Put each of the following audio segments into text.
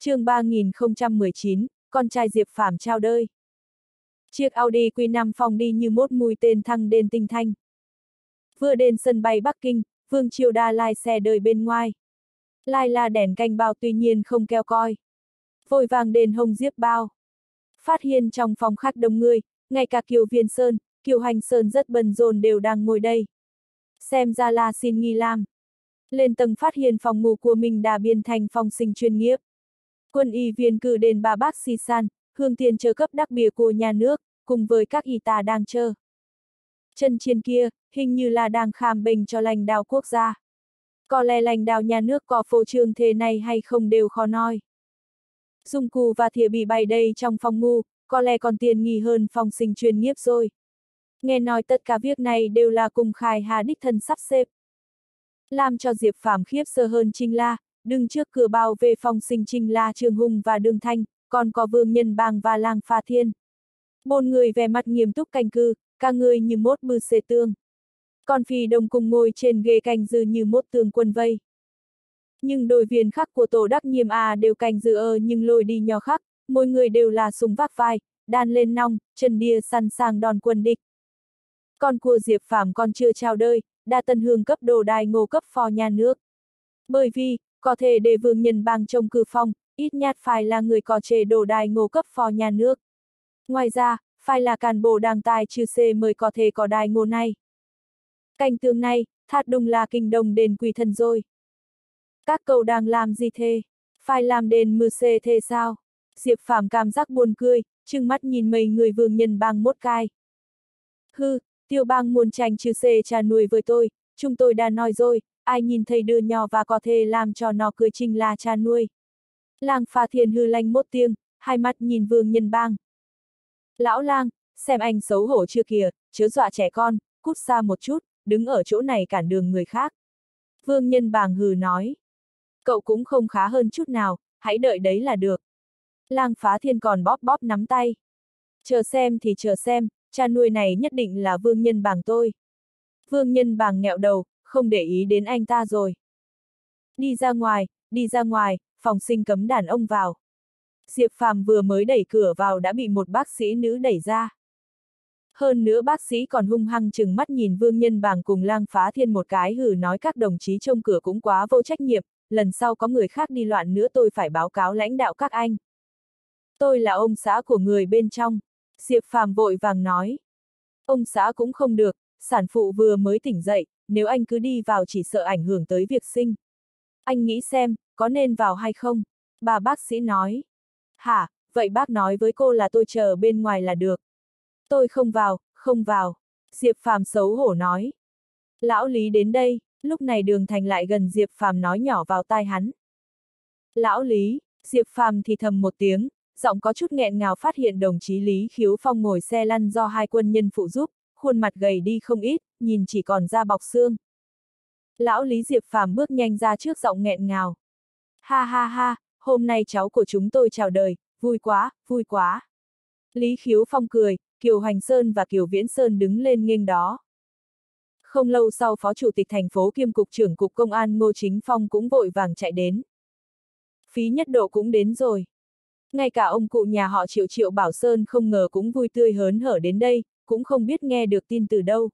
Chương 3019, con trai Diệp Phàm chào đời. Chiếc Audi Q5 phóng đi như một mũi tên thăng đến tinh thanh. Vừa đến sân bay Bắc Kinh, Vương Chiêu Đa lai xe đợi bên ngoài. Lai là đèn canh bao tuy nhiên không keo coi. Vội vàng đến hông Diệp bao. Phát hiện trong phòng khách đông người, ngay cả Kiều Viên Sơn, Kiều Hành Sơn rất bận rộn đều đang ngồi đây. Xem ra là xin nghỉ làm. Lên tầng phát hiện phòng ngủ của mình đã biến thành phòng sinh chuyên nghiệp. Quân y viên cử đến bà bác sĩ San, hương tiền trợ cấp đặc biệt của nhà nước, cùng với các y tá đang chờ. Chân trên kia, hình như là đang khám bệnh cho lãnh đạo quốc gia. Có lẽ lãnh đạo nhà nước có phô trương thế này hay không đều khó nói. Dụng cụ và thìa bị bày đây trong phòng ngủ, có lẽ còn tiện nghi hơn phòng sinh chuyên nghiệp rồi. Nghe nói tất cả việc này đều là cùng Khai Hà đích thân sắp xếp. Làm cho Diệp Phàm khiếp sợ hơn chính là, đứng trước cửa bảo vệ phòng sinh chính là Trương Hùng và Đường Thanh, còn có Vương Nhân Bang và Lang Pha Thiên. Bốn người vẻ mặt nghiêm túc canh cư, cả người như mốt bư xê tương. Còn Phi Đồng cùng ngồi trên ghế canh giữ như mốt tường quân vây. Nhưng đội viên khác của tổ đắc nhiệm đều canh giữ nhưng lôi đi nhỏ khác, mỗi người đều là súng vác vai, đan lên nòng, chân đia sẵn sàng đòn quân địch. Con của Diệp Phàm còn chưa chào đời, đã tân hương cấp đồ đài ngô cấp phò nhà nước. Bởi vì, có thể để Vương Nhân Bang trông cử phòng, ít nhất phải là người có chế đồ đài ngô cấp phò nhà nước. Ngoài ra, phải là cán bộ đảng tài trừ C mới có thể có đài ngô này. Cảnh tượng này, thật đúng là kinh đồng đền quỷ thần rồi. Các cậu đang làm gì thế? Phải làm đền mư xê thế sao? Diệp Phàm cảm giác buồn cười, trừng mắt nhìn mấy người Vương Nhân Bang mốt cai. Hư, Tiêu Bang muốn tranh trừ C trà nuôi với tôi, chúng tôi đã nói rồi, ai nhìn thấy đứa nhỏ và có thể làm cho nó cười chính là cha nuôi. Lang Pha Thiên hư lanh một tiếng, hai mắt nhìn Vương Nhân Bang. Lão Lang, xem anh xấu hổ chưa kìa, chớ dọa trẻ con, cút xa một chút, đứng ở chỗ này cản đường người khác. Vương Nhân Bang hừ nói. Cậu cũng không khá hơn chút nào, hãy đợi đấy là được. Lang Phá Thiên còn bóp bóp nắm tay. Chờ xem thì chờ xem, cha nuôi này nhất định là Vương Nhân Bang tôi. Vương Nhân Bang nghẹo đầu, không để ý đến anh ta rồi. Đi ra ngoài, phòng sinh cấm đàn ông vào. Diệp Phàm vừa mới đẩy cửa vào đã bị một bác sĩ nữ đẩy ra. Hơn nữa bác sĩ còn hung hăng chừng mắt nhìn Vương Nhân Bang cùng Lang Phá Thiên một cái hừ nói các đồng chí trông cửa cũng quá vô trách nhiệm, lần sau có người khác đi loạn nữa tôi phải báo cáo lãnh đạo các anh. Tôi là ông xã của người bên trong. Diệp Phàm vội vàng nói. Ông xã cũng không được, sản phụ vừa mới tỉnh dậy, nếu anh cứ đi vào chỉ sợ ảnh hưởng tới việc sinh. Anh nghĩ xem, có nên vào hay không? Bà bác sĩ nói. Hả, vậy bác nói với cô là tôi chờ bên ngoài là được. Tôi không vào, không vào. Diệp Phàm xấu hổ nói. Lão Lý đến đây, lúc này Đường Thành lại gần Diệp Phàm nói nhỏ vào tai hắn. Lão Lý, Diệp Phàm thì thầm một tiếng, giọng có chút nghẹn ngào phát hiện đồng chí Lý Khiếu Phong ngồi xe lăn do hai quân nhân phụ giúp, khuôn mặt gầy đi không ít, nhìn chỉ còn da bọc xương. Lão Lý Diệp Phàm bước nhanh ra trước giọng nghẹn ngào. Ha ha ha, hôm nay cháu của chúng tôi chào đời, vui quá, vui quá. Lý Khiếu Phong cười, Kiều Hành Sơn và Kiều Viễn Sơn đứng lên nghênh đó. Không lâu sau Phó Chủ tịch thành phố kiêm Cục trưởng Cục Công an Ngô Chính Phong cũng vội vàng chạy đến. Phí Nhất Độ cũng đến rồi. Ngay cả ông cụ nhà họ Triệu Bảo Sơn không ngờ cũng vui tươi hớn hở đến đây, cũng không biết nghe được tin từ đâu.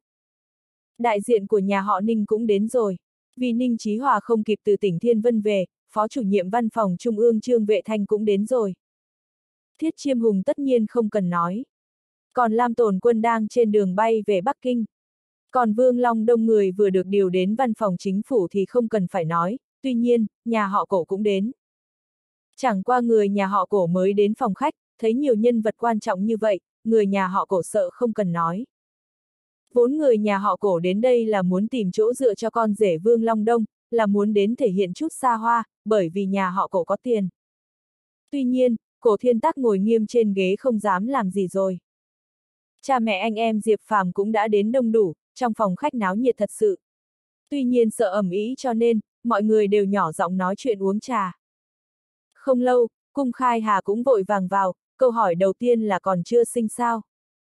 Đại diện của nhà họ Ninh cũng đến rồi. Vì Ninh Chí Hòa không kịp từ tỉnh Thiên Vân về, Phó chủ nhiệm văn phòng Trung ương Trương Vệ Thanh cũng đến rồi. Thiết Chiêm Hùng tất nhiên không cần nói. Còn Lam Tồn Quân đang trên đường bay về Bắc Kinh. Còn Vương Long Đông người vừa được điều đến văn phòng chính phủ thì không cần phải nói, tuy nhiên, nhà họ Cổ cũng đến. Chẳng qua người nhà họ Cổ mới đến phòng khách, thấy nhiều nhân vật quan trọng như vậy, người nhà họ Cổ sợ không cần nói. Vốn người nhà họ Cổ đến đây là muốn tìm chỗ dựa cho con rể Vương Long Đông, là muốn đến thể hiện chút xa hoa, bởi vì nhà họ Cổ có tiền. Tuy nhiên, Cổ Thiên Tắc ngồi nghiêm trên ghế không dám làm gì rồi. Cha mẹ anh em Diệp Phàm cũng đã đến đông đủ, trong phòng khách náo nhiệt thật sự. Tuy nhiên sợ ầm ĩ cho nên, mọi người đều nhỏ giọng nói chuyện uống trà. Không lâu, Cung Khai Hà cũng vội vàng vào, câu hỏi đầu tiên là còn chưa sinh sao.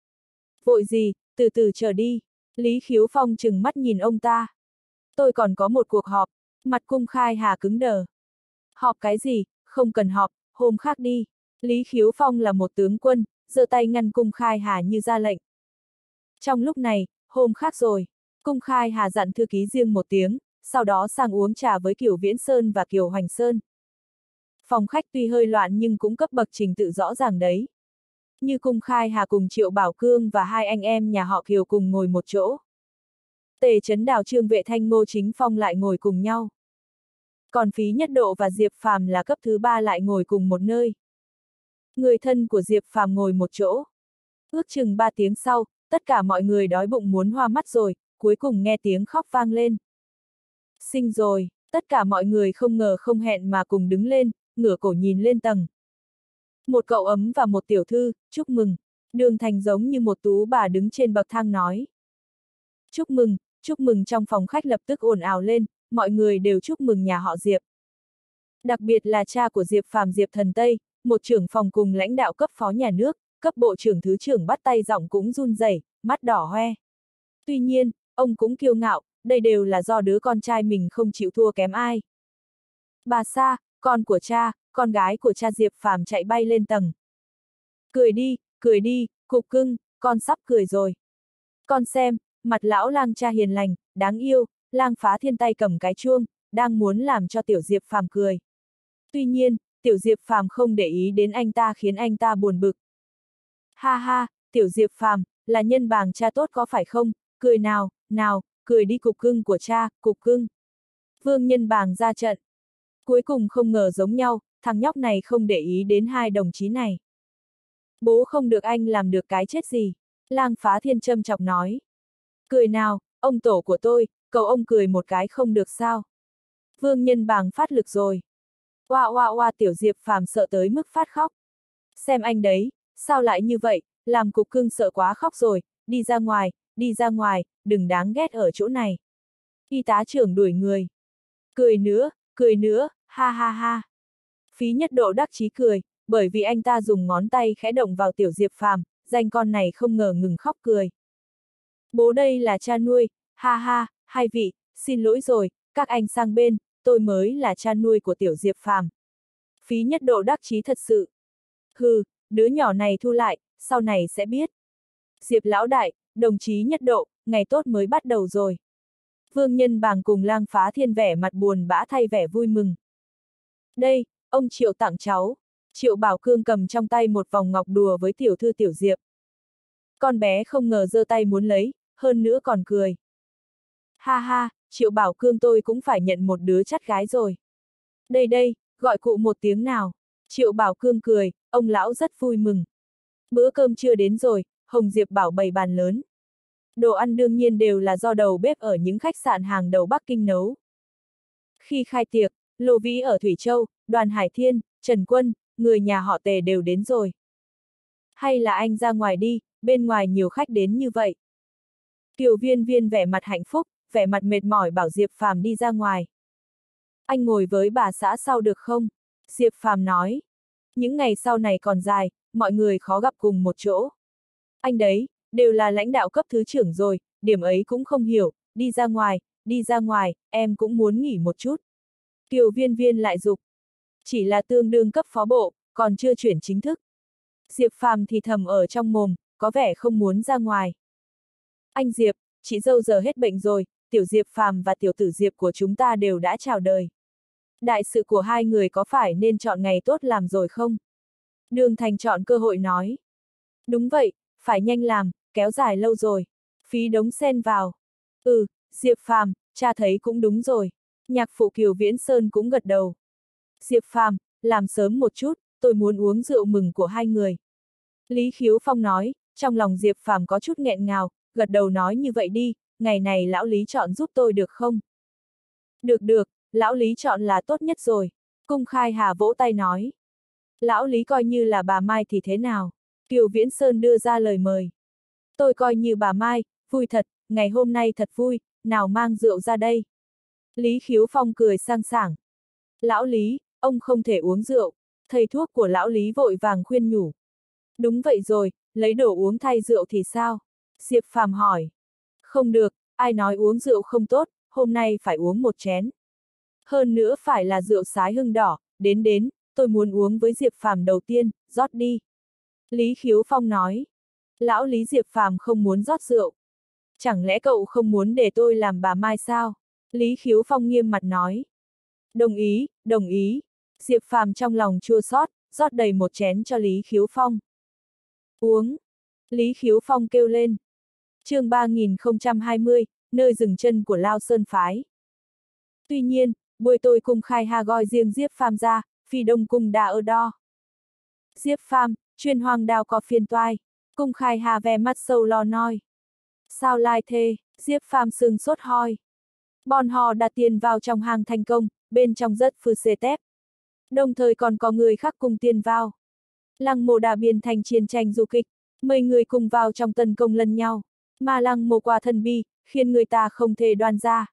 Vội gì, từ từ chờ đi. Lý Khiếu Phong trừng mắt nhìn ông ta. Tôi còn có một cuộc họp, mặt Cung Khai Hà cứng đờ. Họp cái gì, không cần họp, hôm khác đi. Lý Khiếu Phong là một tướng quân, giơ tay ngăn Cung Khai Hà như ra lệnh. Trong lúc này, hôm khác rồi, Cung Khai Hà dặn thư ký riêng một tiếng, sau đó sang uống trà với Kiều Viễn Sơn và Kiều Hoành Sơn. Phòng khách tuy hơi loạn nhưng cũng cấp bậc trình tự rõ ràng đấy. Như Cung Khai Hà cùng Triệu Bảo Cương và hai anh em nhà họ Kiều cùng ngồi một chỗ. Tề Chấn Đào Trương Vệ Thanh Ngô Chính Phong lại ngồi cùng nhau. Còn Phí Nhất Độ và Diệp Phàm là cấp thứ ba lại ngồi cùng một nơi. Người thân của Diệp Phàm ngồi một chỗ. Ước chừng 3 tiếng sau, tất cả mọi người đói bụng muốn hoa mắt rồi, cuối cùng nghe tiếng khóc vang lên. Sinh rồi, tất cả mọi người không ngờ không hẹn mà cùng đứng lên, ngửa cổ nhìn lên tầng. Một cậu ấm và một tiểu thư, chúc mừng. Đường Thành giống như một tú bà đứng trên bậc thang nói. Chúc mừng trong phòng khách lập tức ồn ào lên, mọi người đều chúc mừng nhà họ Diệp. Đặc biệt là cha của Diệp Phàm Diệp Thần Tây, một trưởng phòng cùng lãnh đạo cấp phó nhà nước, cấp bộ trưởng thứ trưởng bắt tay giọng cũng run rẩy, mắt đỏ hoe. Tuy nhiên, ông cũng kiêu ngạo, đây đều là do đứa con trai mình không chịu thua kém ai. Bà Sa, con của cha, con gái của cha Diệp Phàm chạy bay lên tầng. Cười đi, cục cưng, con sắp cười rồi. Con xem, mặt lão lang cha hiền lành, đáng yêu, Lang Phá Thiên tay cầm cái chuông, đang muốn làm cho tiểu Diệp Phàm cười. Tuy nhiên, tiểu Diệp Phàm không để ý đến anh ta khiến anh ta buồn bực. Ha ha, tiểu Diệp Phàm, là nhân bàng cha tốt có phải không, cười nào, cười đi cục cưng của cha, cục cưng. Vương Nhân Bàng ra trận. Cuối cùng không ngờ giống nhau, thằng nhóc này không để ý đến hai đồng chí này. Bố không được anh làm được cái chết gì, Lang Phá Thiên châm chọc nói. Cười nào, ông tổ của tôi, cầu ông cười một cái không được sao. Vương Nhân Bàng phát lực rồi. Oa tiểu Diệp Phàm sợ tới mức phát khóc. Xem anh đấy, sao lại như vậy, làm cục cưng sợ quá khóc rồi, đi ra ngoài, đừng đáng ghét ở chỗ này. Y tá trưởng đuổi người. Cười nữa, ha ha ha. Phí Nhất Độ đắc chí cười, bởi vì anh ta dùng ngón tay khẽ động vào tiểu Diệp Phàm, danh con này không ngờ ngừng khóc cười. Bố đây là cha nuôi, ha ha, hai vị, xin lỗi rồi, các anh sang bên, tôi mới là cha nuôi của tiểu Diệp Phàm. Phí Nhất Độ đắc chí thật sự. Hừ, đứa nhỏ này thu lại, sau này sẽ biết. Diệp lão đại, đồng chí Nhất Độ, ngày tốt mới bắt đầu rồi. Vương Nhân Bàng cùng Lang Phá Thiên vẻ mặt buồn bã thay vẻ vui mừng. Đây, ông Triệu tặng cháu. Triệu Bảo Cương cầm trong tay một vòng ngọc đùa với tiểu thư tiểu Diệp. Con bé không ngờ giơ tay muốn lấy, hơn nữa còn cười. Ha ha, Triệu Bảo Cương tôi cũng phải nhận một đứa chắt gái rồi. Đây, gọi cụ một tiếng nào. Triệu Bảo Cương cười, ông lão rất vui mừng. Bữa cơm trưa đến rồi, Hồng Diệp bảo bày bàn lớn. Đồ ăn đương nhiên đều là do đầu bếp ở những khách sạn hàng đầu Bắc Kinh nấu. Khi khai tiệc, Lô Vĩ ở Thủy Châu, Đoàn Hải Thiên, Trần Quân, người nhà họ Tề đều đến rồi. Hay là anh ra ngoài đi, bên ngoài nhiều khách đến như vậy. Kiều Viên Viên vẻ mặt hạnh phúc, vẻ mặt mệt mỏi bảo Diệp Phàm đi ra ngoài. Anh ngồi với bà xã sau được không? Diệp Phàm nói. Những ngày sau này còn dài, mọi người khó gặp cùng một chỗ. Anh đấy, đều là lãnh đạo cấp thứ trưởng rồi, điểm ấy cũng không hiểu, đi ra ngoài, em cũng muốn nghỉ một chút. Kiều Viên Viên lại dục. Chỉ là tương đương cấp phó bộ, còn chưa chuyển chính thức. Diệp Phàm thì thầm ở trong mồm, có vẻ không muốn ra ngoài. Anh Diệp, chị dâu giờ hết bệnh rồi, tiểu Diệp Phàm và tiểu tử Diệp của chúng ta đều đã chào đời. Đại sự của hai người có phải nên chọn ngày tốt làm rồi không? Đường Thành chọn cơ hội nói. Đúng vậy, phải nhanh làm, kéo dài lâu rồi. Phí Đống xen vào. Diệp Phàm, cha thấy cũng đúng rồi. Nhạc phụ Kiều Viễn Sơn cũng gật đầu. Diệp Phàm, làm sớm một chút, tôi muốn uống rượu mừng của hai người. Lý Khiếu Phong nói, trong lòng Diệp Phàm có chút nghẹn ngào, gật đầu nói như vậy đi, ngày này lão Lý chọn giúp tôi được không? Được, lão Lý chọn là tốt nhất rồi. Cung Khai Hà vỗ tay nói. Lão Lý coi như là bà Mai thì thế nào? Kiều Viễn Sơn đưa ra lời mời. Tôi coi như bà Mai, vui thật, ngày hôm nay thật vui, nào mang rượu ra đây. Lý Khiếu Phong cười sang sảng. Lão Lý, ông không thể uống rượu. Thầy thuốc của lão Lý vội vàng khuyên nhủ. Đúng vậy rồi, lấy đồ uống thay rượu thì sao? Diệp Phàm hỏi. Không được, ai nói uống rượu không tốt, hôm nay phải uống một chén. Hơn nữa phải là rượu sái hương đỏ, đến, tôi muốn uống với Diệp Phàm đầu tiên, rót đi. Lý Khiếu Phong nói. Lão Lý, Diệp Phàm không muốn rót rượu. Chẳng lẽ cậu không muốn để tôi làm bà Mai sao? Lý Khiếu Phong nghiêm mặt nói. Đồng ý, đồng ý. Diệp Phàm trong lòng chua xót, rót đầy một chén cho Lý Khiếu Phong. Uống. Lý Khiếu Phong kêu lên. Chương 3020, nơi dừng chân của Lao Sơn Phái. Tuy nhiên, buổi tối cùng khai hà gọi riêng Diệp Phàm ra, Phi Đông Cung đã ở đó. Diệp Phàm, chuyên hoàng đào có phiền toái. Cung khai hà vẻ mắt sâu lo nói. Sao lại thế? Diệp Phàm sừng sốt hỏi. Bọn họ đặt tiền vào trong hàng thành công, bên trong rất phư xê tép. Đồng thời còn có người khác cùng tiền vào. Lăng Mộ đã biến thành chiến tranh du kích, mấy người cùng vào trong tấn công lẫn nhau, mà Lăng Mộ quả thần bi, khiến người ta không thể đoán ra.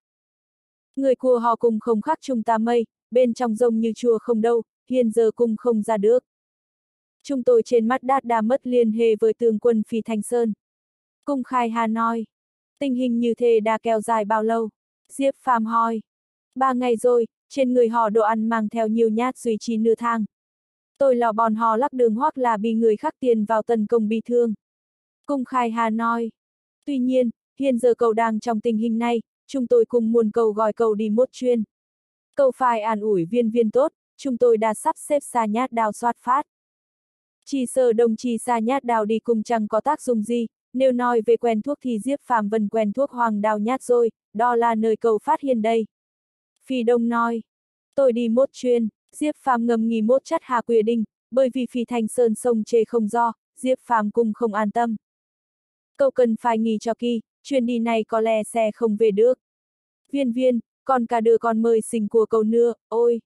Người của họ cùng không khác chúng ta mấy, bên trong rông như chùa không đâu, hiện giờ cùng không ra được. Chúng tôi trên mắt đã mất liên hệ với tướng quân Phi Thanh Sơn. Cung khai hà nói. Tình hình như thế đã kéo dài bao lâu? Diệp Phàm hỏi. 3 ngày rồi, trên người họ đồ ăn mang theo nhiều nhát duy trì nửa tháng. Tôi lo bọn họ lắc đường hoặc là bị người khác tiền vào tấn công bị thương. Cung khai hà nói. Tuy nhiên, hiện giờ cậu đang trong tình hình này, chúng tôi cùng muốn cậu gọi cậu đi một chuyến. Cậu phải an ủi viên tốt, chúng tôi đã sắp xếp Sa Nhát Đào soát phát. Chỉ sợ đồng chí Sa Nhát Đào đi cùng chẳng có tác dụng gì, nếu nói về quen thuốc thì Diệp Phàm vẫn quen thuốc Hoàng Đào Nhát rồi, đó là nơi cậu phát hiện đây. Phi Đông nói. Tôi đi một chuyến, Diệp Phàm ngầm nghĩ một chất hạ quyết định, bởi vì Phi Thanh Sơn sông chê không do, Diệp Phàm cũng không an tâm. Cậu cần phải nghỉ cho kỳ, chuyến đi này có lẽ sẽ không về được. Viên, còn cả đứa con mời sinh của cậu nữa, ôi.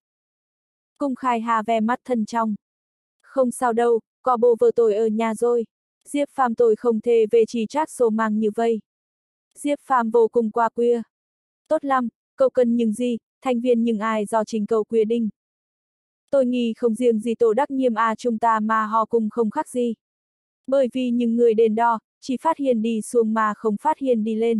Cung khai hà vẻ mắt thân trong. Không sao đâu, có bố vợ tôi ở nhà rồi. Diệp Phàm tôi không thể về chỉ trác số mang như vậy. Diệp Phàm vô cùng qua khuya. Tốt lắm, cậu cần những gì, thành viên những ai do chính cậu quyết định. Tôi nghĩ không riêng gì Tổ Đắc Nhiêm chúng ta mà họ cùng không khác gì. Bởi vì những người đến đó, chỉ phát hiện đi xuống mà không phát hiện đi lên.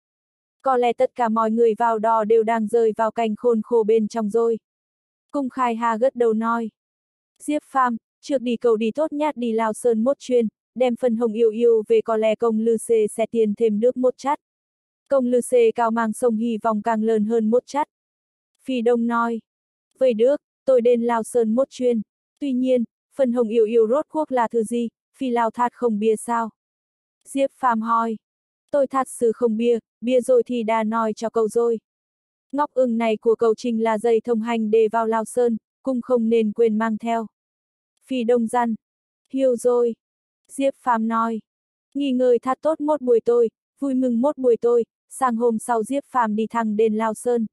Có lẽ tất cả mọi người vào đó đều đang rơi vào cảnh khốn khổ bên trong rồi. Cung khai hà gật đầu nói. Diệp Phàm, trước đi cậu đi tốt nhát đi Lào Sơn một chuyến, đem phần hồng yêu về có lẽ công lư xê sẽ tiền thêm nước một chắt. Công lư xê cao mang sông hy vọng càng lớn hơn một chắt. Phi Đông nói. Vậy được, tôi đến Lào Sơn một chuyến. Tuy nhiên, phần hồng yêu rốt cuộc là thứ gì, Phi Lào thát không bia sao? Diệp Phàm hỏi. Tôi thật sự không bia rồi thì đã nói cho cậu rồi. Ngọc ưng này của cậu Trình là dây thông hành để vào Lào Sơn, cũng không nên quên mang theo. Phi Đông dặn. Hiểu rồi. Diệp Phàm nói. Nghỉ ngơi thật tốt một buổi tôi, vui mừng một buổi tôi, sang hôm sau Diệp Phàm đi thẳng đến Lào Sơn.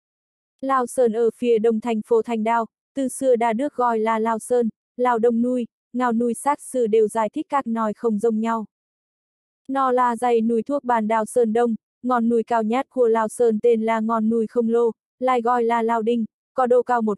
Lào Sơn ở phía đông thành phố Thành Đao, từ xưa đã được gọi là Lào Sơn, Lào Đông Núi, Ngao Núi xác sử đều giải thích các nói không giống nhau. Nó là dãy núi thuộc bản đảo Sơn Đông, ngọn núi cao nhất của Lào Sơn tên là ngọn núi Khổng Lồ, lại gọi là Lào Đinh, có độ cao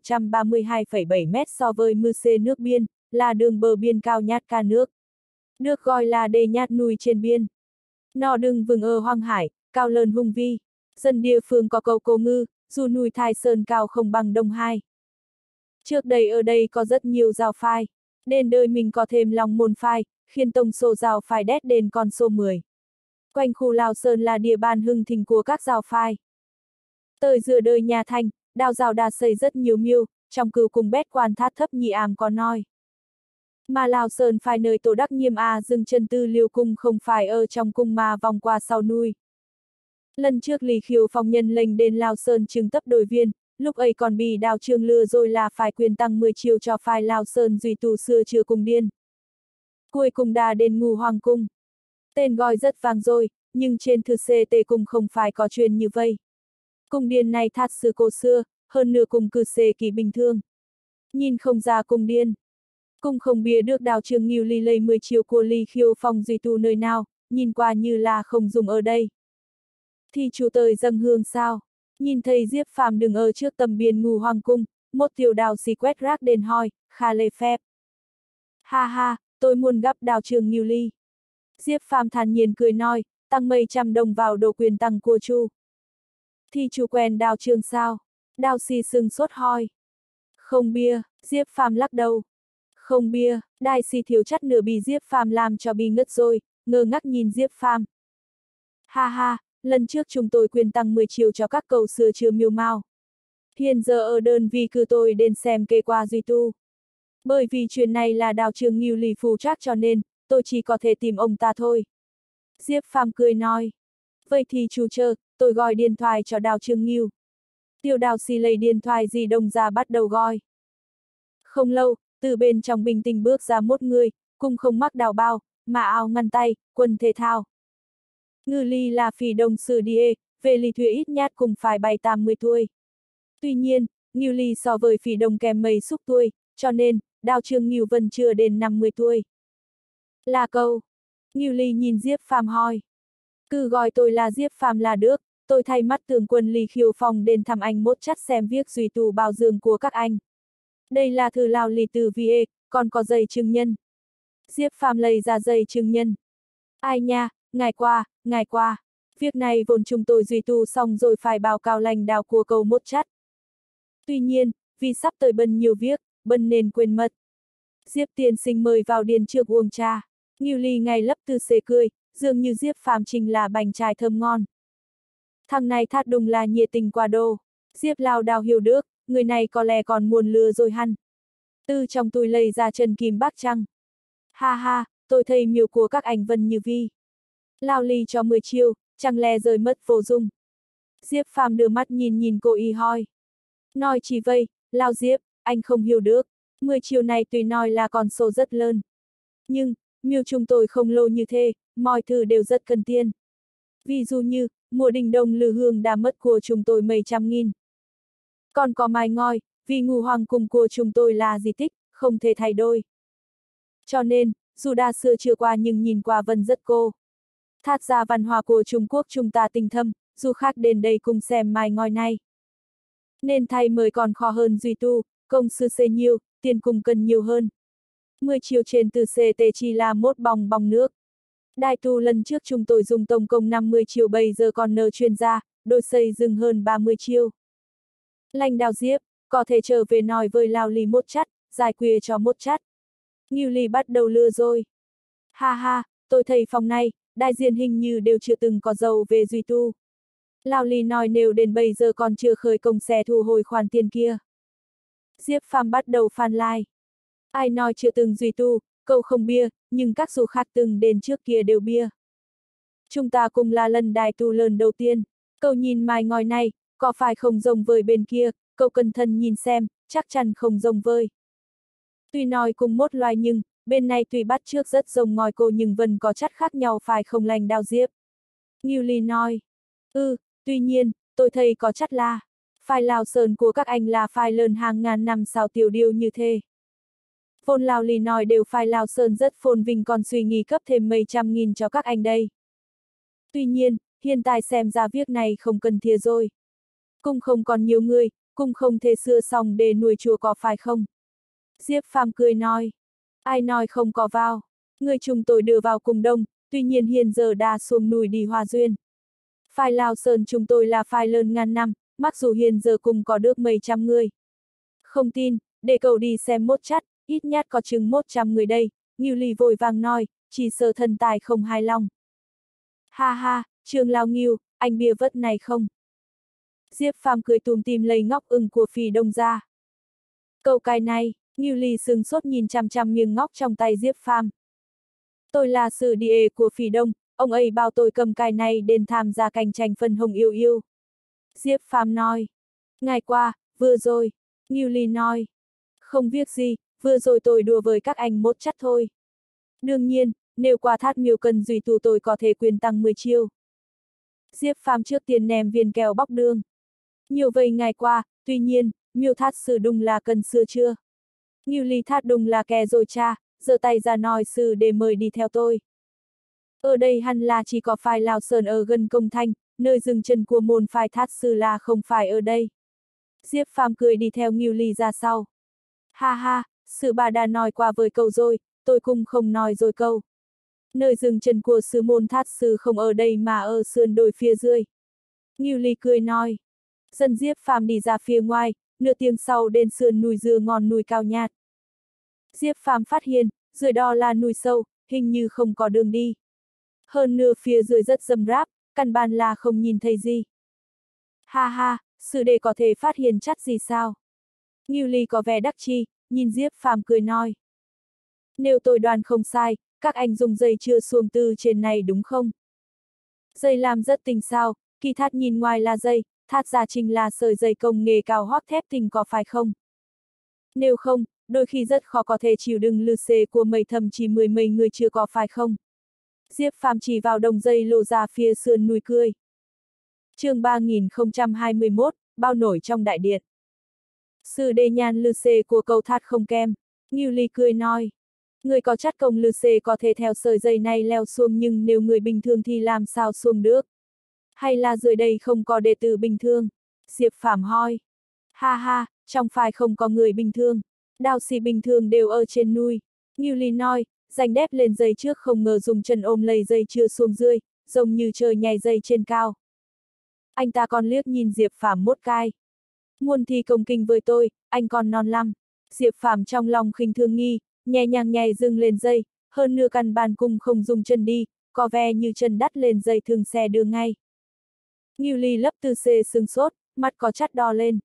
1132,7 mét so với mư xê nước biên, là đường bờ biên cao nhất cả nước. Được gọi là đê nhát núi trên biên. Nó đứng vững ở hoang hải, cao lớn hùng vi. Dân địa phương có câu cổ ngữ, dù núi Thái Sơn cao không bằng Đông Hai. Trước đây ở đây có rất nhiều giáo phái. Đến đời mình có thêm Long Môn phái, khiến tổng số giáo phái đét đến con số 10. Quanh khu Lào Sơn là địa bàn hưng thịnh của các giáo phái. Tới giữa đời nhà Thanh, Đào Giáo đã xây rất nhiều miêu, trong cửu cùng bét quan thát thấp nhị ám có nói. Mà Lào Sơn phải nơi Tổ Đắc Nhiêm dừng chân tư liêu cung không phải ở trong cung mà vòng qua sau núi. Lần trước Lý Khiếu Phong nhân lệnh đến Lào Sơn trưng tập đội viên, lúc ấy còn bị Đào Trương lừa rồi là phải quyền tăng 10 triệu cho phái Lào Sơn duy tu xưa chưa cùng điên. Cuối cùng đã đến Ngũ Hoàng Cung. Tên gọi rất vang rồi, nhưng trên thực tế cung không phải có chuyện như vậy. Cung điên này thật sự cổ xưa, hơn nửa cung cư xê kỳ bình thường. Nhìn không ra cung điên. Cung không bia được Đào Trương Nghiêu ly lấy 10 triệu của Lý Khiếu Phong duy tu nơi nào, nhìn qua như là không dùng ở đây. Thì chủ tới dâng hương sao? Nhìn thấy Diệp Phàm đứng ở trước tầm biên Ngũ Hoàng Cung, một tiểu đào xì quét rác đến hỏi, khá lễ phép. Ha ha, tôi muốn gặp Đào Trương Nghiêu ly. Diệp Phàm thản nhiên cười nói, tăng mấy trăm đồng vào đồ quyền tăng của chu. Thì chú quen Đào Trương sao? Đào xì sừng sốt hỏi. Không bia, Diệp Phàm lắc đầu. Không bia, đại sĩ thiếu chút nữa bị Diệp Phàm làm cho bị ngất rồi, ngơ ngác nhìn Diệp Phàm. Ha ha, lần trước chúng tôi quyên tăng 10 triệu cho các cậu sửa chữa miêu mao. Hiện giờ ở đơn vị cử tôi đến xem kê qua duy tu. Bởi vì chuyện này là Đào Trường Ngưu lì phụ trách cho nên, tôi chỉ có thể tìm ông ta thôi. Diệp Phàm cười nói. Vậy thì chú chờ, tôi gọi điện thoại cho Đào Trường Ngưu. Tiểu Đào xì lấy điện thoại di động ra bắt đầu gọi. Không lâu, từ bên trong bình tĩnh bước ra một người, cùng không mắc đào bao, mà áo ngăn tay, quần thể thao. Ngư ly là phỉ đồng sử địa, về lý thuyết ít nhất cũng phải 7-80 tuổi. Tuy nhiên, Ngưu ly so với phỉ đồng kém mấy xúc tuổi, cho nên, Đào Trường Ngưu vẫn chưa đến 50 tuổi. Là cậu. Ngưu ly nhìn Diệp Phàm hỏi. Cứ gọi tôi là Diệp Phàm là được, tôi thay mắt tướng quân Lý Khiêu Phong đến thăm anh một chắc xem việc duy tu bảo dưỡng của các anh. Đây là thư lao lì từ VA, còn có giấy chứng nhân. Diệp Phàm lấy ra giấy chứng nhân. Ai nha, ngài qua. Việc này vốn chúng tôi duy tu xong rồi phải báo cáo lãnh đạo của cầu một chắc. Tuy nhiên, vì sắp tới bận nhiều việc, bận nên quên mất. Diệp tiên sinh mời vào điền trước uống trà. Ngưu ly ngay lấp từ xế cười, dường như Diệp Phàm chính là bánh trái thơm ngon. Thằng này thát đúng là nhiệt tình quá đô. Diệp lao đào hiểu được, người này có lẽ còn muốn lừa rồi hăn. Từ trong túi lấy ra chân kim bác trăng. Ha ha, tôi thấy miêu của các anh vân như vi. Lao ly cho 10 triệu, chẳng lẽ rời mất vô dụng. Diệp Phàm đưa mắt nhìn cô y hỏi. Nói chỉ vậy, Lao Diệp, anh không hiểu được. 10 triệu này tuy nói là con số rất lớn. Nhưng, miêu chúng tôi không lô như thế, mọi thứ đều rất cần tiền. Ví dụ như, mùa đình đông lư hương đã mất của chúng tôi mấy trăm nghìn. Còn có mai ngói, vì ngũ hoàng cung của chúng tôi là di tích, không thể thay đổi. Cho nên, dù đã sửa chữa qua nhưng nhìn qua vẫn rất cô. Thát ra văn hóa của Trung Quốc chúng ta tinh thâm, du khách đến đây cùng xem mai ngói này. Nên thay mới còn khó hơn duy tu, công sư xây nhiều, tiền cùng cần nhiều hơn. 10 triệu trên từ CT chỉ là một bong nước. Đại tu lần trước chúng tôi dùng tổng cộng 50 triệu bây giờ còn nợ chuyên gia, đôi xây dừng hơn 30 triệu. Lãnh đạo Diệp, có thể trở về nói với Lao Lý một chắt, giải quyết cho một chắt. Ngưu Lý bắt đầu lừa rồi. Ha ha, tôi thấy phòng này, đại diện hình như đều chưa từng có dầu về duy tu. Lao Lý nói nếu đến bây giờ còn chưa khởi công xe thu hồi khoản tiền kia. Diệp Phàm bắt đầu phàn lại. Ai nói chưa từng duy tu, cậu không bia, nhưng các du khách từng đến trước kia đều bia. Chúng ta cùng là lần đại tu lần đầu tiên, cậu nhìn mai ngói này, có phải không giống với bên kia, cậu cẩn thận nhìn xem, chắc chắn không giống với. Tuy nói cùng một loài nhưng, bên này tuy bắt trước rất giống ngòi cô nhưng vẫn có chất khác nhau phải không lãnh đạo Diệp. Ngưu Ly nói. Tuy nhiên, tôi thấy có chất là, phai Lào Sơn của các anh là phai lớn hàng ngàn năm sao tiểu điêu như thế. Phôn Lào Ly nói đều phai Lào Sơn rất phồn vinh còn suy nghĩ cấp thêm mấy trăm nghìn cho các anh đây. Tuy nhiên, hiện tại xem ra việc này không cần thiết rồi. Cũng không còn nhiều người, cũng không thể xưa xong để nuôi chùa có phải không? Diệp Phàm cười nói. Ai nói không có vào. Người chúng tôi đưa vào cùng đông, tuy nhiên hiện giờ đã xuống núi đi Hòa Duyên. Phai Lào Sơn chúng tôi là phai lớn ngàn năm, mặc dù hiện giờ cùng có được mấy trăm người. Không tin, để cậu đi xem một chắt, ít nhất có chừng 100 người đây, Ngưu Ly vội vàng nói, chỉ sợ thần tài không hài lòng. Ha ha, Trương Lao Ngưu, anh bia vất này không? Diệp Phàm cười tùm tìm lấy ngóc ưng của Phỉ Đông ra. Cậu cái này, Ngưu Ly sừng sốt nhìn chằm chằm miếng ngóc trong tay Diệp Phàm. Tôi là sử địa của Phỉ Đông, ông ấy bảo tôi cầm cái này đến tham gia cạnh tranh phân hồng yêu yêu. Diệp Phàm nói. Ngày qua, vừa rồi, Ngưu Ly nói. Không việc gì, vừa rồi tôi đùa với các anh một chắc thôi. Đương nhiên, nếu qua thát miêu cần duy tu tôi có thể quyền tăng 10 triệu. Diệp Phàm trước tiền ném viên kẹo bóc đường. Nhiều vậy ngày qua, tuy nhiên, miêu thát sử đùng là cần xưa chưa? Ngưu Ly thát đùng là kè rồi cha, giơ tay ra nói sư để mời đi theo tôi. Ở đây hẳn là chỉ có phai Lào Sơn ở gần công thanh, nơi dừng chân của môn phái thát sư là không phải ở đây. Diệp Phàm cười đi theo Ngưu Ly ra sau. Ha ha, sư bà đã nói qua với cậu rồi, tôi cũng không nói rồi câu. Nơi dừng chân của sư môn thát sư không ở đây mà ở sườn đồi phía dưới. Ngưu Ly cười nói. Dân Diệp Phàm đi ra phía ngoài, nửa tiếng sau đến sườn núi dừa ngọn núi cao nhạt. Diệp Phàm phát hiện, dưới đó là núi sâu, hình như không có đường đi. Hơn nữa phía dưới rất rậm rạp, căn bản là không nhìn thấy gì. Ha ha, sư đệ có thể phát hiện chắc gì sao? Ngưu Ly có vẻ đắc chí, nhìn Diệp Phàm cười nói. Nếu tôi đoán không sai, các anh dùng dây chữa xuồng từ trên này đúng không? Dây làm rất tinh xảo, kỳ thát nhìn ngoài là dây, thát ra chính là sợi dây công nghệ cao hoắc thép tinh có phải không? Nếu không, đôi khi rất khó có thể chịu đựng lực xê của mấy thậm chí mười mấy người chưa có phải không? Diệp Phàm chỉ vào đồng dây lộ ra phía sườn núi cười. Chương 3021, bao nổi trong đại điện. Sự đề nhan lư xê của cậu thát không kem, Ngưu Ly cười nói. Người có chắc công lư xê có thể theo sợi dây này leo xuông nhưng nếu người bình thường thì làm sao xuông được? Hay là dưới đây không có đệ tử bình thường? Diệp Phàm hỏi. Ha ha, trong phái không có người bình thường. Đạo sĩ bình thường đều ở trên núi. Ngưu Ly nói, giành đép lên dây trước không ngờ dùng chân ôm lấy dây chưa xuống dưới, giống như trời nhảy dây trên cao. Anh ta còn liếc nhìn Diệp Phàm một cái. Muôn thi công kinh với tôi, anh còn non lắm. Diệp Phàm trong lòng khinh thường nghi, nhẹ nhàng nhảy dừng lên dây, hơn nửa căn bàn cung không dùng chân đi, có vẻ như chân đắt lên dây thường xe đưa ngay. Ngưu Ly lấp tư xê sưng sốt, mắt có chát đỏ lên.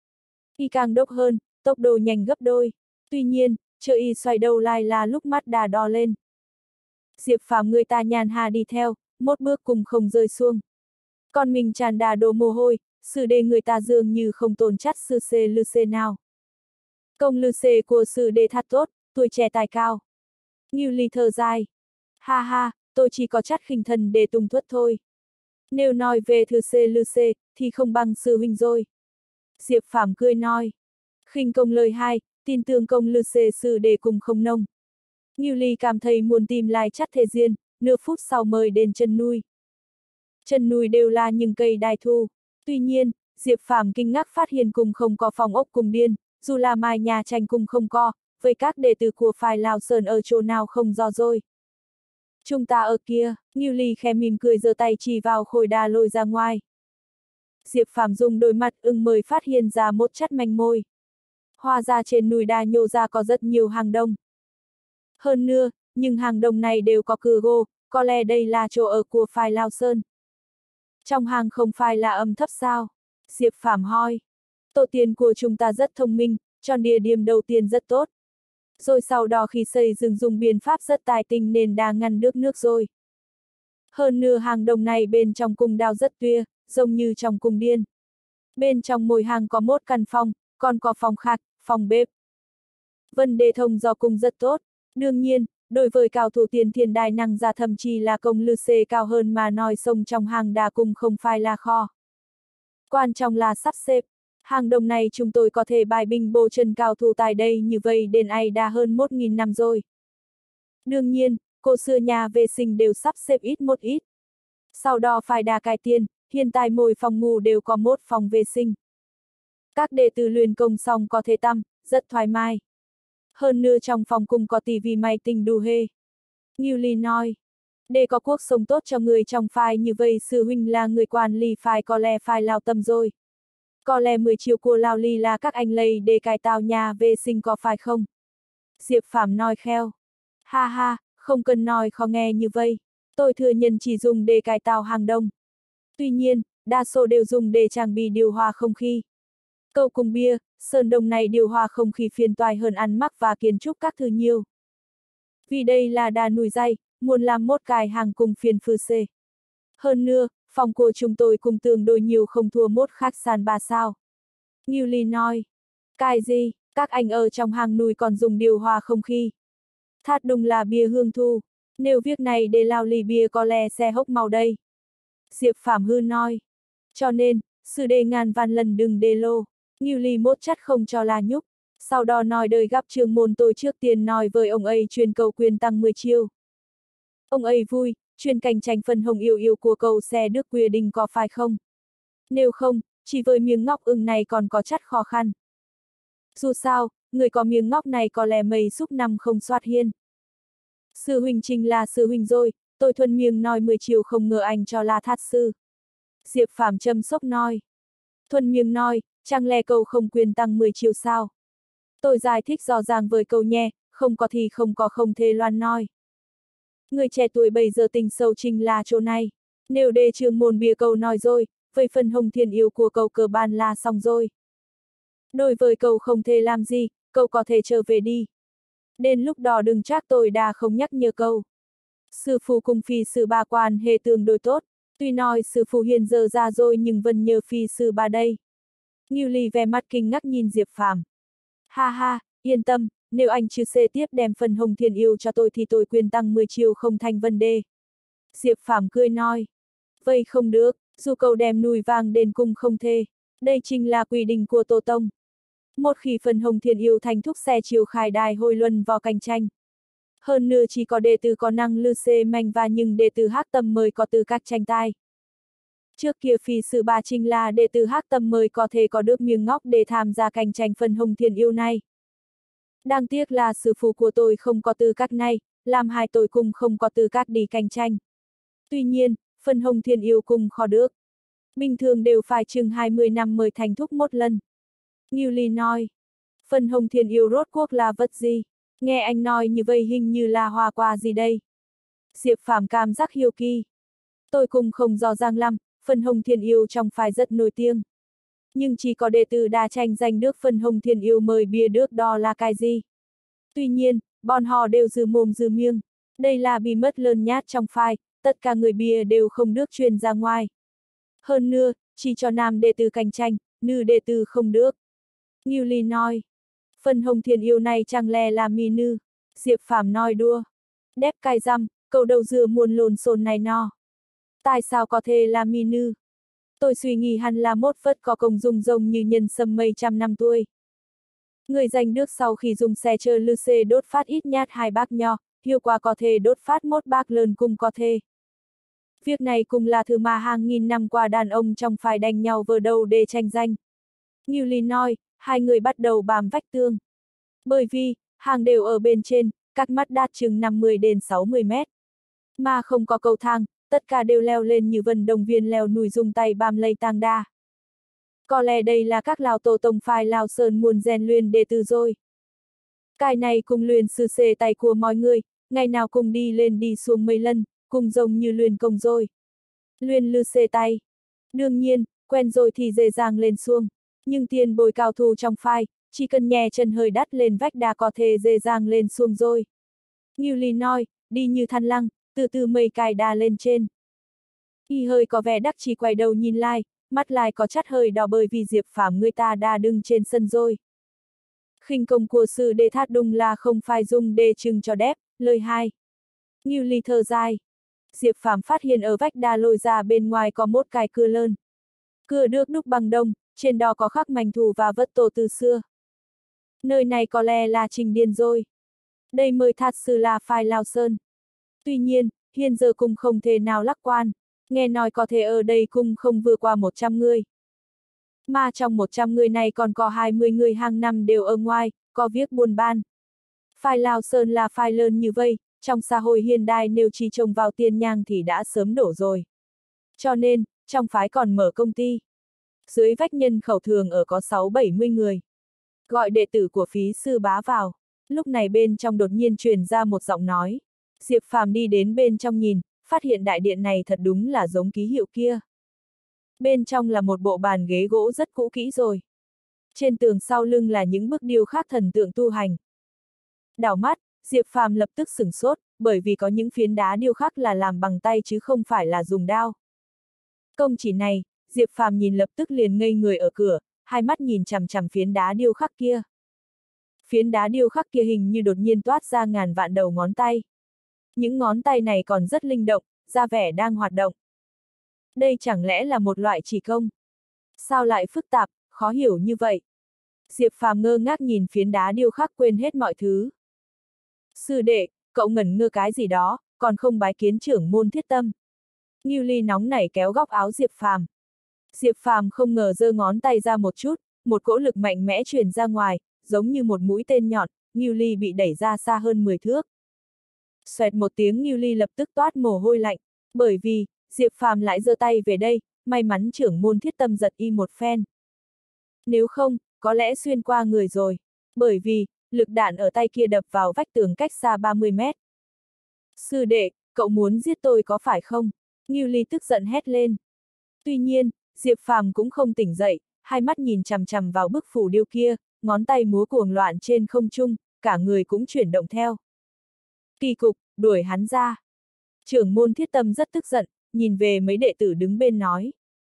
Y càng đốc hơn, tốc độ nhanh gấp đôi. Tuy nhiên, chờ y xoay đầu lại là lúc mắt đã đỏ lên. Diệp Phàm người ta nhàn hà đi theo, một bước cùng không rơi xuông. Còn mình tràn đà đổ mồ hôi, sư đệ người ta dường như không tồn chắc sư xê lư xê nào. Công lư xê của sư đệ thật tốt, tuổi trẻ tài cao. Ngưu Ly thở dài. Ha ha, tôi chỉ có chắc khinh thần để tung thuật thôi. Nếu nói về thư xê lư xê, thì không bằng sư huynh rồi. Diệp Phàm cười nói. Khinh công lời hai, tin tưởng công lư xê sư đệ cùng không nông. Ngưu Ly cảm thấy muốn tìm lại chắc thể diện, nửa phút sau mời đến chân núi. Chân núi đều là những cây đại thụ. Tuy nhiên, Diệp Phàm kinh ngạc phát hiện cùng không có phòng ốc cùng điên, dù là mái nhà tranh cùng không có, với các đệ tử của phái Lào Sơn ở chỗ nào không rõ rồi. Chúng ta ở kia, Ngưu Ly khẽ mỉm cười giơ tay chỉ vào khối đá lôi ra ngoài. Diệp Phàm dùng đôi mắt ưng mới phát hiện ra một chất manh mối. Hóa ra trên núi đá nhô ra có rất nhiều hang động. Hơn nữa, nhưng hang động này đều có cửa gỗ, có lẽ đây là chỗ ở của phái Lào Sơn. Trong hang không phải là âm thấp sao? Diệp Phàm hỏi. Tổ tiên của chúng ta rất thông minh, chọn địa điểm đầu tiên rất tốt. Rồi sau đó khi xây dựng dùng biện pháp rất tài tình nên đã ngăn nước rồi. Hơn nữa hang động này bên trong cung đào rất tuyệt, giống như trong cung điên. Bên trong mỗi hang có một căn phòng, còn có phòng khách, phòng bếp. Vấn đề thông do cung rất tốt. Đương nhiên, đối với cao thủ tiền thiên đại năng ra thậm chí là công lư xê cao hơn mà nói sông trong hang đá cung không phải là kho. Quan trọng là sắp xếp. Hang động này chúng tôi có thể bài binh bố trận cao thủ tại đây như vậy đến ai đã hơn 1000 năm rồi. Đương nhiên, cổ xưa nhà vệ sinh đều sắp xếp ít một ít. Sau đó phải đa cải tiến, hiện tại mỗi phòng ngủ đều có một phòng vệ sinh. Các đệ tử luyện công xong có thể tắm, rất thoải mái. Hơn nữa trong phòng cùng có tivi máy tính đủ hề. Ngưu Ly nói, để có cuộc sống tốt cho người trong phái như vậy sư huynh là người quản lý phái có lẽ phải lao tâm rồi. Có lẽ 10 triệu của Lao Ly là các anh lấy để cải tạo nhà vệ sinh có phải không? Diệp Phàm nói kheo. Ha ha, không cần nói khó nghe như vậy. Tôi thừa nhận chỉ dùng để cải tạo hang động. Tuy nhiên, đa số đều dùng để trang bị điều hòa không khí. Cậu cùng bia, sơn đồng này điều hòa không khí phiền toái hơn ăn mắc và kiến trúc các thứ nhiều. Vì đây là đà núi dày, muốn làm một cái hàng cùng phiền phư xê. Hơn nữa, phòng của chúng tôi cùng tương đối nhiều không thua một khách sạn 3 sao. Ngưu Ly nói. Cái gì, các anh ở trong hang núi còn dùng điều hòa không khí. Thát đúng là bia hương thu. Nếu việc này để Lao Ly bia có lẽ sẽ hốc màu đây. Diệp Phàm hư nói. Cho nên, sư đệ ngàn vạn lần đừng đề lô. Ngưu Ly mốt chắc không cho là nhúc. Sau đó nói đời gặp trường môn tôi trước tiên nói với ông ấy truyền cầu quyền tăng 10 chiêu. Ông ấy vui, truyền cạnh tranh phần hồng yêu yêu của cậu sẽ được quy định có phải không? Nếu không, chỉ với miếng ngọc ưng này còn có chắc khó khăn. Dù sao, người có miếng ngọc này có lẽ mấy xúc năm không soát hiên. Sư huynh chính là sư huynh rồi, tôi thuần miệng nói 10 chiều không ngờ anh cho là thát sư. Diệp Phàm châm sốc nói. Thuần miệng nói, Chẳng lẽ cậu không quyền tăng 10 chiêu sao? Tôi giải thích rõ ràng với cậu nhé, không có thì không có, không thể loan nói. Người trẻ tuổi bây giờ tình sâu chính là chỗ này. Nếu đề trường môn bia cậu nói rồi, vậy phần hồng thiên yêu của cậu cơ bản là xong rồi. Đối với cậu không thể làm gì, cậu có thể trở về đi. Đến lúc đó đừng trách tôi đã không nhắc nhở cậu. Sư phụ cùng phi sư ba quan hệ tương đối tốt. Tuy nói sư phụ hiện giờ ra rồi nhưng vẫn nhờ phi sư ba đây. Ngưu Ly vẻ mặt kinh ngạc nhìn Diệp Phàm. Ha ha, yên tâm, nếu anh chưa xê tiếp đem phần hồng thiên yêu cho tôi thì tôi quyền tăng 10 chiêu không thành vấn đề. Diệp Phàm cười nói. Vậy không được, dù cậu đem núi vàng đến cung không thê. Đây chính là quy định của Tô Tông. Một khi phần hồng thiên yêu thành thúc xe chiều khai đài hồi luân vào cạnh tranh. Hơn nữa chỉ có đệ tử có năng lư xê manh và nhưng đệ tử hắc tâm mới có tư cách tranh tài. Trước kia phi sư ba chính là đệ tử hắc tâm mới có thể có được miếng ngóc để tham gia cạnh tranh phần hồng thiên yêu này. Đáng tiếc là sư phụ của tôi không có tư cách này, làm hai tôi cùng không có tư cách đi cạnh tranh. Tuy nhiên, phần hồng thiên yêu cùng khó được. Bình thường đều phải chừng 20 năm mới thành thúc một lần. Ngưu Ly nói, phần hồng thiên yêu rốt cuộc là vật gì? Nghe anh nói như vậy hình như là hoa quả gì đây? Diệp Phàm cảm giác hiếu kỳ. Tôi cũng không rõ ràng lắm, phần hồng thiên yêu trong phái rất nổi tiếng. Nhưng chỉ có đệ tử đa tranh giành được phần hồng thiên yêu mới bia được đó là cái gì? Tuy nhiên, bọn họ đều dư mồm dư miệng. Đây là bí mật lớn nhát trong phái, tất cả người bia đều không được truyền ra ngoài. Hơn nữa, chỉ cho nam đệ tử cạnh tranh, nữ đệ tử không được. Ngưu Ly nói. Phần hồng thiên yêu này chẳng lẽ là mỹ nữ? Diệp Phàm nói đùa. Đép cai răm, cậu đầu dừa muôn lồn xồn này no. Tại sao có thể là mỹ nữ? Tôi suy nghĩ hẳn là mốt vất có công dùng rồng như nhân sâm mấy trăm năm tuổi. Người giành được sau khi dùng xe chở lư xê đốt phát ít nhát 2 bác nho, hiệu quả có thể đốt phát 1 bác lớn cùng có thể. Việc này cũng là thứ mà hàng nghìn năm qua đàn ông trong phái đánh nhau vờ đầu để tranh giành. Ngưu Ly nói, hai người bắt đầu bám vách tường. Bởi vì, hàng đều ở bên trên, các mắt đạt chừng 50 đến 60 mét. Mà không có cầu thang, tất cả đều leo lên như vận động viên leo núi dùng tay bám lấy tang đá. Có lẽ đây là các lão tổ tông phái Lão Sơn muốn rèn luyện đệ tử rồi. Cái này cùng luyện sư xê tay của mọi người, ngày nào cùng đi lên đi xuống mấy lần, cùng giống như luyện công rồi. Luyện lư xê tay. Đương nhiên, quen rồi thì dễ dàng lên xuống. Nhưng tiền bối cao thủ trong phái, chỉ cần nhẹ chân hơi đắt lên vách đá có thể dễ dàng lên xuống rồi. Ngưu Ly nói, đi như thằn lăng, từ từ mấy cái đá lên trên. Y hơi có vẻ đắc chí quay đầu nhìn lại, mắt lại có chát hơi đỏ bởi vì Diệp Phàm người ta đã đứng trên sân rồi. Khinh công của sư đệ thát đung là không phải dùng để trưng cho đép, lời hai. Ngưu Ly thở dài. Diệp Phàm phát hiện ở vách đá lồi ra bên ngoài có một cái cửa lớn. Cửa được đúc bằng đồng, trên đó có khắc mảnh thủ và vất tổ từ xưa. Nơi này có lẽ là Trình Điền rồi. Đây mới thật sự là phái Lão Sơn. Tuy nhiên, hiện giờ cũng không thể nào lắc quan. Nghe nói có thể ở đây cũng không vừa qua 100 người. Mà trong 100 người này còn có 20 người hàng năm đều ở ngoài, có việc buôn ban. Phái Lão Sơn là phái lớn như vậy, trong xã hội hiện đại nếu chỉ trông vào tiền nhang thì đã sớm đổ rồi. Cho nên, trong phái còn mở công ty. Dưới vách nhân khẩu thường ở có 6-70 người. Gọi đệ tử của phí sư bá vào. Lúc này bên trong đột nhiên truyền ra một giọng nói. Diệp Phàm đi đến bên trong nhìn, phát hiện đại điện này thật đúng là giống ký hiệu kia. Bên trong là một bộ bàn ghế gỗ rất cũ kỹ rồi. Trên tường sau lưng là những bức điêu khắc thần tượng tu hành. Đảo mắt, Diệp Phàm lập tức sửng sốt, bởi vì có những phiến đá điêu khắc là làm bằng tay chứ không phải là dùng đao. Công chỉ này, Diệp Phàm nhìn lập tức liền ngây người ở cửa, hai mắt nhìn chằm chằm phiến đá điêu khắc kia. Phiến đá điêu khắc kia hình như đột nhiên toát ra ngàn vạn đầu ngón tay. Những ngón tay này còn rất linh động, ra vẻ đang hoạt động. Đây chẳng lẽ là một loại chỉ công? Sao lại phức tạp, khó hiểu như vậy? Diệp Phàm ngơ ngác nhìn phiến đá điêu khắc quên hết mọi thứ. Sư đệ, cậu ngẩn ngơ cái gì đó, còn không bái kiến trưởng môn Thiết Tâm. Ngưu Ly nóng nảy kéo góc áo Diệp Phàm. Diệp Phàm không ngờ giơ ngón tay ra một chút, một cỗ lực mạnh mẽ truyền ra ngoài, giống như một mũi tên nhọn, Ngưu Ly bị đẩy ra xa hơn 10 thước. Xoẹt một tiếng Ngưu Ly lập tức toát mồ hôi lạnh, bởi vì, Diệp Phàm lại giơ tay về đây, may mắn trưởng môn Thiết Tâm giật y một phen. Nếu không, có lẽ xuyên qua người rồi. Bởi vì, lực đạn ở tay kia đập vào vách tường cách xa 30 mét. Sư đệ, cậu muốn giết tôi có phải không? Ngưu Ly tức giận hét lên. Tuy nhiên, Diệp Phàm cũng không tỉnh dậy, hai mắt nhìn chằm chằm vào bức phù điêu kia, ngón tay múa cuồng loạn trên không trung, cả người cũng chuyển động theo. Kỳ cục, đuổi hắn ra. Trưởng môn Thiết Tâm rất tức giận, nhìn về mấy đệ tử đứng bên nói.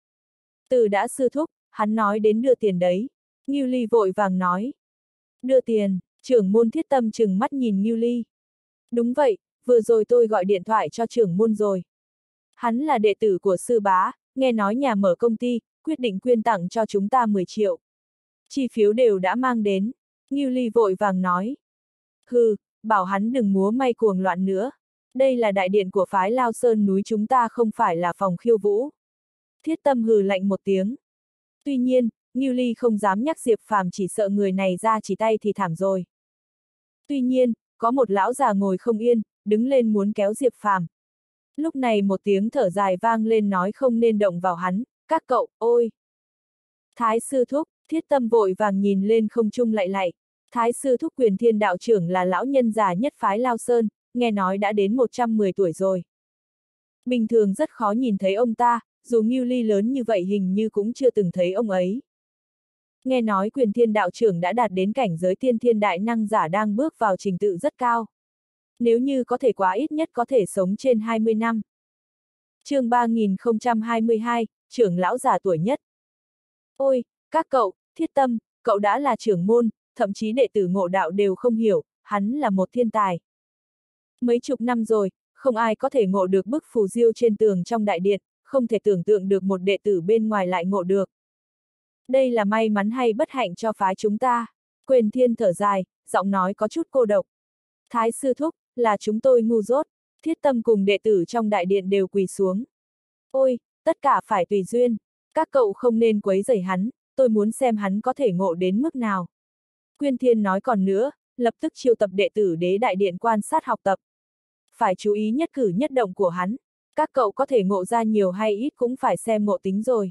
Từ đã sư thúc, hắn nói đến đưa tiền đấy. Ngưu Ly vội vàng nói. Đưa tiền, trưởng môn Thiết Tâm trừng mắt nhìn Ngưu Ly. Đúng vậy, vừa rồi tôi gọi điện thoại cho trưởng môn rồi. Hắn là đệ tử của sư bá, nghe nói nhà mở công ty, quyết định quyên tặng cho chúng ta 10 triệu. Chi phiếu đều đã mang đến. Ngưu Ly vội vàng nói. Hừ, bảo hắn đừng múa may cuồng loạn nữa. Đây là đại điện của phái Lao Sơn núi, chúng ta không phải là phòng khiêu vũ. Thiết Tâm hừ lạnh một tiếng. Tuy nhiên, Ngưu Ly không dám nhắc Diệp Phàm, chỉ sợ người này ra chỉ tay thì thảm rồi. Tuy nhiên, có một lão già ngồi không yên, đứng lên muốn kéo Diệp Phàm. Lúc này một tiếng thở dài vang lên nói không nên động vào hắn, các cậu, ôi! Thái sư thúc, Thiết Tâm vội vàng nhìn lên không trung lạy. Thái sư thúc Quyền Thiên đạo trưởng là lão nhân già nhất phái Lao Sơn, nghe nói đã đến 110 tuổi rồi. Bình thường rất khó nhìn thấy ông ta, dù Ngưu Ly lớn như vậy hình như cũng chưa từng thấy ông ấy. Nghe nói Quyền Thiên đạo trưởng đã đạt đến cảnh giới tiên thiên đại năng giả, đang bước vào trình tự rất cao. Nếu như có thể quá ít nhất có thể sống trên 20 năm. Chương 3022, trưởng lão già tuổi nhất. Ôi, các cậu, Thiết Tâm, cậu đã là trưởng môn, thậm chí đệ tử Ngộ Đạo đều không hiểu, hắn là một thiên tài. Mấy chục năm rồi, không ai có thể ngộ được bức phù diêu trên tường trong đại điện, không thể tưởng tượng được một đệ tử bên ngoài lại ngộ được. Đây là may mắn hay bất hạnh cho phái chúng ta? Quyền Thiên thở dài, giọng nói có chút cô độc. Thái sư thúc, là chúng tôi ngu dốt. Thiết Tâm cùng đệ tử trong đại điện đều quỳ xuống. Ôi, tất cả phải tùy duyên. Các cậu không nên quấy rầy hắn, tôi muốn xem hắn có thể ngộ đến mức nào. Quyền Thiên nói còn nữa, lập tức chiêu tập đệ tử Đế đại điện quan sát học tập. Phải chú ý nhất cử nhất động của hắn. Các cậu có thể ngộ ra nhiều hay ít cũng phải xem ngộ tính rồi.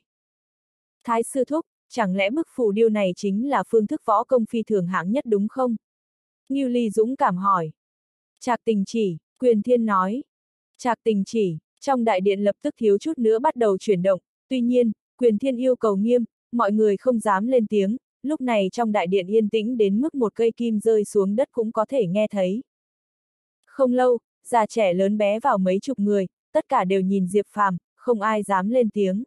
Thái sư thúc, chẳng lẽ bức phù điêu này chính là phương thức võ công phi thường hạng nhất đúng không? Ngưu Ly dũng cảm hỏi. Trạc Tình chỉ, Quyền Thiên nói. Trạc Tình chỉ, trong đại điện lập tức thiếu chút nữa bắt đầu chuyển động, tuy nhiên, Quyền Thiên yêu cầu nghiêm, mọi người không dám lên tiếng, lúc này trong đại điện yên tĩnh đến mức một cây kim rơi xuống đất cũng có thể nghe thấy. Không lâu, già trẻ lớn bé vào mấy chục người, tất cả đều nhìn Diệp Phàm, không ai dám lên tiếng.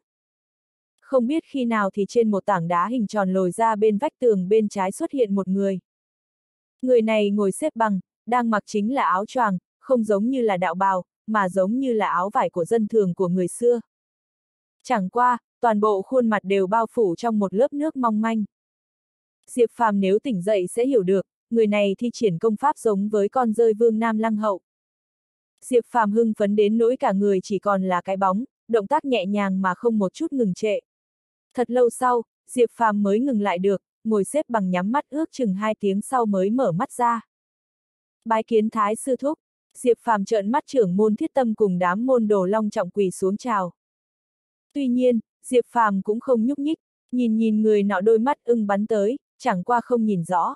Không biết khi nào thì trên một tảng đá hình tròn lồi ra bên vách tường bên trái xuất hiện một người. Người này ngồi xếp bằng, đang mặc chính là áo choàng, không giống như là đạo bào, mà giống như là áo vải của dân thường của người xưa. Chẳng qua, toàn bộ khuôn mặt đều bao phủ trong một lớp nước mong manh. Diệp Phàm nếu tỉnh dậy sẽ hiểu được, người này thi triển công pháp giống với con rơi Vương Nam Lăng Hậu. Diệp Phàm hưng phấn đến nỗi cả người chỉ còn là cái bóng, động tác nhẹ nhàng mà không một chút ngừng trệ. Thật lâu sau, Diệp Phàm mới ngừng lại được, ngồi xếp bằng nhắm mắt ước chừng 2 tiếng sau mới mở mắt ra. Bái kiến Thái sư thúc, Diệp Phàm trợn mắt, trưởng môn Thiết Tâm cùng đám môn đồ long trọng quỳ xuống chào. Tuy nhiên, Diệp Phàm cũng không nhúc nhích, nhìn người nọ đôi mắt ưng bắn tới, chẳng qua không nhìn rõ.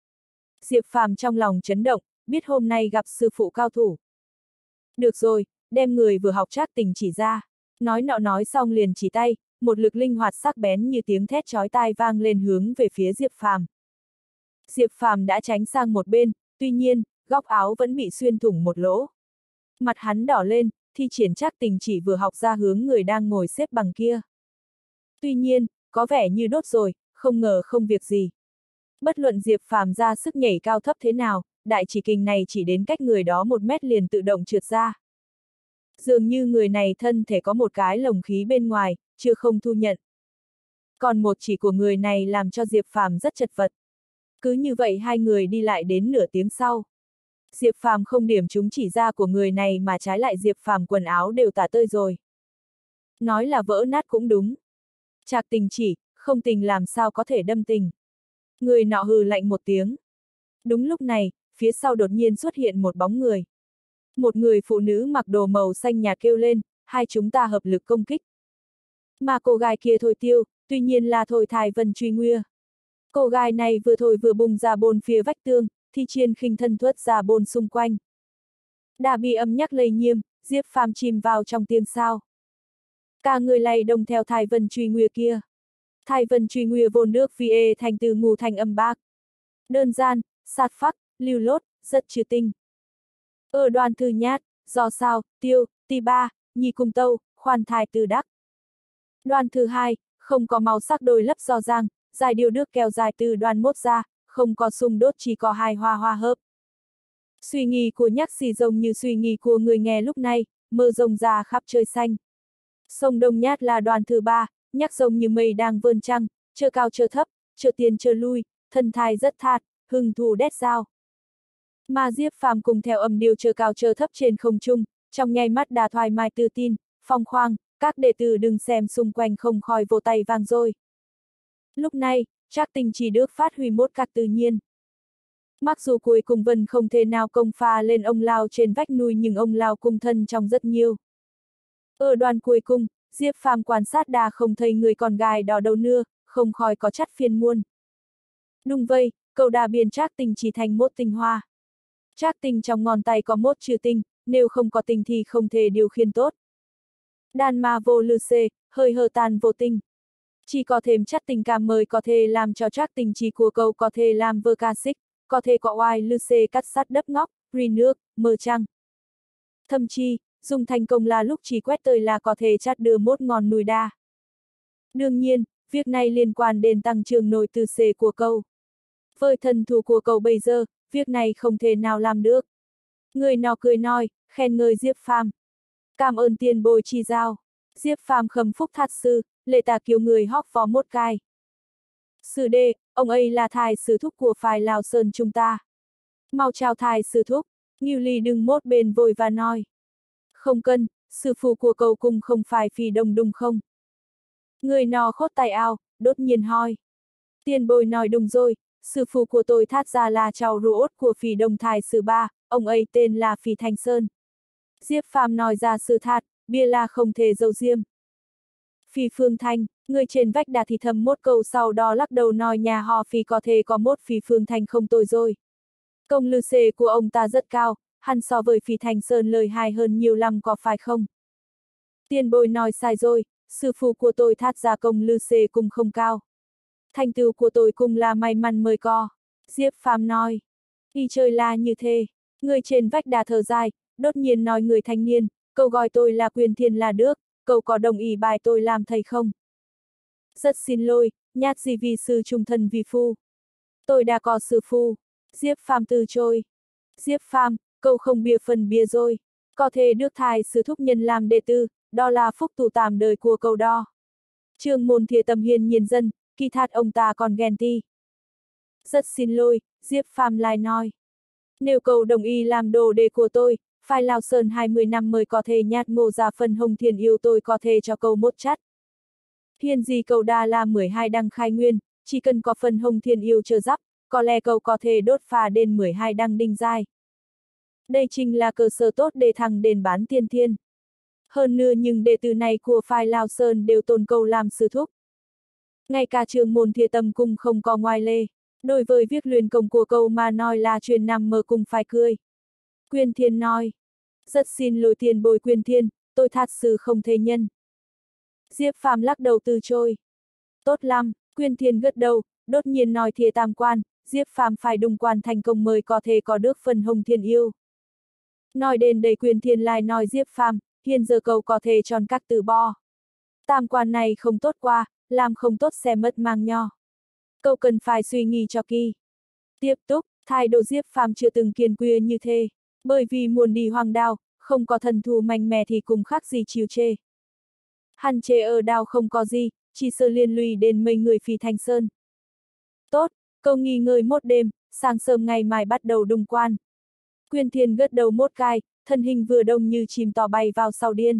Diệp Phàm trong lòng chấn động, biết hôm nay gặp sư phụ cao thủ. Được rồi, đem người vừa học Trác Tình chỉ ra. Nói nọ nói xong liền chỉ tay, một lực linh hoạt sắc bén như tiếng thét chói tai vang lên hướng về phía Diệp Phàm. Diệp Phàm đã tránh sang một bên, tuy nhiên, góc áo vẫn bị xuyên thủng một lỗ. Mặt hắn đỏ lên, thi triển Trác Tình chỉ vừa học ra hướng người đang ngồi xếp bằng kia. Tuy nhiên, có vẻ như đốt rồi, không ngờ không việc gì. Bất luận Diệp Phàm ra sức nhảy cao thấp thế nào, đại chỉ kình này chỉ đến cách người đó 1 mét liền tự động trượt ra. Dường như người này thân thể có một cái lồng khí bên ngoài, chưa không thu nhận. Còn một chỉ của người này làm cho Diệp Phàm rất chật vật. Cứ như vậy hai người đi lại đến nửa tiếng sau. Diệp Phàm không điểm trúng chỉ ra của người này mà trái lại Diệp Phàm quần áo đều tả tơi rồi. Nói là vỡ nát cũng đúng. Trạc Tình chỉ, không tình làm sao có thể đâm tình. Người nọ hừ lạnh một tiếng. Đúng lúc này, phía sau đột nhiên xuất hiện một bóng người. Một người phụ nữ mặc đồ màu xanh nhạt kêu lên, hai chúng ta hợp lực công kích. Mà cô gái kia thôi tiêu, tuy nhiên là thổi Thái Vân truy nguya. Cô gái này vừa thổi vừa bùng ra bồn phía vách tường, thi triển khinh thân thuật ra bồn xung quanh. Đã bị âm nhắc lây nhiễm, Diệp Phàm chìm vào trong tiếng sao. Cả người lay đồng theo Thái Vân truy nguya kia. Thái Vân truy nguya vốn được VA thành từ ngũ thành âm bạc. Đơn giản, sát phác, lưu lốt, rất trừ tinh. Ở đoạn thứ nhất, do sao, tiêu, ti ba, nhị cung tâu, khoan thai từ đắc. Đoạn thứ hai, không có màu sắc đôi lấp rõ ràng, dài điều nước kéo dài từ đoạn mốt ra, không có xung đột chỉ có hai hoa hoa hợp. Suy nghĩ của nhắc xì rồng như suy nghĩ của người nghe lúc này, mơ rồng ra khắp trời xanh. Sông Đông Nhát là đoạn thứ ba, nhắc rồng như mây đang vươn trăng, chơ cao chơ thấp, chơ tiền chơ lui, thân thai rất thạt, hưng thù đét dao. Mà Diệp Phàm cùng theo âm điệu chơ cao chơ thấp trên không trung, trong nháy mắt đã thoải mái tự tin, phong khoáng, các đệ tử đừng xem xung quanh không khỏi vỗ tay vang rồi. Lúc này, Trác Tinh chỉ được phát huy một cách tự nhiên. Mặc dù cuối cùng Vân không thể nào công pha lên ông lao trên vách núi nhưng ông lao cung thân trong rất nhiều. Ở đoạn cuối cùng, Diệp Phàm quan sát đã không thấy người con gái đó đâu nữa, không khỏi có chất phiền muôn. Đúng vậy, cậu đã biến Trác Tinh chỉ thành một tinh hoa. Trác Tinh trong ngón tay có một chữ tinh, nếu không có tinh thì không thể điều khiển tốt. Đàn ma vô lư xê, hơi hờ tàn vô tinh. Chỉ có thêm chất tình cảm mới có thể làm cho Trác Tinh chỉ của cậu có thể làm vơ ca xích, có thể có oai lư xê cắt sắt đắp ngóc, ri nước, mơ trăng. Thậm chí, dùng thành công là lúc chỉ quét tới là có thể chắt đưa một ngọn núi đa. Đương nhiên, việc này liên quan đến tăng trưởng nội từ xê của cậu. Với thần thủ của cậu bây giờ, việc này không thể nào làm được. Người nọ cười nói, khen ngợi Diệp Phàm. Cảm ơn tiền bồi chi giao. Diệp Phàm khâm phúc thát sư, lệ tà kiều người hóc phó một cai. Sư đệ, ông ấy là thái sư thúc của phái Lào Sơn chúng ta. Mau chào thái sư thúc, Ngưu Ly đừng mốt bên vội và nói. Không cần, sư phụ của cậu cùng không phải Phi Đông đúng không? Người nọ khốt tay ao, đột nhiên hỏi. Tiền bồi nói đúng rồi, sư phụ của tôi thát ra là cháu ruột của Phi Đông thái sư ba, ông ấy tên là Phi Thanh Sơn. Diệp Phàm nói ra sự thật, bia là không thể giấu diêm. Phi Phương Thanh, người trên vách đã thì thầm một câu sau đó lắc đầu nói nhà họ Phi có thể có một Phi Phương Thanh không tồi rồi. Công lư xê của ông ta rất cao, hẳn so với Phi Thanh Sơn lời hài hơn nhiều lắm có phải không? Tiền bồi nói sai rồi, sư phụ của tôi thát ra công lư xê cũng không cao. Thành tựu của tôi cũng là may mắn mới có. Diệp Phàm nói. Y chơi là như thế. Người trên vách đã thở dài, đột nhiên nói người thanh niên, cậu gọi tôi là Quyền Thiên là được, cậu có đồng ý bài tôi làm thầy không? Rất xin lỗi, nhát gì vì sư trung thân vì phu. Tôi đã có sư phu. Diệp Phàm từ chối. Diệp Phàm, cậu không bia phần bia rồi. Có thể được thái sư thúc nhân làm đệ tử, đó là phúc tù tạm đời của cậu đó. Trương Môn Thiệ Tâm hiền nhiên dân, kỳ thật ông ta còn ghen ti. Rất xin lỗi, Diệp Phàm lại nói. Nếu cậu đồng ý làm đồ đệ của tôi, phải Lào Sơn 20 năm mới có thể nhát ngộ ra phần hồng thiền yêu tôi có thể cho cậu một chắt. Hiện gì cậu đã là 12 đăng khai nguyên, chỉ cần có phần hồng thiên yêu trợ giúp, có lẽ cậu có thể đốt phá đến 12 đăng đinh giai. Đây chính là cơ sở tốt để thằng đền bán tiên thiên. Hơn nữa những đệ tử này của phái Lào Sơn đều tôn cậu làm sư thúc. Ngay cả Trường Môn Thiệ Tâm cũng không có ngoài lề. Đối với việc luyện công của cậu mà nói là chuyện nằm mơ cùng phải cười. Quyền Thiên nói. Rất xin lỗi tiền bồi Quyền Thiên, tôi thật sự không thể nhân. Diệp Phàm lắc đầu từ chối. Tốt lắm, Quyền Thiên gật đầu, đột nhiên nói Thiệ Tam Quan, Diệp Phàm phải đùng quan thành công mới có thể có được phần hồng thiên yêu. Nói đến đây Quyền Thiên lại nói Diệp Phàm, hiện giờ cậu có thể chọn các từ bo. Tam quan này không tốt qua, làm không tốt sẽ mất mang nho. Cậu cần phải suy nghĩ cho kỹ. Tiếp tục, thái độ Diệp Phàm chưa từng kiên quyết như thế, bởi vì muốn đi Hoàng Đao, không có thần thù mạnh mẽ thì cũng khác gì chịu chê. Hắn chê ở đao không có gì, chỉ sợ liên lụy đến mấy người Phi Thanh Sơn. Tốt, cậu nghỉ ngơi một đêm, sáng sớm ngày mai bắt đầu đùng quan. Quyền Thiên gật đầu một cái, thân hình vừa đông như chim tỏ bay vào sau điên.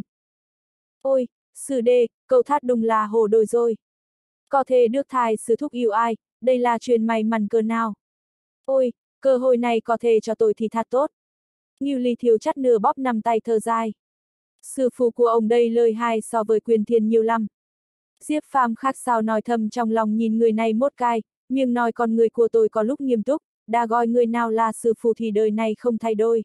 Ôi, sư đệ, cậu thát đùng là hồ đồ rồi. Có thể được thái sư thúc yêu ai, đây là chuyện may mắn cỡ nào. Ôi, cơ hội này có thể cho tôi thì thật tốt. Ngưu Ly thiếu chắt nửa bóp nằm tay thở dài. Sư phụ của ông đây lời hay so với Quyền Thiên nhiều lắm. Diệp Phàm khác sao nói thầm trong lòng nhìn người này một cái, miệng nói con người của tôi có lúc nghiêm túc, đã gọi người nào là sư phụ thì đời này không thay đổi.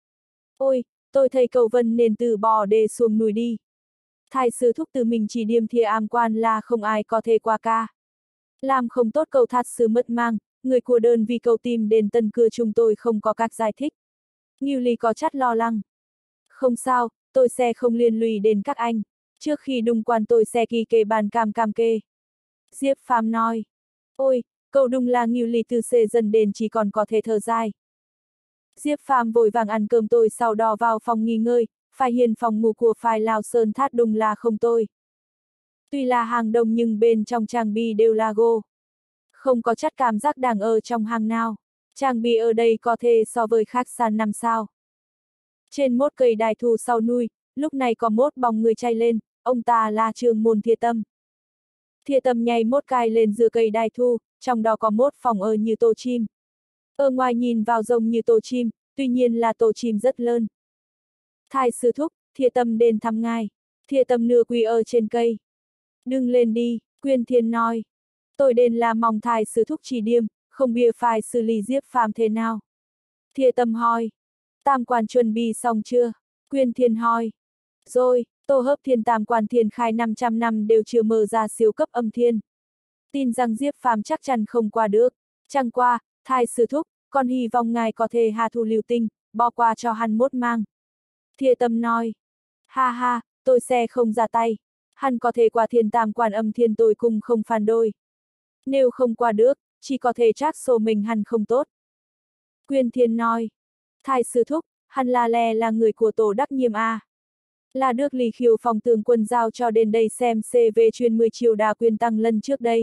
Ôi, tôi thấy cậu Vân nên từ bỏ để xuống núi đi. Thái sư thúc tự mình chỉ điểm thì am quan là không ai có thể qua ca. Làm không tốt cậu thật sự mất mang, người của đơn vì cậu tìm đến tân cưa chúng tôi không có các giải thích. Ngưu Ly có chắc lo lắng. Không sao, tôi sẽ không liên lụy đến các anh. Trước khi đung quan tôi sẽ ghi kê bàn cam kê. Diệp Phàm nói. Ôi, cậu đung là Ngưu Ly từ xê dần đến chỉ còn có thể thở dài. Diệp Phàm vội vàng ăn cơm tôi sau đó vào phòng nghỉ ngơi, phải hiền phòng ngủ của Phái Lao Sơn Thát đung là không tôi. Tuy là hàng đông nhưng bên trong trang bị đều là gỗ. Không có chất cảm giác đang ở trong hàng nào. Trang bị ở đây có thể so với khác sàn 5 sao. Trên mốt cây đài thù sau núi, lúc này có mốt bóng người chay lên, ông ta là Trương Môn Thiệt Tâm. Thiệt Tâm nhảy mốt cài lên giữa cây đài thu, trong đó có mốt phòng ở như tổ chim. Ở ngoài nhìn vào rồng như tổ chim, tuy nhiên là tổ chim rất lớn. Thái sư thúc, Thiệt Tâm đến thăm ngài. Thiệt Tâm nửa quỳ ở trên cây. Đừng lên đi, Quyên Thiên nói. Tôi đến là mong Thái sư thúc chỉ điểm, không biết phải xử lý Diệp Phàm thế nào. Thiệt Tâm hỏi. Tam quan chuẩn bị xong chưa? Quyên Thiên hỏi. Rồi, tổ hợp thiên tam quan thiên khai 500 năm đều chưa mở ra siêu cấp âm thiên. Tin rằng Diệp Phàm chắc chắn không qua được. Chẳng qua, Thái sư thúc, còn hy vọng ngài có thể hạ thủ lưu tình, bỏ qua cho hắn mốt mang. Thiệt Tâm nói. Ha ha, tôi sẽ không ra tay. Hắn có thể qua thiên tam quan âm thiên tôi cùng không phản đối. Nếu không qua được, chỉ có thể trách số mình hắn không tốt. Quyên Thiên nói. Thái sư thúc, hắn là người của tổ đắc nhiệm à. Là được Lý Khiêu phòng tướng quân giao cho đến đây xem CV chuyên 10 chiều đà quyên tăng lần trước đây.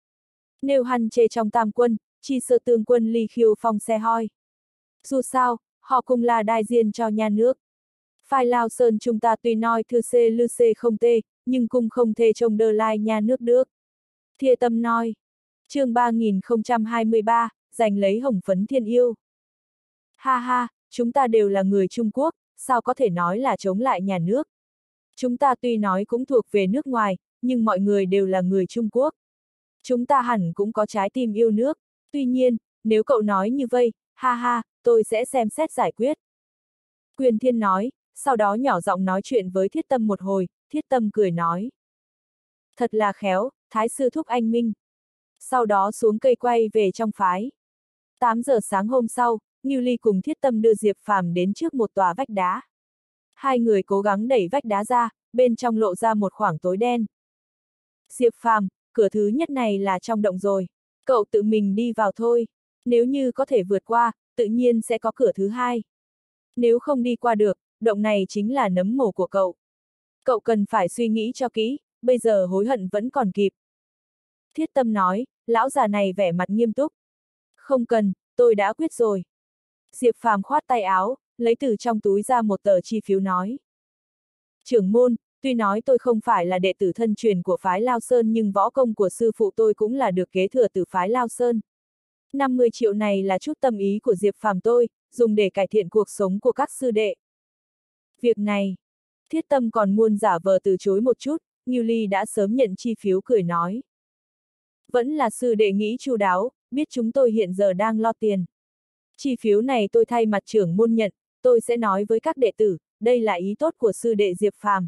Nếu hắn chê trong tam quân, chỉ sợ tướng quân Lý Khiêu phòng sẽ hỏi. Dù sao, họ cũng là đại diện cho nhà nước. Phái Lao Sơn chúng ta tuy nói thư xê lư xê không tê, nhưng cũng không thể trông đờ lại nhà nước được. Thiệt Tâm nói. Chương 3023, giành lấy hồng phấn thiên yêu. Ha ha, chúng ta đều là người Trung Quốc, sao có thể nói là chống lại nhà nước. Chúng ta tuy nói cũng thuộc về nước ngoài, nhưng mọi người đều là người Trung Quốc. Chúng ta hẳn cũng có trái tim yêu nước, tuy nhiên, nếu cậu nói như vậy, ha ha, tôi sẽ xem xét giải quyết. Quyên Thiên nói, sau đó nhỏ giọng nói chuyện với Thiết Tâm một hồi, Thiết Tâm cười nói. Thật là khéo, Thái sư thúc anh minh. Sau đó xuống cây quay về trong phái. 8 giờ sáng hôm sau, Ngưu Ly cùng Thiết Tâm đưa Diệp Phàm đến trước một tòa vách đá. Hai người cố gắng đẩy vách đá ra, bên trong lộ ra một khoảng tối đen. Diệp Phàm, cửa thứ nhất này là trong động rồi. Cậu tự mình đi vào thôi. Nếu như có thể vượt qua, tự nhiên sẽ có cửa thứ hai. Nếu không đi qua được, động này chính là nấm mồ của cậu. Cậu cần phải suy nghĩ cho kỹ, bây giờ hối hận vẫn còn kịp. Thiết Tâm nói, lão già này vẻ mặt nghiêm túc. Không cần, tôi đã quyết rồi. Diệp Phàm khoát tay áo, lấy từ trong túi ra một tờ chi phiếu nói. Trưởng môn, tuy nói tôi không phải là đệ tử thân truyền của phái Lao Sơn nhưng võ công của sư phụ tôi cũng là được kế thừa từ phái Lao Sơn. 50 triệu này là chút tâm ý của Diệp Phàm tôi, dùng để cải thiện cuộc sống của các sư đệ. Việc này, Thiết Tâm còn muốn giả vờ từ chối một chút, Ngưu Ly đã sớm nhận chi phiếu cười nói. Vẫn là sư đệ nghĩ chu đáo, biết chúng tôi hiện giờ đang lo tiền. Chi phiếu này tôi thay mặt trưởng môn nhận, tôi sẽ nói với các đệ tử, đây là ý tốt của sư đệ Diệp Phàm.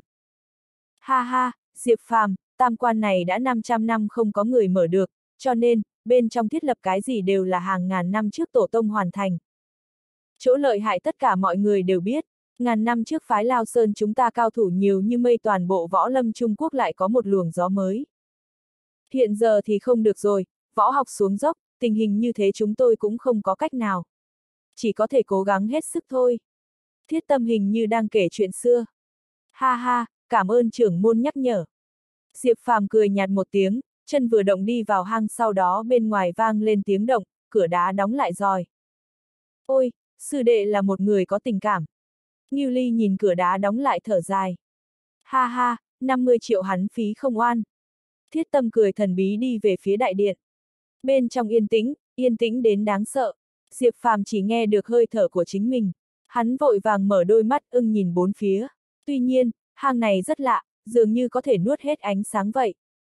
Ha ha, Diệp Phàm, tam quan này đã 500 năm không có người mở được, cho nên, bên trong thiết lập cái gì đều là hàng ngàn năm trước tổ tông hoàn thành. Chỗ lợi hại tất cả mọi người đều biết, ngàn năm trước phái Lao Sơn chúng ta cao thủ nhiều như mây, toàn bộ võ lâm Trung Quốc lại có một luồng gió mới. Hiện giờ thì không được rồi, võ học xuống dốc, tình hình như thế chúng tôi cũng không có cách nào. Chỉ có thể cố gắng hết sức thôi. Thiết Tâm hình như đang kể chuyện xưa. Ha ha, cảm ơn trưởng môn nhắc nhở. Diệp Phàm cười nhạt một tiếng, chân vừa động đi vào hang, sau đó bên ngoài vang lên tiếng động, cửa đá đóng lại rồi. Ôi, sư đệ là một người có tình cảm. Ngưu Ly nhìn cửa đá đóng lại thở dài. Ha ha, 50 triệu hắn phí không oan. Thiết Tâm cười thần bí đi về phía đại điện. Bên trong yên tĩnh đến đáng sợ. Diệp Phàm chỉ nghe được hơi thở của chính mình. Hắn vội vàng mở đôi mắt ưng nhìn bốn phía. Tuy nhiên, hang này rất lạ, dường như có thể nuốt hết ánh sáng vậy.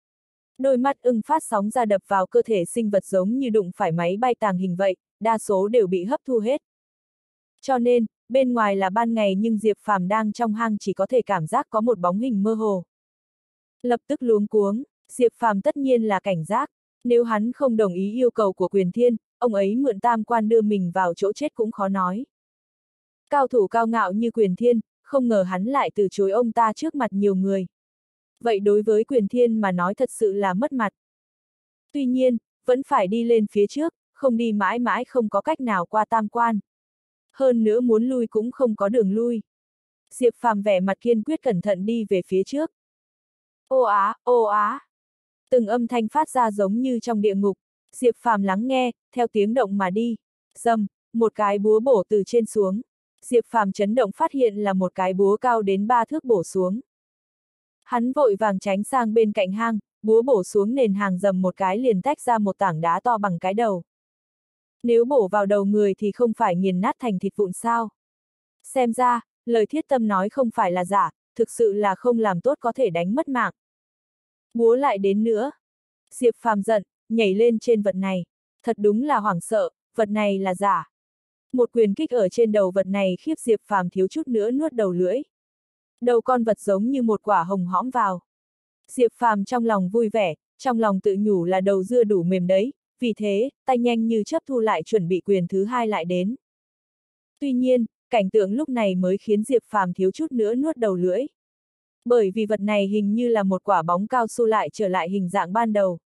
Đôi mắt ưng phát sóng ra đập vào cơ thể sinh vật giống như đụng phải máy bay tàng hình vậy, đa số đều bị hấp thu hết. Cho nên, bên ngoài là ban ngày nhưng Diệp Phàm đang trong hang chỉ có thể cảm giác có một bóng hình mơ hồ. Lập tức luống cuống, Diệp Phàm tất nhiên là cảnh giác, nếu hắn không đồng ý yêu cầu của Quyền Thiên, ông ấy mượn tam quan đưa mình vào chỗ chết cũng khó nói. Cao thủ cao ngạo như Quyền Thiên, không ngờ hắn lại từ chối ông ta trước mặt nhiều người. Vậy đối với Quyền Thiên mà nói thật sự là mất mặt. Tuy nhiên, vẫn phải đi lên phía trước, không đi mãi mãi không có cách nào qua tam quan. Hơn nữa muốn lui cũng không có đường lui. Diệp Phàm vẻ mặt kiên quyết cẩn thận đi về phía trước. Ô á, ô á. Từng âm thanh phát ra giống như trong địa ngục. Diệp Phàm lắng nghe, theo tiếng động mà đi. Rầm, một cái búa bổ từ trên xuống. Diệp Phàm chấn động phát hiện là một cái búa cao đến 3 thước bổ xuống. Hắn vội vàng tránh sang bên cạnh hang, búa bổ xuống nền hàng rầm một cái liền tách ra một tảng đá to bằng cái đầu. Nếu bổ vào đầu người thì không phải nghiền nát thành thịt vụn sao? Xem ra, lời Thiết Tâm nói không phải là giả, thực sự là không làm tốt có thể đánh mất mạng. Búa lại đến nữa. Diệp Phàm giận, nhảy lên trên vật này. Thật đúng là hoảng sợ, vật này là giả. Một quyền kích ở trên đầu vật này khiếp Diệp Phàm thiếu chút nữa nuốt đầu lưỡi. Đầu con vật giống như một quả hồng hõm vào. Diệp Phàm trong lòng vui vẻ, trong lòng tự nhủ là đầu dưa đủ mềm đấy, vì thế, tay nhanh như chớp thu lại chuẩn bị quyền thứ hai lại đến. Tuy nhiên, cảnh tượng lúc này mới khiến Diệp Phàm thiếu chút nữa nuốt đầu lưỡi. Bởi vì vật này hình như là một quả bóng cao su lại trở lại hình dạng ban đầu.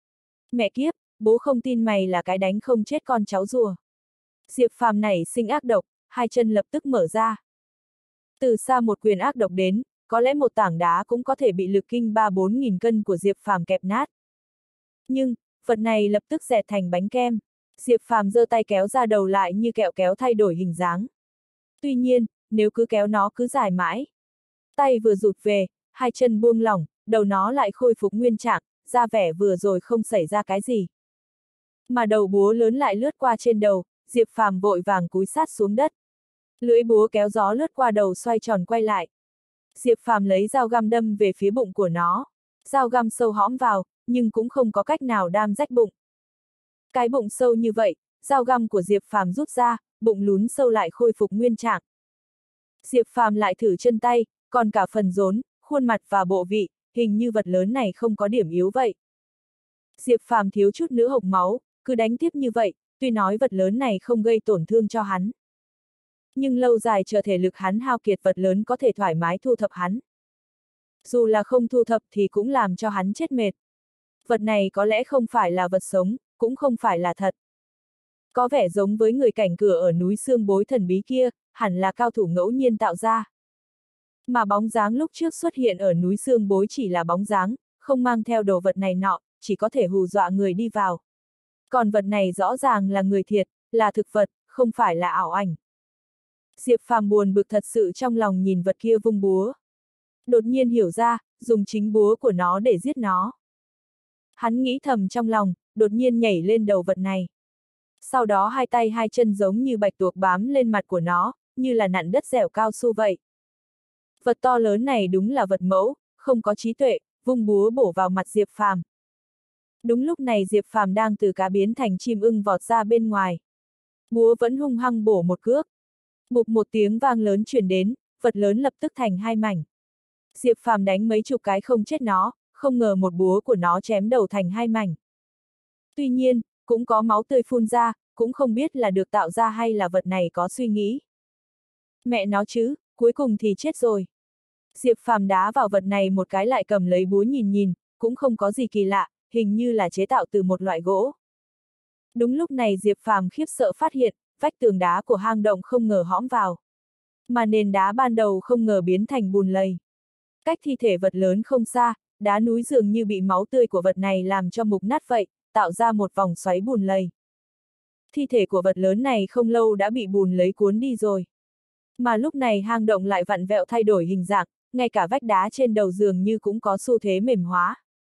Mẹ kiếp, bố không tin mày là cái đánh không chết con cháu rùa. Diệp Phàm nảy sinh ác độc, hai chân lập tức mở ra. Từ xa một quyền ác độc đến, có lẽ một tảng đá cũng có thể bị lực kinh 3-4 nghìn cân của Diệp Phàm kẹp nát. Nhưng, vật này lập tức dẹt thành bánh kem. Diệp Phàm giơ tay kéo ra đầu lại như kẹo kéo thay đổi hình dáng. Tuy nhiên, nếu cứ kéo nó cứ dài mãi. Tay vừa rụt về, hai chân buông lỏng, đầu nó lại khôi phục nguyên trạng, ra vẻ vừa rồi không xảy ra cái gì. Mà đầu búa lớn lại lướt qua trên đầu, Diệp Phàm vội vàng cúi sát xuống đất. Lưỡi búa kéo gió lướt qua đầu xoay tròn quay lại. Diệp Phàm lấy dao găm đâm về phía bụng của nó. Dao găm sâu hõm vào, nhưng cũng không có cách nào đam rách bụng. Cái bụng sâu như vậy, dao găm của Diệp Phàm rút ra, bụng lún sâu lại khôi phục nguyên trạng. Diệp Phàm lại thử chân tay, còn cả phần rốn, khuôn mặt và bộ vị, hình như vật lớn này không có điểm yếu vậy. Diệp Phàm thiếu chút nữa hộc máu, cứ đánh tiếp như vậy, tuy nói vật lớn này không gây tổn thương cho hắn. Nhưng lâu dài chờ thể lực hắn hao kiệt vật lớn có thể thoải mái thu thập hắn. Dù là không thu thập thì cũng làm cho hắn chết mệt. Vật này có lẽ không phải là vật sống, cũng không phải là thật. Có vẻ giống với người cảnh cửa ở núi Xương Bối thần bí kia, hẳn là cao thủ ngẫu nhiên tạo ra. Mà bóng dáng lúc trước xuất hiện ở núi Xương Bối chỉ là bóng dáng, không mang theo đồ vật này nọ, chỉ có thể hù dọa người đi vào. Còn vật này rõ ràng là người thiệt, là thực vật, không phải là ảo ảnh. Diệp Phàm buồn bực thật sự trong lòng nhìn vật kia vung búa. Đột nhiên hiểu ra, dùng chính búa của nó để giết nó. Hắn nghĩ thầm trong lòng, đột nhiên nhảy lên đầu vật này. Sau đó hai tay hai chân giống như bạch tuộc bám lên mặt của nó, như là nặn đất dẻo cao su vậy. Vật to lớn này đúng là vật mẫu, không có trí tuệ, vung búa bổ vào mặt Diệp Phàm. Đúng lúc này Diệp Phàm đang từ cá biến thành chim ưng vọt ra bên ngoài. Búa vẫn hung hăng bổ một cước. Bụp một tiếng vang lớn truyền đến, vật lớn lập tức thành hai mảnh. Diệp Phàm đánh mấy chục cái không chết nó, không ngờ một búa của nó chém đầu thành hai mảnh. Tuy nhiên, cũng có máu tươi phun ra, cũng không biết là được tạo ra hay là vật này có suy nghĩ. Mẹ nó chứ, cuối cùng thì chết rồi. Diệp Phàm đá vào vật này một cái lại cầm lấy búa nhìn nhìn, cũng không có gì kỳ lạ, hình như là chế tạo từ một loại gỗ. Đúng lúc này Diệp Phàm khiếp sợ phát hiện, vách tường đá của hang động không ngờ hõm vào. Mà nền đá ban đầu không ngờ biến thành bùn lầy. Cách thi thể vật lớn không xa, đá núi dường như bị máu tươi của vật này làm cho mục nát vậy, tạo ra một vòng xoáy bùn lầy. Thi thể của vật lớn này không lâu đã bị bùn lấy cuốn đi rồi. Mà lúc này hang động lại vặn vẹo thay đổi hình dạng, ngay cả vách đá trên đầu dường như cũng có xu thế mềm hóa.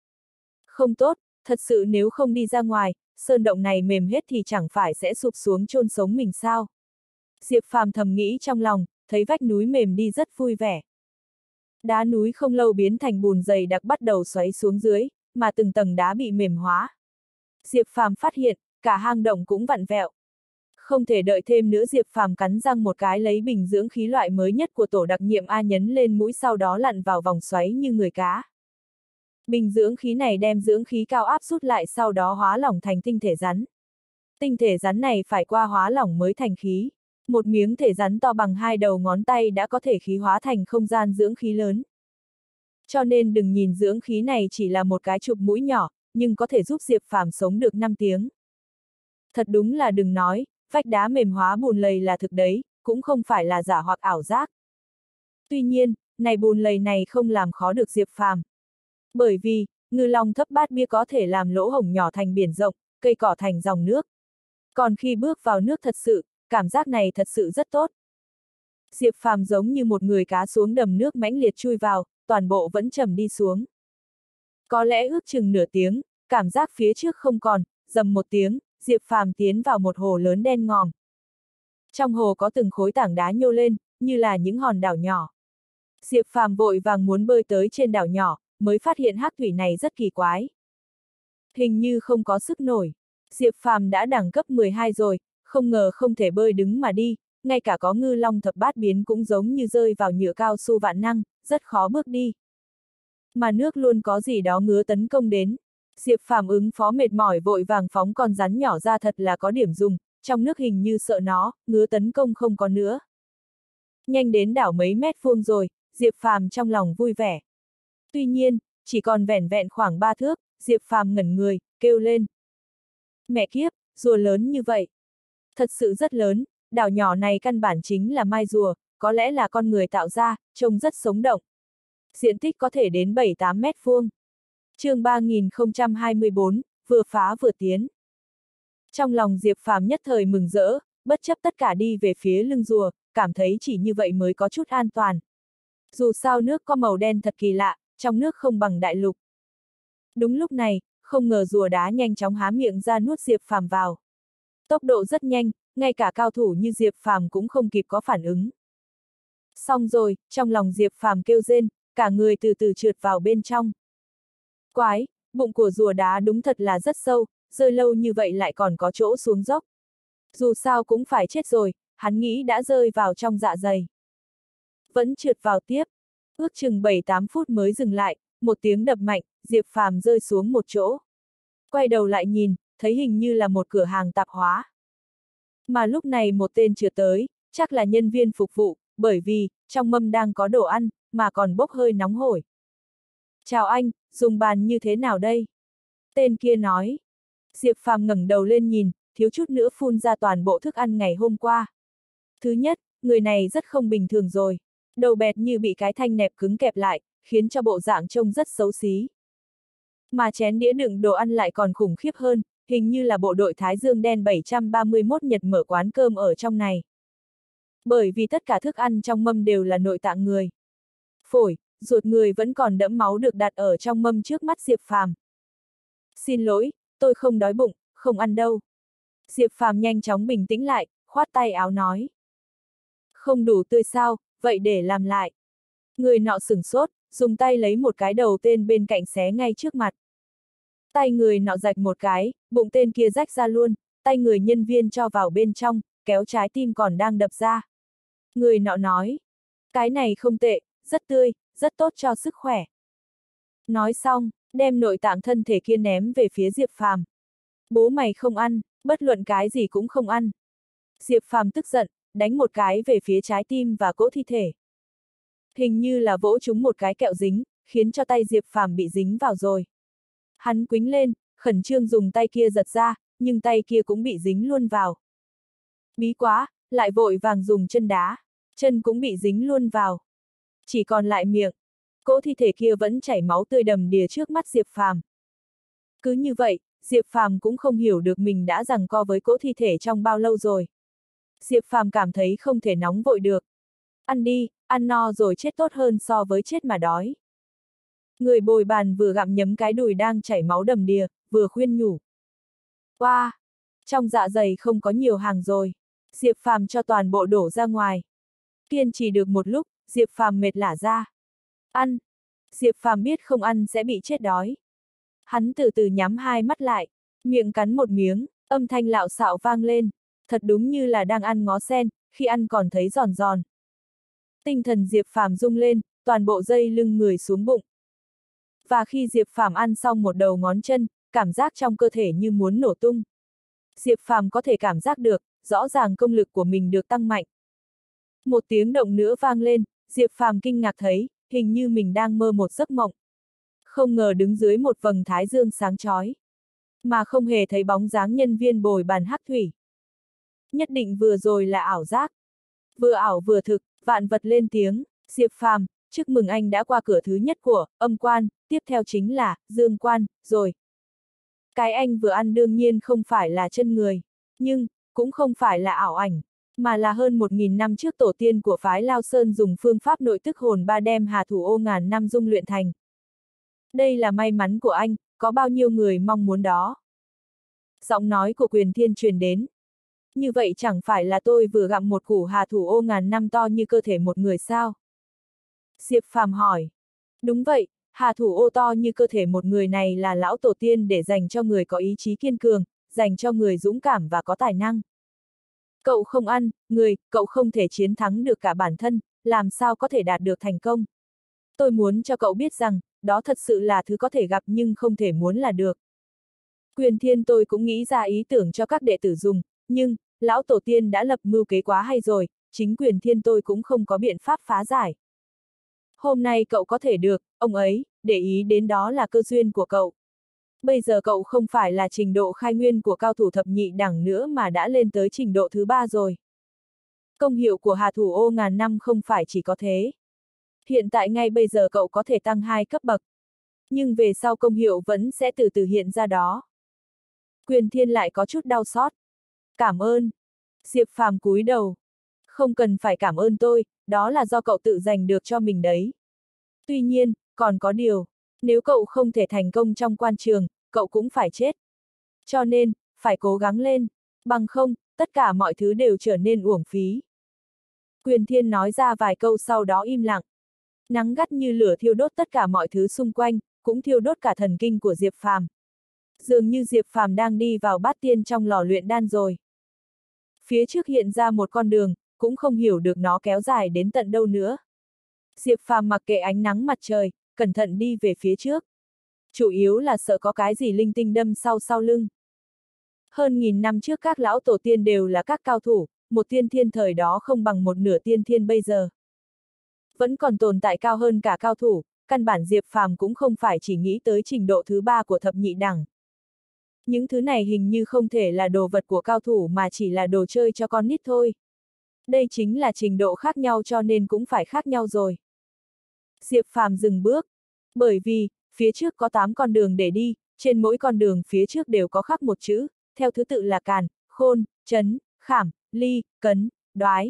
Không tốt, thật sự nếu không đi ra ngoài, sơn động này mềm hết thì chẳng phải sẽ sụp xuống chôn sống mình sao. Diệp Phàm thầm nghĩ trong lòng, thấy vách núi mềm đi rất vui vẻ. Đá núi không lâu biến thành bùn dày đặc bắt đầu xoáy xuống dưới, mà từng tầng đá bị mềm hóa. Diệp Phàm phát hiện, cả hang động cũng vặn vẹo. Không thể đợi thêm nữa, Diệp Phàm cắn răng một cái lấy bình dưỡng khí loại mới nhất của tổ đặc nhiệm A nhấn lên mũi, sau đó lặn vào vòng xoáy như người cá. Bình dưỡng khí này đem dưỡng khí cao áp rút lại, sau đó hóa lỏng thành tinh thể rắn. Tinh thể rắn này phải qua hóa lỏng mới thành khí. Một miếng thể rắn to bằng 2 đầu ngón tay đã có thể khí hóa thành không gian dưỡng khí lớn. Cho nên đừng nhìn dưỡng khí này chỉ là một cái chụp mũi nhỏ, nhưng có thể giúp Diệp Phàm sống được 5 tiếng. Thật đúng là đừng nói, vách đá mềm hóa bùn lầy là thực đấy, cũng không phải là giả hoặc ảo giác. Tuy nhiên, này bùn lầy này không làm khó được Diệp Phàm. Bởi vì, ngư long thấp bát bia có thể làm lỗ hổng nhỏ thành biển rộng, cây cỏ thành dòng nước. Còn khi bước vào nước thật sự, cảm giác này thật sự rất tốt. Diệp Phàm giống như một người cá xuống đầm nước mãnh liệt chui vào, toàn bộ vẫn trầm đi xuống. Có lẽ ước chừng nửa tiếng, cảm giác phía trước không còn, rầm một tiếng, Diệp Phàm tiến vào một hồ lớn đen ngòm. Trong hồ có từng khối tảng đá nhô lên, như là những hòn đảo nhỏ. Diệp Phàm vội vàng muốn bơi tới trên đảo nhỏ, mới phát hiện hắc thủy này rất kỳ quái. Hình như không có sức nổi. Diệp Phàm đã đẳng cấp 12 rồi, không ngờ không thể bơi đứng mà đi, ngay cả có ngư long thập bát biến cũng giống như rơi vào nhựa cao su vạn năng, rất khó bước đi. Mà nước luôn có gì đó ngứa tấn công đến. Diệp Phàm ứng phó mệt mỏi vội vàng phóng con rắn nhỏ ra, thật là có điểm dùng, trong nước hình như sợ nó, ngứa tấn công không có nữa. Nhanh đến đảo mấy mét vuông rồi, Diệp Phàm trong lòng vui vẻ. Tuy nhiên, chỉ còn vẻn vẹn khoảng 3 thước, Diệp Phàm ngẩn người, kêu lên. Mẹ kiếp, rùa lớn như vậy. Thật sự rất lớn, đảo nhỏ này căn bản chính là mai rùa, có lẽ là con người tạo ra, trông rất sống động. Diện tích có thể đến 7-8 mét vuông. Chương 3024, vừa phá vừa tiến. Trong lòng Diệp Phàm nhất thời mừng rỡ, bất chấp tất cả đi về phía lưng rùa, cảm thấy chỉ như vậy mới có chút an toàn. Dù sao nước có màu đen thật kỳ lạ, trong nước không bằng đại lục. Đúng lúc này, không ngờ rùa đá nhanh chóng há miệng ra nuốt Diệp Phàm vào. Tốc độ rất nhanh, ngay cả cao thủ như Diệp Phàm cũng không kịp có phản ứng. Xong rồi, trong lòng Diệp Phàm kêu rên, cả người từ từ trượt vào bên trong. Quái, bụng của rùa đá đúng thật là rất sâu, rơi lâu như vậy lại còn có chỗ xuống dốc. Dù sao cũng phải chết rồi, hắn nghĩ đã rơi vào trong dạ dày. Vẫn trượt vào tiếp, ước chừng 7-8 phút mới dừng lại, một tiếng đập mạnh, Diệp Phàm rơi xuống một chỗ. Quay đầu lại nhìn, thấy hình như là một cửa hàng tạp hóa. Mà lúc này một tên trượt tới, chắc là nhân viên phục vụ, bởi vì, trong mâm đang có đồ ăn, mà còn bốc hơi nóng hổi. Chào anh, dùng bàn như thế nào đây? Tên kia nói. Diệp Phàm ngẩng đầu lên nhìn, thiếu chút nữa phun ra toàn bộ thức ăn ngày hôm qua. Thứ nhất, người này rất không bình thường rồi. Đầu bẹt như bị cái thanh nẹp cứng kẹp lại, khiến cho bộ dạng trông rất xấu xí. Mà chén đĩa đựng đồ ăn lại còn khủng khiếp hơn, hình như là bộ đội Thái Dương đen 731 Nhật mở quán cơm ở trong này. Bởi vì tất cả thức ăn trong mâm đều là nội tạng người. Phổi, ruột người vẫn còn đẫm máu được đặt ở trong mâm trước mắt Diệp Phàm. Xin lỗi, tôi không đói bụng, không ăn đâu. Diệp Phàm nhanh chóng bình tĩnh lại, khoát tay áo nói. Không đủ tươi sao, vậy để làm lại. Người nọ sửng sốt, dùng tay lấy một cái đầu tên bên cạnh xé ngay trước mặt. Tay người nọ rạch một cái, bụng tên kia rách ra luôn, tay người nhân viên cho vào bên trong, kéo trái tim còn đang đập ra. Người nọ nói, cái này không tệ, rất tươi, rất tốt cho sức khỏe. Nói xong, đem nội tạng thân thể kia ném về phía Diệp Phàm. Bố mày không ăn, bất luận cái gì cũng không ăn. Diệp Phàm tức giận, đánh một cái về phía trái tim và cỗ thi thể. Hình như là vỗ trúng một cái kẹo dính, khiến cho tay Diệp Phàm bị dính vào rồi. Hắn quĩnh lên, khẩn trương dùng tay kia giật ra, nhưng tay kia cũng bị dính luôn vào. Bí quá, lại vội vàng dùng chân đá, chân cũng bị dính luôn vào. Chỉ còn lại miệng, cỗ thi thể kia vẫn chảy máu tươi đầm đìa trước mắt Diệp Phàm. Cứ như vậy, Diệp Phàm cũng không hiểu được mình đã giằng co với cỗ thi thể trong bao lâu rồi. Diệp Phàm cảm thấy không thể nóng vội được. Ăn đi, ăn no rồi chết tốt hơn so với chết mà đói. Người bồi bàn vừa gặm nhấm cái đùi đang chảy máu đầm đìa, vừa khuyên nhủ. Wow! Trong dạ dày không có nhiều hàng rồi. Diệp Phàm cho toàn bộ đổ ra ngoài. Kiên trì được một lúc, Diệp Phàm mệt lả ra. Ăn! Diệp Phàm biết không ăn sẽ bị chết đói. Hắn từ từ nhắm hai mắt lại, miệng cắn một miếng, âm thanh lạo xạo vang lên, thật đúng như là đang ăn ngó sen, khi ăn còn thấy giòn giòn. Tinh thần Diệp Phàm rung lên, toàn bộ dây lưng người xuống bụng. Và khi Diệp Phàm ăn xong một đầu ngón chân, cảm giác trong cơ thể như muốn nổ tung. Diệp Phàm có thể cảm giác được, rõ ràng công lực của mình được tăng mạnh. Một tiếng động nữa vang lên, Diệp Phàm kinh ngạc thấy, hình như mình đang mơ một giấc mộng. Không ngờ đứng dưới một vầng thái dương sáng chói, mà không hề thấy bóng dáng nhân viên bồi bàn hắc thủy. Nhất định vừa rồi là ảo giác. Vừa ảo vừa thực, vạn vật lên tiếng, Diệp Phàm, chúc mừng anh đã qua cửa thứ nhất của âm quan, tiếp theo chính là dương quan, rồi. Cái anh vừa ăn đương nhiên không phải là chân người, nhưng cũng không phải là ảo ảnh, mà là hơn 1000 năm trước tổ tiên của phái Lao Sơn dùng phương pháp nội tức hồn ba đem Hà Thủ Ô ngàn năm dung luyện thành. Đây là may mắn của anh, có bao nhiêu người mong muốn đó. Giọng nói của Quyền Thiên truyền đến. Như vậy chẳng phải là tôi vừa gặm một củ Hà Thủ Ô ngàn năm to như cơ thể một người sao? Diệp Phàm hỏi. Đúng vậy, Hà Thủ Ô to như cơ thể một người này là lão tổ tiên để dành cho người có ý chí kiên cường, dành cho người dũng cảm và có tài năng. Cậu không ăn, cậu không thể chiến thắng được cả bản thân, làm sao có thể đạt được thành công. Tôi muốn cho cậu biết rằng, đó thật sự là thứ có thể gặp nhưng không thể muốn là được. Quyền Thiên tôi cũng nghĩ ra ý tưởng cho các đệ tử dùng, nhưng, lão tổ tiên đã lập mưu kế quá hay rồi, chính Quyền Thiên tôi cũng không có biện pháp phá giải. Hôm nay cậu có thể được, ông ấy, để ý đến đó là cơ duyên của cậu. Bây giờ cậu không phải là trình độ khai nguyên của cao thủ thập nhị đẳng nữa mà đã lên tới trình độ thứ 3 rồi. Công hiệu của Hà Thủ Ô ngàn năm không phải chỉ có thế. Hiện tại ngay bây giờ cậu có thể tăng 2 cấp bậc. Nhưng về sau công hiệu vẫn sẽ từ từ hiện ra đó. Quyền Thiên lại có chút đau xót. Cảm ơn. Diệp Phàm cúi đầu. Không cần phải cảm ơn tôi, đó là do cậu tự giành được cho mình đấy. Tuy nhiên, còn có điều, nếu cậu không thể thành công trong quan trường, cậu cũng phải chết. Cho nên, phải cố gắng lên, bằng không, tất cả mọi thứ đều trở nên uổng phí. Quyền Thiên nói ra vài câu sau đó im lặng. Nắng gắt như lửa thiêu đốt tất cả mọi thứ xung quanh, cũng thiêu đốt cả thần kinh của Diệp Phàm. Dường như Diệp Phàm đang đi vào bát tiên trong lò luyện đan rồi. Phía trước hiện ra một con đường, cũng không hiểu được nó kéo dài đến tận đâu nữa. Diệp Phàm mặc kệ ánh nắng mặt trời, cẩn thận đi về phía trước. Chủ yếu là sợ có cái gì linh tinh đâm sau lưng. Hơn 1000 năm trước các lão tổ tiên đều là các cao thủ, một tiên thiên thời đó không bằng một nửa tiên thiên bây giờ. Vẫn còn tồn tại cao hơn cả cao thủ, căn bản Diệp Phàm cũng không phải chỉ nghĩ tới trình độ thứ 3 của thập nhị đẳng. Những thứ này hình như không thể là đồ vật của cao thủ mà chỉ là đồ chơi cho con nít thôi. Đây chính là trình độ khác nhau cho nên cũng phải khác nhau rồi. Diệp Phàm dừng bước. Bởi vì, phía trước có 8 con đường để đi, trên mỗi con đường phía trước đều có khắc một chữ, theo thứ tự là càn, khôn, trấn, khảm, ly, cấn, đoái.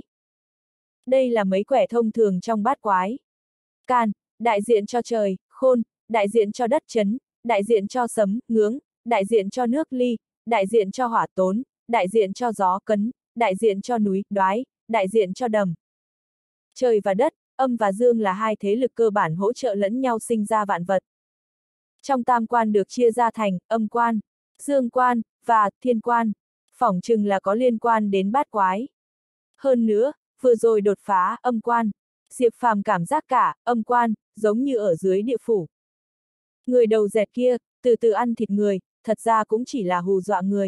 Đây là mấy quẻ thông thường trong bát quái. Càn, đại diện cho trời, khôn, đại diện cho đất trấn, đại diện cho sấm, ngưỡng, đại diện cho nước ly, đại diện cho hỏa tốn, đại diện cho gió cấn, đại diện cho núi, đoái, đại diện cho đầm. Trời và đất, âm và dương là hai thế lực cơ bản hỗ trợ lẫn nhau sinh ra vạn vật. Trong tam quan được chia ra thành âm quan, dương quan, và thiên quan, phỏng chừng là có liên quan đến bát quái. Hơn nữa, vừa rồi đột phá âm quan, Diệp Phàm cảm giác cả âm quan, giống như ở dưới địa phủ. Người đầu dẹt kia, từ từ ăn thịt người, thật ra cũng chỉ là hù dọa người.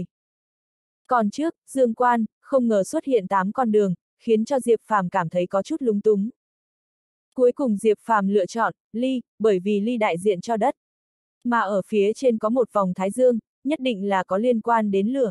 Còn trước, dương quan, không ngờ xuất hiện 8 con đường, khiến cho Diệp Phàm cảm thấy có chút lung túng. Cuối cùng Diệp Phàm lựa chọn ly, bởi vì ly đại diện cho đất. Mà ở phía trên có một vòng thái dương, nhất định là có liên quan đến lửa.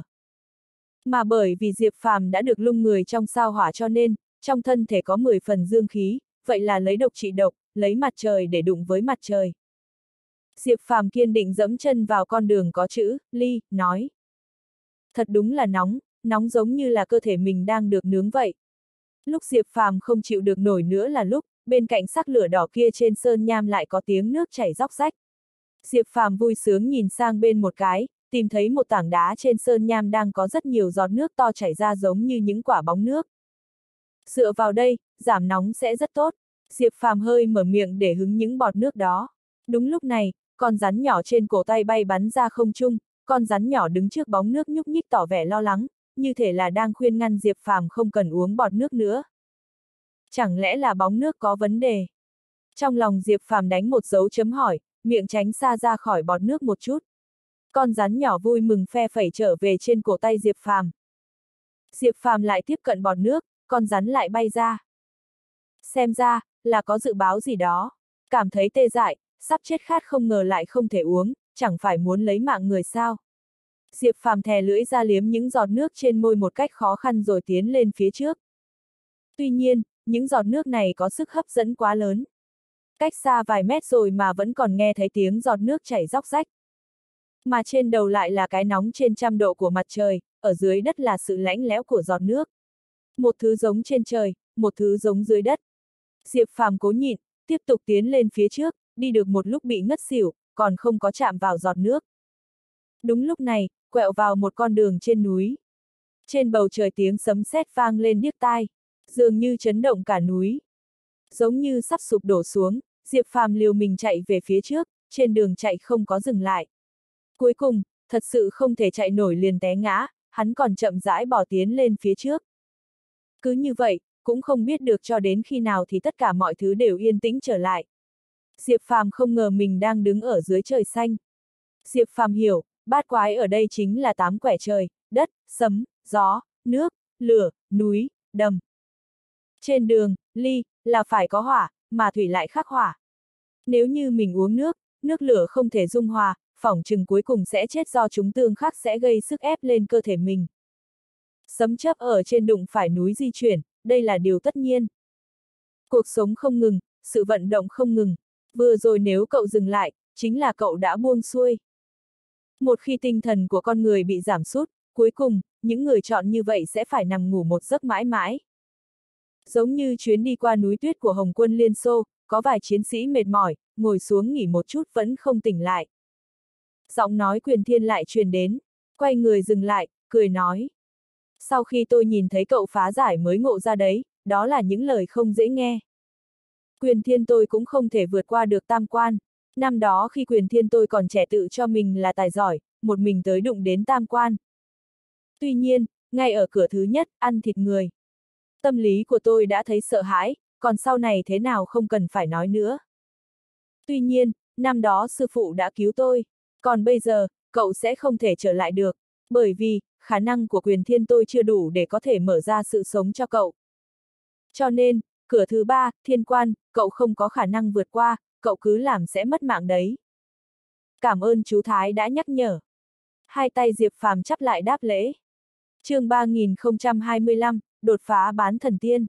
Mà bởi vì Diệp Phàm đã được lung người trong sao hỏa cho nên, trong thân thể có 10 phần dương khí, vậy là lấy độc trị độc, lấy mặt trời để đụng với mặt trời. Diệp Phàm kiên định dẫm chân vào con đường có chữ ly, nói. Thật đúng là nóng, nóng giống như là cơ thể mình đang được nướng vậy. Lúc Diệp Phàm không chịu được nổi nữa là lúc, bên cạnh sắc lửa đỏ kia trên sơn nham lại có tiếng nước chảy róc rách. Diệp Phàm vui sướng nhìn sang bên một cái, tìm thấy một tảng đá trên sơn nham đang có rất nhiều giọt nước to chảy ra giống như những quả bóng nước. Dựa vào đây, giảm nóng sẽ rất tốt. Diệp Phàm hơi mở miệng để hứng những bọt nước đó. Đúng lúc này, con rắn nhỏ trên cổ tay bay bắn ra không trung, con rắn nhỏ đứng trước bóng nước nhúc nhích tỏ vẻ lo lắng, như thể là đang khuyên ngăn Diệp Phàm không cần uống bọt nước nữa. Chẳng lẽ là bóng nước có vấn đề? Trong lòng Diệp Phàm đánh một dấu chấm hỏi, miệng tránh xa ra khỏi bọt nước một chút. Con rắn nhỏ vui mừng phe phẩy trở về trên cổ tay Diệp Phàm. Diệp Phàm lại tiếp cận bọt nước, con rắn lại bay ra. Xem ra, là có dự báo gì đó. Cảm thấy tê dại, sắp chết khát không ngờ lại không thể uống, chẳng phải muốn lấy mạng người sao. Diệp Phàm thè lưỡi ra liếm những giọt nước trên môi một cách khó khăn rồi tiến lên phía trước. Tuy nhiên, những giọt nước này có sức hấp dẫn quá lớn. Cách xa vài mét rồi mà vẫn còn nghe thấy tiếng giọt nước chảy róc rách. Mà trên đầu lại là cái nóng trên 100 độ của mặt trời, ở dưới đất là sự lạnh lẽo của giọt nước. Một thứ giống trên trời, một thứ giống dưới đất. Diệp Phàm cố nhịn, tiếp tục tiến lên phía trước, đi được một lúc bị ngất xỉu, còn không có chạm vào giọt nước. Đúng lúc này, quẹo vào một con đường trên núi. Trên bầu trời tiếng sấm sét vang lên điếc tai, dường như chấn động cả núi. Giống như sắp sụp đổ xuống, Diệp Phàm liều mình chạy về phía trước, trên đường chạy không có dừng lại. Cuối cùng, thật sự không thể chạy nổi liền té ngã, hắn còn chậm rãi bỏ tiến lên phía trước. Cứ như vậy, cũng không biết được cho đến khi nào thì tất cả mọi thứ đều yên tĩnh trở lại. Diệp Phàm không ngờ mình đang đứng ở dưới trời xanh. Diệp Phàm hiểu, bát quái ở đây chính là 8 quẻ trời, đất, sấm, gió, nước, lửa, núi, đầm. Trên đường, ly, là phải có hỏa, mà thủy lại khắc hỏa. Nếu như mình uống nước, nước lửa không thể dung hòa, phỏng chừng cuối cùng sẽ chết do chúng tương khắc sẽ gây sức ép lên cơ thể mình. Sấm chớp ở trên đụng phải núi di chuyển, đây là điều tất nhiên. Cuộc sống không ngừng, sự vận động không ngừng. Vừa rồi nếu cậu dừng lại, chính là cậu đã buông xuôi. Một khi tinh thần của con người bị giảm sút, cuối cùng, những người chọn như vậy sẽ phải nằm ngủ một giấc mãi mãi. Giống như chuyến đi qua núi tuyết của Hồng quân Liên Xô, có vài chiến sĩ mệt mỏi, ngồi xuống nghỉ một chút vẫn không tỉnh lại. Giọng nói Quyền Thiên lại truyền đến, quay người dừng lại, cười nói. Sau khi tôi nhìn thấy cậu phá giải mới ngộ ra đấy, đó là những lời không dễ nghe. Quyền Thiên tôi cũng không thể vượt qua được tam quan. Năm đó khi Quyền Thiên tôi còn trẻ tự cho mình là tài giỏi, một mình tới đụng đến tam quan. Tuy nhiên, ngay ở cửa thứ nhất, ăn thịt người. Tâm lý của tôi đã thấy sợ hãi, còn sau này thế nào không cần phải nói nữa. Tuy nhiên, năm đó sư phụ đã cứu tôi, còn bây giờ, cậu sẽ không thể trở lại được, bởi vì, khả năng của Quyền Thiên tôi chưa đủ để có thể mở ra sự sống cho cậu. Cho nên, cửa thứ 3, thiên quan, cậu không có khả năng vượt qua, cậu cứ làm sẽ mất mạng đấy. Cảm ơn chú Thái đã nhắc nhở. Hai tay Diệp Phàm chắp lại đáp lễ. Chương 3025, đột phá bán thần tiên.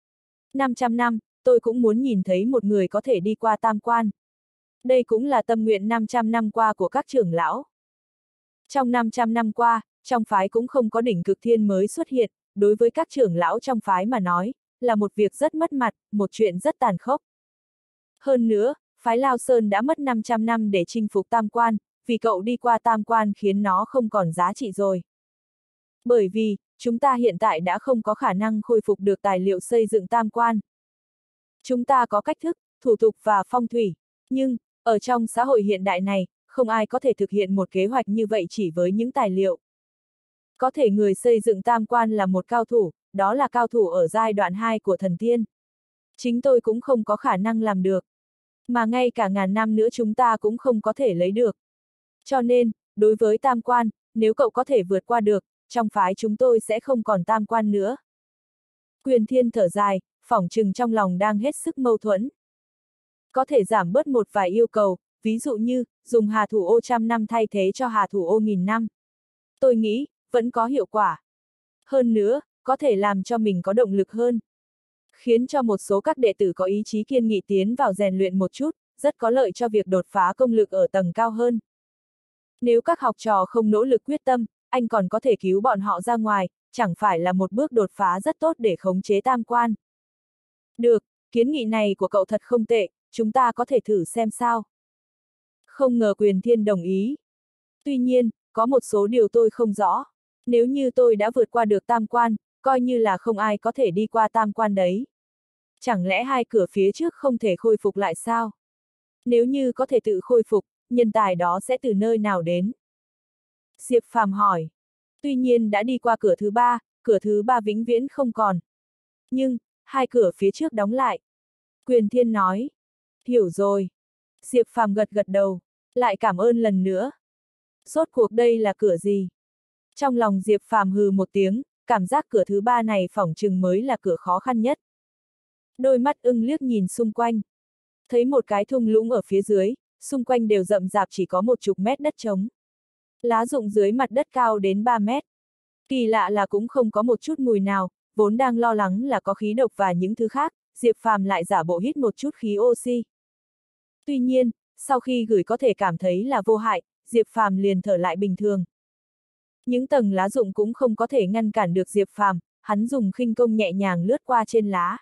500 năm, tôi cũng muốn nhìn thấy một người có thể đi qua tam quan. Đây cũng là tâm nguyện 500 năm qua của các trưởng lão. Trong 500 năm qua, trong phái cũng không có đỉnh cực thiên mới xuất hiện, đối với các trưởng lão trong phái mà nói, là một việc rất mất mặt, một chuyện rất tàn khốc. Hơn nữa, phái Lao Sơn đã mất 500 năm để chinh phục tam quan, vì cậu đi qua tam quan khiến nó không còn giá trị rồi. Bởi vì, chúng ta hiện tại đã không có khả năng khôi phục được tài liệu xây dựng tam quan. Chúng ta có cách thức, thủ tục và phong thủy, nhưng, ở trong xã hội hiện đại này, không ai có thể thực hiện một kế hoạch như vậy chỉ với những tài liệu. Có thể người xây dựng tam quan là một cao thủ, đó là cao thủ ở giai đoạn 2 của thần tiên. Chính tôi cũng không có khả năng làm được. Mà ngay cả ngàn năm nữa chúng ta cũng không có thể lấy được. Cho nên, đối với tam quan, nếu cậu có thể vượt qua được, trong phái chúng tôi sẽ không còn tam quan nữa. Quyền Thiên thở dài, phỏng chừng trong lòng đang hết sức mâu thuẫn. Có thể giảm bớt một vài yêu cầu, ví dụ như, dùng hà thủ ô 100 năm thay thế cho hà thủ ô 1000 năm. Tôi nghĩ, vẫn có hiệu quả. Hơn nữa, có thể làm cho mình có động lực hơn. Khiến cho một số các đệ tử có ý chí kiên nghị tiến vào rèn luyện một chút, rất có lợi cho việc đột phá công lực ở tầng cao hơn. Nếu các học trò không nỗ lực quyết tâm, anh còn có thể cứu bọn họ ra ngoài, chẳng phải là một bước đột phá rất tốt để khống chế tam quan. Được, kiến nghị này của cậu thật không tệ, chúng ta có thể thử xem sao. Không ngờ Quyền Thiên đồng ý. Tuy nhiên, có một số điều tôi không rõ. Nếu như tôi đã vượt qua được tam quan, coi như là không ai có thể đi qua tam quan đấy. Chẳng lẽ hai cửa phía trước không thể khôi phục lại sao? Nếu như có thể tự khôi phục, nhân tài đó sẽ từ nơi nào đến? Diệp Phàm hỏi. Tuy nhiên đã đi qua cửa thứ ba vĩnh viễn không còn. Nhưng, hai cửa phía trước đóng lại. Quyền Thiên nói. Hiểu rồi. Diệp Phàm gật gật đầu, lại cảm ơn lần nữa. Rốt cuộc đây là cửa gì? Trong lòng Diệp Phàm hừ một tiếng, cảm giác cửa thứ ba này phỏng chừng mới là cửa khó khăn nhất. Đôi mắt ưng liếc nhìn xung quanh. Thấy một cái thung lũng ở phía dưới, xung quanh đều rậm rạp chỉ có một chục mét đất trống. Lá rụng dưới mặt đất cao đến 3 mét. Kỳ lạ là cũng không có một chút mùi nào, vốn đang lo lắng là có khí độc và những thứ khác, Diệp Phàm lại giả bộ hít một chút khí oxy. Tuy nhiên, sau khi gửi có thể cảm thấy là vô hại, Diệp Phàm liền thở lại bình thường. Những tầng lá rụng cũng không có thể ngăn cản được Diệp Phàm, hắn dùng khinh công nhẹ nhàng lướt qua trên lá.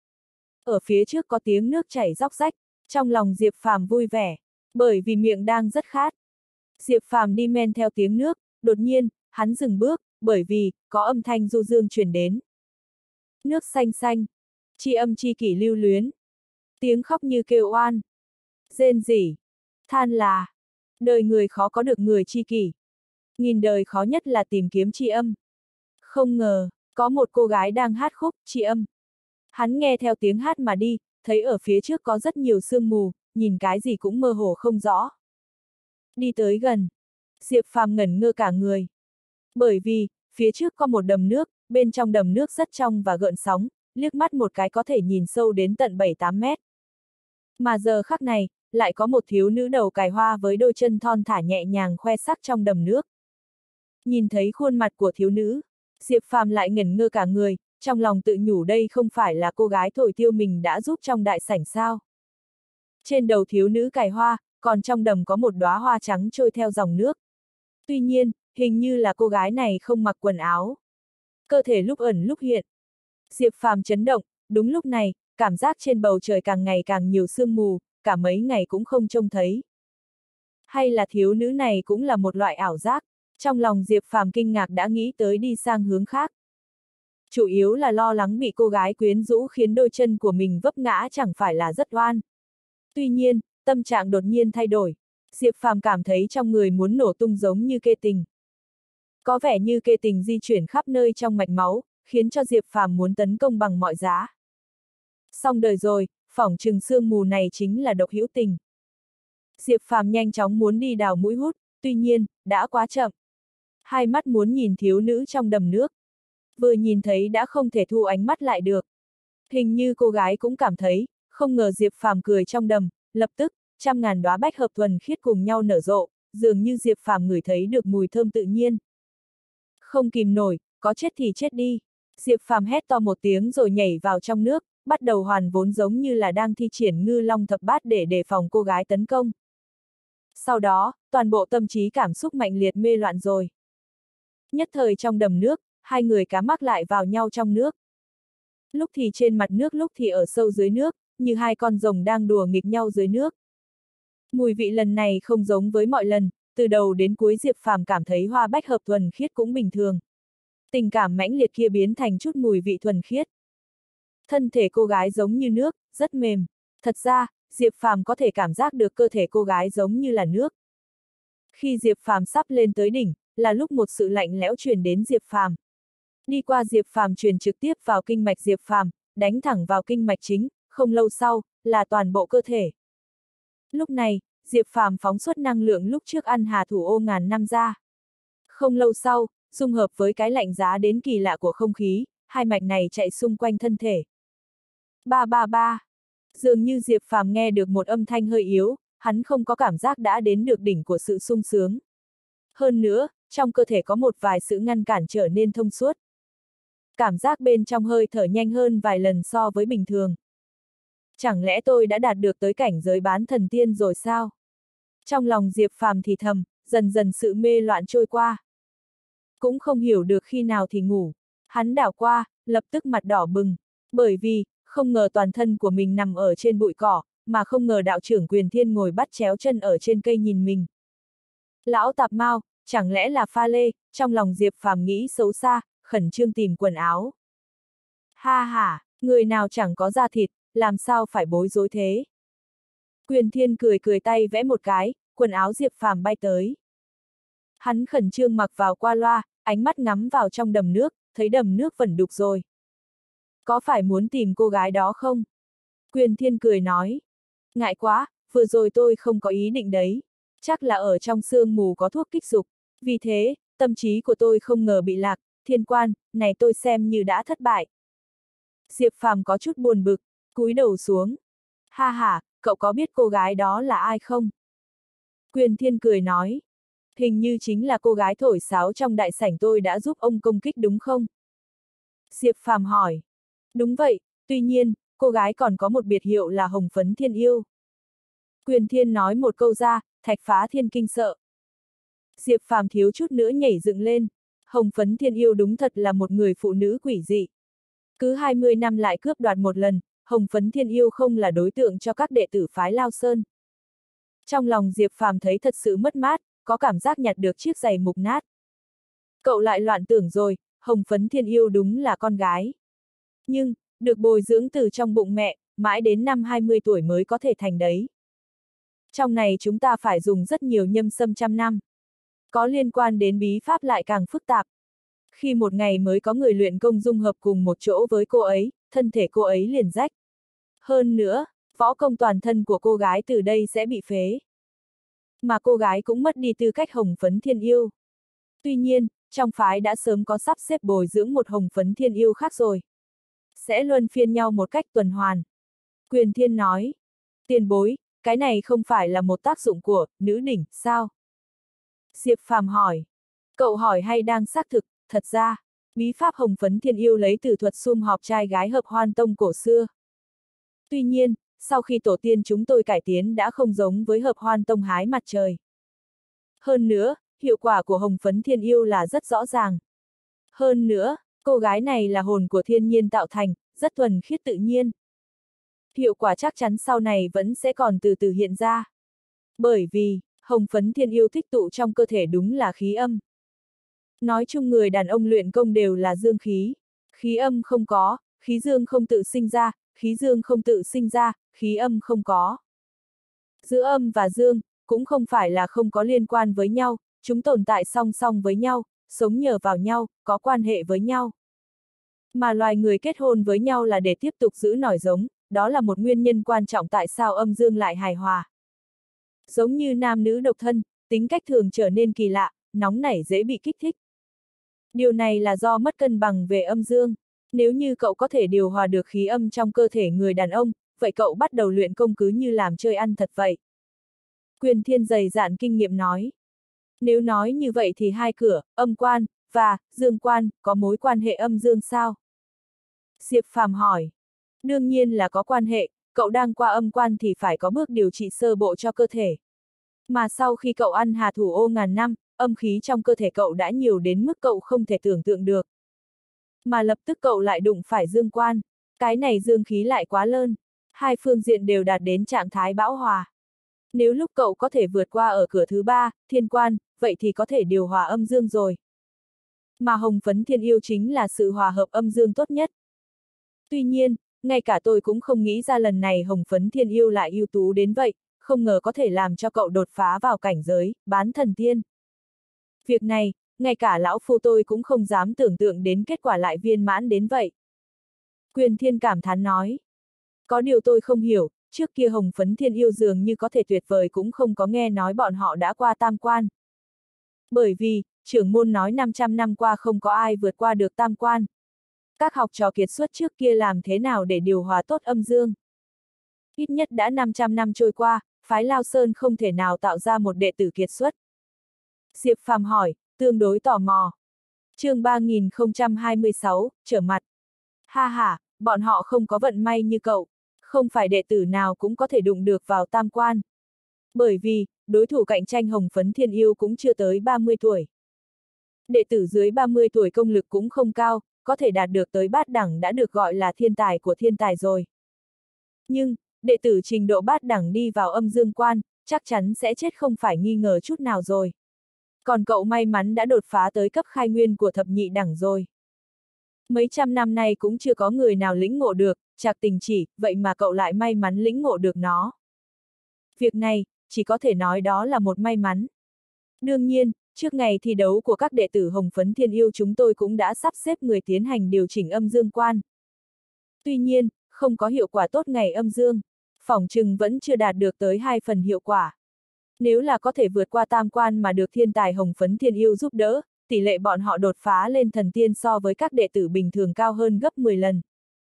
Ở phía trước có tiếng nước chảy róc rách, trong lòng Diệp Phàm vui vẻ, bởi vì miệng đang rất khát. Diệp Phàm đi men theo tiếng nước, đột nhiên, hắn dừng bước, bởi vì, có âm thanh du dương truyền đến. Nước xanh xanh, tri âm tri kỷ lưu luyến, tiếng khóc như kêu oan, rên rỉ, than là, đời người khó có được người tri kỷ. Nghìn đời khó nhất là tìm kiếm tri âm. Không ngờ, có một cô gái đang hát khúc tri âm. Hắn nghe theo tiếng hát mà đi, thấy ở phía trước có rất nhiều sương mù, nhìn cái gì cũng mơ hồ không rõ. Đi tới gần, Diệp Phàm ngẩn ngơ cả người. Bởi vì, phía trước có một đầm nước, bên trong đầm nước rất trong và gợn sóng, liếc mắt một cái có thể nhìn sâu đến tận 7-8 mét. Mà giờ khắc này, lại có một thiếu nữ đầu cài hoa với đôi chân thon thả nhẹ nhàng khoe sắc trong đầm nước. Nhìn thấy khuôn mặt của thiếu nữ, Diệp Phàm lại ngẩn ngơ cả người, trong lòng tự nhủ đây không phải là cô gái thổi tiêu mình đã giúp trong đại sảnh sao. Trên đầu thiếu nữ cài hoa, còn trong đầm có một đóa hoa trắng trôi theo dòng nước. Tuy nhiên, hình như là cô gái này không mặc quần áo. Cơ thể lúc ẩn lúc hiện. Diệp Phàm chấn động, đúng lúc này, cảm giác trên bầu trời càng ngày càng nhiều sương mù, cả mấy ngày cũng không trông thấy. Hay là thiếu nữ này cũng là một loại ảo giác, trong lòng Diệp Phàm kinh ngạc đã nghĩ tới đi sang hướng khác. Chủ yếu là lo lắng bị cô gái quyến rũ khiến đôi chân của mình vấp ngã chẳng phải là rất oan. Tuy nhiên, tâm trạng đột nhiên thay đổi, Diệp Phàm cảm thấy trong người muốn nổ tung giống như kê tình. Có vẻ như kê tình di chuyển khắp nơi trong mạch máu, khiến cho Diệp Phàm muốn tấn công bằng mọi giá. Xong đời rồi, phỏng chừng sương mù này chính là độc hữu tình. Diệp Phàm nhanh chóng muốn đi đào mũi hút, tuy nhiên, đã quá chậm. Hai mắt muốn nhìn thiếu nữ trong đầm nước. Vừa nhìn thấy đã không thể thu ánh mắt lại được. Hình như cô gái cũng cảm thấy, không ngờ Diệp Phàm cười trong đầm, lập tức, trăm ngàn đóa bách hợp thuần khiết cùng nhau nở rộ, dường như Diệp Phàm ngửi thấy được mùi thơm tự nhiên. Không kìm nổi, có chết thì chết đi. Diệp Phàm hét to một tiếng rồi nhảy vào trong nước, bắt đầu hoàn vốn giống như là đang thi triển ngư long thập bát để đề phòng cô gái tấn công. Sau đó, toàn bộ tâm trí cảm xúc mạnh liệt mê loạn rồi. Nhất thời trong đầm nước, hai người cá mắc lại vào nhau trong nước. Lúc thì trên mặt nước lúc thì ở sâu dưới nước, như hai con rồng đang đùa nghịch nhau dưới nước. Mùi vị lần này không giống với mọi lần, từ đầu đến cuối Diệp Phàm cảm thấy hoa bách hợp thuần khiết cũng bình thường. Tình cảm mãnh liệt kia biến thành chút mùi vị thuần khiết. Thân thể cô gái giống như nước, rất mềm. Thật ra, Diệp Phàm có thể cảm giác được cơ thể cô gái giống như là nước. Khi Diệp Phàm sắp lên tới đỉnh, là lúc một sự lạnh lẽo truyền đến Diệp Phàm. Đi qua Diệp Phàm truyền trực tiếp vào kinh mạch Diệp Phàm, đánh thẳng vào kinh mạch chính, không lâu sau, là toàn bộ cơ thể. Lúc này, Diệp Phàm phóng xuất năng lượng lúc trước ăn hà thủ ô ngàn năm ra. Không lâu sau, dung hợp với cái lạnh giá đến kỳ lạ của không khí, hai mạch này chạy xung quanh thân thể. Ba ba ba. Dường như Diệp Phàm nghe được một âm thanh hơi yếu, hắn không có cảm giác đã đến được đỉnh của sự sung sướng. Hơn nữa, trong cơ thể có một vài sự ngăn cản trở nên thông suốt. Cảm giác bên trong hơi thở nhanh hơn vài lần so với bình thường. Chẳng lẽ tôi đã đạt được tới cảnh giới bán thần tiên rồi sao? Trong lòng Diệp Phàm thì thầm, dần dần sự mê loạn trôi qua. Cũng không hiểu được khi nào thì ngủ. Hắn đảo qua, lập tức mặt đỏ bừng. Bởi vì, không ngờ toàn thân của mình nằm ở trên bụi cỏ, mà không ngờ đạo trưởng Quyền Thiên ngồi bắt chéo chân ở trên cây nhìn mình. Lão tạp mau, chẳng lẽ là pha lê, trong lòng Diệp Phàm nghĩ xấu xa, khẩn trương tìm quần áo. Ha ha, người nào chẳng có da thịt, làm sao phải bối rối thế? Quyền Thiên cười cười tay vẽ một cái, quần áo Diệp Phàm bay tới. Hắn khẩn trương mặc vào qua loa, ánh mắt ngắm vào trong đầm nước, thấy đầm nước vẩn đục rồi. Có phải muốn tìm cô gái đó không? Quyền Thiên cười nói. Ngại quá, vừa rồi tôi không có ý định đấy. Chắc là ở trong sương mù có thuốc kích dục. Vì thế, tâm trí của tôi không ngờ bị lạc, Thiên Quan, này tôi xem như đã thất bại. Diệp Phàm có chút buồn bực, cúi đầu xuống. Ha ha, cậu có biết cô gái đó là ai không? Quyền Thiên cười nói. Hình như chính là cô gái thổi sáo trong đại sảnh tôi đã giúp ông công kích đúng không? Diệp Phàm hỏi. Đúng vậy, tuy nhiên, cô gái còn có một biệt hiệu là Hồng Phấn Thiên Yêu. Quyền Thiên nói một câu ra, Thạch Phá Thiên kinh sợ. Diệp Phàm thiếu chút nữa nhảy dựng lên. Hồng Phấn Thiên Yêu đúng thật là một người phụ nữ quỷ dị. Cứ 20 năm lại cướp đoạt một lần, Hồng Phấn Thiên Yêu không là đối tượng cho các đệ tử phái Lao Sơn. Trong lòng Diệp Phàm thấy thật sự mất mát, có cảm giác nhặt được chiếc giày mục nát. Cậu lại loạn tưởng rồi, Hồng Phấn Thiên Yêu đúng là con gái. Nhưng, được bồi dưỡng từ trong bụng mẹ, mãi đến năm 20 tuổi mới có thể thành đấy. Trong này chúng ta phải dùng rất nhiều nhâm sâm trăm năm. Có liên quan đến bí pháp lại càng phức tạp. Khi một ngày mới có người luyện công dung hợp cùng một chỗ với cô ấy, thân thể cô ấy liền rách. Hơn nữa, võ công toàn thân của cô gái từ đây sẽ bị phế. Mà cô gái cũng mất đi tư cách Hồng Phấn Thiên Yêu. Tuy nhiên, trong phái đã sớm có sắp xếp bồi dưỡng một Hồng Phấn Thiên Yêu khác rồi. Sẽ luân phiên nhau một cách tuần hoàn. Quyền Thiên nói. Tiền bối, cái này không phải là một tác dụng của nữ đỉnh, sao? Diệp Phàm hỏi. Cậu hỏi hay đang xác thực, thật ra, bí pháp Hồng Phấn Thiên Yêu lấy từ thuật sum họp trai gái hợp hoan tông cổ xưa. Tuy nhiên, sau khi tổ tiên chúng tôi cải tiến đã không giống với hợp hoan tông hái mặt trời. Hơn nữa, hiệu quả của Hồng Phấn Thiên Yêu là rất rõ ràng. Hơn nữa, cô gái này là hồn của thiên nhiên tạo thành, rất thuần khiết tự nhiên. Hiệu quả chắc chắn sau này vẫn sẽ còn từ từ hiện ra. Bởi vì, Hồng Phấn Thiên Yêu tích tụ trong cơ thể đúng là khí âm. Nói chung người đàn ông luyện công đều là dương khí. Khí âm không có, khí dương không tự sinh ra, khí dương không tự sinh ra, khí âm không có. Giữa âm và dương, cũng không phải là không có liên quan với nhau, chúng tồn tại song song với nhau, sống nhờ vào nhau, có quan hệ với nhau. Mà loài người kết hôn với nhau là để tiếp tục giữ nòi giống, đó là một nguyên nhân quan trọng tại sao âm dương lại hài hòa. Giống như nam nữ độc thân, tính cách thường trở nên kỳ lạ, nóng nảy dễ bị kích thích. Điều này là do mất cân bằng về âm dương. Nếu như cậu có thể điều hòa được khí âm trong cơ thể người đàn ông, vậy cậu bắt đầu luyện công cứ như làm chơi ăn thật vậy. Quyền Thiên dày dạn kinh nghiệm nói. Nếu nói như vậy thì hai cửa, âm quan, và dương quan, có mối quan hệ âm dương sao? Diệp Phàm hỏi. Đương nhiên là có quan hệ, cậu đang qua âm quan thì phải có bước điều trị sơ bộ cho cơ thể. Mà sau khi cậu ăn hà thủ ô ngàn năm, âm khí trong cơ thể cậu đã nhiều đến mức cậu không thể tưởng tượng được. Mà lập tức cậu lại đụng phải dương quan. Cái này dương khí lại quá lớn. Hai phương diện đều đạt đến trạng thái bão hòa. Nếu lúc cậu có thể vượt qua ở cửa thứ ba, thiên quan, vậy thì có thể điều hòa âm dương rồi. Mà Hồng Phấn Thiên Yêu chính là sự hòa hợp âm dương tốt nhất. Tuy nhiên, ngay cả tôi cũng không nghĩ ra lần này Hồng Phấn Thiên Yêu lại ưu tú đến vậy, không ngờ có thể làm cho cậu đột phá vào cảnh giới, bán thần tiên. Việc này, ngay cả lão phu tôi cũng không dám tưởng tượng đến kết quả lại viên mãn đến vậy. Quyền Thiên cảm thán nói. Có điều tôi không hiểu, trước kia Hồng Phấn Thiên Yêu dường như có thể tuyệt vời cũng không có nghe nói bọn họ đã qua tam quan. Bởi vì, trưởng môn nói 500 năm qua không có ai vượt qua được tam quan. Các học trò kiệt xuất trước kia làm thế nào để điều hòa tốt âm dương? Ít nhất đã 500 năm trôi qua, phái Lao Sơn không thể nào tạo ra một đệ tử kiệt xuất. Diệp Phàm hỏi, tương đối tò mò. Chương 3026, trở mặt. Ha ha, bọn họ không có vận may như cậu, không phải đệ tử nào cũng có thể đụng được vào tam quan. Bởi vì, đối thủ cạnh tranh Hồng Phấn Thiên Yêu cũng chưa tới 30 tuổi. Đệ tử dưới 30 tuổi công lực cũng không cao, có thể đạt được tới bát đẳng đã được gọi là thiên tài của thiên tài rồi. Nhưng, đệ tử trình độ bát đẳng đi vào âm dương quan, chắc chắn sẽ chết không phải nghi ngờ chút nào rồi. Còn cậu may mắn đã đột phá tới cấp khai nguyên của thập nhị đẳng rồi. Mấy trăm năm nay cũng chưa có người nào lĩnh ngộ được, Trạc Tình Chỉ, vậy mà cậu lại may mắn lĩnh ngộ được nó. Việc này, chỉ có thể nói đó là một may mắn. Đương nhiên, trước ngày thi đấu của các đệ tử Hồng Phấn Thiên Yêu chúng tôi cũng đã sắp xếp người tiến hành điều chỉnh âm dương quan. Tuy nhiên, không có hiệu quả tốt ngày âm dương, phỏng chừng vẫn chưa đạt được tới 2 phần hiệu quả. Nếu là có thể vượt qua tam quan mà được thiên tài Hồng Phấn Thiên Yêu giúp đỡ, tỷ lệ bọn họ đột phá lên thần tiên so với các đệ tử bình thường cao hơn gấp 10 lần.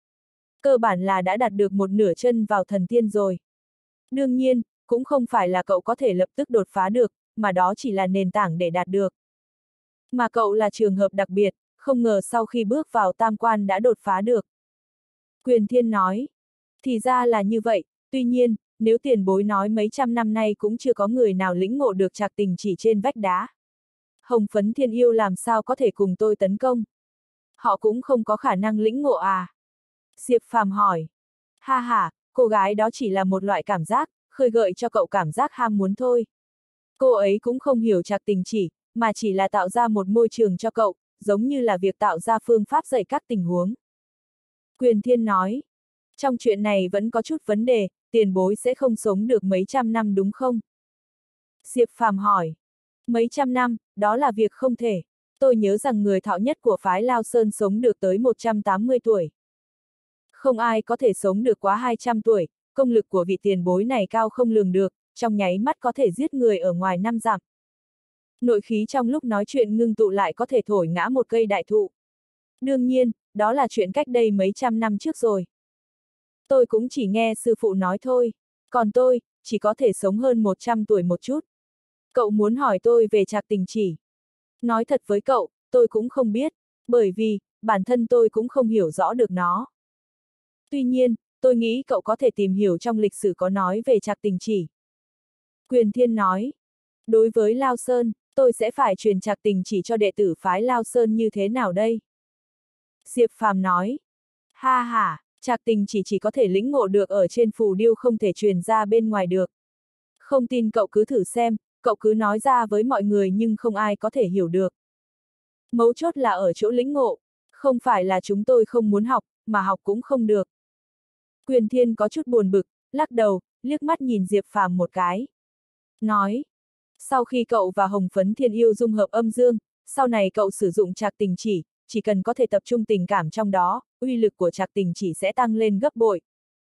Cơ bản là đã đạt được một nửa chân vào thần tiên rồi. Đương nhiên, cũng không phải là cậu có thể lập tức đột phá được, mà đó chỉ là nền tảng để đạt được. Mà cậu là trường hợp đặc biệt, không ngờ sau khi bước vào tam quan đã đột phá được. Quyền Thiên nói, thì ra là như vậy, tuy nhiên, nếu tiền bối nói mấy trăm năm nay cũng chưa có người nào lĩnh ngộ được trạc tình chỉ trên vách đá. Hồng Phấn Thiên Yêu làm sao có thể cùng tôi tấn công? Họ cũng không có khả năng lĩnh ngộ à? Diệp Phàm hỏi. Ha ha, cô gái đó chỉ là một loại cảm giác, khơi gợi cho cậu cảm giác ham muốn thôi. Cô ấy cũng không hiểu trạc tình chỉ, mà chỉ là tạo ra một môi trường cho cậu, giống như là việc tạo ra phương pháp dạy các tình huống. Quyền Thiên nói. Trong chuyện này vẫn có chút vấn đề, tiền bối sẽ không sống được mấy trăm năm đúng không? Diệp Phàm hỏi. Mấy trăm năm, đó là việc không thể. Tôi nhớ rằng người thọ nhất của phái Lao Sơn sống được tới 180 tuổi. Không ai có thể sống được quá 200 tuổi, công lực của vị tiền bối này cao không lường được, trong nháy mắt có thể giết người ở ngoài 5 dặm. Nội khí trong lúc nói chuyện ngưng tụ lại có thể thổi ngã một cây đại thụ. Đương nhiên, đó là chuyện cách đây mấy trăm năm trước rồi. Tôi cũng chỉ nghe sư phụ nói thôi, còn tôi, chỉ có thể sống hơn 100 tuổi một chút. Cậu muốn hỏi tôi về trạc tình chỉ. Nói thật với cậu, tôi cũng không biết, bởi vì, bản thân tôi cũng không hiểu rõ được nó. Tuy nhiên, tôi nghĩ cậu có thể tìm hiểu trong lịch sử có nói về trạc tình chỉ. Quyền Thiên nói, đối với Lao Sơn, tôi sẽ phải truyền trạc tình chỉ cho đệ tử phái Lao Sơn như thế nào đây? Diệp Phàm nói, ha ha, trạc tình chỉ có thể lĩnh ngộ được ở trên phù điêu không thể truyền ra bên ngoài được. Không tin cậu cứ thử xem, cậu cứ nói ra với mọi người nhưng không ai có thể hiểu được. Mấu chốt là ở chỗ lĩnh ngộ, không phải là chúng tôi không muốn học, mà học cũng không được. Quyền Thiên có chút buồn bực, lắc đầu, liếc mắt nhìn Diệp Phàm một cái. Nói, sau khi cậu và Hồng Phấn Thiên Yêu dung hợp âm dương, sau này cậu sử dụng trạc tình chỉ cần có thể tập trung tình cảm trong đó, uy lực của trạc tình chỉ sẽ tăng lên gấp bội.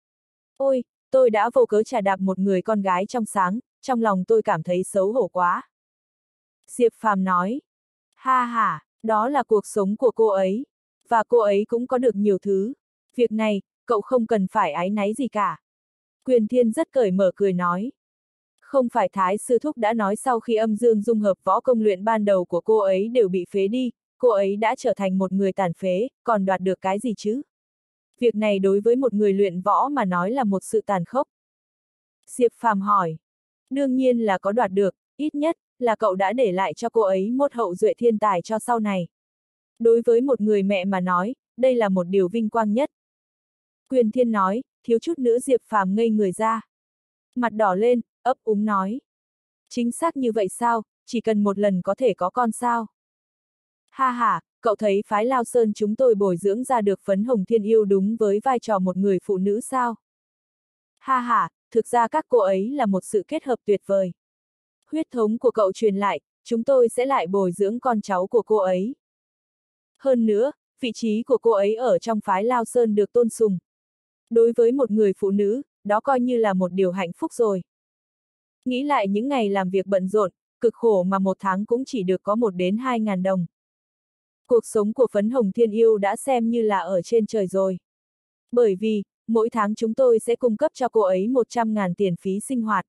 Ôi, tôi đã vô cớ trà đạp một người con gái trong sáng, trong lòng tôi cảm thấy xấu hổ quá. Diệp Phàm nói, ha ha, đó là cuộc sống của cô ấy, và cô ấy cũng có được nhiều thứ. Việc này, cậu không cần phải áy náy gì cả. Quyền Thiên rất cởi mở cười nói. Không phải Thái Sư Thúc đã nói sau khi âm dương dung hợp võ công luyện ban đầu của cô ấy đều bị phế đi, cô ấy đã trở thành một người tàn phế, còn đoạt được cái gì chứ? Việc này đối với một người luyện võ mà nói là một sự tàn khốc. Diệp Phàm hỏi. Đương nhiên là có đoạt được, ít nhất là cậu đã để lại cho cô ấy một hậu duệ thiên tài cho sau này. Đối với một người mẹ mà nói, đây là một điều vinh quang nhất. Quyền Thiên nói, thiếu chút nữa Diệp Phàm ngây người ra. Mặt đỏ lên, ấp úng nói. Chính xác như vậy sao, chỉ cần một lần có thể có con sao? Ha ha, cậu thấy phái Lao Sơn chúng tôi bồi dưỡng ra được Phấn Hồng Thiên Yêu đúng với vai trò một người phụ nữ sao? Ha ha, thực ra các cô ấy là một sự kết hợp tuyệt vời. Huyết thống của cậu truyền lại, chúng tôi sẽ lại bồi dưỡng con cháu của cô ấy. Hơn nữa, vị trí của cô ấy ở trong phái Lao Sơn được tôn sùng. Đối với một người phụ nữ, đó coi như là một điều hạnh phúc rồi. Nghĩ lại những ngày làm việc bận rộn, cực khổ mà một tháng cũng chỉ được có 1 đến 2.000 đồng. Cuộc sống của Phấn Hồng Thiên Yêu đã xem như là ở trên trời rồi. Bởi vì, mỗi tháng chúng tôi sẽ cung cấp cho cô ấy 100.000 tiền phí sinh hoạt.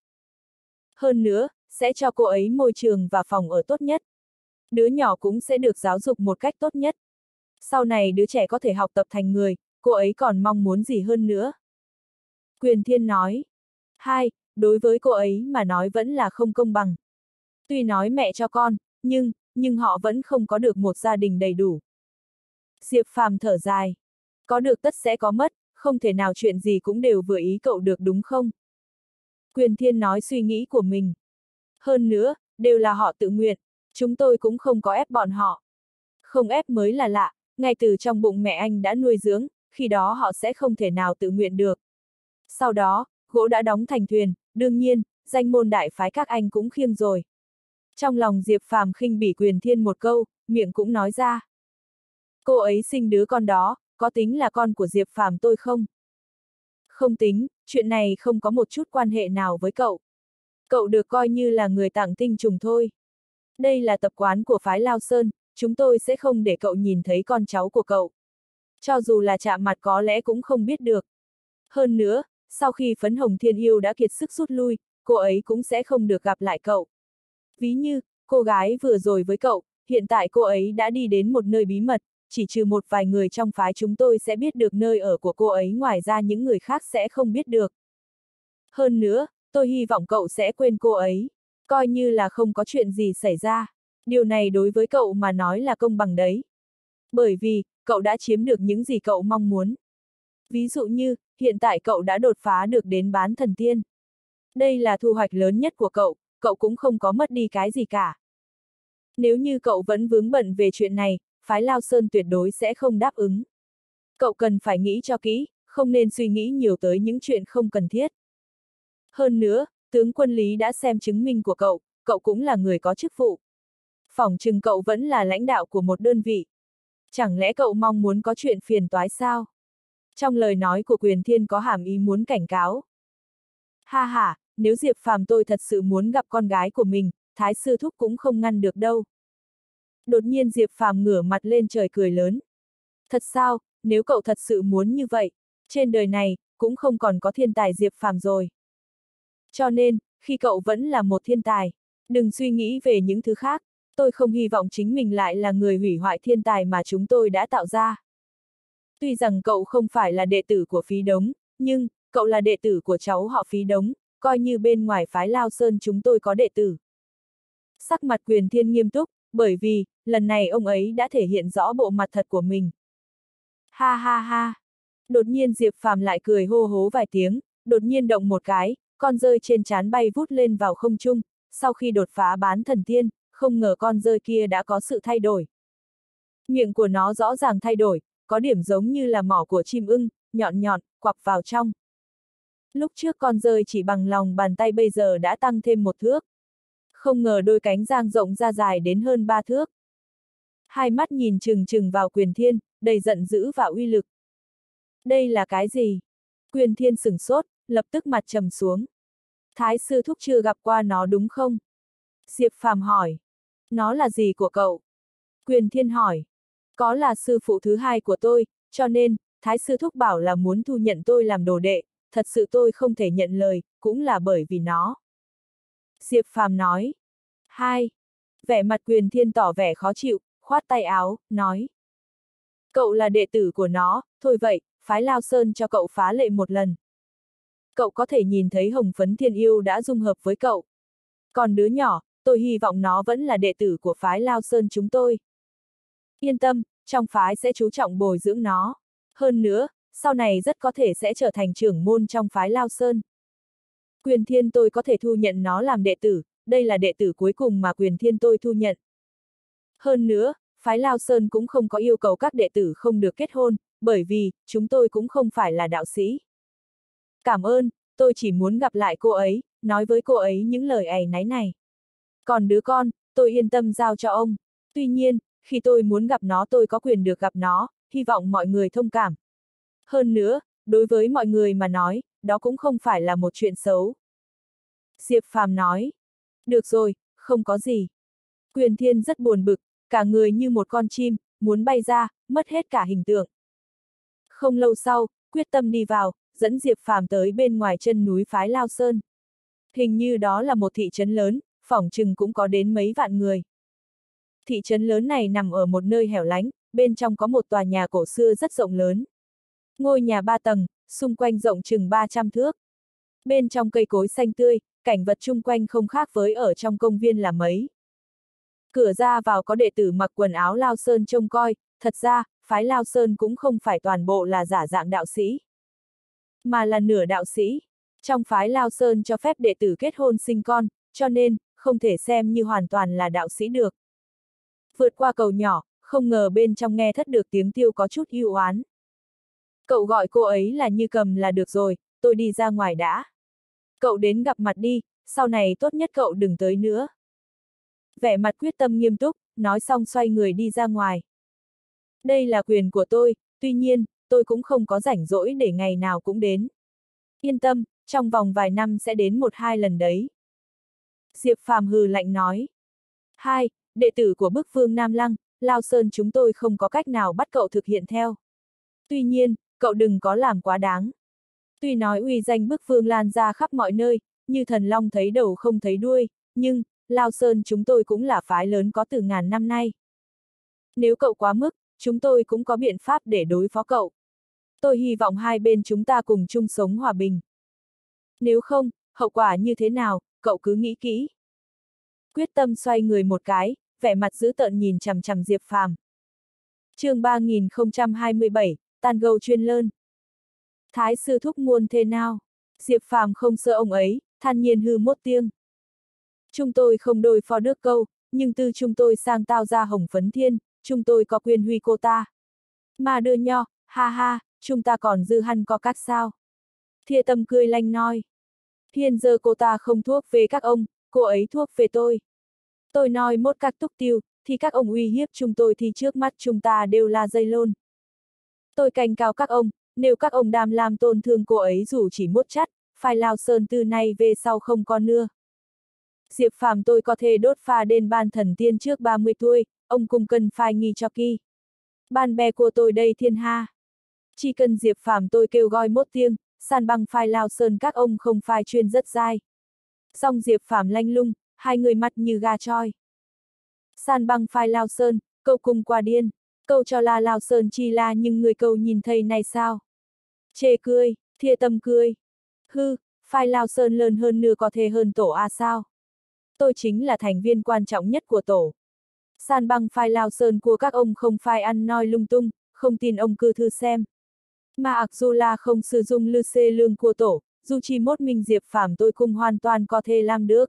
Hơn nữa, sẽ cho cô ấy môi trường và phòng ở tốt nhất. Đứa nhỏ cũng sẽ được giáo dục một cách tốt nhất. Sau này đứa trẻ có thể học tập thành người, cô ấy còn mong muốn gì hơn nữa. Quyền Thiên nói. Hai, đối với cô ấy mà nói vẫn là không công bằng. Tuy nói mẹ cho con, nhưng họ vẫn không có được một gia đình đầy đủ. Diệp Phàm thở dài. Có được tất sẽ có mất, không thể nào chuyện gì cũng đều vừa ý cậu được đúng không? Quyền Thiên nói suy nghĩ của mình. Hơn nữa, đều là họ tự nguyện, chúng tôi cũng không có ép bọn họ. Không ép mới là lạ, ngay từ trong bụng mẹ anh đã nuôi dưỡng, khi đó họ sẽ không thể nào tự nguyện được. Sau đó, gỗ đã đóng thành thuyền, đương nhiên, danh môn đại phái các anh cũng khiêng rồi. Trong lòng Diệp Phàm khinh bỉ Quyền Thiên một câu, miệng cũng nói ra. Cô ấy sinh đứa con đó, có tính là con của Diệp Phàm tôi không? Không tính, chuyện này không có một chút quan hệ nào với cậu. Cậu được coi như là người tặng tinh trùng thôi. Đây là tập quán của phái Lao Sơn, chúng tôi sẽ không để cậu nhìn thấy con cháu của cậu. Cho dù là chạm mặt có lẽ cũng không biết được. Hơn nữa, sau khi Phấn Hồng Thiên Yêu đã kiệt sức rút lui, cô ấy cũng sẽ không được gặp lại cậu. Ví như, cô gái vừa rồi với cậu, hiện tại cô ấy đã đi đến một nơi bí mật, chỉ trừ một vài người trong phái chúng tôi sẽ biết được nơi ở của cô ấy, ngoài ra những người khác sẽ không biết được. Hơn nữa, tôi hy vọng cậu sẽ quên cô ấy, coi như là không có chuyện gì xảy ra. Điều này đối với cậu mà nói là công bằng đấy. Bởi vì, cậu đã chiếm được những gì cậu mong muốn. Ví dụ như, hiện tại cậu đã đột phá được đến bán thần tiên. Đây là thu hoạch lớn nhất của cậu cũng không có mất đi cái gì cả. Nếu như cậu vẫn vướng bận về chuyện này, phái Lao Sơn tuyệt đối sẽ không đáp ứng. Cậu cần phải nghĩ cho kỹ, không nên suy nghĩ nhiều tới những chuyện không cần thiết. Hơn nữa, tướng quân Lý đã xem chứng minh của cậu cũng là người có chức vụ. Phỏng chừng cậu vẫn là lãnh đạo của một đơn vị. Chẳng lẽ cậu mong muốn có chuyện phiền toái sao? Trong lời nói của Quyền Thiên có hàm ý muốn cảnh cáo. Ha ha, nếu Diệp Phàm tôi thật sự muốn gặp con gái của mình, Thái sư thúc cũng không ngăn được đâu. Đột nhiên Diệp Phàm ngửa mặt lên trời cười lớn. Thật sao, nếu cậu thật sự muốn như vậy, trên đời này, cũng không còn có thiên tài Diệp Phàm rồi. Cho nên, khi cậu vẫn là một thiên tài, đừng suy nghĩ về những thứ khác, tôi không hy vọng chính mình lại là người hủy hoại thiên tài mà chúng tôi đã tạo ra. Tuy rằng cậu không phải là đệ tử của Phí Đống, nhưng, cậu là đệ tử của cháu họ Phí Đống, coi như bên ngoài phái Lao Sơn chúng tôi có đệ tử. Sắc mặt Quyền Thiên nghiêm túc, bởi vì, lần này ông ấy đã thể hiện rõ bộ mặt thật của mình. Ha ha ha! Đột nhiên Diệp Phàm lại cười hô hố vài tiếng, đột nhiên động một cái, con dơi trên trán bay vút lên vào không trung, sau khi đột phá bán thần tiên, không ngờ con dơi kia đã có sự thay đổi. Miệng của nó rõ ràng thay đổi, có điểm giống như là mỏ của chim ưng, nhọn nhọn, quặp vào trong. Lúc trước con dơi chỉ bằng lòng bàn tay bây giờ đã tăng thêm 1 thước. Không ngờ đôi cánh dang rộng ra dài đến hơn 3 thước. Hai mắt nhìn chừng chừng vào Quyền Thiên, đầy giận dữ và uy lực. Đây là cái gì? Quyền Thiên sửng sốt, lập tức mặt trầm xuống. Thái sư thúc chưa gặp qua nó đúng không? Diệp Phàm hỏi. Nó là gì của cậu? Quyền Thiên hỏi. Có là sư phụ thứ hai của tôi, cho nên, Thái sư thúc bảo là muốn thu nhận tôi làm đồ đệ, thật sự tôi không thể nhận lời, cũng là bởi vì nó. Diệp Phàm nói. Hai. Vẻ mặt Quyền Thiên tỏ vẻ khó chịu, khoát tay áo, nói. Cậu là đệ tử của nó, thôi vậy, phái Lao Sơn cho cậu phá lệ một lần. Cậu có thể nhìn thấy Hồng Phấn Thiên Yêu đã dung hợp với cậu. Còn đứa nhỏ, tôi hy vọng nó vẫn là đệ tử của phái Lao Sơn chúng tôi. Yên tâm, trong phái sẽ chú trọng bồi dưỡng nó. Hơn nữa, sau này rất có thể sẽ trở thành trưởng môn trong phái Lao Sơn. Quyền Thiên tôi có thể thu nhận nó làm đệ tử, đây là đệ tử cuối cùng mà Quyền Thiên tôi thu nhận. Hơn nữa, phái Lao Sơn cũng không có yêu cầu các đệ tử không được kết hôn, bởi vì, chúng tôi cũng không phải là đạo sĩ. Cảm ơn, tôi chỉ muốn gặp lại cô ấy, nói với cô ấy những lời áy náy này. Còn đứa con, tôi yên tâm giao cho ông. Tuy nhiên, khi tôi muốn gặp nó tôi có quyền được gặp nó, hy vọng mọi người thông cảm. Hơn nữa, đối với mọi người mà nói, đó cũng không phải là một chuyện xấu. Diệp Phàm nói. Được rồi, không có gì. Quyền Thiên rất buồn bực, cả người như một con chim, muốn bay ra, mất hết cả hình tượng. Không lâu sau, quyết tâm đi vào, dẫn Diệp Phàm tới bên ngoài chân núi phái Lao Sơn. Hình như đó là một thị trấn lớn, phỏng chừng cũng có đến mấy vạn người. Thị trấn lớn này nằm ở một nơi hẻo lánh, bên trong có một tòa nhà cổ xưa rất rộng lớn. Ngôi nhà 3 tầng, xung quanh rộng chừng 300 thước. Bên trong cây cối xanh tươi, cảnh vật chung quanh không khác với ở trong công viên là mấy. Cửa ra vào có đệ tử mặc quần áo Lao Sơn trông coi, thật ra, phái Lao Sơn cũng không phải toàn bộ là giả dạng đạo sĩ, mà là nửa đạo sĩ. Trong phái Lao Sơn cho phép đệ tử kết hôn sinh con, cho nên, không thể xem như hoàn toàn là đạo sĩ được. Vượt qua cầu nhỏ, không ngờ bên trong nghe thất được tiếng Tiêu có chút ưu oán. Cậu gọi cô ấy là Như Cầm là được rồi, tôi đi ra ngoài đã. Cậu đến gặp mặt đi, sau này tốt nhất cậu đừng tới nữa. Vẻ mặt quyết tâm nghiêm túc, nói xong xoay người đi ra ngoài. Đây là quyền của tôi, tuy nhiên, tôi cũng không có rảnh rỗi để ngày nào cũng đến. Yên tâm, trong vòng vài năm sẽ đến 1-2 lần đấy. Diệp Phàm hừ lạnh nói. Hai, đệ tử của Bức Vương Nam Lăng, Lao Sơn chúng tôi không có cách nào bắt cậu thực hiện theo. Tuy nhiên, cậu đừng có làm quá đáng. Tuy nói uy danh Bức Vương lan ra khắp mọi nơi, như thần long thấy đầu không thấy đuôi, nhưng, Lao Sơn chúng tôi cũng là phái lớn có từ ngàn năm nay. Nếu cậu quá mức, chúng tôi cũng có biện pháp để đối phó cậu. Tôi hy vọng hai bên chúng ta cùng chung sống hòa bình. Nếu không, hậu quả như thế nào, cậu cứ nghĩ kỹ. Quyết tâm xoay người một cái, vẻ mặt dữ tợn nhìn chằm chằm Diệp Phàm. Chương 3027, Tàn gầu chuyên lơn. Thái sư thúc muôn thế nào? Diệp Phàm không sợ ông ấy, than nhiên hư mốt tiếng. Chúng tôi không đôi phó đức câu, nhưng từ chúng tôi sang tao ra Hồng Phấn Thiên, chúng tôi có quyền huy cô ta. Mà đưa nho, ha ha, chúng ta còn dư hăn có các sao. Thìa Tâm cười lanh nói. Hiện giờ cô ta không thuốc về các ông, cô ấy thuốc về tôi. Tôi nói một các túc tiêu, thì các ông uy hiếp chúng tôi thì trước mắt chúng ta đều là dây lôn. Tôi cảnh cáo các ông, nếu các ông đàm làm tổn thương cô ấy dù chỉ một chắt, phải Lao Sơn từ nay về sau không còn nữa. Diệp Phàm tôi có thể đốt pha đến ban thần tiên trước 30 tuổi, ông cùng cần phải nghi cho kỳ. Bạn bè của tôi đây thiên ha. Chỉ cần Diệp Phàm tôi kêu gọi một tiếng, san bằng phai Lao Sơn các ông không phai chuyên rất dai. Song Diệp Phàm lanh lung, hai người mặt như gà choi. San bằng phai Lao Sơn, cậu cùng qua điên. Cậu cho là Lao Sơn chi là nhưng người cậu nhìn thấy này sao? Chê cười, Thìa Tâm cười. Hư, phai Lao Sơn lớn hơn nữa có thể hơn tổ à sao? Tôi chính là thành viên quan trọng nhất của tổ. San bằng phai Lao Sơn của các ông không phải ăn nói lung tung, không tin ông cứ thử xem. Mà ặc dù là không sử dụng lư xê lương của tổ, dù chỉ một mình Diệp Phàm tôi cũng hoàn toàn có thể làm được.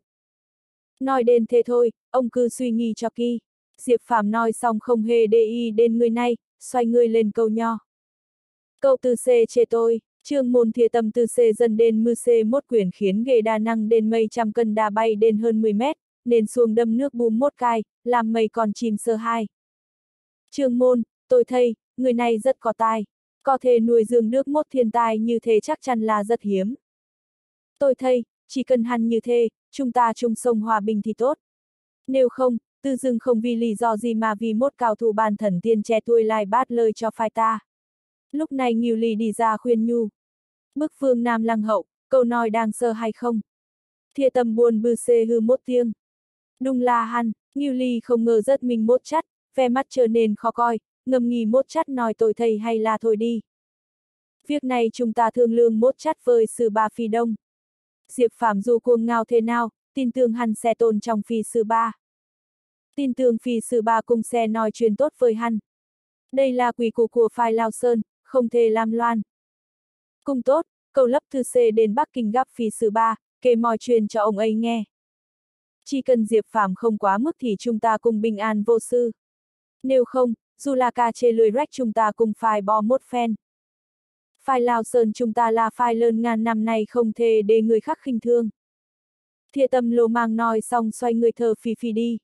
Nói đến thế thôi, ông cứ suy nghĩ cho kỹ. Diệp Phàm nói xong không hề để ý đến người này, xoay người lên câu nho. Cậu tư xê chê tôi, trương môn Thìa Tâm tư xê dần đến mư xê một quyền khiến ghê đa năng đến mây trăm cân đa bay đến hơn 10 mét, nên xuông đâm nước bùm một cai, làm mây con chim sơ hai. Trương môn, tôi thấy, người này rất có tài, có thể nuôi dưỡng nước một thiên tài như thế chắc chắn là rất hiếm. Tôi thấy, chỉ cần hắn như thế, chúng ta chung sông hòa bình thì tốt. Nếu không, tự dưng không vì lý do gì mà vì một cao thủ ban thần tiên trẻ tuổi lại bát lời cho phái ta. Lúc này Ngưu Ly đi ra khuyên nhu. Bức Vương Nam Lăng hậu, câu nói đang sơ hay không? Thìa Tâm buồn bư xê hư một tiếng. Đúng là hắn, Ngưu Ly không ngờ rất mình một chắt, vẻ mặt trở nên khó coi, ngầm nghi một chắt nói tôi thầy hay là thôi đi. Việc này chúng ta thương lượng một chắt với sư ba phi đông. Diệp Phàm dù cuồng ngao thế nào, tin tưởng hắn sẽ tôn trong phi sư ba. Tin tưởng phi sư ba cùng sẽ nói chuyện tốt với hắn. Đây là quy củ của phái Lao Sơn, không thể làm loan. Cùng tốt, cậu lấp thư xê đến Bắc Kinh gặp phi sư ba, kể mọi chuyện cho ông ấy nghe. Chỉ cần Diệp Phàm không quá mức thì chúng ta cùng bình an vô sự. Nếu không, dù là ca chê lười rách chúng ta cùng phải bỏ một phen. Phái Lao Sơn chúng ta là phái lớn ngàn năm nay không thể để người khác khinh thương. Thìa Tâm lô mang nói xong xoay người thờ phi phi đi.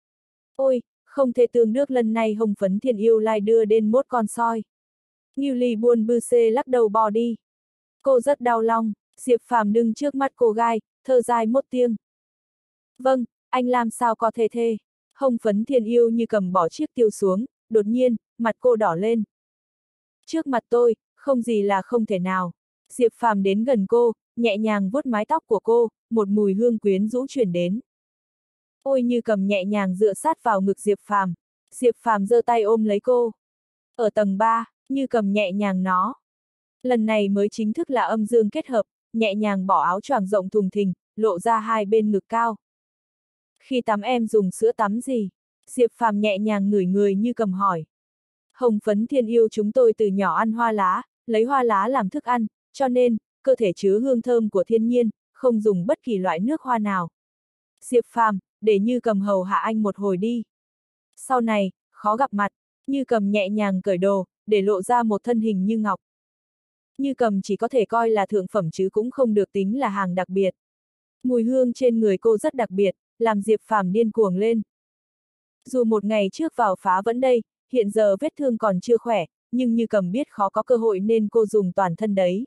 Ôi, không thể tưởng được lần này Hồng Phấn Thiên Yêu lại đưa đến một con soi. Ngưu Ly buồn bư xê lắc đầu bỏ đi. Cô rất đau lòng, Diệp Phàm đứng trước mắt cô gái, thở dài một tiếng. Vâng, anh làm sao có thể thế? Hồng Phấn Thiên Yêu như cầm bỏ chiếc tiêu xuống, đột nhiên, mặt cô đỏ lên. Trước mặt tôi, không gì là không thể nào. Diệp Phàm đến gần cô, nhẹ nhàng vuốt mái tóc của cô, một mùi hương quyến rũ truyền đến. Ôi như cầm nhẹ nhàng dựa sát vào ngực Diệp Phàm. Diệp Phàm giơ tay ôm lấy cô. Ở tầng 3, như cầm nhẹ nhàng nó. Lần này mới chính thức là âm dương kết hợp, nhẹ nhàng bỏ áo choàng rộng thùng thình, lộ ra hai bên ngực cao. Khi tắm em dùng sữa tắm gì? Diệp Phàm nhẹ nhàng ngửi người như cầm hỏi. Hồng Phấn Thiên Yêu chúng tôi từ nhỏ ăn hoa lá, lấy hoa lá làm thức ăn, cho nên, cơ thể chứa hương thơm của thiên nhiên, không dùng bất kỳ loại nước hoa nào. Diệp Phàm, để Như Cầm hầu hạ anh một hồi đi. Sau này, khó gặp mặt, Như Cầm nhẹ nhàng cởi đồ, để lộ ra một thân hình như ngọc. Như Cầm chỉ có thể coi là thượng phẩm chứ cũng không được tính là hàng đặc biệt. Mùi hương trên người cô rất đặc biệt, làm Diệp Phàm điên cuồng lên. Dù một ngày trước vào phá vẫn đây, hiện giờ vết thương còn chưa khỏe, nhưng Như Cầm biết khó có cơ hội nên cô dùng toàn thân đấy.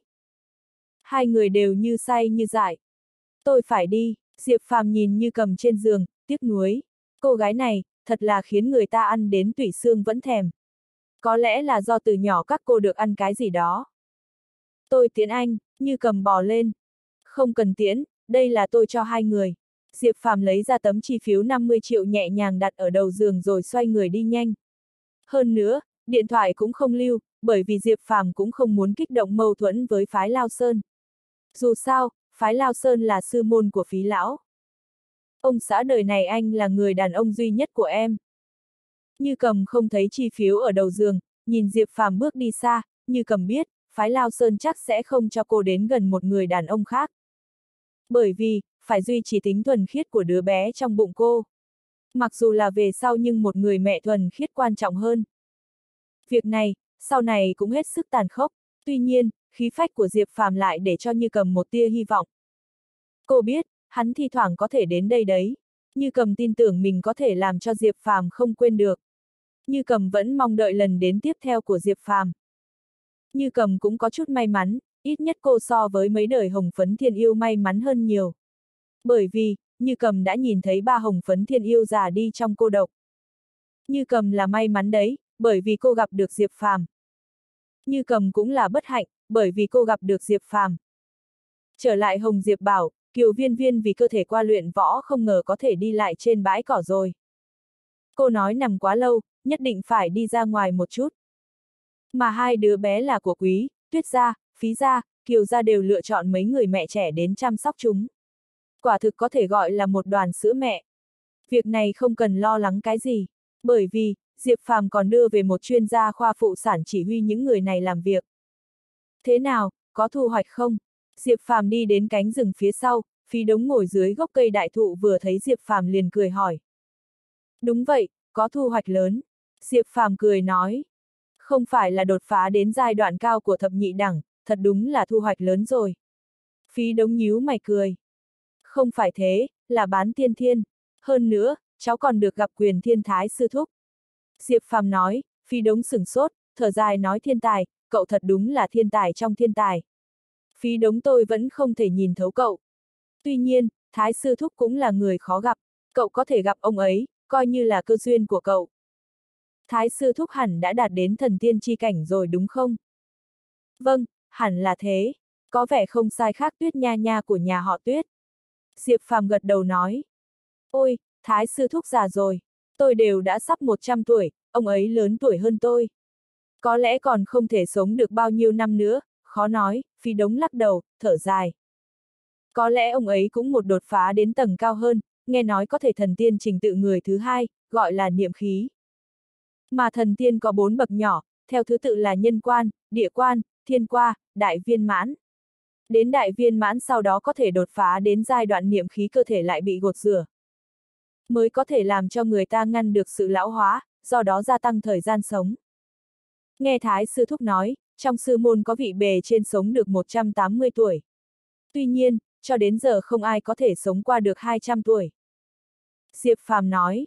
Hai người đều như say như dại. Tôi phải đi, Diệp Phàm nhìn Như Cầm trên giường, tiếc nuối. Cô gái này, thật là khiến người ta ăn đến tủy xương vẫn thèm. Có lẽ là do từ nhỏ các cô được ăn cái gì đó. Tôi tiễn anh, Như Cầm bò lên. Không cần tiễn, đây là tôi cho hai người. Diệp Phàm lấy ra tấm chi phiếu 50 triệu nhẹ nhàng đặt ở đầu giường rồi xoay người đi nhanh. Hơn nữa, điện thoại cũng không lưu, bởi vì Diệp Phàm cũng không muốn kích động mâu thuẫn với phái Lao Sơn. Dù sao, phái Lao Sơn là sư môn của phí lão. Ông xã đời này anh là người đàn ông duy nhất của em. Như Cầm không thấy chi phiếu ở đầu giường, nhìn Diệp Phàm bước đi xa, Như Cầm biết, phái Lao Sơn chắc sẽ không cho cô đến gần một người đàn ông khác. Bởi vì, phải duy trì tính thuần khiết của đứa bé trong bụng cô. Mặc dù là về sau nhưng một người mẹ thuần khiết quan trọng hơn. Việc này, sau này cũng hết sức tàn khốc, tuy nhiên, khí phách của Diệp Phàm lại để cho Như Cầm một tia hy vọng. Cô biết, hắn thi thoảng có thể đến đây đấy. Như Cầm tin tưởng mình có thể làm cho Diệp Phàm không quên được. Như Cầm vẫn mong đợi lần đến tiếp theo của Diệp Phàm. Như Cầm cũng có chút may mắn, ít nhất cô so với mấy đời hồng phấn thiên yêu may mắn hơn nhiều. Bởi vì, Như Cầm đã nhìn thấy ba hồng phấn thiên yêu già đi trong cô độc. Như Cầm là may mắn đấy, bởi vì cô gặp được Diệp Phàm. Như Cầm cũng là bất hạnh, bởi vì cô gặp được Diệp Phàm. Trở lại Hồng Diệp bảo, Kiều Viên Viên vì cơ thể qua luyện võ không ngờ có thể đi lại trên bãi cỏ rồi. Cô nói nằm quá lâu, nhất định phải đi ra ngoài một chút. Mà hai đứa bé là của Quý, Tuyết gia, Phí gia, Kiều gia đều lựa chọn mấy người mẹ trẻ đến chăm sóc chúng. Quả thực có thể gọi là một đoàn sữa mẹ. Việc này không cần lo lắng cái gì, bởi vì, Diệp Phàm còn đưa về một chuyên gia khoa phụ sản chỉ huy những người này làm việc. Thế nào, có thu hoạch không? Diệp Phàm đi đến cánh rừng phía sau, Phí Đống ngồi dưới gốc cây đại thụ vừa thấy Diệp Phàm liền cười hỏi. Đúng vậy, có thu hoạch lớn. Diệp Phàm cười nói. Không phải là đột phá đến giai đoạn cao của thập nhị đẳng, thật đúng là thu hoạch lớn rồi. Phí Đống nhíu mày cười. Không phải thế, là bán tiên thiên. Hơn nữa, cháu còn được gặp Quyền Thiên Thái sư thúc. Diệp Phàm nói, Phí Đống sửng sốt, thở dài nói thiên tài, cậu thật đúng là thiên tài trong thiên tài. Phí Đống tôi vẫn không thể nhìn thấu cậu. Tuy nhiên, Thái sư thúc cũng là người khó gặp, cậu có thể gặp ông ấy, coi như là cơ duyên của cậu. Thái sư thúc hẳn đã đạt đến thần tiên chi cảnh rồi đúng không? Vâng, hẳn là thế. Có vẻ không sai khác Tuyết nha nha của nhà họ Tuyết. Diệp Phàm gật đầu nói. Ôi, Thái sư thúc già rồi. Tôi đều đã sắp 100 tuổi, ông ấy lớn tuổi hơn tôi. Có lẽ còn không thể sống được bao nhiêu năm nữa, khó nói, Phí Đống lắc đầu, thở dài. Có lẽ ông ấy cũng một đột phá đến tầng cao hơn, nghe nói có thể thần tiên trình tự người thứ hai, gọi là niệm khí. Mà thần tiên có 4 bậc nhỏ, theo thứ tự là nhân quan, địa quan, thiên qua, đại viên mãn. Đến đại viên mãn sau đó có thể đột phá đến giai đoạn niệm khí cơ thể lại bị gột rửa. Mới có thể làm cho người ta ngăn được sự lão hóa, do đó gia tăng thời gian sống. Nghe Thái sư thúc nói, trong sư môn có vị bề trên sống được 180 tuổi. Tuy nhiên, cho đến giờ không ai có thể sống qua được 200 tuổi. Diệp Phàm nói,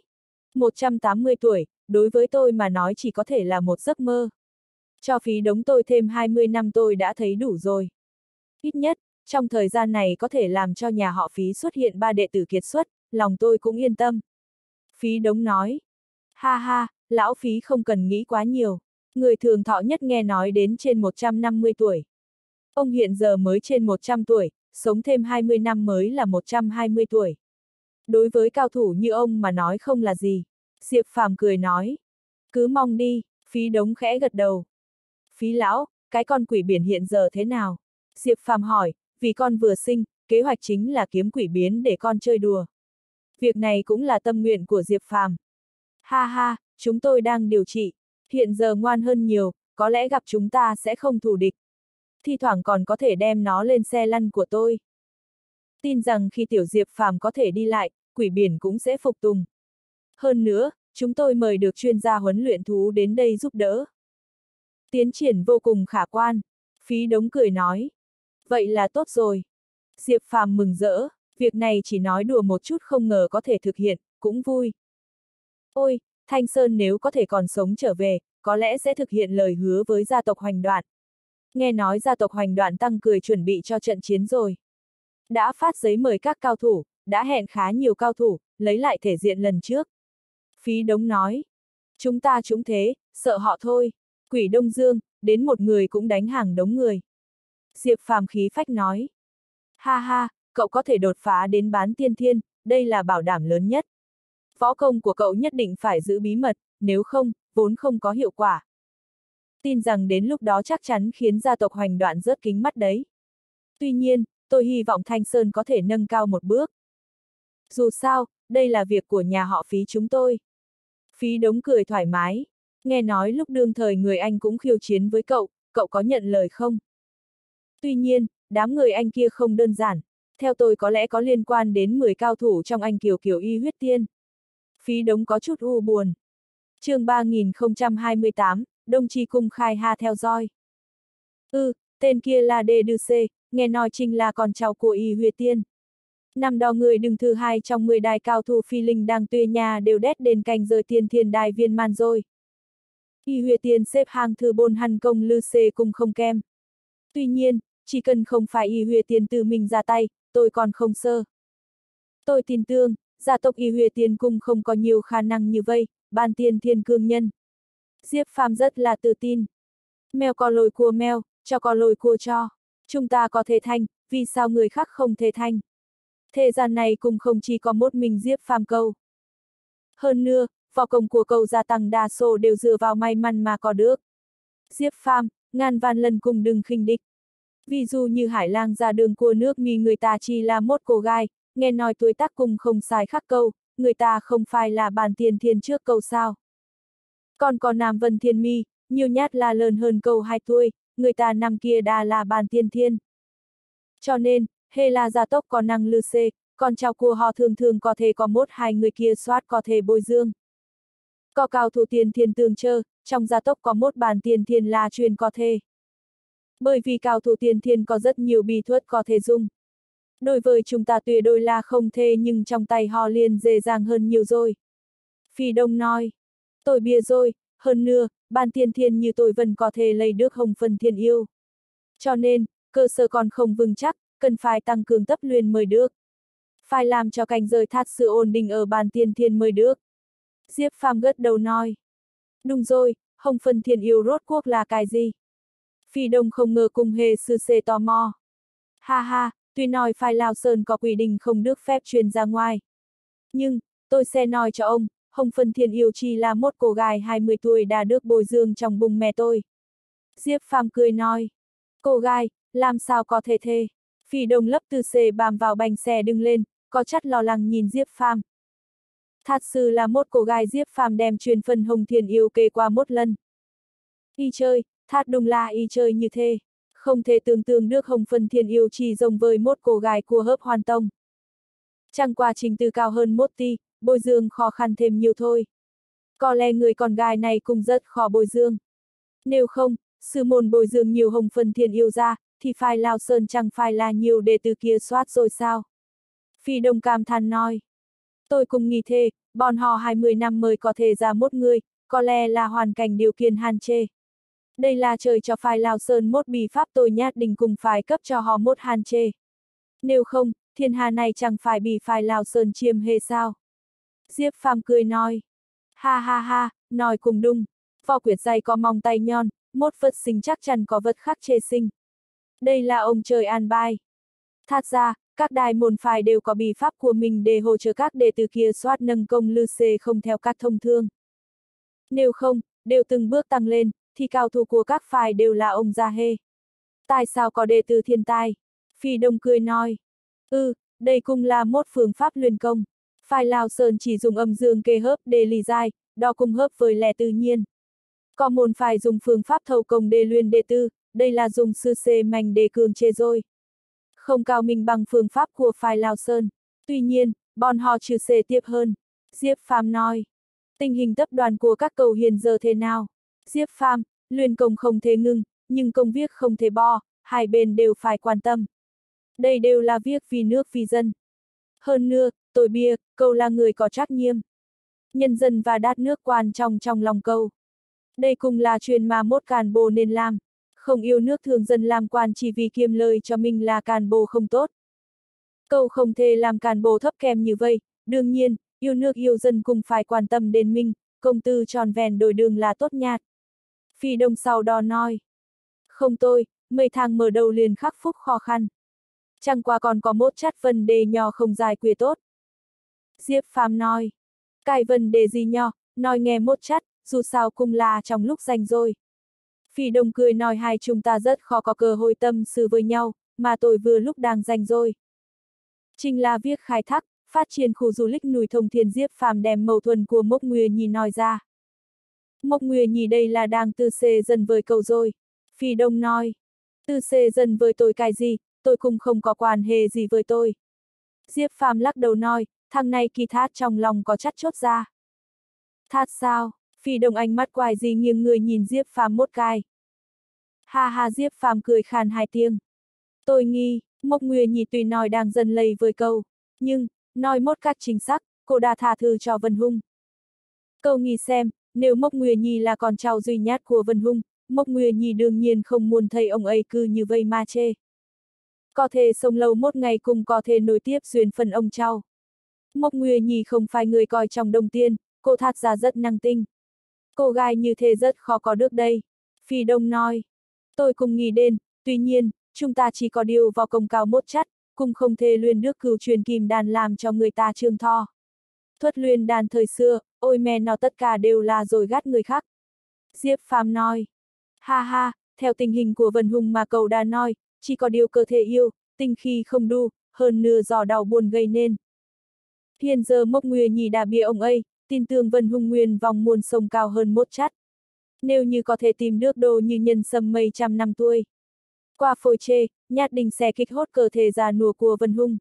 180 tuổi, đối với tôi mà nói chỉ có thể là một giấc mơ. Cho Phí Đống tôi thêm 20 năm tôi đã thấy đủ rồi. Ít nhất, trong thời gian này có thể làm cho nhà họ Phí xuất hiện 3 đệ tử kiệt xuất, lòng tôi cũng yên tâm. Phí Đống nói, ha ha, lão Phí không cần nghĩ quá nhiều. Người thường thọ nhất nghe nói đến trên 150 tuổi. Ông hiện giờ mới trên 100 tuổi, sống thêm 20 năm mới là 120 tuổi. Đối với cao thủ như ông mà nói không là gì. Diệp Phàm cười nói. Cứ mong đi, Phí Đống khẽ gật đầu. Phí lão, cái con quỷ biển hiện giờ thế nào? Diệp Phàm hỏi, vì con vừa sinh, kế hoạch chính là kiếm quỷ biến để con chơi đùa. Việc này cũng là tâm nguyện của Diệp Phàm. Ha ha, chúng tôi đang điều trị, hiện giờ ngoan hơn nhiều, có lẽ gặp chúng ta sẽ không thù địch. Thi thoảng còn có thể đem nó lên xe lăn của tôi. Tin rằng khi tiểu Diệp Phàm có thể đi lại, quỷ biển cũng sẽ phục tùng. Hơn nữa, chúng tôi mời được chuyên gia huấn luyện thú đến đây giúp đỡ. Tiến triển vô cùng khả quan. Phí Đống cười nói. Vậy là tốt rồi. Diệp Phàm mừng rỡ, việc này chỉ nói đùa một chút không ngờ có thể thực hiện, cũng vui. Ôi, Thanh Sơn nếu có thể còn sống trở về, có lẽ sẽ thực hiện lời hứa với gia tộc Hoành Đoạn. Nghe nói gia tộc Hoành Đoạn tăng cười chuẩn bị cho trận chiến rồi. Đã phát giấy mời các cao thủ, đã hẹn khá nhiều cao thủ, lấy lại thể diện lần trước. Phí Đống nói, chúng ta trúng thế, sợ họ thôi. Quỷ Đông Dương, đến một người cũng đánh hàng đống người. Diệp Phàm khí phách nói, ha ha, cậu có thể đột phá đến bán tiên thiên, đây là bảo đảm lớn nhất. Võ công của cậu nhất định phải giữ bí mật, nếu không, vốn không có hiệu quả. Tin rằng đến lúc đó chắc chắn khiến gia tộc Hoành Đoạn rớt kính mắt đấy. Tuy nhiên, tôi hy vọng Thanh Sơn có thể nâng cao một bước. Dù sao, đây là việc của nhà họ Phí chúng tôi. Phí Đống cười thoải mái. Nghe nói lúc đương thời người anh cũng khiêu chiến với cậu có nhận lời không? Tuy nhiên, đám người anh kia không đơn giản. Theo tôi có lẽ có liên quan đến 10 cao thủ trong anh Kiều Kiều Y huyết tiên. Phí Đống có chút u buồn. Chương 3028, Đông Tri Cung khai ha theo dõi. Tên kia là Đê Đư Xê, nghe nói chính là con cháu của Y huyết tiên. Năm đó người đứng thứ 2 trong 10 đài cao thủ phi linh đang tuê nhà đều đét đến cành rơi tiên thiên đài viên man rồi. Y huyết tiên xếp hạng thứ 4 hẳn công lư xê cùng không kem. Tuy nhiên, chỉ cần không phải Y huyết tiên tự mình ra tay, tôi còn không sơ. Tôi tin tưởng, gia tộc Y huyết tiên cung không có nhiều khả năng như vậy, ban tiên thiên cương nhân. Diệp Phàm rất là tự tin. Mèo có lồi cua mèo, cho có lồi cua cho. Chúng ta có thể thành, vì sao người khác không thể thành? Thế gian này cũng không chỉ có một mình Diệp Phàm câu. Hơn nữa, võ công của câu gia tăng đa số đều dựa vào may mắn mà có được. Diệp Phàm, ngàn vạn lần cùng đừng khinh địch. Ví dụ như Hải Lang ra đường của nước Mi người ta chỉ là một cô gái, nghe nói tuổi tác cùng không sai khắc câu, người ta không phải là bàn tiền thiên trước câu sao. Còn có Nam Vân Thiên Mi, nhiều nhát là lớn hơn câu 2 tuổi, người ta năm kia đã là bàn tiên thiên. Cho nên, hê là gia tốc có năng lư xê, con cháu của họ thường thường có thể có một hai người kia soát có thể bồi dương. Có cao thủ tiền thiên tương chơ, trong gia tốc có một bàn tiền thiên là truyền có thể. Bởi vì cao thủ tiền thiên có rất nhiều bí thuật có thể dùng. Đối với chúng ta tuyệt đối là không thể nhưng trong tay họ liền dễ dàng hơn nhiều rồi. Phi Đông nói, tôi bia rồi, hơn nữa, bàn tiền thiên như tôi vẫn có thể lấy được hồng phân thiên yêu. Cho nên, cơ sở còn không vững chắc, cần phải tăng cường tập luyện mới được. Phải làm cho cảnh giới thát sự ổn định ở bàn tiền thiên mới được. Diệp Phàm gật đầu nói. Đúng rồi, hồng phân thiên yêu rốt cuộc là cái gì? Phi Đông không ngờ cùng hề sư xê tò mò. Ha ha, tuy nói phải Lao Sơn có quy định không được phép truyền ra ngoài. Nhưng, tôi sẽ nói cho ông, hồng phân thiên yêu chỉ là một cô gái 20 tuổi đã được bồi dưỡng trong bụng mẹ tôi. Diệp Phàm cười nói. Cô gái, làm sao có thể thế? Phi Đông lấp từ xê bám vào bánh xe đứng lên, có chất lo lắng nhìn Diệp Phàm. Thật sự là một cô gái. Diệp Phàm đem truyền phần hồng thiên yêu kê qua một lần. Y chơi, thật đúng là y chơi như thế. Không thể tưởng tượng được hồng phân thiên yêu chỉ giống với một cô gái của hớp hoàn tông. Chẳng qua trình tự cao hơn một tí, bồi dưỡng khó khăn thêm nhiều thôi. Có lẽ người con gái này cũng rất khó bồi dưỡng. Nếu không, sư môn bồi dưỡng nhiều hồng phân thiên yêu ra, thì phải Lao Sơn chẳng phải là nhiều đệ tử kia soát rồi sao? Phi Đông cảm thán nói. Tôi cũng nghĩ thế, bọn họ 20 năm mới có thể ra một người, có lẽ là hoàn cảnh điều kiện hạn chế. Đây là trời cho phải Lao Sơn một bí pháp tôi nhát định cùng phải cấp cho họ một hạn chế. Nếu không, thiên hà này chẳng phải bị phải Lao Sơn chiếm hề sao? Diệp Phàm cười nói. Ha ha ha, nói cùng đúng. Võ quyệt dày có mong tay nhon, một vật sinh chắc chắn có vật khác chê sinh. Đây là ông trời an bài. Thật ra, các đài môn phái đều có bí pháp của mình để hỗ trợ các đệ tử kia soát nâng công lư xê không theo các thông thường. Nếu không, đều từng bước tăng lên, thì cao thủ của các phái đều là ông già hê. Tại sao có đệ tử thiên tài? Phi Đông cười nói. Đây cũng là một phương pháp luyện công. Phái Lao Sơn chỉ dùng âm dương kê hớp để lì dai, đo cùng hớp với lẽ tự nhiên. Có môn phái dùng phương pháp thâu công để luyện đệ tử, đây là dùng sư xê mạnh để cường chế rồi. Không cao minh bằng phương pháp của phái Lao Sơn. Tuy nhiên, bọn họ trừ xê tiếp hơn. Diệp Phàm nói. Tình hình tập đoàn của các cầu hiện giờ thế nào? Diệp Phàm, luyện công không thể ngừng, nhưng công việc không thể bỏ, hai bên đều phải quan tâm. Đây đều là việc vì nước vì dân. Hơn nữa, tôi biết, cậu là người có trách nhiệm. Nhân dân và đất nước quan trọng trong lòng cậu. Đây cũng là chuyện mà một cán bộ nên làm. Không yêu nước thường dân làm quan chỉ vì kiếm lời cho mình là cán bộ không tốt. Cậu không thể làm cán bộ thấp kém như vậy, đương nhiên, yêu nước yêu dân cũng phải quan tâm đến mình, công tư tròn vẹn đổi đường là tốt nhạt. Phi Đông sau đó nói. Không tôi, mấy tháng mở đầu liền khắc phục khó khăn. Chẳng qua còn có một chất vấn đề nhỏ không giải quyết tốt. Diệp Phàm nói. Cái vấn đề gì nhỏ, nói nghe một chất, dù sao cũng là trong lúc rảnh rồi. Phi Đông cười nói hai chúng ta rất khó có cơ hội tâm sự với nhau, mà tôi vừa lúc đang rảnh rồi. Chính là việc khai thác, phát triển khu du lịch núi Thông Thiên. Diệp Phàm đem mâu thuẫn của Mộc Nguyệt Nhi nói ra. Mộc Nguyệt Nhi đây là đang tư xê dần với cậu rồi. Phi Đông nói. Tư xê dần với tôi cái gì, tôi cũng không có quan hệ gì với tôi. Diệp Phàm lắc đầu nói, thằng này kỳ thát trong lòng có chắc chốt ra. Thát sao? Phi Đông ánh mắt quái gì nghiêng người nhìn Diệp Phàm một cái. Ha ha, Diệp Phàm cười khan hai tiếng. Tôi nghi, Mộc Nguyệt Nhi tuy nói đang dần lầy với câu, nhưng, nói một cách chính xác, cô đã tha thứ cho Vân Hung. Cậu nghĩ xem, nếu Mộc Nguyệt Nhi là con cháu duy nhất của Vân Hung, Mộc Nguyệt Nhi đương nhiên không muốn thấy ông ấy cứ như vậy mà chê. Có thể sống lâu một ngày cũng có thể nối tiếp duyên phần ông cháu. Mộc Nguyệt Nhi không phải người coi trọng đồng tiền, cô thật ra rất năng tinh. Cô gái như thế rất khó có được đây. Phi Đông nói. Tôi cũng nghĩ đến, tuy nhiên, chúng ta chỉ có điều vào công cao một chất, cũng không thể luyện được cửu truyền kim đàn làm cho người ta trường thọ. Thuật luyện đàn thời xưa, ôi mẹ nó tất cả đều là rồi gắt người khác. Diệp Phàm nói. Ha ha, theo tình hình của Vân Hung mà cậu đã nói, chỉ có điều cơ thể yêu, tinh khí không đủ, hơn nửa giò đau buồn gây nên. Hiện giờ Mộc Nguyệt Nhi đã bịa ông ấy, tin tưởng Vân Hung nguyên vòng muôn sông cao hơn một chất. Nếu như có thể tìm được đồ như nhân sâm mấy trăm năm tuổi. Qua phôi chê, nhất định sẽ kích hốt cơ thể già nua của Vân Hung.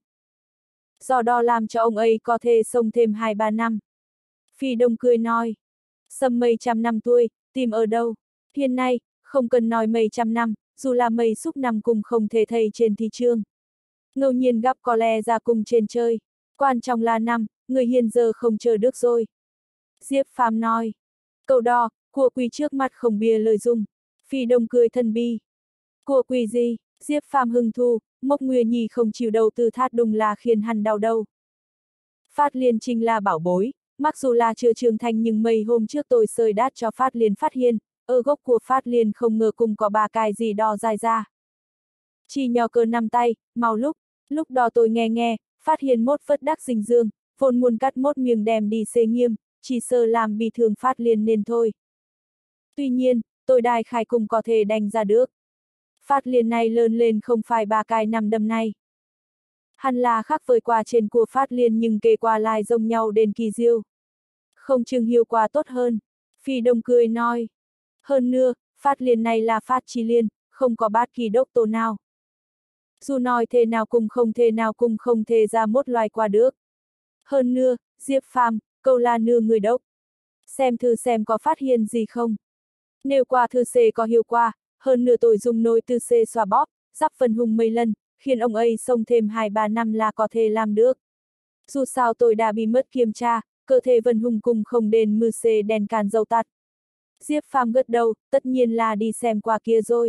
Do đó làm cho ông ấy có thể sống thêm 2-3 năm. Phi Đông cười nói. Sâm mấy trăm năm tuổi, tìm ở đâu? Hiện nay, không cần nói mấy trăm năm, dù là mấy xúc năm cũng không thể thấy trên thị trường. Ngẫu nhiên gặp có lẽ ra cùng trên chơi. Quan trọng là năm, người hiện giờ không chờ được rồi. Diệp Phàm nói. Cậu đo, của quỳ trước mặt không bia lời dung. Phi Đông cười thân bi. Của quỳ gì? Diệp Phàm hưng thu, Mộc Nguyệt Nhi không chịu đầu tư thát đùng là khiến hắn đau đầu. Phát Liên Trinh là bảo bối, mặc dù là chưa trưởng thành nhưng mấy hôm trước tôi sơi đát cho Phát Liên phát hiện, ở gốc của Phát Liên không ngờ cùng có ba cái gì đo dài ra. Chỉ nhỏ cỡ nắm tay, mau lúc đó tôi nghe, phát hiện một vất đắc dinh dương, vốn muốn cắt một miếng đem đi xê nghiêm, chỉ sợ làm bị thương Phát Liên nên thôi. Tuy nhiên, tôi đại khái cũng có thể đánh ra được. Phát Liên này lớn lên không phải ba cái nằm đâm này. Hắn là khác với quả trên của Phát Liên nhưng kề qua lại giống nhau đến kỳ diêu. Không chừng hiệu quả tốt hơn. Phi Đông cười nói. Hơn nữa, Phát Liên này là Phát Chi Liên, không có bát kỳ đốc tổ nào. Dù nói thế nào cũng không thể ra một loài quả được. Hơn nữa, Diệp Phàm, cậu là nửa người đốc. Xem thử xem có phát hiện gì không. Nếu quả thư C có hiệu quả, hơn nữa tôi dùng nồi tư C xoa bóp, dắp Vân Hung mấy lần, khiến ông ấy sống thêm 2-3 năm là có thể làm được. Dù sao tôi đã bị mất kiểm tra, cơ thể Vân Hung cùng không đền mư C đèn càn dầu tắt. Diệp Phàm gật đầu, tất nhiên là đi xem qua kia rồi.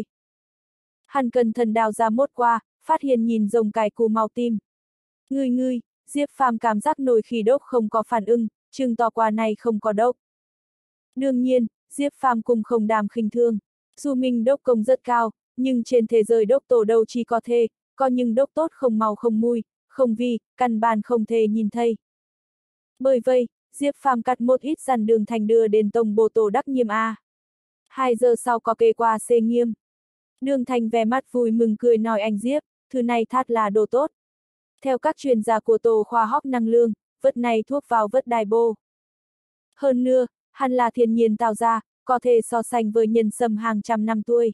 Hắn cẩn thận đào ra một quả, phát hiện nhìn rồng cải cù màu tim. Ngươi, Diệp Phàm cảm giác nồi khí đốc không có phản ứng, chừng tỏ quả này không có đốc. Đương nhiên, Diệp Phàm cũng không đàm khinh thương. Dù mình đốc công rất cao, nhưng trên thế giới đốc tổ đâu chỉ có thể, có những đốc tốt không màu không mùi, không vị, căn bản không thể nhìn thấy. Bởi vậy, Diệp Phàm cắt một ít dàn đường thành đưa đến tổng bộ tổ đắc nghiêm A. 2 giờ sau có kê qua xê nghiêm. Đường Thành vẻ mặt vui mừng cười nói anh Diệp, thứ này thật là đồ tốt. Theo các chuyên gia của tổ khoa học năng lượng, vật này thuốc vào vật đài bô. Hơn nữa, hắn là thiên nhiên tạo ra, có thể so sánh với nhân sâm hàng trăm năm tuổi.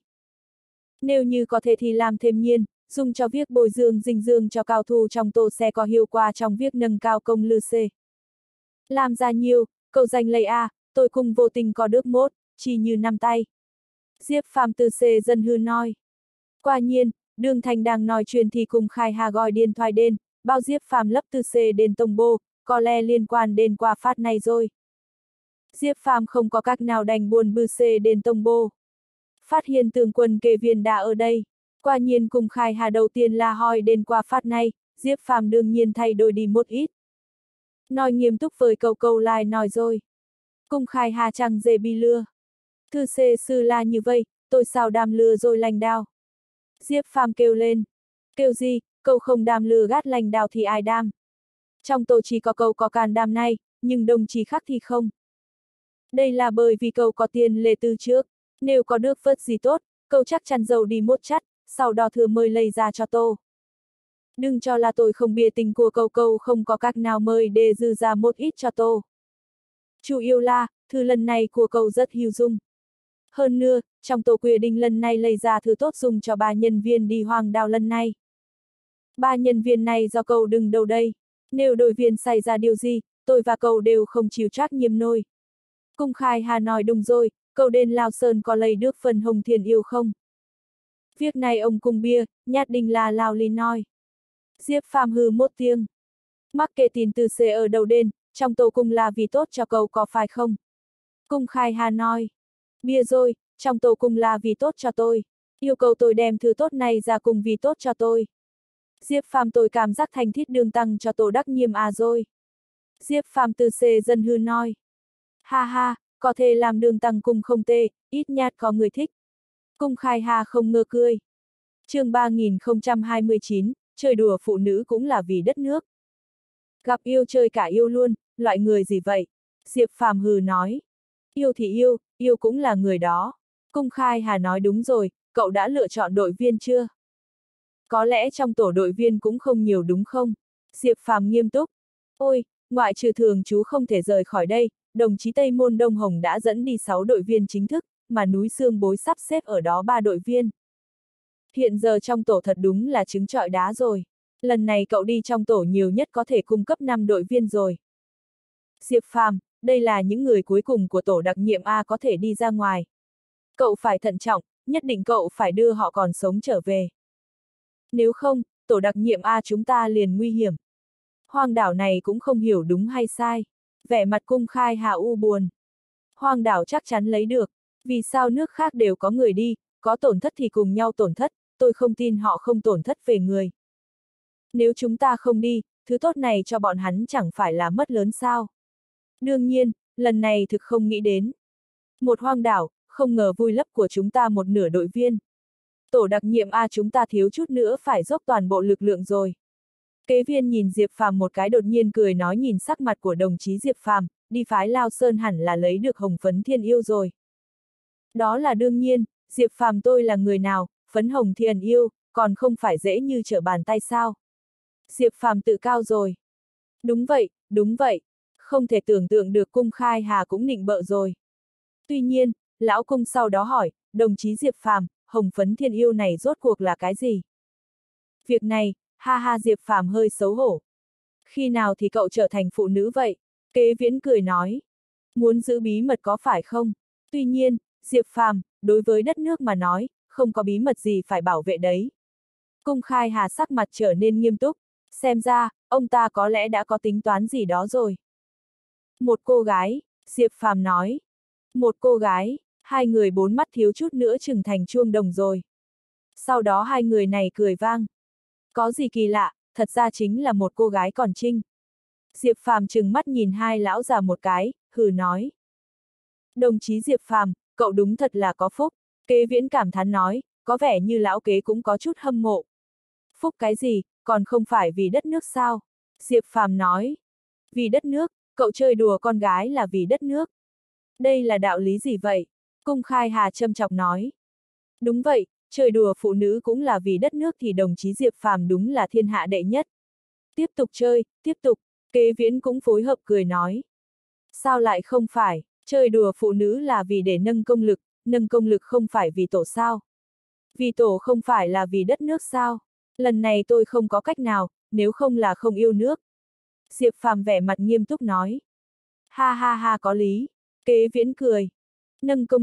Nếu như có thể thì làm thêm nhiên, dùng cho việc bồi dưỡng dinh dưỡng cho cao thủ trong tổ sẽ có hiệu quả trong việc nâng cao công lư C. Làm ra nhiều, cậu giành lấy A, tôi cùng vô tình có được mốt, chỉ như năm tay. Diệp Phàm từ xe dân hư nói. Quả nhiên, Đường Thành đang nói chuyện thì cùng khai hà gọi điện thoại đến, bao Diệp Phàm lấp từ xe đến tông bô, có lẽ liên quan đến qua phát này rồi. Diệp Phàm không có cách nào đành buồn bư xe đến tông bô. Phát hiện tướng quân kê viên đã ở đây. Quả nhiên cùng khai hà đầu tiên là hỏi đến qua phát này, Diệp Phàm đương nhiên thay đổi đi một ít. Nói nghiêm túc với câu lại nói rồi. Cùng khai hà chẳng dễ bị lừa. Thư xê sư là như vậy, tôi sao đam lừa rồi lành đao. Diệp Phàm kêu lên. Kêu gì, cậu không đam lừa gát lành đao thì ai đam. Trong tôi chỉ có cậu có can đảm này, nhưng đồng chí khác thì không. Đây là bởi vì cậu có tiền lệ từ trước, nếu có được vớt gì tốt, cậu chắc chắn giàu đi một chắt, sau đó thừa mời lấy ra cho tôi. Đừng cho là tôi không biết tình của cậu không có cách nào mời để dư ra một ít cho tôi. Chủ yếu là, thư lần này của cậu rất hữu dụng. Hơn nữa, trong tổ quy định lần này lấy ra thư tốt dùng cho 3 nhân viên đi Hoàng Đào lần này. 3 nhân viên này do cậu đừng đâu đây. Nếu đội viên xảy ra điều gì, tôi và cậu đều không chịu trách nhiệm nổi. Cung khai hà nói đúng rồi, cậu đến Lào Sơn có lấy được phần hồng thiền yêu không? Việc này ông cùng bia, nhát đình là Lào Lý nói. Diệp Phàm hừ một tiếng. Mắc kệ tin từ xe ở đầu đền, trong tổ cung là vì tốt cho cậu có phải không? Cung khai hà nói. Bia rồi, trong tổ cung là vì tốt cho tôi. Yêu cầu tôi đem thứ tốt này ra cùng vì tốt cho tôi. Diệp Phàm tôi cảm giác thành thiết đường tăng cho tổ đắc nhiệm à rồi. Diệp Phàm từ xe dân hư nói. Ha ha, có thể làm đường tăng cung không tệ, ít nhát có người thích. Cung khai hà không ngơ cười. Chương 3029, chơi đùa phụ nữ cũng là vì đất nước. Gặp yêu chơi cả yêu luôn, loại người gì vậy? Diệp Phàm hừ nói. Yêu thì yêu cũng là người đó. Cung khai hà nói đúng rồi, cậu đã lựa chọn đội viên chưa? Có lẽ trong tổ đội viên cũng không nhiều đúng không? Diệp Phàm nghiêm túc. Ôi, ngoại trừ thường chú không thể rời khỏi đây, đồng chí Tây Môn Đông Hồng đã dẫn đi 6 đội viên chính thức, mà núi Xương Bối sắp xếp ở đó 3 đội viên. Hiện giờ trong tổ thật đúng là trứng trọi đá rồi. Lần này cậu đi trong tổ nhiều nhất có thể cung cấp 5 đội viên rồi. Diệp Phàm, đây là những người cuối cùng của tổ đặc nhiệm A có thể đi ra ngoài. Cậu phải thận trọng, nhất định cậu phải đưa họ còn sống trở về. Nếu không, tổ đặc nhiệm A chúng ta liền nguy hiểm. Hoàng đảo này cũng không hiểu đúng hay sai. Vẻ mặt cung khai hà u buồn. Hoàng đảo chắc chắn lấy được. Vì sao nước khác đều có người đi, có tổn thất thì cùng nhau tổn thất, tôi không tin họ không tổn thất về người. Nếu chúng ta không đi, thứ tốt này cho bọn hắn chẳng phải là mất lớn sao. Đương nhiên, lần này thực không nghĩ đến. Một hoang đảo, không ngờ vui lấp của chúng ta một nửa đội viên. Tổ đặc nhiệm A chúng ta thiếu chút nữa phải dốc toàn bộ lực lượng rồi. Kế viên nhìn Diệp Phàm một cái đột nhiên cười nói nhìn sắc mặt của đồng chí Diệp Phàm, đi phái Lao Sơn hẳn là lấy được hồng phấn thiên yêu rồi. Đó là đương nhiên, Diệp Phàm tôi là người nào, phấn hồng thiên yêu, còn không phải dễ như trở bàn tay sao. Diệp Phàm tự cao rồi. Đúng vậy, không thể tưởng tượng được cung khai hà cũng nịnh bợ rồi. Tuy nhiên, lão cung sau đó hỏi, đồng chí Diệp Phàm, hồng phấn thiên yêu này rốt cuộc là cái gì? Việc này, ha ha Diệp Phàm hơi xấu hổ. Khi nào thì cậu trở thành phụ nữ vậy? Kế viễn cười nói. Muốn giữ bí mật có phải không? Tuy nhiên, Diệp Phàm, đối với đất nước mà nói, không có bí mật gì phải bảo vệ đấy. Cung khai hà sắc mặt trở nên nghiêm túc. Xem ra, ông ta có lẽ đã có tính toán gì đó rồi. Một cô gái, Diệp Phàm nói. Một cô gái, hai người bốn mắt thiếu chút nữa chừng thành chuông đồng rồi. Sau đó hai người này cười vang. Có gì kỳ lạ, thật ra chính là một cô gái còn trinh. Diệp Phàm trừng mắt nhìn hai lão già một cái, hừ nói. Đồng chí Diệp Phàm, cậu đúng thật là có phúc. Kế viễn cảm thán nói, có vẻ như lão kế cũng có chút hâm mộ. Phúc cái gì, còn không phải vì đất nước sao? Diệp Phàm nói. Vì đất nước, cậu chơi đùa con gái là vì đất nước. Đây là đạo lý gì vậy? Cung khai hà châm chọc nói. Đúng vậy, chơi đùa phụ nữ cũng là vì đất nước thì đồng chí Diệp Phàm đúng là thiên hạ đệ nhất. Tiếp tục chơi, tiếp tục, kế viễn cũng phối hợp cười nói. Sao lại không phải, chơi đùa phụ nữ là vì để nâng công lực không phải vì tổ sao? Vì tổ không phải là vì đất nước sao? Lần này tôi không có cách nào, nếu không là không yêu nước. Diệp Phàm vẻ mặt nghiêm túc nói. Ha ha ha có lý. Kế viễn cười. Nâng công lực,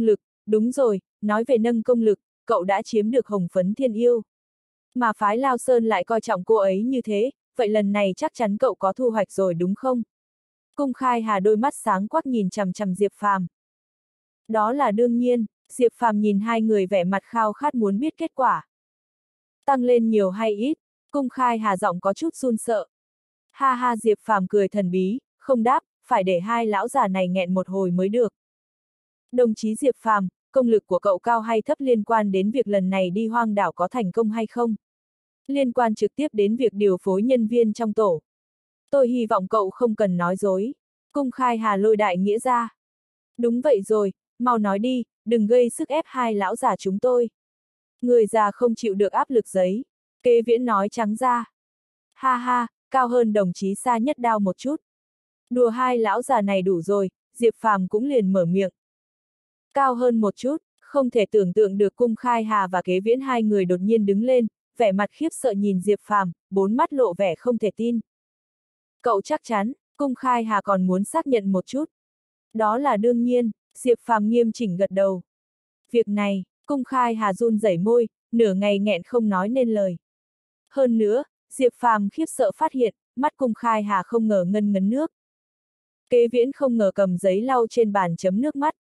đúng rồi, nói về nâng công lực, cậu đã chiếm được hồng phấn thiên yêu. Mà phái Lao Sơn lại coi trọng cô ấy như thế, vậy lần này chắc chắn cậu có thu hoạch rồi đúng không? Cung Khai Hà đôi mắt sáng quắc nhìn chằm chằm Diệp Phàm. Đó là đương nhiên, Diệp Phàm nhìn hai người vẻ mặt khao khát muốn biết kết quả. Tăng lên nhiều hay ít? Cung Khai Hà giọng có chút run sợ. Ha ha, Diệp Phàm cười thần bí, không đáp, phải để hai lão già này nghẹn một hồi mới được. Đồng chí Diệp Phàm, công lực của cậu cao hay thấp liên quan đến việc lần này đi hoang đảo có thành công hay không? Liên quan trực tiếp đến việc điều phối nhân viên trong tổ. Tôi hy vọng cậu không cần nói dối. Cung Khai Hà lôi đại nghĩa ra. Đúng vậy rồi, mau nói đi, đừng gây sức ép hai lão già chúng tôi. Người già không chịu được áp lực giấy. Kế Viễn nói trắng ra. Ha ha, cao hơn đồng chí Sa Nhất Đao một chút. Đùa hai lão già này đủ rồi, Diệp Phàm cũng liền mở miệng. Cao hơn một chút, không thể tưởng tượng được. Cung Khai Hà và Kế Viễn hai người đột nhiên đứng lên, vẻ mặt khiếp sợ nhìn Diệp Phàm, bốn mắt lộ vẻ không thể tin. Cậu chắc chắn? Cung Khai Hà còn muốn xác nhận một chút. Đó là đương nhiên, Diệp Phàm nghiêm chỉnh gật đầu. Việc này, Cung Khai Hà run rẩy môi, nửa ngày nghẹn không nói nên lời. Hơn nữa, Diệp Phàm khiếp sợ phát hiện, mắt Cung Khai Hà không ngờ ngân ngấn nước. Kế Viễn không ngờ cầm giấy lau trên bàn chấm nước mắt.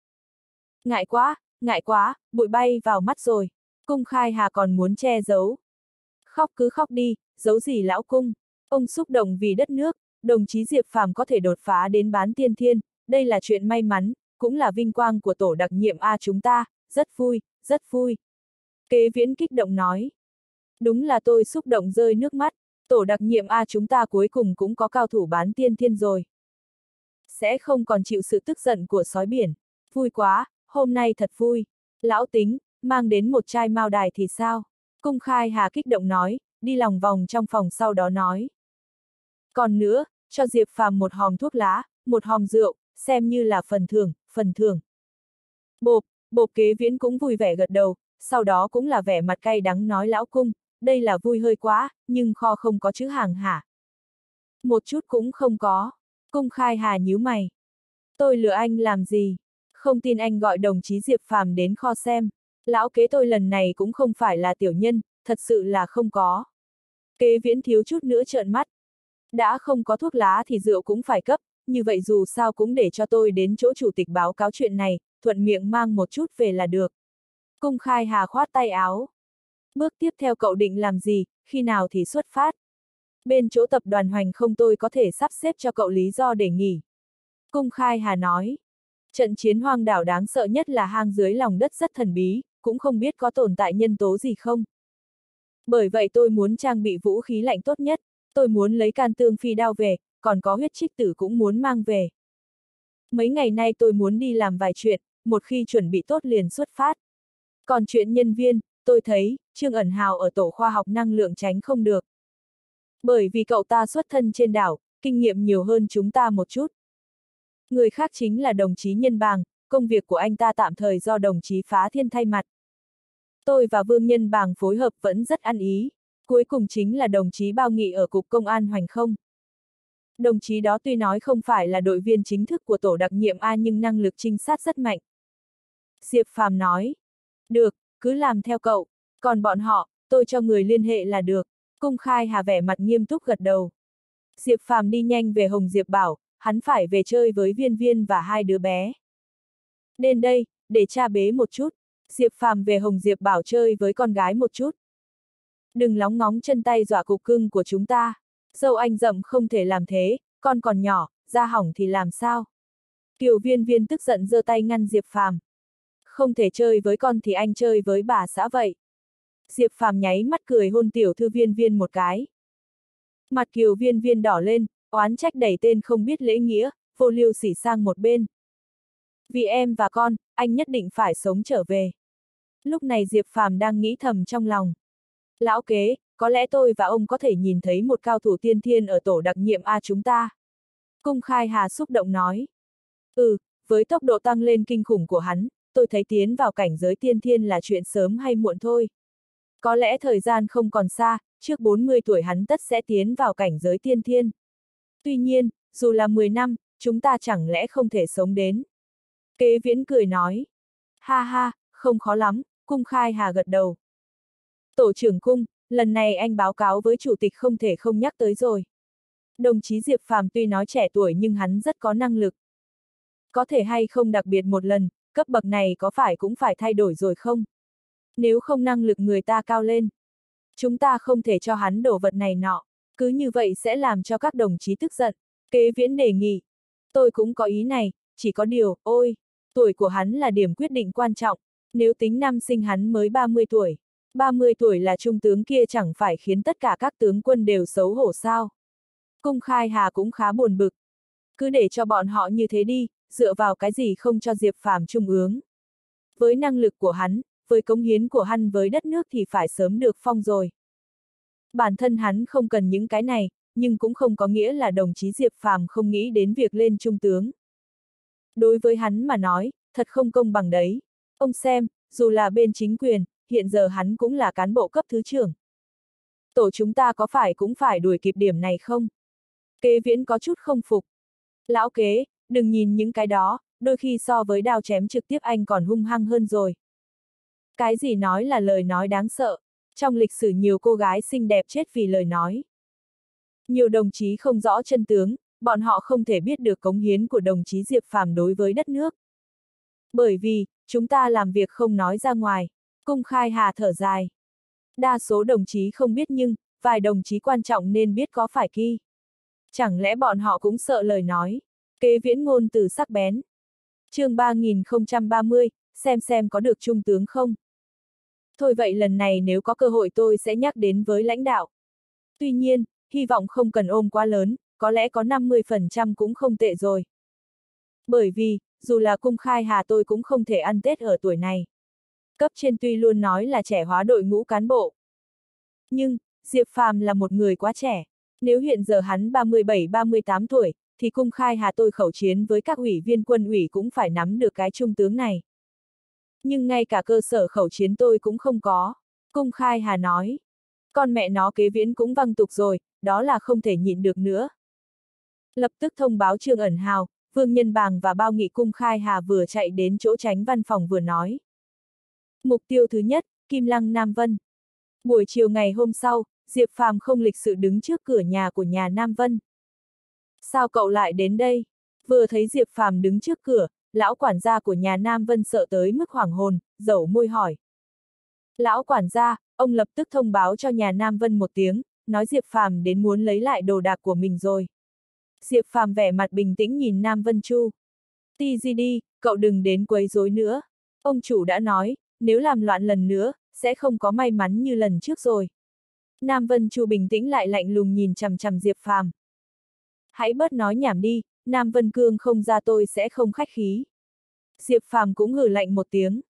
Ngại quá, bụi bay vào mắt rồi. Cung Khai Hà còn muốn che giấu. Khóc cứ khóc đi, giấu gì lão Cung. Ông xúc động vì đất nước, đồng chí Diệp Phàm có thể đột phá đến bán tiên thiên, đây là chuyện may mắn, cũng là vinh quang của tổ đặc nhiệm A chúng ta, rất vui, rất vui. Kế Viễn kích động nói. Đúng là tôi xúc động rơi nước mắt, tổ đặc nhiệm A chúng ta cuối cùng cũng có cao thủ bán tiên thiên rồi. Sẽ không còn chịu sự tức giận của sói biển. Vui quá, hôm nay thật vui. Lão Tính, mang đến một chai mao đài thì sao? Cung Khai Hà kích động nói, đi lòng vòng trong phòng sau đó nói. Còn nữa, cho Diệp Phàm một hòm thuốc lá, một hòm rượu, xem như là phần thưởng. Bộp Kế Viễn cũng vui vẻ gật đầu, sau đó cũng là vẻ mặt cay đắng nói lão Cung, đây là vui hơi quá, nhưng kho không có chữ hàng hả? Một chút cũng không có. Cung Khai Hà nhíu mày. Tôi lừa anh làm gì? Không tin anh gọi đồng chí Diệp Phàm đến kho xem. Lão Kế tôi lần này cũng không phải là tiểu nhân, thật sự là không có. Kế Viễn thiếu chút nữa trợn mắt. Đã không có thuốc lá thì rượu cũng phải cấp, như vậy dù sao cũng để cho tôi đến chỗ chủ tịch báo cáo chuyện này, thuận miệng mang một chút về là được. Cung Khai Hà khoát tay áo. Bước tiếp theo cậu định làm gì, khi nào thì xuất phát? Bên chỗ tập đoàn Hoành Không tôi có thể sắp xếp cho cậu lý do để nghỉ. Cung Khai Hà nói. Trận chiến hoang đảo đáng sợ nhất là hang dưới lòng đất rất thần bí, cũng không biết có tồn tại nhân tố gì không. Bởi vậy tôi muốn trang bị vũ khí lạnh tốt nhất, tôi muốn lấy can tương phi đao về, còn có huyết trích tử cũng muốn mang về. Mấy ngày nay tôi muốn đi làm vài chuyện, một khi chuẩn bị tốt liền xuất phát. Còn chuyện nhân viên, tôi thấy, Trương Ẩn Hào ở tổ khoa học năng lượng tránh không được. Bởi vì cậu ta xuất thân trên đảo, kinh nghiệm nhiều hơn chúng ta một chút. Người khác chính là đồng chí Nhân Bàng, công việc của anh ta tạm thời do đồng chí Phá Thiên thay mặt. Tôi và Vương Nhân Bàng phối hợp vẫn rất ăn ý. Cuối cùng chính là đồng chí Bao Nghị ở Cục Công an Hoành Không. Đồng chí đó tuy nói không phải là đội viên chính thức của tổ đặc nhiệm A nhưng năng lực trinh sát rất mạnh. Diệp Phàm nói. Được, cứ làm theo cậu. Còn bọn họ, tôi cho người liên hệ là được. Cung Khai Hà vẻ mặt nghiêm túc gật đầu. Diệp Phàm đi nhanh về Hồng Diệp bảo, hắn phải về chơi với Viên Viên và hai đứa bé. Đến đây, để cha bế một chút. Diệp Phàm về Hồng Diệp bảo chơi với con gái một chút. Đừng lóng ngóng chân tay dọa cục cưng của chúng ta. Dâu anh Dậm không thể làm thế, con còn nhỏ, da hỏng thì làm sao? Kiều Viên Viên tức giận giơ tay ngăn Diệp Phàm. Không thể chơi với con thì anh chơi với bà xã vậy. Diệp Phàm nháy mắt cười hôn tiểu thư Viên Viên một cái. Mặt Kiều Viên Viên đỏ lên, oán trách đẩy tên không biết lễ nghĩa, vô liêu xỉ sang một bên. Vì em và con, anh nhất định phải sống trở về. Lúc này Diệp Phàm đang nghĩ thầm trong lòng. Lão Kế, có lẽ tôi và ông có thể nhìn thấy một cao thủ tiên thiên ở tổ đặc nhiệm A chúng ta. Cung Khai Hà xúc động nói. Với tốc độ tăng lên kinh khủng của hắn, tôi thấy tiến vào cảnh giới tiên thiên là chuyện sớm hay muộn thôi. Có lẽ thời gian không còn xa, trước 40 tuổi hắn tất sẽ tiến vào cảnh giới tiên thiên. Tuy nhiên, dù là 10 năm, chúng ta chẳng lẽ không thể sống đến. Kế Viễn cười nói. Ha ha, không khó lắm, Cung Khai Hà gật đầu. Tổ trưởng Cung, lần này anh báo cáo với chủ tịch không thể không nhắc tới rồi. Đồng chí Diệp Phàm tuy nói trẻ tuổi nhưng hắn rất có năng lực. Có thể hay không đặc biệt một lần, cấp bậc này có phải cũng phải thay đổi rồi không? Nếu không năng lực người ta cao lên, chúng ta không thể cho hắn đổ vật này nọ, cứ như vậy sẽ làm cho các đồng chí tức giận. Kế Viễn đề nghị. Tôi cũng có ý này, chỉ có điều, ôi, tuổi của hắn là điểm quyết định quan trọng, nếu tính năm sinh hắn mới 30 tuổi. 30 tuổi là trung tướng kia chẳng phải khiến tất cả các tướng quân đều xấu hổ sao? Cung Khai Hà cũng khá buồn bực. Cứ để cho bọn họ như thế đi, dựa vào cái gì không cho Diệp Phàm trung ướng. Với năng lực của hắn, với cống hiến của hắn với đất nước thì phải sớm được phong rồi. Bản thân hắn không cần những cái này, nhưng cũng không có nghĩa là đồng chí Diệp Phàm không nghĩ đến việc lên trung tướng. Đối với hắn mà nói, thật không công bằng đấy. Ông xem, dù là bên chính quyền, hiện giờ hắn cũng là cán bộ cấp thứ trưởng. Tổ chúng ta có phải cũng phải đuổi kịp điểm này không? Kế Viễn có chút không phục. Lão Kế, đừng nhìn những cái đó, đôi khi so với đao chém trực tiếp anh còn hung hăng hơn rồi. Cái gì nói là lời nói đáng sợ, trong lịch sử nhiều cô gái xinh đẹp chết vì lời nói. Nhiều đồng chí không rõ chân tướng, bọn họ không thể biết được cống hiến của đồng chí Diệp Phàm đối với đất nước. Bởi vì, chúng ta làm việc không nói ra ngoài, Cung Khai Hà thở dài. Đa số đồng chí không biết nhưng, vài đồng chí quan trọng nên biết có phải ki. Chẳng lẽ bọn họ cũng sợ lời nói? Kế Viễn ngôn từ sắc bén. Chương 3030, xem có được trung tướng không? Thôi vậy lần này nếu có cơ hội tôi sẽ nhắc đến với lãnh đạo. Tuy nhiên, hy vọng không cần ôm quá lớn, có lẽ có 50% cũng không tệ rồi. Bởi vì, dù là Cung Khai Hà tôi cũng không thể ăn Tết ở tuổi này. Cấp trên tuy luôn nói là trẻ hóa đội ngũ cán bộ. Nhưng, Diệp Phàm là một người quá trẻ. Nếu hiện giờ hắn 37-38 tuổi, thì Cung Khai Hà tôi khẩu chiến với các ủy viên quân ủy cũng phải nắm được cái trung tướng này. Nhưng ngay cả cơ sở khẩu chiến tôi cũng không có. Cung Khai Hà nói. Con mẹ nó Kế Viễn cũng văng tục rồi, đó là không thể nhịn được nữa. Lập tức thông báo Trương Ẩn Hào, Vương Nhân Bàng và Bao Nghị. Cung Khai Hà vừa chạy đến chỗ tránh văn phòng vừa nói. Mục tiêu thứ nhất, Kim Lăng Nam Vân. Buổi chiều ngày hôm sau, Diệp Phàm không lịch sự đứng trước cửa nhà của nhà Nam Vân. Sao cậu lại đến đây? Vừa thấy Diệp Phàm đứng trước cửa, lão quản gia của nhà Nam Vân sợ tới mức hoảng hồn, dẩu môi hỏi. Lão quản gia, ông lập tức thông báo cho nhà Nam Vân một tiếng, nói Diệp Phàm đến muốn lấy lại đồ đạc của mình rồi. Diệp Phàm vẻ mặt bình tĩnh nhìn Nam Vân Chu. Ti gì đi, cậu đừng đến quấy rối nữa. Ông chủ đã nói, nếu làm loạn lần nữa, sẽ không có may mắn như lần trước rồi. Nam Vân Chu bình tĩnh lại lạnh lùng nhìn chằm chằm Diệp Phàm. Hãy bớt nói nhảm đi, Nam Vân Cương không ra tôi sẽ không khách khí. Diệp Phàm cũng hừ lạnh một tiếng.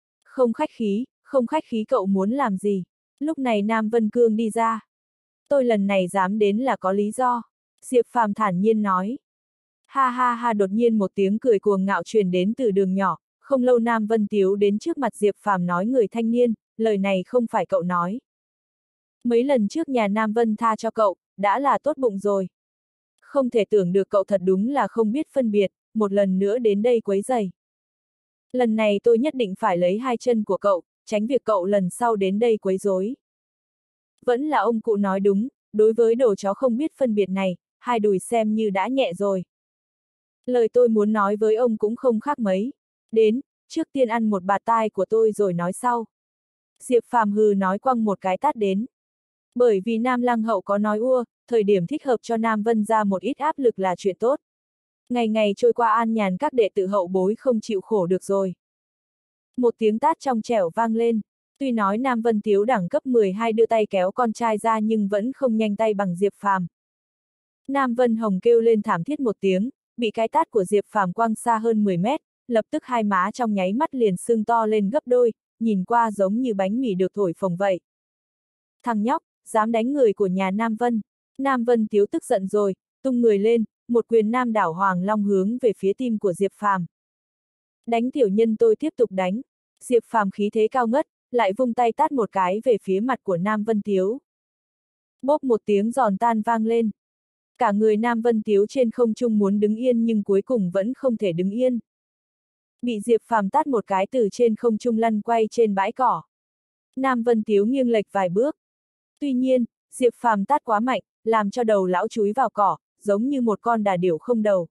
Không khách khí cậu muốn làm gì? Lúc này Nam Vân Cương đi ra. Tôi lần này dám đến là có lý do. Diệp Phàm thản nhiên nói. Ha ha ha, đột nhiên một tiếng cười cuồng ngạo truyền đến từ đường nhỏ, không lâu Nam Vân Tiếu đến trước mặt Diệp Phàm nói người thanh niên, lời này không phải cậu nói. Mấy lần trước nhà Nam Vân tha cho cậu, đã là tốt bụng rồi. Không thể tưởng được cậu thật đúng là không biết phân biệt, một lần nữa đến đây quấy rầy. Lần này tôi nhất định phải lấy hai chân của cậu, tránh việc cậu lần sau đến đây quấy rối. Vẫn là ông cụ nói đúng, đối với đồ chó không biết phân biệt này, hai đùi xem như đã nhẹ rồi. Lời tôi muốn nói với ông cũng không khác mấy. Đến, trước tiên ăn một bạt tai của tôi rồi nói sau. Diệp Phàm hừ nói quăng một cái tát đến. Bởi vì Nam Lăng Hậu có nói thời điểm thích hợp cho Nam Vân ra một ít áp lực là chuyện tốt. Ngày ngày trôi qua an nhàn các đệ tử hậu bối không chịu khổ được rồi. Một tiếng tát trong trẻo vang lên. Tuy nói Nam Vân thiếu đẳng cấp 12 đưa tay kéo con trai ra nhưng vẫn không nhanh tay bằng Diệp Phàm. Nam Vân Hồng kêu lên thảm thiết một tiếng, bị cái tát của Diệp Phàm quăng xa hơn 10 mét, lập tức hai má trong nháy mắt liền sưng to lên gấp đôi, nhìn qua giống như bánh mì được thổi phồng vậy. Thằng nhóc, dám đánh người của nhà Nam Vân. Nam Vân thiếu tức giận rồi, tung người lên, một quyền Nam đảo Hoàng Long hướng về phía tim của Diệp Phàm. Đánh tiểu nhân tôi tiếp tục đánh. Diệp Phàm khí thế cao ngất, lại vung tay tát một cái về phía mặt của Nam Vân Tiếu. Bốp một tiếng giòn tan vang lên. Cả người Nam Vân Tiếu trên không trung muốn đứng yên nhưng cuối cùng vẫn không thể đứng yên. bị Diệp Phàm tát một cái từ trên không trung lăn quay trên bãi cỏ. Nam Vân Tiếu nghiêng lệch vài bước. Tuy nhiên, Diệp Phàm tát quá mạnh, làm cho đầu lão chúi vào cỏ, giống như một con đà điểu không đầu.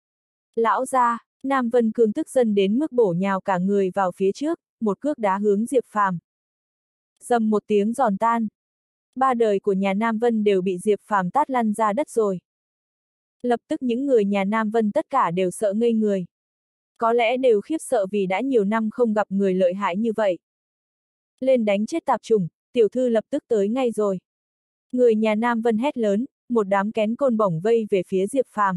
Lão gia, Nam Vân Cương tức giận đến mức bổ nhào cả người vào phía trước, một cước đá hướng Diệp Phàm. Dầm một tiếng giòn tan. Ba đời của nhà Nam Vân đều bị Diệp Phàm tát lăn ra đất rồi. Lập tức những người nhà Nam Vân tất cả đều sợ ngây người. Có lẽ đều khiếp sợ vì đã nhiều năm không gặp người lợi hại như vậy. Lên đánh chết tạp chủng, tiểu thư lập tức tới ngay rồi. Người nhà Nam Vân hét lớn, một đám kén côn bổng vây về phía Diệp Phàm.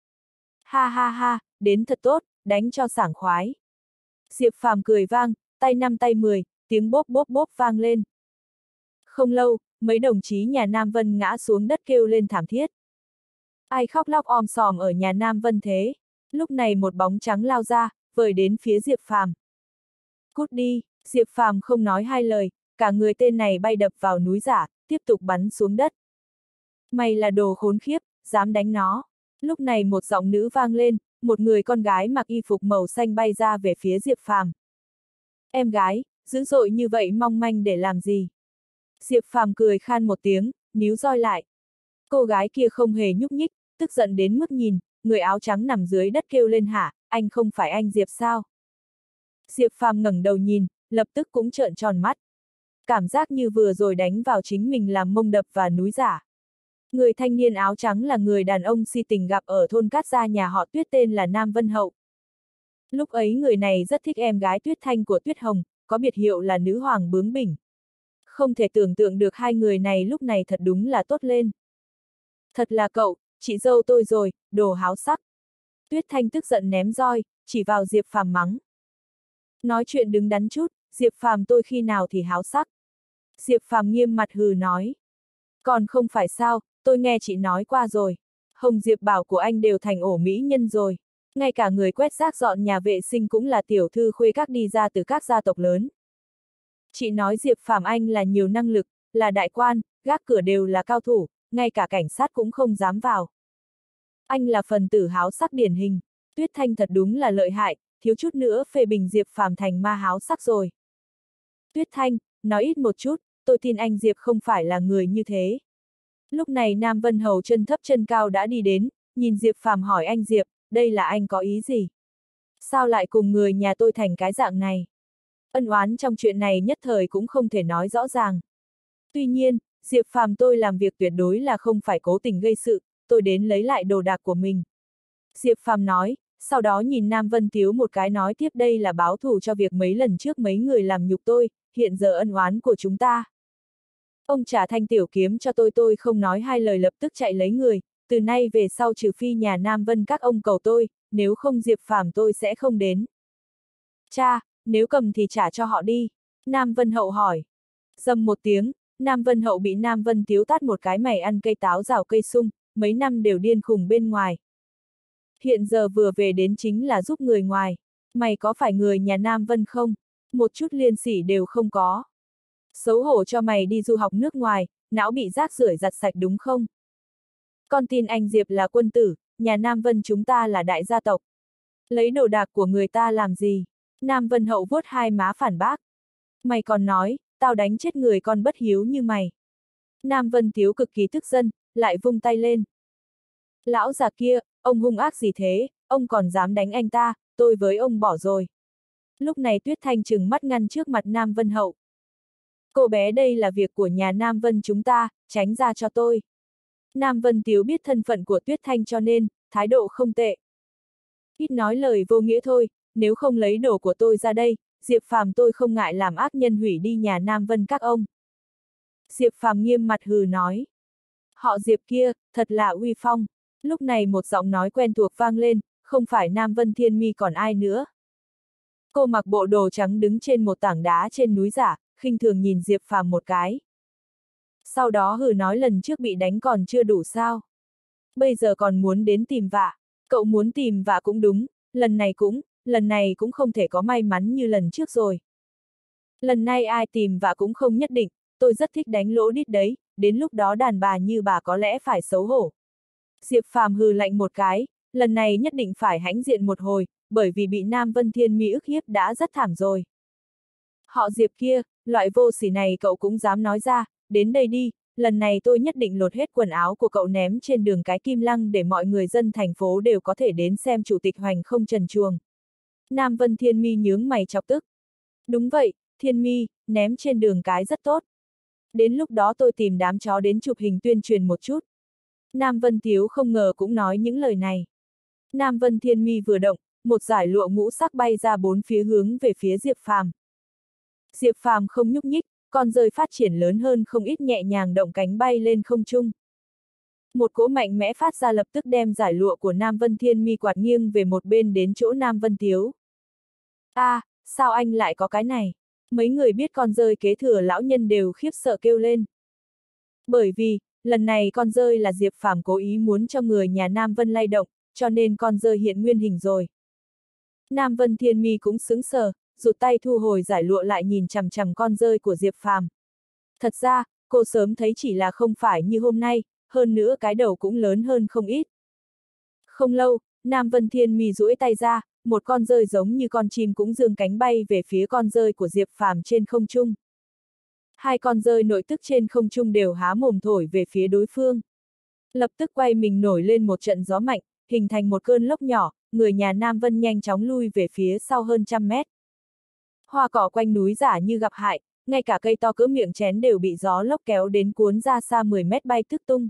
Ha ha ha, đến thật tốt, đánh cho sảng khoái. Diệp Phàm cười vang, tay năm tay 10, tiếng bốp bốp bốp vang lên. Không lâu, mấy đồng chí nhà Nam Vân ngã xuống đất kêu lên thảm thiết. Ai khóc lóc om sòm ở nhà Nam Vân thế? Lúc này một bóng trắng lao ra, vời đến phía Diệp Phàm. Cút đi, Diệp Phàm không nói hai lời, cả người tên này bay đập vào núi giả, tiếp tục bắn xuống đất. Mày là đồ khốn khiếp, dám đánh nó. Lúc này một giọng nữ vang lên, một người con gái mặc y phục màu xanh bay ra về phía Diệp Phàm. Em gái, dữ dội như vậy mong manh để làm gì? Diệp Phàm cười khan một tiếng, níu roi lại. Cô gái kia không hề nhúc nhích, tức giận đến mức nhìn, người áo trắng nằm dưới đất kêu lên hả, anh không phải anh Diệp sao? Diệp Phàm ngẩng đầu nhìn, lập tức cũng trợn tròn mắt. Cảm giác như vừa rồi đánh vào chính mình làm mông đập và núi giả. Người thanh niên áo trắng là người đàn ông si tình gặp ở thôn Cát Gia nhà họ Tuyết tên là Nam Vân Hậu. Lúc ấy người này rất thích em gái Tuyết Thanh của Tuyết Hồng, có biệt hiệu là nữ hoàng bướng bỉnh. Không thể tưởng tượng được hai người này lúc này thật đúng là tốt lên. Thật là cậu, chị dâu tôi rồi, đồ háo sắc. Tuyết Thanh tức giận ném roi, chỉ vào Diệp Phàm mắng. Nói chuyện đứng đắn chút, Diệp Phàm tôi khi nào thì háo sắc. Diệp Phàm nghiêm mặt hừ nói. Còn không phải sao, tôi nghe chị nói qua rồi. Hồng Diệp Bảo của anh đều thành ổ mỹ nhân rồi. Ngay cả người quét rác dọn nhà vệ sinh cũng là tiểu thư khuê các đi ra từ các gia tộc lớn. Chị nói Diệp Phàm anh là nhiều năng lực, là đại quan, gác cửa đều là cao thủ, ngay cả cảnh sát cũng không dám vào. Anh là phần tử háo sắc điển hình. Tuyết Thanh thật đúng là lợi hại, thiếu chút nữa phê bình Diệp Phàm thành ma háo sắc rồi. Tuyết Thanh, nói ít một chút, tôi tin anh Diệp không phải là người như thế. Lúc này Nam Vân Hầu chân thấp chân cao đã đi đến, nhìn Diệp Phàm hỏi anh Diệp, đây là anh có ý gì? Sao lại cùng người nhà tôi thành cái dạng này? Ân oán trong chuyện này nhất thời cũng không thể nói rõ ràng. Tuy nhiên, Diệp Phàm tôi làm việc tuyệt đối là không phải cố tình gây sự, tôi đến lấy lại đồ đạc của mình. Diệp Phàm nói, sau đó nhìn Nam Vân Tiếu một cái nói tiếp đây là báo thù cho việc mấy lần trước mấy người làm nhục tôi, hiện giờ ân oán của chúng ta. Ông trả thanh tiểu kiếm cho tôi không nói hai lời lập tức chạy lấy người, từ nay về sau trừ phi nhà Nam Vân các ông cầu tôi, nếu không Diệp Phàm tôi sẽ không đến. Cha, nếu cầm thì trả cho họ đi. Nam Vân Hậu hỏi. Dầm một tiếng, Nam Vân Hậu bị Nam Vân Tiếu tát một cái mày ăn cây táo rào cây sung, mấy năm đều điên khùng bên ngoài. Hiện giờ vừa về đến chính là giúp người ngoài. Mày có phải người nhà Nam Vân không? Một chút liên sỉ đều không có. Xấu hổ cho mày đi du học nước ngoài, não bị rác rưởi giặt sạch đúng không? Con tin anh Diệp là quân tử, nhà Nam Vân chúng ta là đại gia tộc. Lấy đồ đạc của người ta làm gì? Nam Vân Hậu vuốt hai má phản bác. Mày còn nói, tao đánh chết người con bất hiếu như mày. Nam Vân Tiếu cực kỳ tức giận, lại vung tay lên. Lão già kia, ông hung ác gì thế, ông còn dám đánh anh ta, tôi với ông bỏ rồi. Lúc này Tuyết Thanh trừng mắt ngăn trước mặt Nam Vân Hậu. Cô bé đây là việc của nhà Nam Vân chúng ta, tránh ra cho tôi. Nam Vân Tiếu biết thân phận của Tuyết Thanh cho nên, thái độ không tệ. Ít nói lời vô nghĩa thôi, nếu không lấy đồ của tôi ra đây, Diệp Phàm tôi không ngại làm ác nhân hủy đi nhà Nam Vân các ông. Diệp Phàm nghiêm mặt hừ nói. Họ Diệp kia, thật là uy phong. Lúc này một giọng nói quen thuộc vang lên, không phải Nam Vân Thiên Mi còn ai nữa. Cô mặc bộ đồ trắng đứng trên một tảng đá trên núi giả, khinh thường nhìn Diệp Phàm một cái. Sau đó hừ nói lần trước bị đánh còn chưa đủ sao. Bây giờ còn muốn đến tìm vạ. Cậu muốn tìm vạ cũng đúng, lần này cũng không thể có may mắn như lần trước rồi. Lần này ai tìm vạ cũng không nhất định, tôi rất thích đánh lỗ đít đấy, đến lúc đó đàn bà như bà có lẽ phải xấu hổ. Diệp Phàm hừ lạnh một cái, lần này nhất định phải hãnh diện một hồi, bởi vì bị Nam Vân Thiên Mi ức hiếp đã rất thảm rồi. Họ Diệp kia, loại vô sỉ này cậu cũng dám nói ra, đến đây đi, lần này tôi nhất định lột hết quần áo của cậu ném trên đường cái Kim Lăng để mọi người dân thành phố đều có thể đến xem Chủ tịch Hoành không trần truồng. Nam Vân Thiên Mi nhướng mày chọc tức. Đúng vậy, Thiên Mi, ném trên đường cái rất tốt. Đến lúc đó tôi tìm đám chó đến chụp hình tuyên truyền một chút. Nam Vân Thiếu không ngờ cũng nói những lời này. Nam Vân Thiên Mi vừa động, một dải lụa ngũ sắc bay ra bốn phía hướng về phía Diệp Phàm. Diệp Phàm không nhúc nhích, con dơi phát triển lớn hơn không ít nhẹ nhàng động cánh bay lên không trung. Một cỗ mạnh mẽ phát ra lập tức đem dải lụa của Nam Vân Thiên Mi quạt nghiêng về một bên đến chỗ Nam Vân Thiếu. Sao anh lại có cái này? Mấy người biết con dơi kế thừa lão nhân đều khiếp sợ kêu lên. Bởi vì, lần này con dơi là Diệp Phàm cố ý muốn cho người nhà Nam Vân lay động, cho nên con dơi hiện nguyên hình rồi. Nam Vân Thiên Mi cũng sững sờ, rụt tay thu hồi giải lụa lại nhìn chằm chằm con dơi của Diệp Phàm. Thật ra, cô sớm thấy chỉ là không phải như hôm nay, hơn nữa cái đầu cũng lớn hơn không ít. Không lâu, Nam Vân Thiên Mi duỗi tay ra, một con dơi giống như con chim cũng dương cánh bay về phía con dơi của Diệp Phàm trên không trung. Hai con dơi nội tức trên không trung đều há mồm thổi về phía đối phương. Lập tức quay mình nổi lên một trận gió mạnh, hình thành một cơn lốc nhỏ, người nhà Nam Vân nhanh chóng lui về phía sau hơn 100 mét. Hoa cỏ quanh núi giả như gặp hại, ngay cả cây to cỡ miệng chén đều bị gió lốc kéo đến cuốn ra xa 10 mét bay tức tung.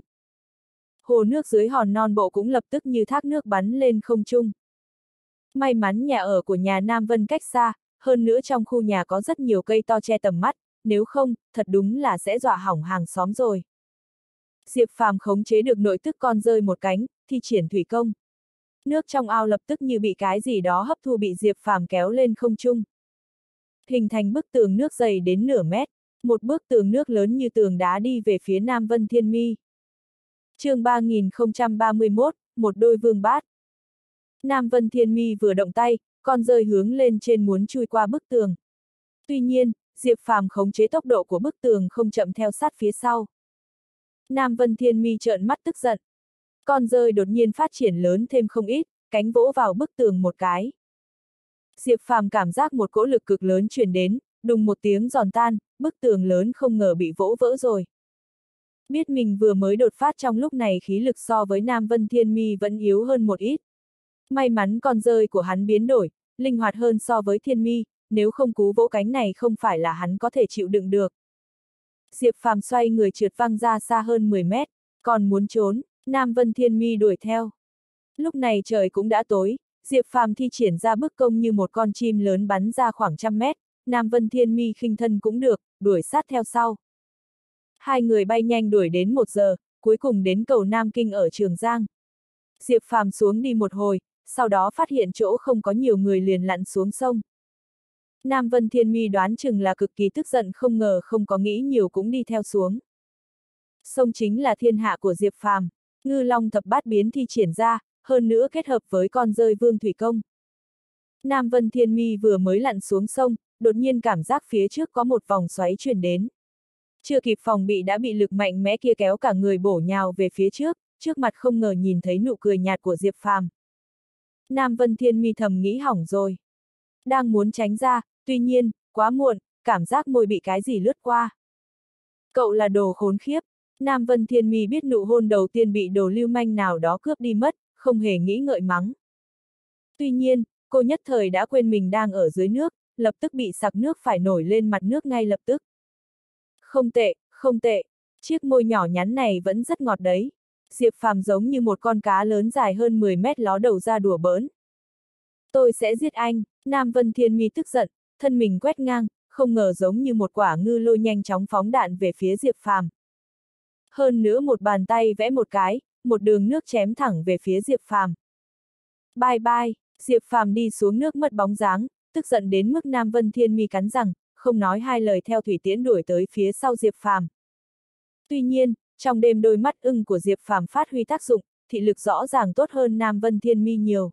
Hồ nước dưới hòn non bộ cũng lập tức như thác nước bắn lên không trung. May mắn nhà ở của nhà Nam Vân cách xa, hơn nữa trong khu nhà có rất nhiều cây to che tầm mắt, nếu không, thật đúng là sẽ dọa hỏng hàng xóm rồi. Diệp Phàm khống chế được nội tức con dơi một cánh, thi triển thủy công. Nước trong ao lập tức như bị cái gì đó hấp thu bị Diệp Phàm kéo lên không trung. Hình thành bức tường nước dày đến nửa mét, một bức tường nước lớn như tường đá đi về phía Nam Vân Thiên Mi. Chương 3031, một đôi vương bát. Nam Vân Thiên Mi vừa động tay, con dơi hướng lên trên muốn chui qua bức tường. Tuy nhiên, Diệp Phàm khống chế tốc độ của bức tường không chậm theo sát phía sau. Nam Vân Thiên Mi trợn mắt tức giận. Con dơi đột nhiên phát triển lớn thêm không ít, cánh vỗ vào bức tường một cái. Diệp Phàm cảm giác một cỗ lực cực lớn truyền đến, đùng một tiếng giòn tan, bức tường lớn không ngờ bị vỗ vỡ rồi. Biết mình vừa mới đột phát trong lúc này khí lực so với Nam Vân Thiên Mi vẫn yếu hơn một ít. May mắn con dơi của hắn biến đổi, linh hoạt hơn so với Thiên Mi, nếu không cú vỗ cánh này không phải là hắn có thể chịu đựng được. Diệp Phàm xoay người trượt văng ra xa hơn 10 mét, còn muốn trốn, Nam Vân Thiên Mi đuổi theo. Lúc này trời cũng đã tối, Diệp Phàm thi triển ra bức công như một con chim lớn bắn ra khoảng 100 mét, Nam Vân Thiên Mi khinh thân cũng được, đuổi sát theo sau. Hai người bay nhanh đuổi đến 1 giờ, cuối cùng đến cầu Nam Kinh ở Trường Giang. Diệp Phàm xuống đi một hồi, sau đó phát hiện chỗ không có nhiều người liền lặn xuống sông. Nam Vân Thiên Mi đoán chừng là cực kỳ tức giận không ngờ không có nghĩ nhiều cũng đi theo xuống. Sông chính là thiên hạ của Diệp Phàm, Ngư Long thập bát biến thi triển ra, hơn nữa kết hợp với con dơi vương thủy công. Nam Vân Thiên Mi vừa mới lặn xuống sông, đột nhiên cảm giác phía trước có một vòng xoáy truyền đến. Chưa kịp phòng bị đã bị lực mạnh mẽ kia kéo cả người bổ nhào về phía trước mặt không ngờ nhìn thấy nụ cười nhạt của Diệp Phàm. Nam Vân Thiên Mi thầm nghĩ hỏng rồi. Đang muốn tránh ra, tuy nhiên, quá muộn, cảm giác môi bị cái gì lướt qua. Cậu là đồ khốn khiếp. Nam Vân Thiên Mi biết nụ hôn đầu tiên bị đồ lưu manh nào đó cướp đi mất, không hề nghĩ ngợi mắng. Tuy nhiên, cô nhất thời đã quên mình đang ở dưới nước, lập tức bị sặc nước phải nổi lên mặt nước ngay lập tức. Không tệ, không tệ, chiếc môi nhỏ nhắn này vẫn rất ngọt đấy. Diệp Phàm giống như một con cá lớn dài hơn 10 mét ló đầu ra đùa bỡn. Tôi sẽ giết anh, Nam Vân Thiên Mi tức giận, thân mình quét ngang, không ngờ giống như một quả ngư lôi nhanh chóng phóng đạn về phía Diệp Phàm. Hơn nữa một bàn tay vẽ một cái, một đường nước chém thẳng về phía Diệp Phàm. Bye bye, Diệp Phàm đi xuống nước mất bóng dáng, tức giận đến mức Nam Vân Thiên Mi cắn răng, không nói hai lời theo thủy tiễn đuổi tới phía sau Diệp Phàm. Tuy nhiên, trong đêm đôi mắt ưng của Diệp Phàm phát huy tác dụng, thị lực rõ ràng tốt hơn Nam Vân Thiên Mi nhiều.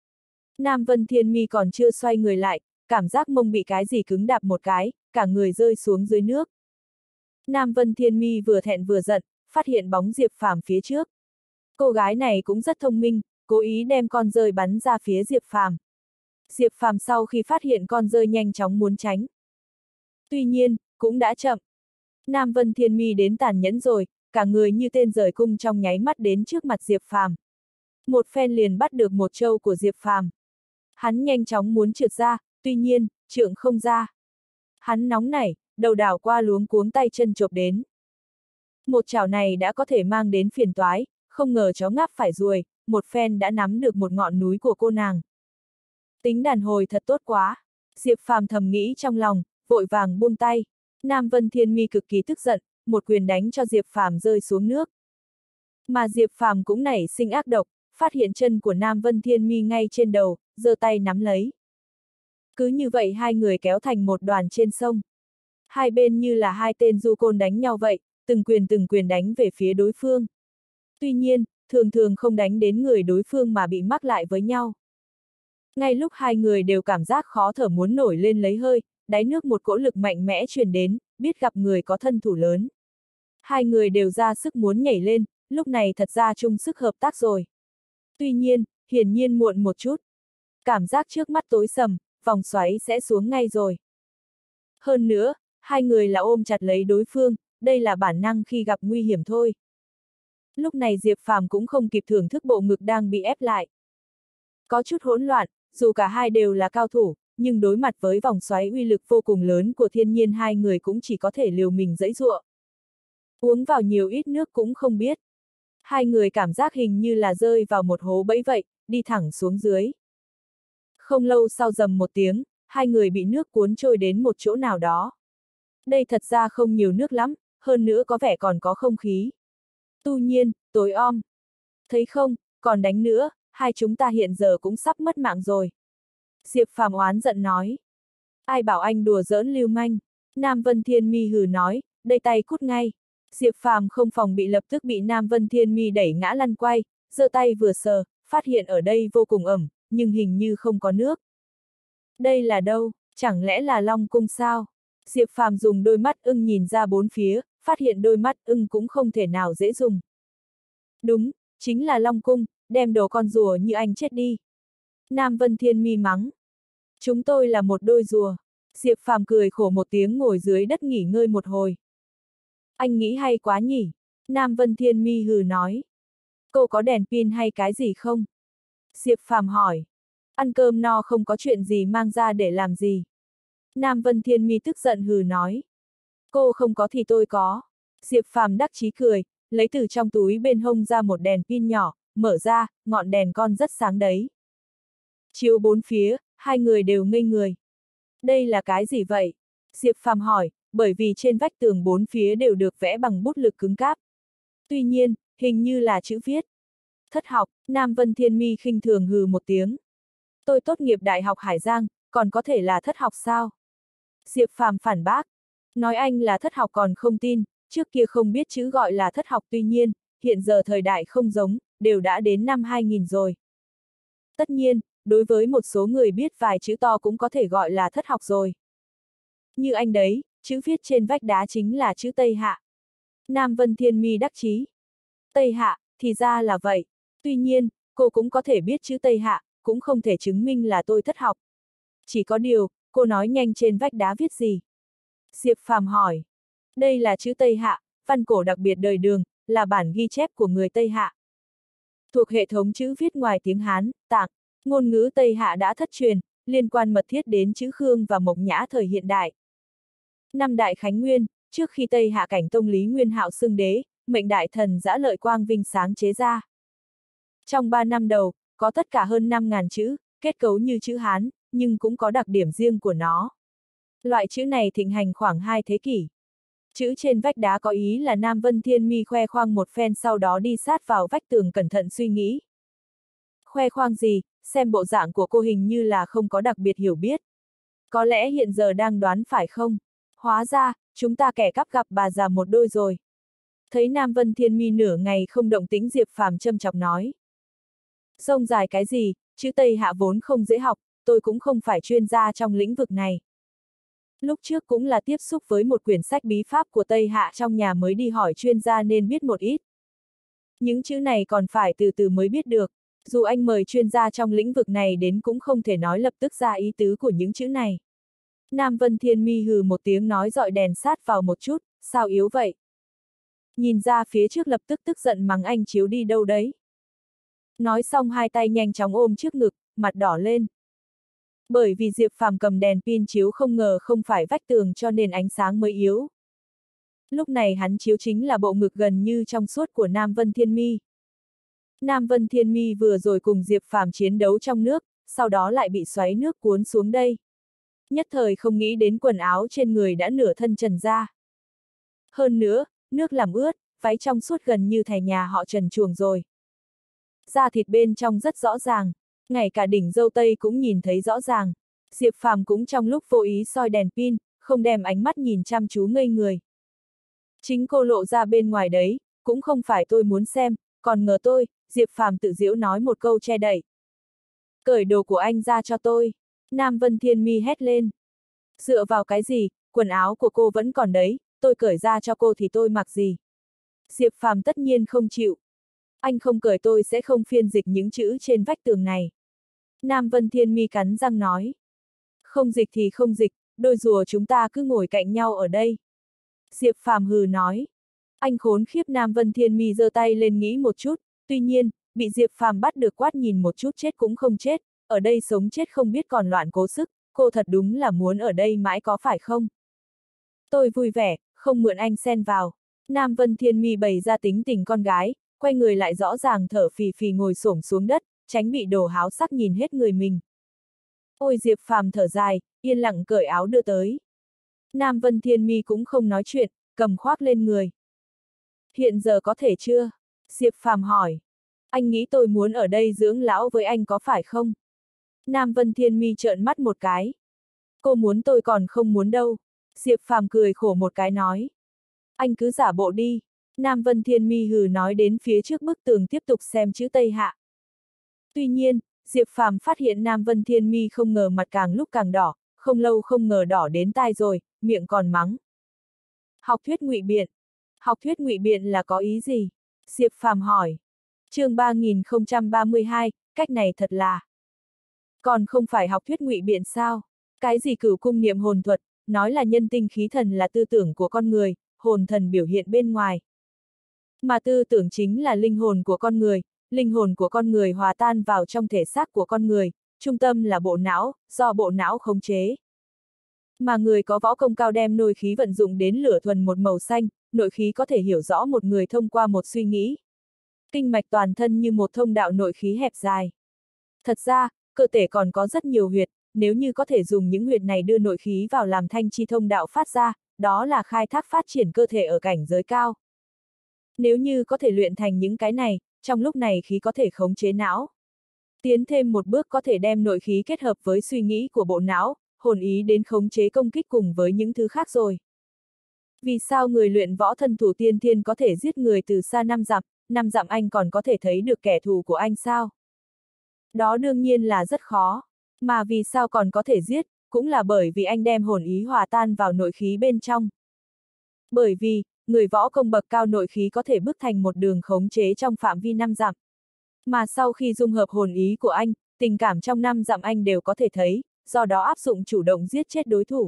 Nam Vân Thiên Mi còn chưa xoay người lại, cảm giác mông bị cái gì cứng đạp một cái, cả người rơi xuống dưới nước. Nam Vân Thiên Mi vừa thẹn vừa giận, phát hiện bóng Diệp Phàm phía trước. Cô gái này cũng rất thông minh, cố ý đem con dơi bắn ra phía Diệp Phàm. Diệp Phàm sau khi phát hiện con rơi nhanh chóng muốn tránh. Tuy nhiên, cũng đã chậm. Nam Vân Thiên Mi đến tàn nhẫn rồi, cả người như tên rời cung trong nháy mắt đến trước mặt Diệp Phàm. Một phen liền bắt được một trâu của Diệp Phàm. Hắn nhanh chóng muốn trượt ra, tuy nhiên, trượng không ra. Hắn nóng nảy, đầu đảo qua luống cuống tay chân chộp đến. Một chảo này đã có thể mang đến phiền toái, không ngờ chó ngáp phải ruồi, một phen đã nắm được một ngọn núi của cô nàng. Tính đàn hồi thật tốt quá. Diệp Phàm thầm nghĩ trong lòng, vội vàng buông tay. Nam Vân Thiên Mi cực kỳ tức giận, một quyền đánh cho Diệp Phàm rơi xuống nước. Mà Diệp Phàm cũng nảy sinh ác độc, phát hiện chân của Nam Vân Thiên Mi ngay trên đầu, giơ tay nắm lấy. Cứ như vậy hai người kéo thành một đoàn trên sông. Hai bên như là hai tên du côn đánh nhau vậy, từng quyền đánh về phía đối phương. Tuy nhiên, thường thường không đánh đến người đối phương mà bị mắc lại với nhau. Ngay lúc hai người đều cảm giác khó thở muốn nổi lên lấy hơi, đáy nước một cỗ lực mạnh mẽ truyền đến, biết gặp người có thân thủ lớn. Hai người đều ra sức muốn nhảy lên, lúc này thật ra chung sức hợp tác rồi. Tuy nhiên, hiển nhiên muộn một chút. Cảm giác trước mắt tối sầm, vòng xoáy sẽ xuống ngay rồi. Hơn nữa, hai người là ôm chặt lấy đối phương, đây là bản năng khi gặp nguy hiểm thôi. Lúc này Diệp Phàm cũng không kịp thưởng thức bộ ngực đang bị ép lại. Có chút hỗn loạn, dù cả hai đều là cao thủ, nhưng đối mặt với vòng xoáy uy lực vô cùng lớn của thiên nhiên hai người cũng chỉ có thể liều mình giãy giụa. Uống vào nhiều ít nước cũng không biết. Hai người cảm giác hình như là rơi vào một hố bẫy vậy, đi thẳng xuống dưới. Không lâu sau rầm một tiếng, hai người bị nước cuốn trôi đến một chỗ nào đó. Đây thật ra không nhiều nước lắm, hơn nữa có vẻ còn có không khí. Tu nhiên, tối om. Thấy không, còn đánh nữa, hai chúng ta hiện giờ cũng sắp mất mạng rồi. Diệp Phàm oán giận nói. Ai bảo anh đùa giỡn lưu manh. Nam Vân Thiên Mi hừ nói, đây tay cút ngay. Diệp Phàm không phòng bị lập tức bị Nam Vân Thiên Mi đẩy ngã lăn quay, giơ tay vừa sờ, phát hiện ở đây vô cùng ẩm, nhưng hình như không có nước. Đây là đâu, chẳng lẽ là Long Cung sao? Diệp Phàm dùng đôi mắt ưng nhìn ra bốn phía, phát hiện đôi mắt ưng cũng không thể nào dễ dùng. Đúng, chính là Long Cung, đem đồ con rùa như anh chết đi. Nam Vân Thiên Mi mắng. Chúng tôi là một đôi rùa. Diệp Phàm cười khổ một tiếng ngồi dưới đất nghỉ ngơi một hồi. Anh nghĩ hay quá nhỉ? Nam Vân Thiên Mi hừ nói. Cô có đèn pin hay cái gì không? Diệp Phàm hỏi. Ăn cơm no không có chuyện gì mang ra để làm gì? Nam Vân Thiên Mi tức giận hừ nói. Cô không có thì tôi có. Diệp Phàm đắc chí cười, lấy từ trong túi bên hông ra một đèn pin nhỏ, mở ra, ngọn đèn con rất sáng đấy. Chiếu bốn phía, hai người đều ngây người. Đây là cái gì vậy? Diệp Phàm hỏi, bởi vì trên vách tường bốn phía đều được vẽ bằng bút lực cứng cáp. Tuy nhiên, hình như là chữ viết. Thất học, Nam Vân Thiên Mi khinh thường hừ một tiếng. Tôi tốt nghiệp Đại học Hải Giang, còn có thể là thất học sao? Diệp Phàm phản bác. Nói anh là thất học còn không tin, trước kia không biết chữ gọi là thất học tuy nhiên, hiện giờ thời đại không giống, đều đã đến năm 2000 rồi. Tất nhiên, đối với một số người biết vài chữ to cũng có thể gọi là thất học rồi. Như anh đấy, chữ viết trên vách đá chính là chữ Tây Hạ. Nam Vân Thiên Mi đắc chí. Tây Hạ, thì ra là vậy. Tuy nhiên, cô cũng có thể biết chữ Tây Hạ, cũng không thể chứng minh là tôi thất học. Chỉ có điều, cô nói nhanh trên vách đá viết gì? Diệp Phàm hỏi. Đây là chữ Tây Hạ, văn cổ đặc biệt đời Đường, là bản ghi chép của người Tây Hạ. Thuộc hệ thống chữ viết ngoài tiếng Hán, Tạng, ngôn ngữ Tây Hạ đã thất truyền, liên quan mật thiết đến chữ Khương và Mộc Nhã thời hiện đại. Năm Đại Khánh Nguyên, trước khi Tây Hạ Cảnh Tông Lý Nguyên Hạo xưng đế, mệnh đại thần Dã Lợi Quang Vinh sáng chế ra. Trong 3 năm đầu, có tất cả hơn 5.000 chữ, kết cấu như chữ Hán, nhưng cũng có đặc điểm riêng của nó. Loại chữ này thịnh hành khoảng 2 thế kỷ. Chữ trên vách đá có ý là Nam Vân Thiên Mi khoe khoang một phen sau đó đi sát vào vách tường cẩn thận suy nghĩ. Khoe khoang gì, xem bộ dạng của cô hình như là không có đặc biệt hiểu biết. Có lẽ hiện giờ đang đoán phải không? Hóa ra, chúng ta kẻ cắp gặp bà già một đôi rồi. Thấy Nam Vân Thiên Mi nửa ngày không động tĩnh Diệp Phàm châm chọc nói. Rông dài cái gì, chữ Tây Hạ vốn không dễ học, tôi cũng không phải chuyên gia trong lĩnh vực này. Lúc trước cũng là tiếp xúc với một quyển sách bí pháp của Tây Hạ trong nhà mới đi hỏi chuyên gia nên biết một ít. Những chữ này còn phải từ từ mới biết được. Dù anh mời chuyên gia trong lĩnh vực này đến cũng không thể nói lập tức ra ý tứ của những chữ này. Nam Vân Thiên Mi hừ một tiếng nói dọi đèn sát vào một chút, sao yếu vậy? Nhìn ra phía trước lập tức tức giận mắng anh chiếu đi đâu đấy. Nói xong hai tay nhanh chóng ôm trước ngực, mặt đỏ lên. Bởi vì Diệp Phàm cầm đèn pin chiếu không ngờ không phải vách tường cho nên ánh sáng mới yếu. Lúc này hắn chiếu chính là bộ ngực gần như trong suốt của Nam Vân Thiên Mi. Nam Vân Thiên Mi vừa rồi cùng Diệp Phàm chiến đấu trong nước, sau đó lại bị xoáy nước cuốn xuống đây. Nhất thời không nghĩ đến quần áo trên người đã nửa thân trần ra. Hơn nữa, nước làm ướt, váy trong suốt gần như thầy nhà họ Trần chuồng rồi. Da thịt bên trong rất rõ ràng, ngay cả đỉnh râu tây cũng nhìn thấy rõ ràng. Diệp Phàm cũng trong lúc vô ý soi đèn pin, không đem ánh mắt nhìn chăm chú ngây người. Chính cô lộ ra bên ngoài đấy, cũng không phải tôi muốn xem, còn ngờ tôi, Diệp Phàm tự giễu nói một câu che đậy. Cởi đồ của anh ra cho tôi. Nam Vân Thiên Mi hét lên. Dựa vào cái gì, quần áo của cô vẫn còn đấy, tôi cởi ra cho cô thì tôi mặc gì. Diệp Phàm tất nhiên không chịu. Anh không cởi tôi sẽ không phiên dịch những chữ trên vách tường này. Nam Vân Thiên Mi cắn răng nói. Không dịch thì không dịch, đôi rùa chúng ta cứ ngồi cạnh nhau ở đây. Diệp Phàm hừ nói. Anh khốn khiếp. Nam Vân Thiên Mi giơ tay lên nghĩ một chút, tuy nhiên, bị Diệp Phàm bắt được quát nhìn một chút chết cũng không chết, ở đây sống chết không biết còn loạn cố sức, cô thật đúng là muốn ở đây mãi có phải không? Tôi vui vẻ, không mượn anh xen vào. Nam Vân Thiên Mi bày ra tính tình con gái, quay người lại rõ ràng thở phì phì ngồi xổm xuống đất, tránh bị đồ háo sắc nhìn hết người mình. Ôi Diệp Phàm thở dài, yên lặng cởi áo đưa tới. Nam Vân Thiên Mi cũng không nói chuyện, cầm khoác lên người. Hiện giờ có thể chưa? Diệp Phàm hỏi. Anh nghĩ tôi muốn ở đây dưỡng lão với anh có phải không? Nam Vân Thiên Mi trợn mắt một cái. Cô muốn tôi còn không muốn đâu. Diệp Phàm cười khổ một cái nói. Anh cứ giả bộ đi. Nam Vân Thiên Mi hừ nói đến phía trước bức tường tiếp tục xem chữ Tây Hạ. Tuy nhiên, Diệp Phàm phát hiện Nam Vân Thiên Mi không ngờ mặt càng lúc càng đỏ, không lâu không ngờ đỏ đến tai rồi, miệng còn mắng. Học thuyết ngụy biện. Học thuyết ngụy biện là có ý gì? Diệp Phàm hỏi. Chương 3032, cách này thật là. Còn không phải học thuyết ngụy biện sao? Cái gì cửu cung niệm hồn thuật, nói là nhân tinh khí thần là tư tưởng của con người, hồn thần biểu hiện bên ngoài. Mà tư tưởng chính là linh hồn của con người, linh hồn của con người hòa tan vào trong thể xác của con người, trung tâm là bộ não, do bộ não khống chế. Mà người có võ công cao đem nội khí vận dụng đến lửa thuần một màu xanh, nội khí có thể hiểu rõ một người thông qua một suy nghĩ. Kinh mạch toàn thân như một thông đạo nội khí hẹp dài. Thật ra, cơ thể còn có rất nhiều huyệt, nếu như có thể dùng những huyệt này đưa nội khí vào làm thanh chi thông đạo phát ra, đó là khai thác phát triển cơ thể ở cảnh giới cao. Nếu như có thể luyện thành những cái này, trong lúc này khí có thể khống chế não. Tiến thêm một bước có thể đem nội khí kết hợp với suy nghĩ của bộ não, hồn ý đến khống chế công kích cùng với những thứ khác rồi. Vì sao người luyện võ thân thủ tiên thiên có thể giết người từ xa 5 dặm anh còn có thể thấy được kẻ thù của anh sao? Đó đương nhiên là rất khó. Mà vì sao còn có thể giết, cũng là bởi vì anh đem hồn ý hòa tan vào nội khí bên trong. Bởi vì, người võ công bậc cao nội khí có thể bức thành một đường khống chế trong phạm vi 5 dặm. Mà sau khi dung hợp hồn ý của anh, tình cảm trong 5 dặm anh đều có thể thấy, do đó áp dụng chủ động giết chết đối thủ.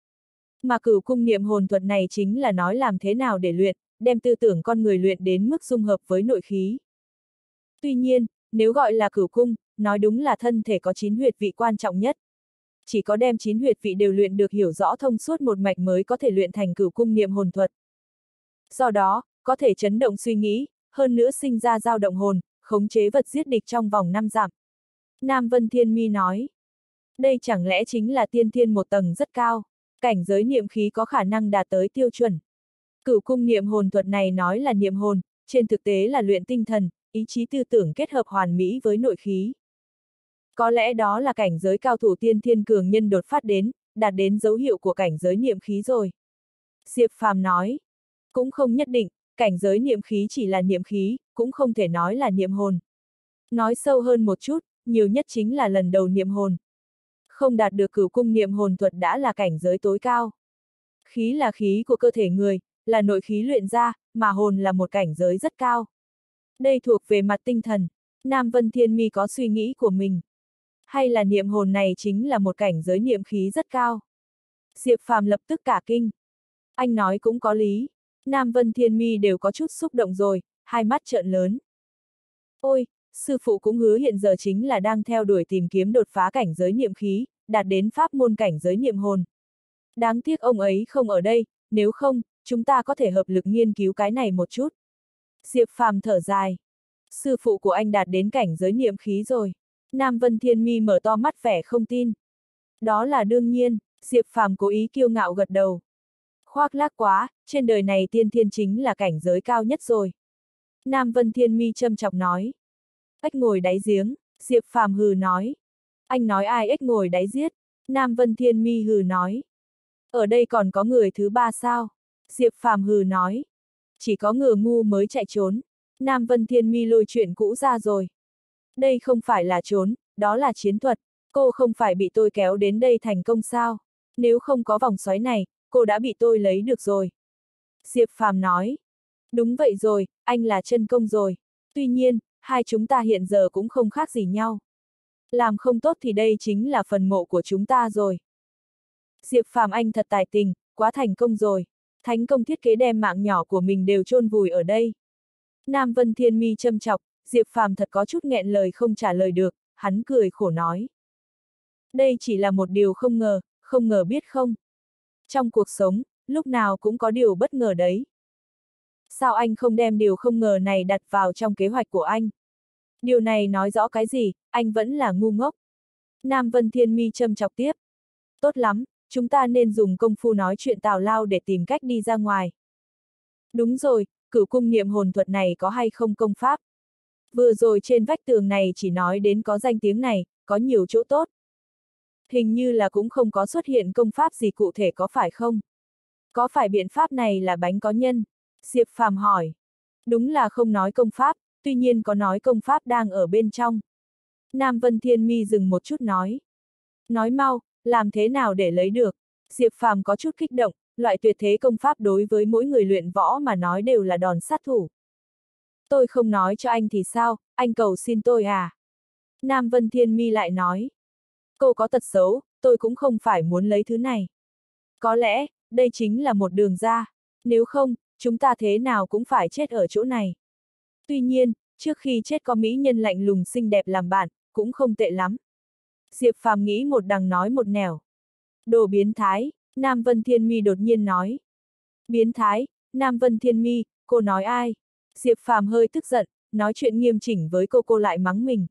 Mà cửu cung niệm hồn thuật này chính là nói làm thế nào để luyện, đem tư tưởng con người luyện đến mức dung hợp với nội khí. Tuy nhiên, nếu gọi là cửu cung, nói đúng là thân thể có 9 huyệt vị quan trọng nhất. Chỉ có đem 9 huyệt vị đều luyện được hiểu rõ thông suốt một mạch mới có thể luyện thành cửu cung niệm hồn thuật. Do đó, có thể chấn động suy nghĩ, hơn nữa sinh ra dao động hồn, khống chế vật giết địch trong vòng 5 dặm. Nam Vân Thiên Mi nói. Đây chẳng lẽ chính là tiên thiên một tầng rất cao, cảnh giới niệm khí có khả năng đạt tới tiêu chuẩn. Cửu cung niệm hồn thuật này nói là niệm hồn, trên thực tế là luyện tinh thần, ý chí tư tưởng kết hợp hoàn mỹ với nội khí. Có lẽ đó là cảnh giới cao thủ tiên thiên cường nhân đột phát đến, đạt đến dấu hiệu của cảnh giới niệm khí rồi. Diệp Phàm nói. Cũng không nhất định, cảnh giới niệm khí chỉ là niệm khí, cũng không thể nói là niệm hồn. Nói sâu hơn một chút, nhiều nhất chính là lần đầu niệm hồn. Không đạt được cửu cung niệm hồn thuật đã là cảnh giới tối cao. Khí là khí của cơ thể người, là nội khí luyện ra, mà hồn là một cảnh giới rất cao. Đây thuộc về mặt tinh thần. Nam Vân Thiên Mi có suy nghĩ của mình. Hay là niệm hồn này chính là một cảnh giới niệm khí rất cao? Diệp Phàm lập tức cả kinh. Anh nói cũng có lý. Nam Vân Thiên Mi đều có chút xúc động rồi, hai mắt trợn lớn. Ôi, sư phụ cũng hứa hiện giờ chính là đang theo đuổi tìm kiếm đột phá cảnh giới niệm khí, đạt đến pháp môn cảnh giới niệm hồn. Đáng tiếc ông ấy không ở đây, nếu không, chúng ta có thể hợp lực nghiên cứu cái này một chút. Diệp Phàm thở dài. Sư phụ của anh đạt đến cảnh giới niệm khí rồi. Nam Vân Thiên Mi mở to mắt vẻ không tin. Đó là đương nhiên, Diệp Phàm cố ý kiêu ngạo gật đầu. Khoác lác quá, trên đời này tiên thiên chính là cảnh giới cao nhất rồi. Nam Vân Thiên Mi châm chọc nói. Ếch ngồi đáy giếng, Diệp Phàm hừ nói. Anh nói ai ếch ngồi đáy giếng? Nam Vân Thiên Mi hừ nói. Ở đây còn có người thứ ba sao? Diệp Phàm hừ nói. Chỉ có ngừa ngu mới chạy trốn. Nam Vân Thiên Mi lôi chuyện cũ ra rồi. Đây không phải là trốn, đó là chiến thuật. Cô không phải bị tôi kéo đến đây thành công sao? Nếu không có vòng xoáy này, cô đã bị tôi lấy được rồi. Diệp Phàm nói. Đúng vậy rồi, anh là chân công rồi. Tuy nhiên, hai chúng ta hiện giờ cũng không khác gì nhau. Làm không tốt thì đây chính là phần mộ của chúng ta rồi. Diệp Phàm anh thật tài tình, quá thành công rồi. Thánh công thiết kế đem mạng nhỏ của mình đều chôn vùi ở đây. Nam Vân Thiên Mi châm chọc, Diệp Phàm thật có chút nghẹn lời không trả lời được, hắn cười khổ nói. Đây chỉ là một điều không ngờ biết không? Trong cuộc sống, lúc nào cũng có điều bất ngờ đấy. Sao anh không đem điều không ngờ này đặt vào trong kế hoạch của anh? Điều này nói rõ cái gì, anh vẫn là ngu ngốc. Nam Vân Thiên Mi châm chọc tiếp. Tốt lắm, chúng ta nên dùng công phu nói chuyện tào lao để tìm cách đi ra ngoài. Đúng rồi, cửu cung niệm hồn thuật này có hay không công pháp? Vừa rồi trên vách tường này chỉ nói đến có danh tiếng này, có nhiều chỗ tốt. Hình như là cũng không có xuất hiện công pháp gì cụ thể có phải không? Có phải biện pháp này là bánh có nhân? Diệp Phàm hỏi. Đúng là không nói công pháp, tuy nhiên có nói công pháp đang ở bên trong. Nam Vân Thiên Mi dừng một chút nói. Nói mau, làm thế nào để lấy được? Diệp Phàm có chút kích động, loại tuyệt thế công pháp đối với mỗi người luyện võ mà nói đều là đòn sát thủ. Tôi không nói cho anh thì sao, anh cầu xin tôi à? Nam Vân Thiên Mi lại nói. Cô có tật xấu, tôi cũng không phải muốn lấy thứ này. Có lẽ, đây chính là một đường ra. Nếu không, chúng ta thế nào cũng phải chết ở chỗ này. Tuy nhiên, trước khi chết có mỹ nhân lạnh lùng xinh đẹp làm bạn, cũng không tệ lắm. Diệp Phàm nghĩ một đằng nói một nẻo. Đồ biến thái, Nam Vân Thiên Mi đột nhiên nói. Biến thái, Nam Vân Thiên Mi, cô nói ai? Diệp Phàm hơi tức giận, nói chuyện nghiêm chỉnh với cô lại mắng mình.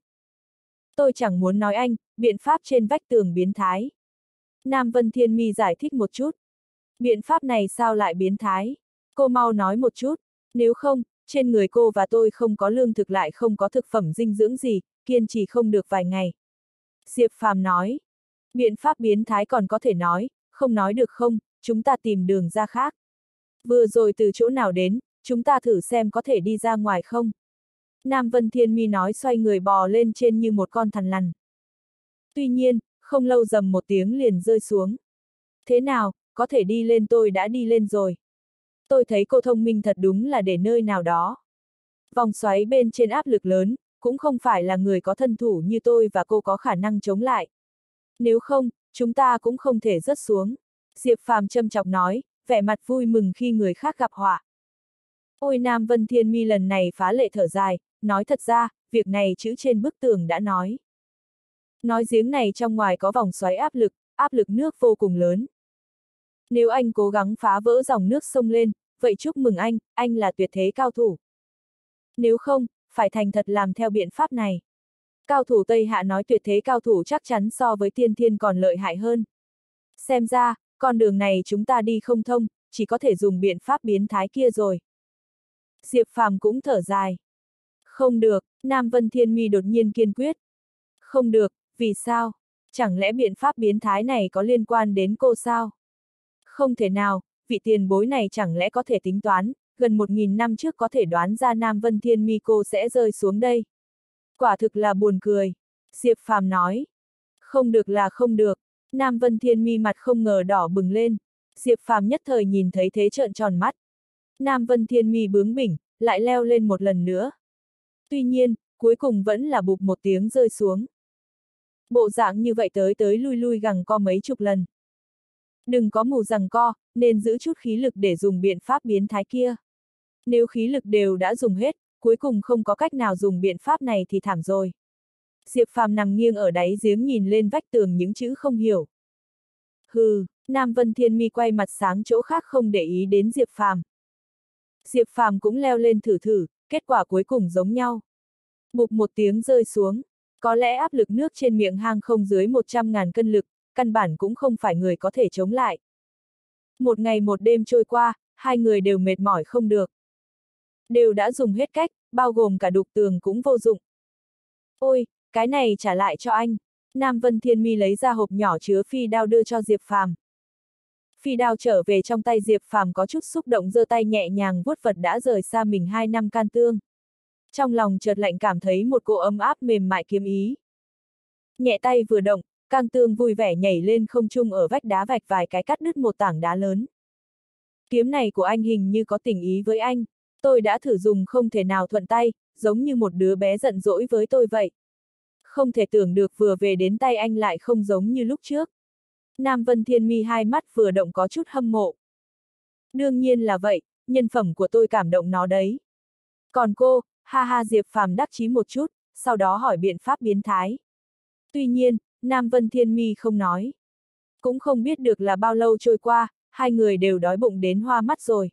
Tôi chẳng muốn nói anh, biện pháp trên vách tường biến thái. Nam Vân Thiên Mi giải thích một chút. Biện pháp này sao lại biến thái? Cô mau nói một chút, nếu không, trên người cô và tôi không có lương thực lại không có thực phẩm dinh dưỡng gì, kiên trì không được vài ngày. Diệp Phàm nói. Biện pháp biến thái còn có thể nói, không nói được không, chúng ta tìm đường ra khác. Vừa rồi từ chỗ nào đến, chúng ta thử xem có thể đi ra ngoài không? Nam Vân Thiên Mi nói xoay người bò lên trên như một con thằn lằn. Tuy nhiên, không lâu dầm một tiếng liền rơi xuống. Thế nào, có thể đi lên tôi đã đi lên rồi. Tôi thấy cô thông minh thật đúng là để nơi nào đó. Vòng xoáy bên trên áp lực lớn, cũng không phải là người có thân thủ như tôi và cô có khả năng chống lại. Nếu không, chúng ta cũng không thể rớt xuống. Diệp Phàm châm chọc nói, vẻ mặt vui mừng khi người khác gặp họa. Ôi Nam Vân Thiên Mi lần này phá lệ thở dài, nói thật ra, việc này chữ trên bức tường đã nói. Nói giếng này trong ngoài có vòng xoáy áp lực nước vô cùng lớn. Nếu anh cố gắng phá vỡ dòng nước sông lên, vậy chúc mừng anh là tuyệt thế cao thủ. Nếu không, phải thành thật làm theo biện pháp này. Cao thủ Tây Hạ nói tuyệt thế cao thủ chắc chắn so với tiên thiên còn lợi hại hơn. Xem ra, con đường này chúng ta đi không thông, chỉ có thể dùng biện pháp biến thái kia rồi. Diệp Phàm cũng thở dài. Không được, Nam Vân Thiên Mi đột nhiên kiên quyết. Không được, vì sao? Chẳng lẽ biện pháp biến thái này có liên quan đến cô sao? Không thể nào, vị tiền bối này chẳng lẽ có thể tính toán, gần 1000 năm trước có thể đoán ra Nam Vân Thiên Mi cô sẽ rơi xuống đây. Quả thực là buồn cười. Diệp Phàm nói. Không được là không được. Nam Vân Thiên Mi mặt không ngờ đỏ bừng lên. Diệp Phàm nhất thời nhìn thấy thế trợn tròn mắt. Nam Vân Thiên Mi bướng bỉnh, lại leo lên một lần nữa. Tuy nhiên, cuối cùng vẫn là bụp một tiếng rơi xuống. Bộ dạng như vậy tới tới lui lui gằng co mấy chục lần. Đừng có mù giằng co, nên giữ chút khí lực để dùng biện pháp biến thái kia. Nếu khí lực đều đã dùng hết, cuối cùng không có cách nào dùng biện pháp này thì thảm rồi. Diệp Phàm nằm nghiêng ở đáy giếng nhìn lên vách tường những chữ không hiểu. Hừ, Nam Vân Thiên Mi quay mặt sáng chỗ khác không để ý đến Diệp Phàm. Diệp Phàm cũng leo lên thử thử, kết quả cuối cùng giống nhau. Bụp một tiếng rơi xuống, có lẽ áp lực nước trên miệng hang không dưới 100.000 cân lực, căn bản cũng không phải người có thể chống lại. Một ngày một đêm trôi qua, hai người đều mệt mỏi không được. Đều đã dùng hết cách, bao gồm cả đục tường cũng vô dụng. Ôi, cái này trả lại cho anh. Nam Vân Thiên Mi lấy ra hộp nhỏ chứa phi đao đưa cho Diệp Phàm. Phi đao trở về trong tay Diệp Phàm có chút xúc động giơ tay nhẹ nhàng vuốt vật đã rời xa mình 2 năm can tương. Trong lòng chợt lạnh cảm thấy một cỗ ấm áp mềm mại kiếm ý. Nhẹ tay vừa động, can tương vui vẻ nhảy lên không trung ở vách đá vạch vài cái cắt đứt một tảng đá lớn. Kiếm này của anh hình như có tình ý với anh. Tôi đã thử dùng không thể nào thuận tay, giống như một đứa bé giận dỗi với tôi vậy. Không thể tưởng được vừa về đến tay anh lại không giống như lúc trước. Nam Vân Thiên Mi hai mắt vừa động có chút hâm mộ. Đương nhiên là vậy, nhân phẩm của tôi cảm động nó đấy. Còn cô, ha ha Diệp Phàm đắc chí một chút, sau đó hỏi biện pháp biến thái. Tuy nhiên, Nam Vân Thiên Mi không nói. Cũng không biết được là bao lâu trôi qua, hai người đều đói bụng đến hoa mắt rồi.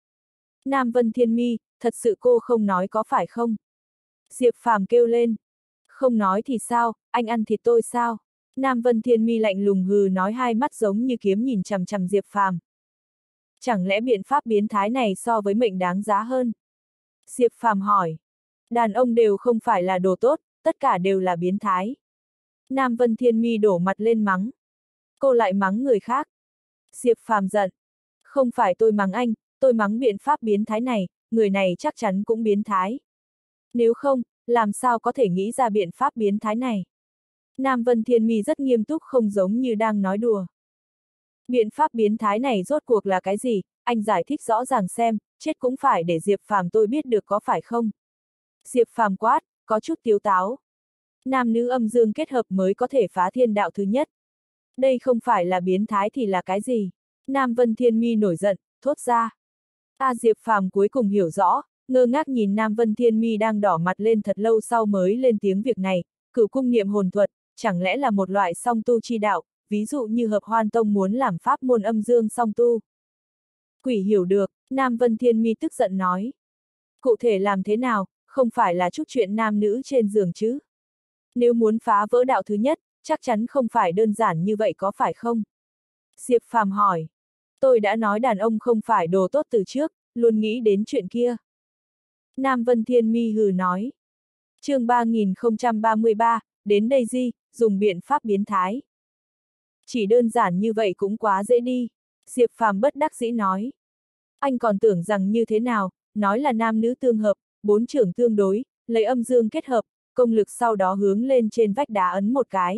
Nam Vân Thiên Mi, thật sự cô không nói có phải không? Diệp Phàm kêu lên. Không nói thì sao, anh ăn thịt tôi sao? Nam Vân Thiên Mi lạnh lùng hừ nói hai mắt giống như kiếm nhìn chằm chằm Diệp Phàm. Chẳng lẽ biện pháp biến thái này so với mệnh đáng giá hơn? Diệp Phàm hỏi. Đàn ông đều không phải là đồ tốt, tất cả đều là biến thái. Nam Vân Thiên Mi đổ mặt lên mắng. Cô lại mắng người khác. Diệp Phàm giận. Không phải tôi mắng anh, tôi mắng biện pháp biến thái này, người này chắc chắn cũng biến thái. Nếu không, làm sao có thể nghĩ ra biện pháp biến thái này? Nam Vân Thiên Mi rất nghiêm túc không giống như đang nói đùa. Biện pháp biến thái này rốt cuộc là cái gì, anh giải thích rõ ràng xem, chết cũng phải để Diệp Phàm tôi biết được có phải không? Diệp Phàm quát, có chút tiếu táo. Nam nữ âm dương kết hợp mới có thể phá thiên đạo thứ nhất. Đây không phải là biến thái thì là cái gì? Nam Vân Thiên Mi nổi giận, thốt ra. Diệp Phàm cuối cùng hiểu rõ, ngơ ngác nhìn Nam Vân Thiên Mi đang đỏ mặt lên thật lâu sau mới lên tiếng việc này, Cửu cung niệm hồn thuật, chẳng lẽ là một loại song tu chi đạo, ví dụ như Hợp Hoan Tông muốn làm pháp môn âm dương song tu. Quỷ hiểu được, Nam Vân Thiên Mi tức giận nói. Cụ thể làm thế nào, không phải là chút chuyện nam nữ trên giường chứ? Nếu muốn phá vỡ đạo thứ nhất, chắc chắn không phải đơn giản như vậy có phải không? Diệp Phàm hỏi. Tôi đã nói đàn ông không phải đồ tốt từ trước, luôn nghĩ đến chuyện kia. Nam Vân Thiên Mi hừ nói. Chương 3033, đến đây gì, dùng biện pháp biến thái. Chỉ đơn giản như vậy cũng quá dễ đi. Diệp Phàm bất đắc dĩ nói. Anh còn tưởng rằng như thế nào, nói là nam nữ tương hợp, bốn trưởng tương đối, lấy âm dương kết hợp, công lực sau đó hướng lên trên vách đá ấn một cái.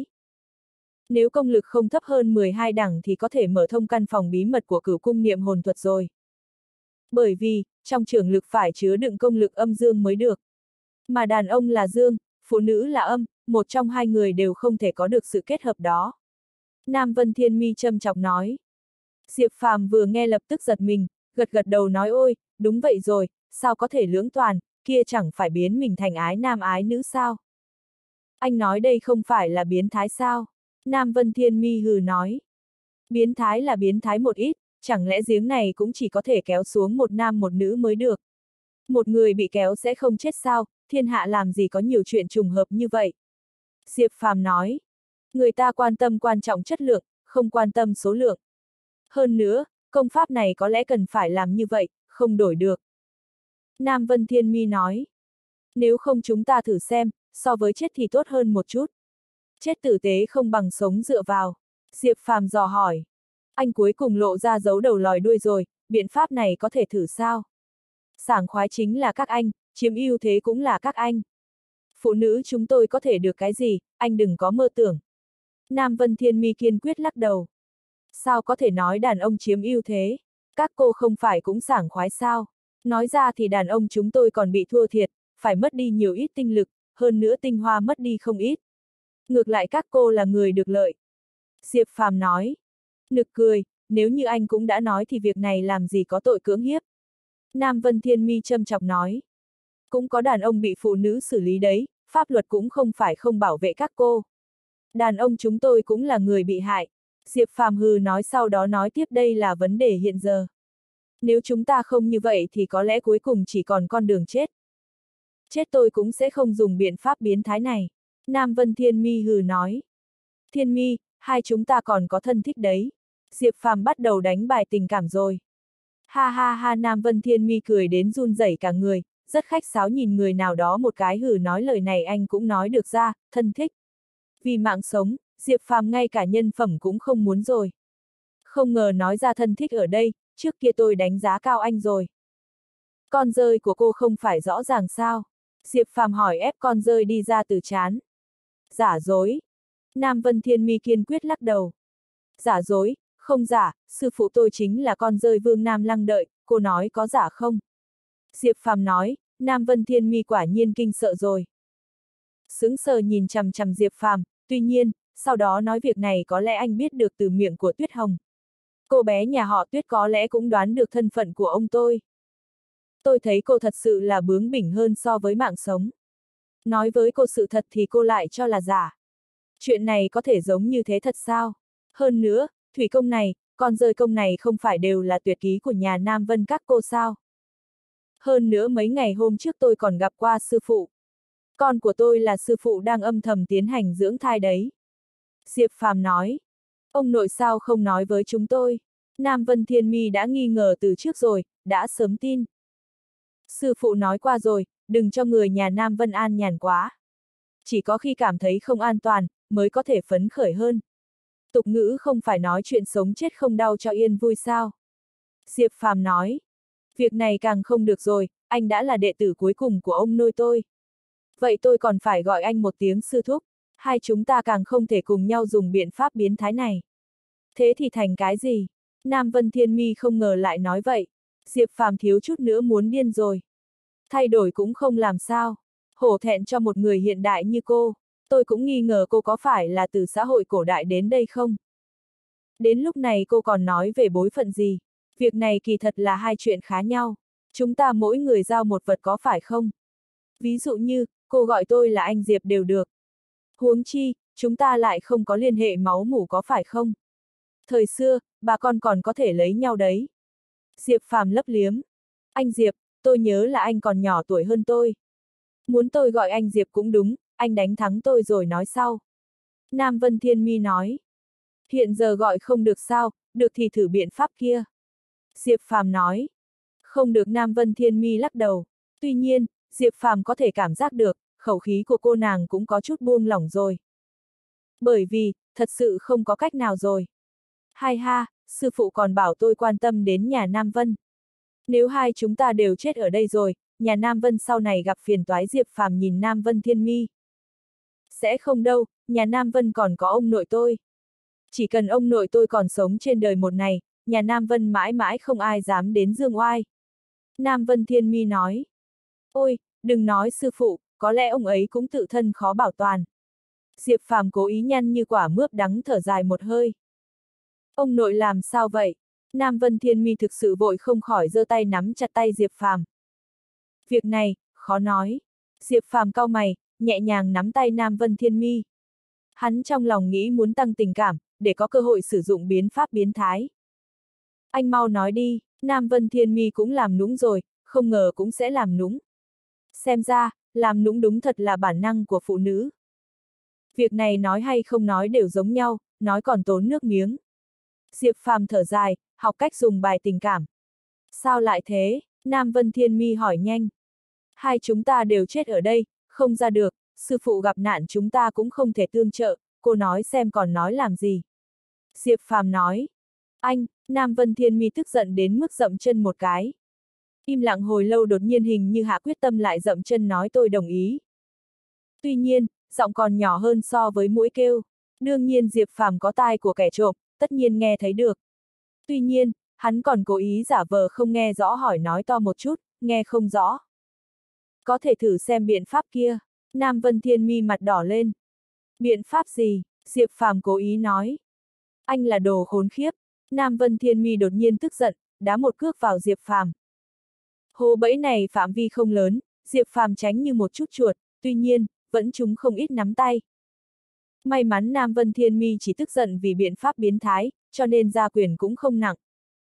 Nếu công lực không thấp hơn 12 đẳng thì có thể mở thông căn phòng bí mật của Cửu cung niệm hồn thuật rồi. Bởi vì, trong trưởng lực phải chứa đựng công lực âm dương mới được. Mà đàn ông là dương, phụ nữ là âm, một trong hai người đều không thể có được sự kết hợp đó. Nam Vân Thiên Mi châm chọc nói. Diệp Phàm vừa nghe lập tức giật mình, gật gật đầu nói ôi, đúng vậy rồi, sao có thể lưỡng toàn, kia chẳng phải biến mình thành ái nam ái nữ sao? Anh nói đây không phải là biến thái sao? Nam Vân Thiên Mi hừ nói. Biến thái là biến thái một ít, chẳng lẽ giếng này cũng chỉ có thể kéo xuống một nam một nữ mới được? Một người bị kéo sẽ không chết sao, thiên hạ làm gì có nhiều chuyện trùng hợp như vậy? Diệp Phàm nói. Người ta quan tâm quan trọng chất lượng, không quan tâm số lượng. Hơn nữa, công pháp này có lẽ cần phải làm như vậy, không đổi được. Nam Vân Thiên Mi nói. Nếu không chúng ta thử xem, so với chết thì tốt hơn một chút. Chết tử tế không bằng sống dựa vào. Diệp Phàm dò hỏi. Anh cuối cùng lộ ra dấu đầu lòi đuôi rồi, biện pháp này có thể thử sao? Sảng khoái chính là các anh, chiếm ưu thế cũng là các anh. Phụ nữ chúng tôi có thể được cái gì, anh đừng có mơ tưởng. Nam Vân Thiên Mi kiên quyết lắc đầu. Sao có thể nói đàn ông chiếm ưu thế? Các cô không phải cũng sảng khoái sao? Nói ra thì đàn ông chúng tôi còn bị thua thiệt, phải mất đi nhiều ít tinh lực, hơn nữa tinh hoa mất đi không ít. Ngược lại các cô là người được lợi. Diệp Phàm nói. Nực cười, nếu như anh cũng đã nói thì việc này làm gì có tội cưỡng hiếp. Nam Vân Thiên Mi châm chọc nói. Cũng có đàn ông bị phụ nữ xử lý đấy, pháp luật cũng không phải không bảo vệ các cô. Đàn ông chúng tôi cũng là người bị hại. Diệp Phàm hừ nói, sau đó nói tiếp, đây là vấn đề hiện giờ. Nếu chúng ta không như vậy thì có lẽ cuối cùng chỉ còn con đường chết. Chết tôi cũng sẽ không dùng biện pháp biến thái này. Nam Vân Thiên Mi hừ nói. Thiên Mi, hai chúng ta còn có thân thích đấy. Diệp Phàm bắt đầu đánh bài tình cảm rồi. Ha ha ha, Nam Vân Thiên Mi cười đến run rẩy cả người, rất khách sáo nhìn người nào đó một cái, hừ nói lời này anh cũng nói được ra, thân thích. Vì mạng sống, Diệp Phàm ngay cả nhân phẩm cũng không muốn rồi. Không ngờ nói ra thân thích ở đây, trước kia tôi đánh giá cao anh rồi. Con dơi của cô không phải rõ ràng sao? Diệp Phàm hỏi, ép con dơi đi ra từ trán. Giả dối. Nam Vân Thiên Mi kiên quyết lắc đầu. Giả dối, không giả, sư phụ tôi chính là con dơi Vương Nam Lăng đợi, cô nói có giả không? Diệp Phàm nói. Nam Vân Thiên Mi quả nhiên kinh sợ rồi. Sững sờ nhìn chằm chằm Diệp Phàm, tuy nhiên, sau đó nói việc này có lẽ anh biết được từ miệng của Tuyết Hồng. Cô bé nhà họ Tuyết có lẽ cũng đoán được thân phận của ông tôi. Tôi thấy cô thật sự là bướng bỉnh hơn so với mạng sống. Nói với cô sự thật thì cô lại cho là giả. Chuyện này có thể giống như thế thật sao? Hơn nữa, thủy công này, con dơi công này không phải đều là tuyệt ký của nhà Nam Vân các cô sao? Hơn nữa mấy ngày hôm trước tôi còn gặp qua sư phụ. Con của tôi là sư phụ đang âm thầm tiến hành dưỡng thai đấy. Diệp Phàm nói. Ông nội sao không nói với chúng tôi? Nam Vân Thiên Mi đã nghi ngờ từ trước rồi, đã sớm tin. Sư phụ nói qua rồi, đừng cho người nhà Nam Vân an nhàn quá. Chỉ có khi cảm thấy không an toàn, mới có thể phấn khởi hơn. Tục ngữ không phải nói chuyện sống chết không đau cho yên vui sao? Diệp Phàm nói. Việc này càng không được rồi, anh đã là đệ tử cuối cùng của ông nội tôi. Vậy tôi còn phải gọi anh một tiếng sư thúc, hai chúng ta càng không thể cùng nhau dùng biện pháp biến thái này. Thế thì thành cái gì? Nam Vân Thiên Mi không ngờ lại nói vậy. Diệp Phàm thiếu chút nữa muốn điên rồi. Thay đổi cũng không làm sao. Hổ thẹn cho một người hiện đại như cô. Tôi cũng nghi ngờ cô có phải là từ xã hội cổ đại đến đây không? Đến lúc này cô còn nói về bối phận gì? Việc này kỳ thật là hai chuyện khá nhau. Chúng ta mỗi người giao một vật có phải không? Ví dụ như, cô gọi tôi là anh Diệp đều được. Huống chi, chúng ta lại không có liên hệ máu mủ có phải không? Thời xưa, bà con còn có thể lấy nhau đấy. Diệp Phàm lấp liếm. Anh Diệp, tôi nhớ là anh còn nhỏ tuổi hơn tôi. Muốn tôi gọi anh Diệp cũng đúng, anh đánh thắng tôi rồi nói sau. Nam Vân Thiên Mi nói. Hiện giờ gọi không được sao, được thì thử biện pháp kia. Diệp Phàm nói. Không được, Nam Vân Thiên Mi lắc đầu. Tuy nhiên, Diệp Phàm có thể cảm giác được, khẩu khí của cô nàng cũng có chút buông lỏng rồi. Bởi vì, thật sự không có cách nào rồi. Hai ha, sư phụ còn bảo tôi quan tâm đến nhà Nam Vân. Nếu hai chúng ta đều chết ở đây rồi, nhà Nam Vân sau này gặp phiền toái. Diệp Phàm nhìn Nam Vân Thiên Mi. Sẽ không đâu, nhà Nam Vân còn có ông nội tôi. Chỉ cần ông nội tôi còn sống trên đời một này, nhà Nam Vân mãi mãi không ai dám đến giương oai. Nam Vân Thiên Mi nói. Ôi, đừng nói sư phụ, có lẽ ông ấy cũng tự thân khó bảo toàn. Diệp Phàm cố ý nhăn như quả mướp đắng, thở dài một hơi. Ông nội làm sao vậy? Nam Vân Thiên Mi thực sự vội không khỏi giơ tay nắm chặt tay Diệp Phàm. Việc này, khó nói. Diệp Phàm cau mày, nhẹ nhàng nắm tay Nam Vân Thiên Mi. Hắn trong lòng nghĩ muốn tăng tình cảm, để có cơ hội sử dụng biến pháp biến thái. Anh mau nói đi, Nam Vân Thiên Mi cũng làm nũng rồi, không ngờ cũng sẽ làm nũng. Xem ra, làm nũng đúng thật là bản năng của phụ nữ. Việc này nói hay không nói đều giống nhau, nói còn tốn nước miếng. Diệp Phàm thở dài, học cách dùng bài tình cảm. Sao lại thế? Nam Vân Thiên Mi hỏi nhanh. Hai chúng ta đều chết ở đây, không ra được, sư phụ gặp nạn chúng ta cũng không thể tương trợ, cô nói xem còn nói làm gì. Diệp Phàm nói. Anh, Nam Vân Thiên Mi tức giận đến mức dậm chân một cái. Im lặng hồi lâu, đột nhiên hình như hạ quyết tâm lại dậm chân nói tôi đồng ý. Tuy nhiên, giọng còn nhỏ hơn so với mũi kêu. Đương nhiên Diệp Phàm có tai của kẻ trộm, tất nhiên nghe thấy được. Tuy nhiên, hắn còn cố ý giả vờ không nghe rõ hỏi nói to một chút, nghe không rõ. Có thể thử xem biện pháp kia. Nam Vân Thiên Mi mặt đỏ lên. Biện pháp gì? Diệp Phàm cố ý nói. Anh là đồ khốn khiếp. Nam Vân Thiên Mi đột nhiên tức giận, đá một cước vào Diệp Phàm. Hố bẫy này phạm vi không lớn, Diệp Phàm tránh như một chút chuột, tuy nhiên, vẫn trúng không ít nắm tay. May mắn Nam Vân Thiên Mi chỉ tức giận vì biện pháp biến thái, cho nên ra quyền cũng không nặng.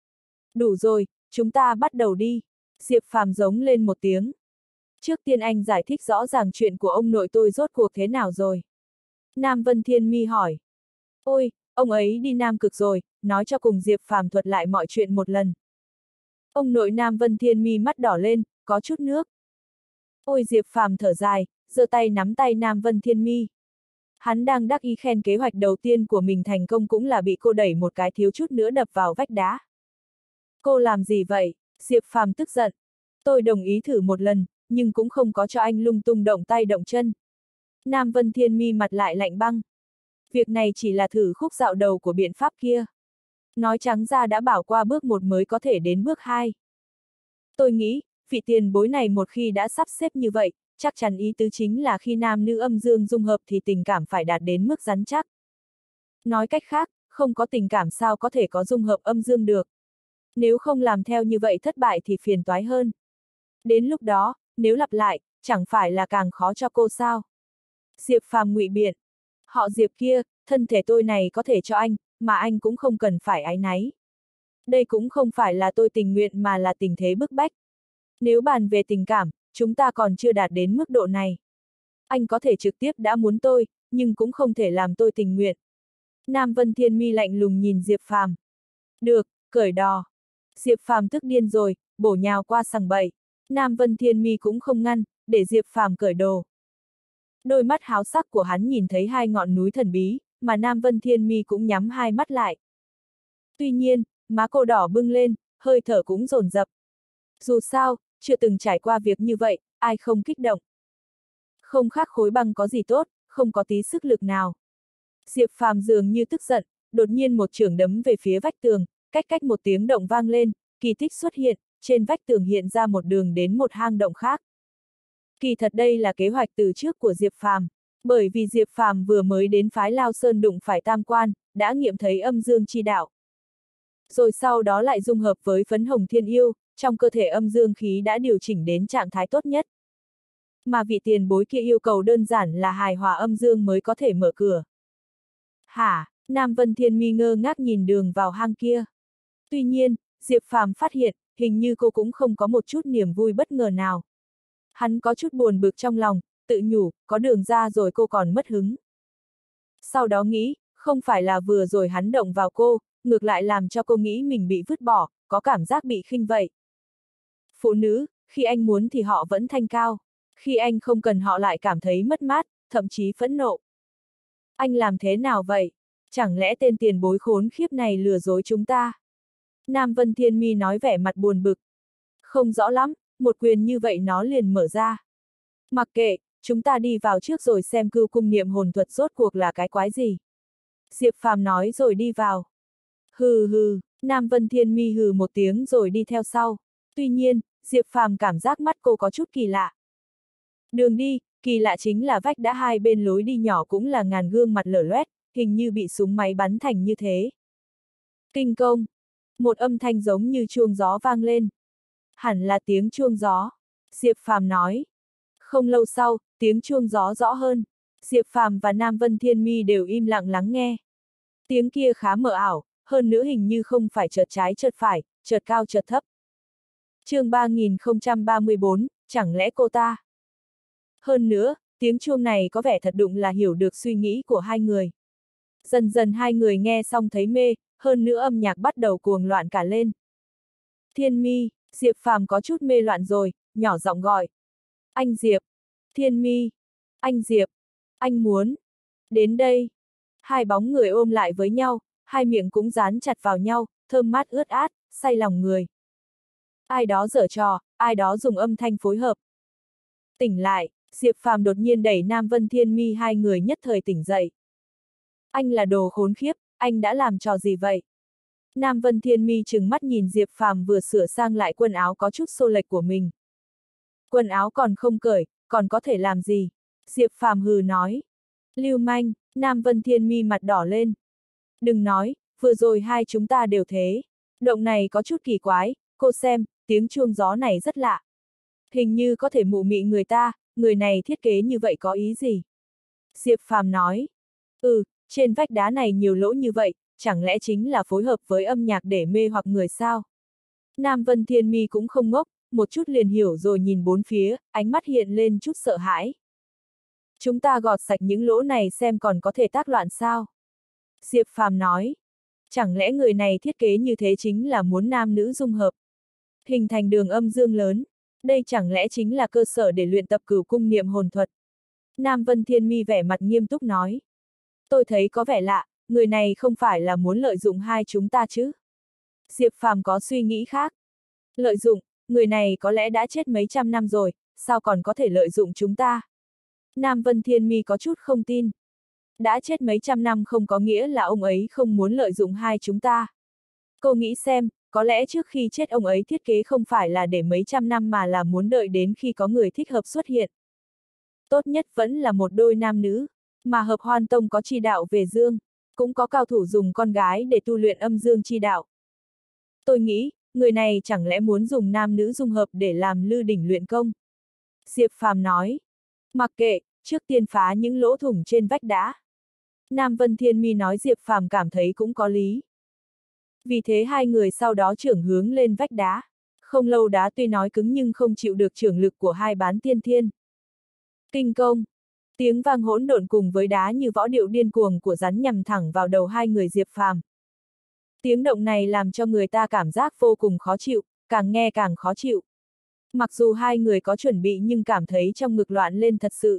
Đủ rồi, chúng ta bắt đầu đi. Diệp Phàm giống lên một tiếng. Trước tiên anh giải thích rõ ràng chuyện của ông nội tôi rốt cuộc thế nào rồi. Nam Vân Thiên Mi hỏi. Ôi, ông ấy đi Nam Cực rồi, nói cho cùng Diệp Phàm thuật lại mọi chuyện một lần. Ông nội Nam Vân Thiên Mi mắt đỏ lên, có chút nước. Ôi Diệp Phàm thở dài, giơ tay nắm tay Nam Vân Thiên Mi. Hắn đang đắc ý khen kế hoạch đầu tiên của mình thành công cũng là bị cô đẩy một cái thiếu chút nữa đập vào vách đá. Cô làm gì vậy? Diệp Phàm tức giận. Tôi đồng ý thử một lần, nhưng cũng không có cho anh lung tung động tay động chân. Nam Vân Thiên Mi mặt lại lạnh băng. Việc này chỉ là thử khúc dạo đầu của biện pháp kia. Nói trắng ra đã bảo qua bước 1 mới có thể đến bước 2. Tôi nghĩ, vị tiền bối này một khi đã sắp xếp như vậy, chắc chắn ý tứ chính là khi nam nữ âm dương dung hợp thì tình cảm phải đạt đến mức rắn chắc. Nói cách khác, không có tình cảm sao có thể có dung hợp âm dương được. Nếu không làm theo như vậy thất bại thì phiền toái hơn. Đến lúc đó, nếu lặp lại, chẳng phải là càng khó cho cô sao? Diệp Phàm ngụy biện. Họ Diệp kia, thân thể tôi này có thể cho anh, mà anh cũng không cần phải áy náy. Đây cũng không phải là tôi tình nguyện mà là tình thế bức bách. Nếu bàn về tình cảm, chúng ta còn chưa đạt đến mức độ này. Anh có thể trực tiếp đã muốn tôi, nhưng cũng không thể làm tôi tình nguyện. Nam Vân Thiên Mi lạnh lùng nhìn Diệp Phàm. Được, cởi đò. Diệp Phàm tức điên rồi, bổ nhào qua sằng bậy. Nam Vân Thiên Mi cũng không ngăn, để Diệp Phàm cởi đồ. Đôi mắt háo sắc của hắn nhìn thấy hai ngọn núi thần bí, mà Nam Vân Thiên Mi cũng nhắm hai mắt lại. Tuy nhiên, má cô đỏ bưng lên, hơi thở cũng dồn dập. Dù sao, chưa từng trải qua việc như vậy, ai không kích động. Không khác khối băng có gì tốt, không có tí sức lực nào. Diệp Phàm dường như tức giận, đột nhiên một chưởng đấm về phía vách tường, cách cách một tiếng động vang lên, kỳ tích xuất hiện, trên vách tường hiện ra một đường đến một hang động khác. Kỳ thật đây là kế hoạch từ trước của Diệp Phàm, bởi vì Diệp Phàm vừa mới đến phái Lao Sơn đụng phải tam quan, đã nghiệm thấy âm dương chi đạo. Rồi sau đó lại dung hợp với phấn hồng thiên yêu, trong cơ thể âm dương khí đã điều chỉnh đến trạng thái tốt nhất. Mà vị tiền bối kia yêu cầu đơn giản là hài hòa âm dương mới có thể mở cửa. Hả? Nam Vân Thiên Mi ngơ ngác nhìn đường vào hang kia. Tuy nhiên, Diệp Phàm phát hiện, hình như cô cũng không có một chút niềm vui bất ngờ nào. Hắn có chút buồn bực trong lòng, tự nhủ, có đường ra rồi cô còn mất hứng. Sau đó nghĩ, không phải là vừa rồi hắn động vào cô, ngược lại làm cho cô nghĩ mình bị vứt bỏ, có cảm giác bị khinh vậy. Phụ nữ, khi anh muốn thì họ vẫn thanh cao, khi anh không cần họ lại cảm thấy mất mát, thậm chí phẫn nộ. Anh làm thế nào vậy? Chẳng lẽ tên tiền bối khốn khiếp này lừa dối chúng ta? Nam Vân Thiên Mi nói vẻ mặt buồn bực. Không rõ lắm, một quyền như vậy nó liền mở ra. Mặc kệ, chúng ta đi vào trước rồi xem cưu cung niệm hồn thuật rốt cuộc là cái quái gì. Diệp Phàm nói rồi đi vào. Hừ hừ, Nam Vân Thiên Mi hừ một tiếng rồi đi theo sau. Tuy nhiên, Diệp Phàm cảm giác mắt cô có chút kỳ lạ. Đường đi, kỳ lạ chính là vách đá hai bên lối đi nhỏ cũng là ngàn gương mặt lở loét, hình như bị súng máy bắn thành như thế. Kinh công. Một âm thanh giống như chuông gió vang lên. Hẳn là tiếng chuông gió. Diệp Phàm nói. Không lâu sau, tiếng chuông gió rõ hơn. Diệp Phàm và Nam Vân Thiên Mi đều im lặng lắng nghe. Tiếng kia khá mờ ảo, hơn nữa hình như không phải chợt trái chợt phải, chợt cao chợt thấp. Chương 3034, chẳng lẽ cô ta? Hơn nữa, tiếng chuông này có vẻ thật đụng là hiểu được suy nghĩ của hai người. Dần dần hai người nghe xong thấy mê, hơn nữa âm nhạc bắt đầu cuồng loạn cả lên. Thiên Mi, Diệp Phàm có chút mê loạn rồi, nhỏ giọng gọi. Anh Diệp. Thiên Mi. Anh Diệp. Anh muốn. Đến đây. Hai bóng người ôm lại với nhau, hai miệng cũng dán chặt vào nhau, thơm mát ướt át, say lòng người. Ai đó giở trò, ai đó dùng âm thanh phối hợp. Tỉnh lại, Diệp Phàm đột nhiên đẩy Nam Vân Thiên Mi hai người nhất thời tỉnh dậy. Anh là đồ khốn khiếp, anh đã làm trò gì vậy? Nam Vân Thiên Mi trừng mắt nhìn Diệp Phàm vừa sửa sang lại quần áo có chút xô lệch của mình. Quần áo còn không cởi, còn có thể làm gì? Diệp Phàm hừ nói. Lưu manh, Nam Vân Thiên Mi mặt đỏ lên. Đừng nói, vừa rồi hai chúng ta đều thế. Động này có chút kỳ quái, cô xem, tiếng chuông gió này rất lạ. Hình như có thể mụ mị người ta, người này thiết kế như vậy có ý gì? Diệp Phàm nói. Trên vách đá này nhiều lỗ như vậy, chẳng lẽ chính là phối hợp với âm nhạc để mê hoặc người sao? Nam Vân Thiên Mi cũng không ngốc, một chút liền hiểu rồi nhìn bốn phía, ánh mắt hiện lên chút sợ hãi. Chúng ta gọt sạch những lỗ này xem còn có thể tác loạn sao? Diệp Phàm nói. Chẳng lẽ người này thiết kế như thế chính là muốn nam nữ dung hợp? Hình thành đường âm dương lớn. Đây chẳng lẽ chính là cơ sở để luyện tập cửu cung niệm hồn thuật? Nam Vân Thiên Mi vẻ mặt nghiêm túc nói. Tôi thấy có vẻ lạ, người này không phải là muốn lợi dụng hai chúng ta chứ? Diệp Phàm có suy nghĩ khác. Lợi dụng, người này có lẽ đã chết mấy trăm năm rồi, sao còn có thể lợi dụng chúng ta? Nam Vân Thiên Mi có chút không tin. Đã chết mấy trăm năm không có nghĩa là ông ấy không muốn lợi dụng hai chúng ta. Cô nghĩ xem, có lẽ trước khi chết ông ấy thiết kế không phải là để mấy trăm năm mà là muốn đợi đến khi có người thích hợp xuất hiện. Tốt nhất vẫn là một đôi nam nữ, mà Hợp Hoan Tông có chi đạo về dương, cũng có cao thủ dùng con gái để tu luyện âm dương chi đạo. Tôi nghĩ, người này chẳng lẽ muốn dùng nam nữ dung hợp để làm lư đỉnh luyện công? Diệp Phàm nói. Mặc kệ, trước tiên phá những lỗ thủng trên vách đá. Nam Vân Thiên Mi nói Diệp Phàm cảm thấy cũng có lý. Vì thế hai người sau đó chưởng hướng lên vách đá. Không lâu đá tuy nói cứng nhưng không chịu được chưởng lực của hai bán tiên thiên. Kinh công. Tiếng vang hỗn độn cùng với đá như võ điệu điên cuồng của rắn nhằm thẳng vào đầu hai người Diệp Phàm. Tiếng động này làm cho người ta cảm giác vô cùng khó chịu, càng nghe càng khó chịu. Mặc dù hai người có chuẩn bị nhưng cảm thấy trong ngực loạn lên thật sự.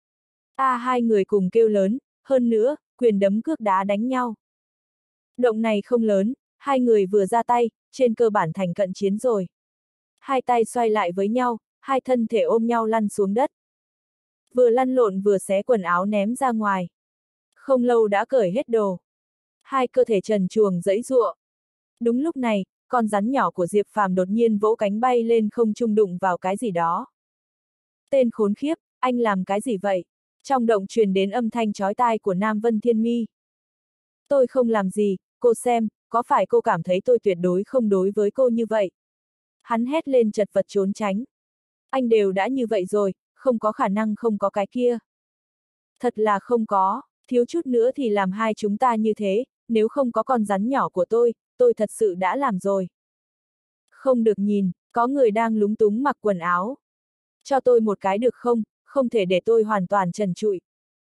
Hai người cùng kêu lớn, hơn nữa, quyền đấm cước đá đánh nhau. Động này không lớn, hai người vừa ra tay, trên cơ bản thành cận chiến rồi. Hai tay xoay lại với nhau, hai thân thể ôm nhau lăn xuống đất. Vừa lăn lộn vừa xé quần áo ném ra ngoài. Không lâu đã cởi hết đồ. Hai cơ thể trần truồng giãy giụa. Đúng lúc này, con rắn nhỏ của Diệp Phàm đột nhiên vỗ cánh bay lên không trung đụng vào cái gì đó. Tên khốn khiếp, anh làm cái gì vậy? Trong động truyền đến âm thanh chói tai của Nam Vân Thiên Mi. Tôi không làm gì, cô xem, có phải cô cảm thấy tôi tuyệt đối không đối với cô như vậy? Hắn hét lên chật vật trốn tránh. Anh đều đã như vậy rồi, không có khả năng không có cái kia. Thật là không có, thiếu chút nữa thì làm hai chúng ta như thế, nếu không có con rắn nhỏ của tôi thật sự đã làm rồi. Không được nhìn, có người đang lúng túng mặc quần áo. Cho tôi một cái được không, không thể để tôi hoàn toàn trần trụi.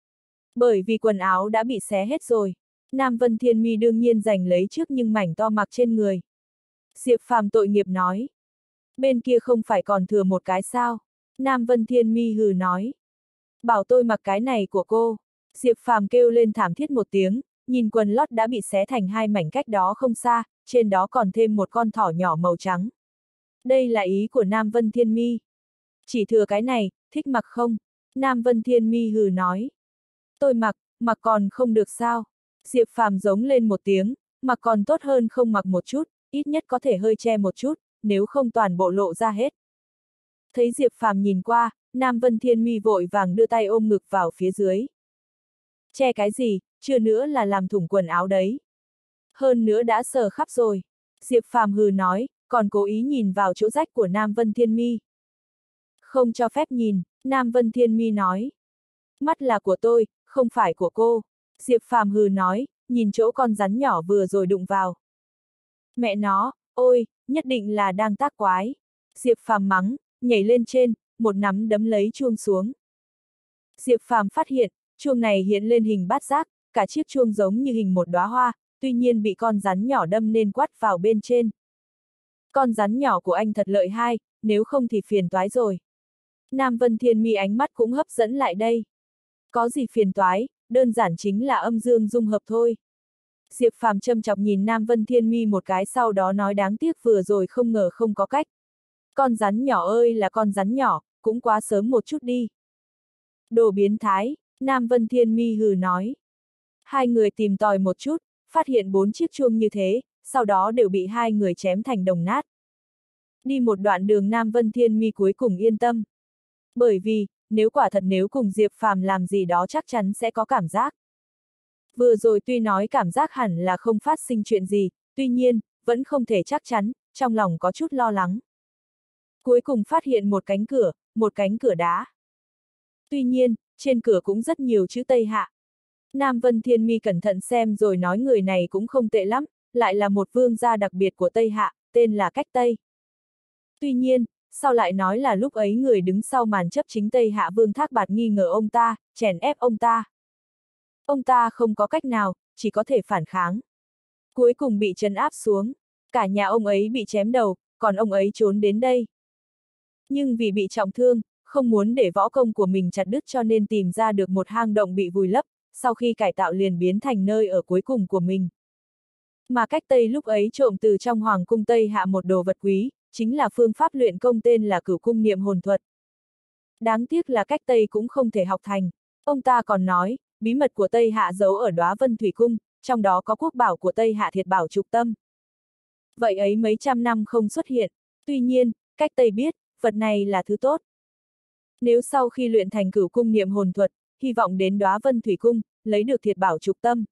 Bởi vì quần áo đã bị xé hết rồi. Nam Vân Thiên Mi đương nhiên giành lấy trước nhưng mảnh to mặc trên người. Diệp Phàm tội nghiệp nói. Bên kia không phải còn thừa một cái sao? Nam Vân Thiên Mi hừ nói. Bảo tôi mặc cái này của cô. Diệp Phàm kêu lên thảm thiết một tiếng, nhìn quần lót đã bị xé thành hai mảnh cách đó không xa, trên đó còn thêm một con thỏ nhỏ màu trắng. Đây là ý của Nam Vân Thiên Mi. Chỉ thừa cái này, thích mặc không? Nam Vân Thiên Mi hừ nói. Tôi mặc còn không được sao? Diệp Phàm giống lên một tiếng, mặc còn tốt hơn không mặc một chút, ít nhất có thể hơi che một chút, nếu không toàn bộ lộ ra hết. Thấy Diệp Phàm nhìn qua, Nam Vân Thiên Mi vội vàng đưa tay ôm ngực vào phía dưới. Che cái gì, chưa nữa là làm thủng quần áo đấy. Hơn nữa đã sờ khắp rồi. Diệp Phàm hừ nói, còn cố ý nhìn vào chỗ rách của Nam Vân Thiên Mi. Không cho phép nhìn, Nam Vân Thiên Mi nói. Mắt là của tôi, không phải của cô. Diệp Phàm hừ nói, nhìn chỗ con rắn nhỏ vừa rồi đụng vào. Mẹ nó, ôi, nhất định là đang tác quái. Diệp Phàm mắng, nhảy lên trên, một nắm đấm lấy chuông xuống. Diệp Phàm phát hiện, chuông này hiện lên hình bát giác, cả chiếc chuông giống như hình một đóa hoa, tuy nhiên bị con rắn nhỏ đâm nên quắt vào bên trên. Con rắn nhỏ của anh thật lợi hại, nếu không thì phiền toái rồi. Nam Vân Thiên Mi ánh mắt cũng hấp dẫn lại đây. Có gì phiền toái, đơn giản chính là âm dương dung hợp thôi. Diệp Phàm châm chọc nhìn Nam Vân Thiên Mi một cái sau đó nói đáng tiếc vừa rồi không ngờ không có cách. Con rắn nhỏ ơi là con rắn nhỏ, cũng quá sớm một chút đi. Đồ biến thái, Nam Vân Thiên Mi hừ nói. Hai người tìm tòi một chút, phát hiện 4 chiếc chuông như thế, sau đó đều bị hai người chém thành đồng nát. Đi một đoạn đường Nam Vân Thiên Mi cuối cùng yên tâm. Bởi vì, nếu quả thật nếu cùng Diệp Phàm làm gì đó chắc chắn sẽ có cảm giác. Vừa rồi tuy nói cảm giác hẳn là không phát sinh chuyện gì, tuy nhiên, vẫn không thể chắc chắn, trong lòng có chút lo lắng. Cuối cùng phát hiện một cánh cửa đá. Tuy nhiên, trên cửa cũng rất nhiều chữ Tây Hạ. Nam Vân Thiên Mi cẩn thận xem rồi nói người này cũng không tệ lắm, lại là một vương gia đặc biệt của Tây Hạ, tên là Cách Tây. Tuy nhiên, sau lại nói là lúc ấy người đứng sau màn chấp chính Tây Hạ Vương Thác Bạt nghi ngờ ông ta, chèn ép ông ta. Ông ta không có cách nào, chỉ có thể phản kháng. Cuối cùng bị trấn áp xuống, cả nhà ông ấy bị chém đầu, còn ông ấy trốn đến đây. Nhưng vì bị trọng thương, không muốn để võ công của mình chặt đứt cho nên tìm ra được một hang động bị vùi lấp, sau khi cải tạo liền biến thành nơi ở cuối cùng của mình. Mà Cách Tây lúc ấy trộm từ trong Hoàng cung Tây Hạ một đồ vật quý, chính là phương pháp luyện công tên là Cửu Cung Niệm Hồn Thuật. Đáng tiếc là Cách Tây cũng không thể học thành. Ông ta còn nói, bí mật của Tây Hạ giấu ở Đóa Vân Thủy Cung, trong đó có quốc bảo của Tây Hạ Thiệt Bảo Trục Tâm. Vậy ấy mấy trăm năm không xuất hiện, tuy nhiên, Cách Tây biết, vật này là thứ tốt. Nếu sau khi luyện thành Cửu Cung Niệm Hồn Thuật, hy vọng đến Đóa Vân Thủy Cung, lấy được Thiệt Bảo Trục Tâm.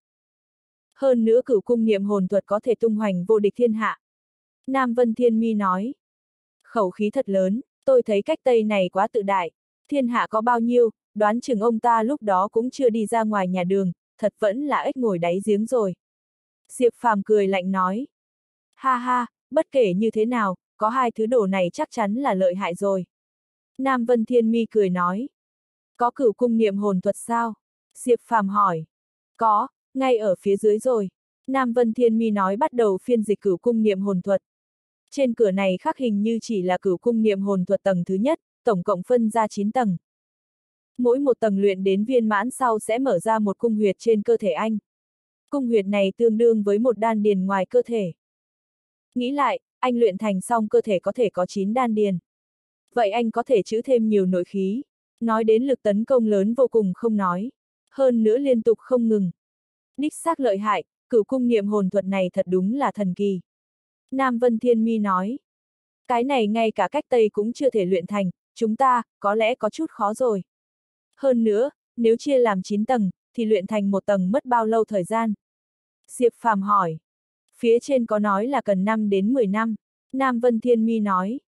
Hơn nữa Cửu Cung Niệm Hồn Thuật có thể tung hoành vô địch thiên hạ. Nam Vân Thiên Mi nói. Khẩu khí thật lớn, tôi thấy Cách Tây này quá tự đại. Thiên hạ có bao nhiêu, đoán chừng ông ta lúc đó cũng chưa đi ra ngoài nhà đường, thật vẫn là ếch ngồi đáy giếng rồi. Diệp Phàm cười lạnh nói. Ha ha, bất kể như thế nào, có hai thứ đồ này chắc chắn là lợi hại rồi. Nam Vân Thiên Mi cười nói. Có Cửu Cung Niệm Hồn Thuật sao? Diệp Phàm hỏi. Có, ngay ở phía dưới rồi. Nam Vân Thiên Mi nói bắt đầu phiên dịch Cửu Cung Niệm Hồn Thuật. Trên cửa này khắc hình như chỉ là Cửu Cung Niệm Hồn Thuật tầng thứ nhất, tổng cộng phân ra 9 tầng. Mỗi một tầng luyện đến viên mãn sau sẽ mở ra một cung huyệt trên cơ thể anh. Cung huyệt này tương đương với một đan điền ngoài cơ thể. Nghĩ lại, anh luyện thành xong cơ thể có thể có 9 đan điền. Vậy anh có thể trữ thêm nhiều nội khí. Nói đến lực tấn công lớn vô cùng không nói. Hơn nữa liên tục không ngừng. Đích xác lợi hại, Cửu Cung Niệm Hồn Thuật này thật đúng là thần kỳ. Nam Vân Thiên Mi nói. Cái này ngay cả Cách Tây cũng chưa thể luyện thành, chúng ta, có lẽ có chút khó rồi. Hơn nữa, nếu chia làm 9 tầng, thì luyện thành một tầng mất bao lâu thời gian? Diệp Phàm hỏi. Phía trên có nói là cần 5 đến 10 năm. Nam Vân Thiên Mi nói.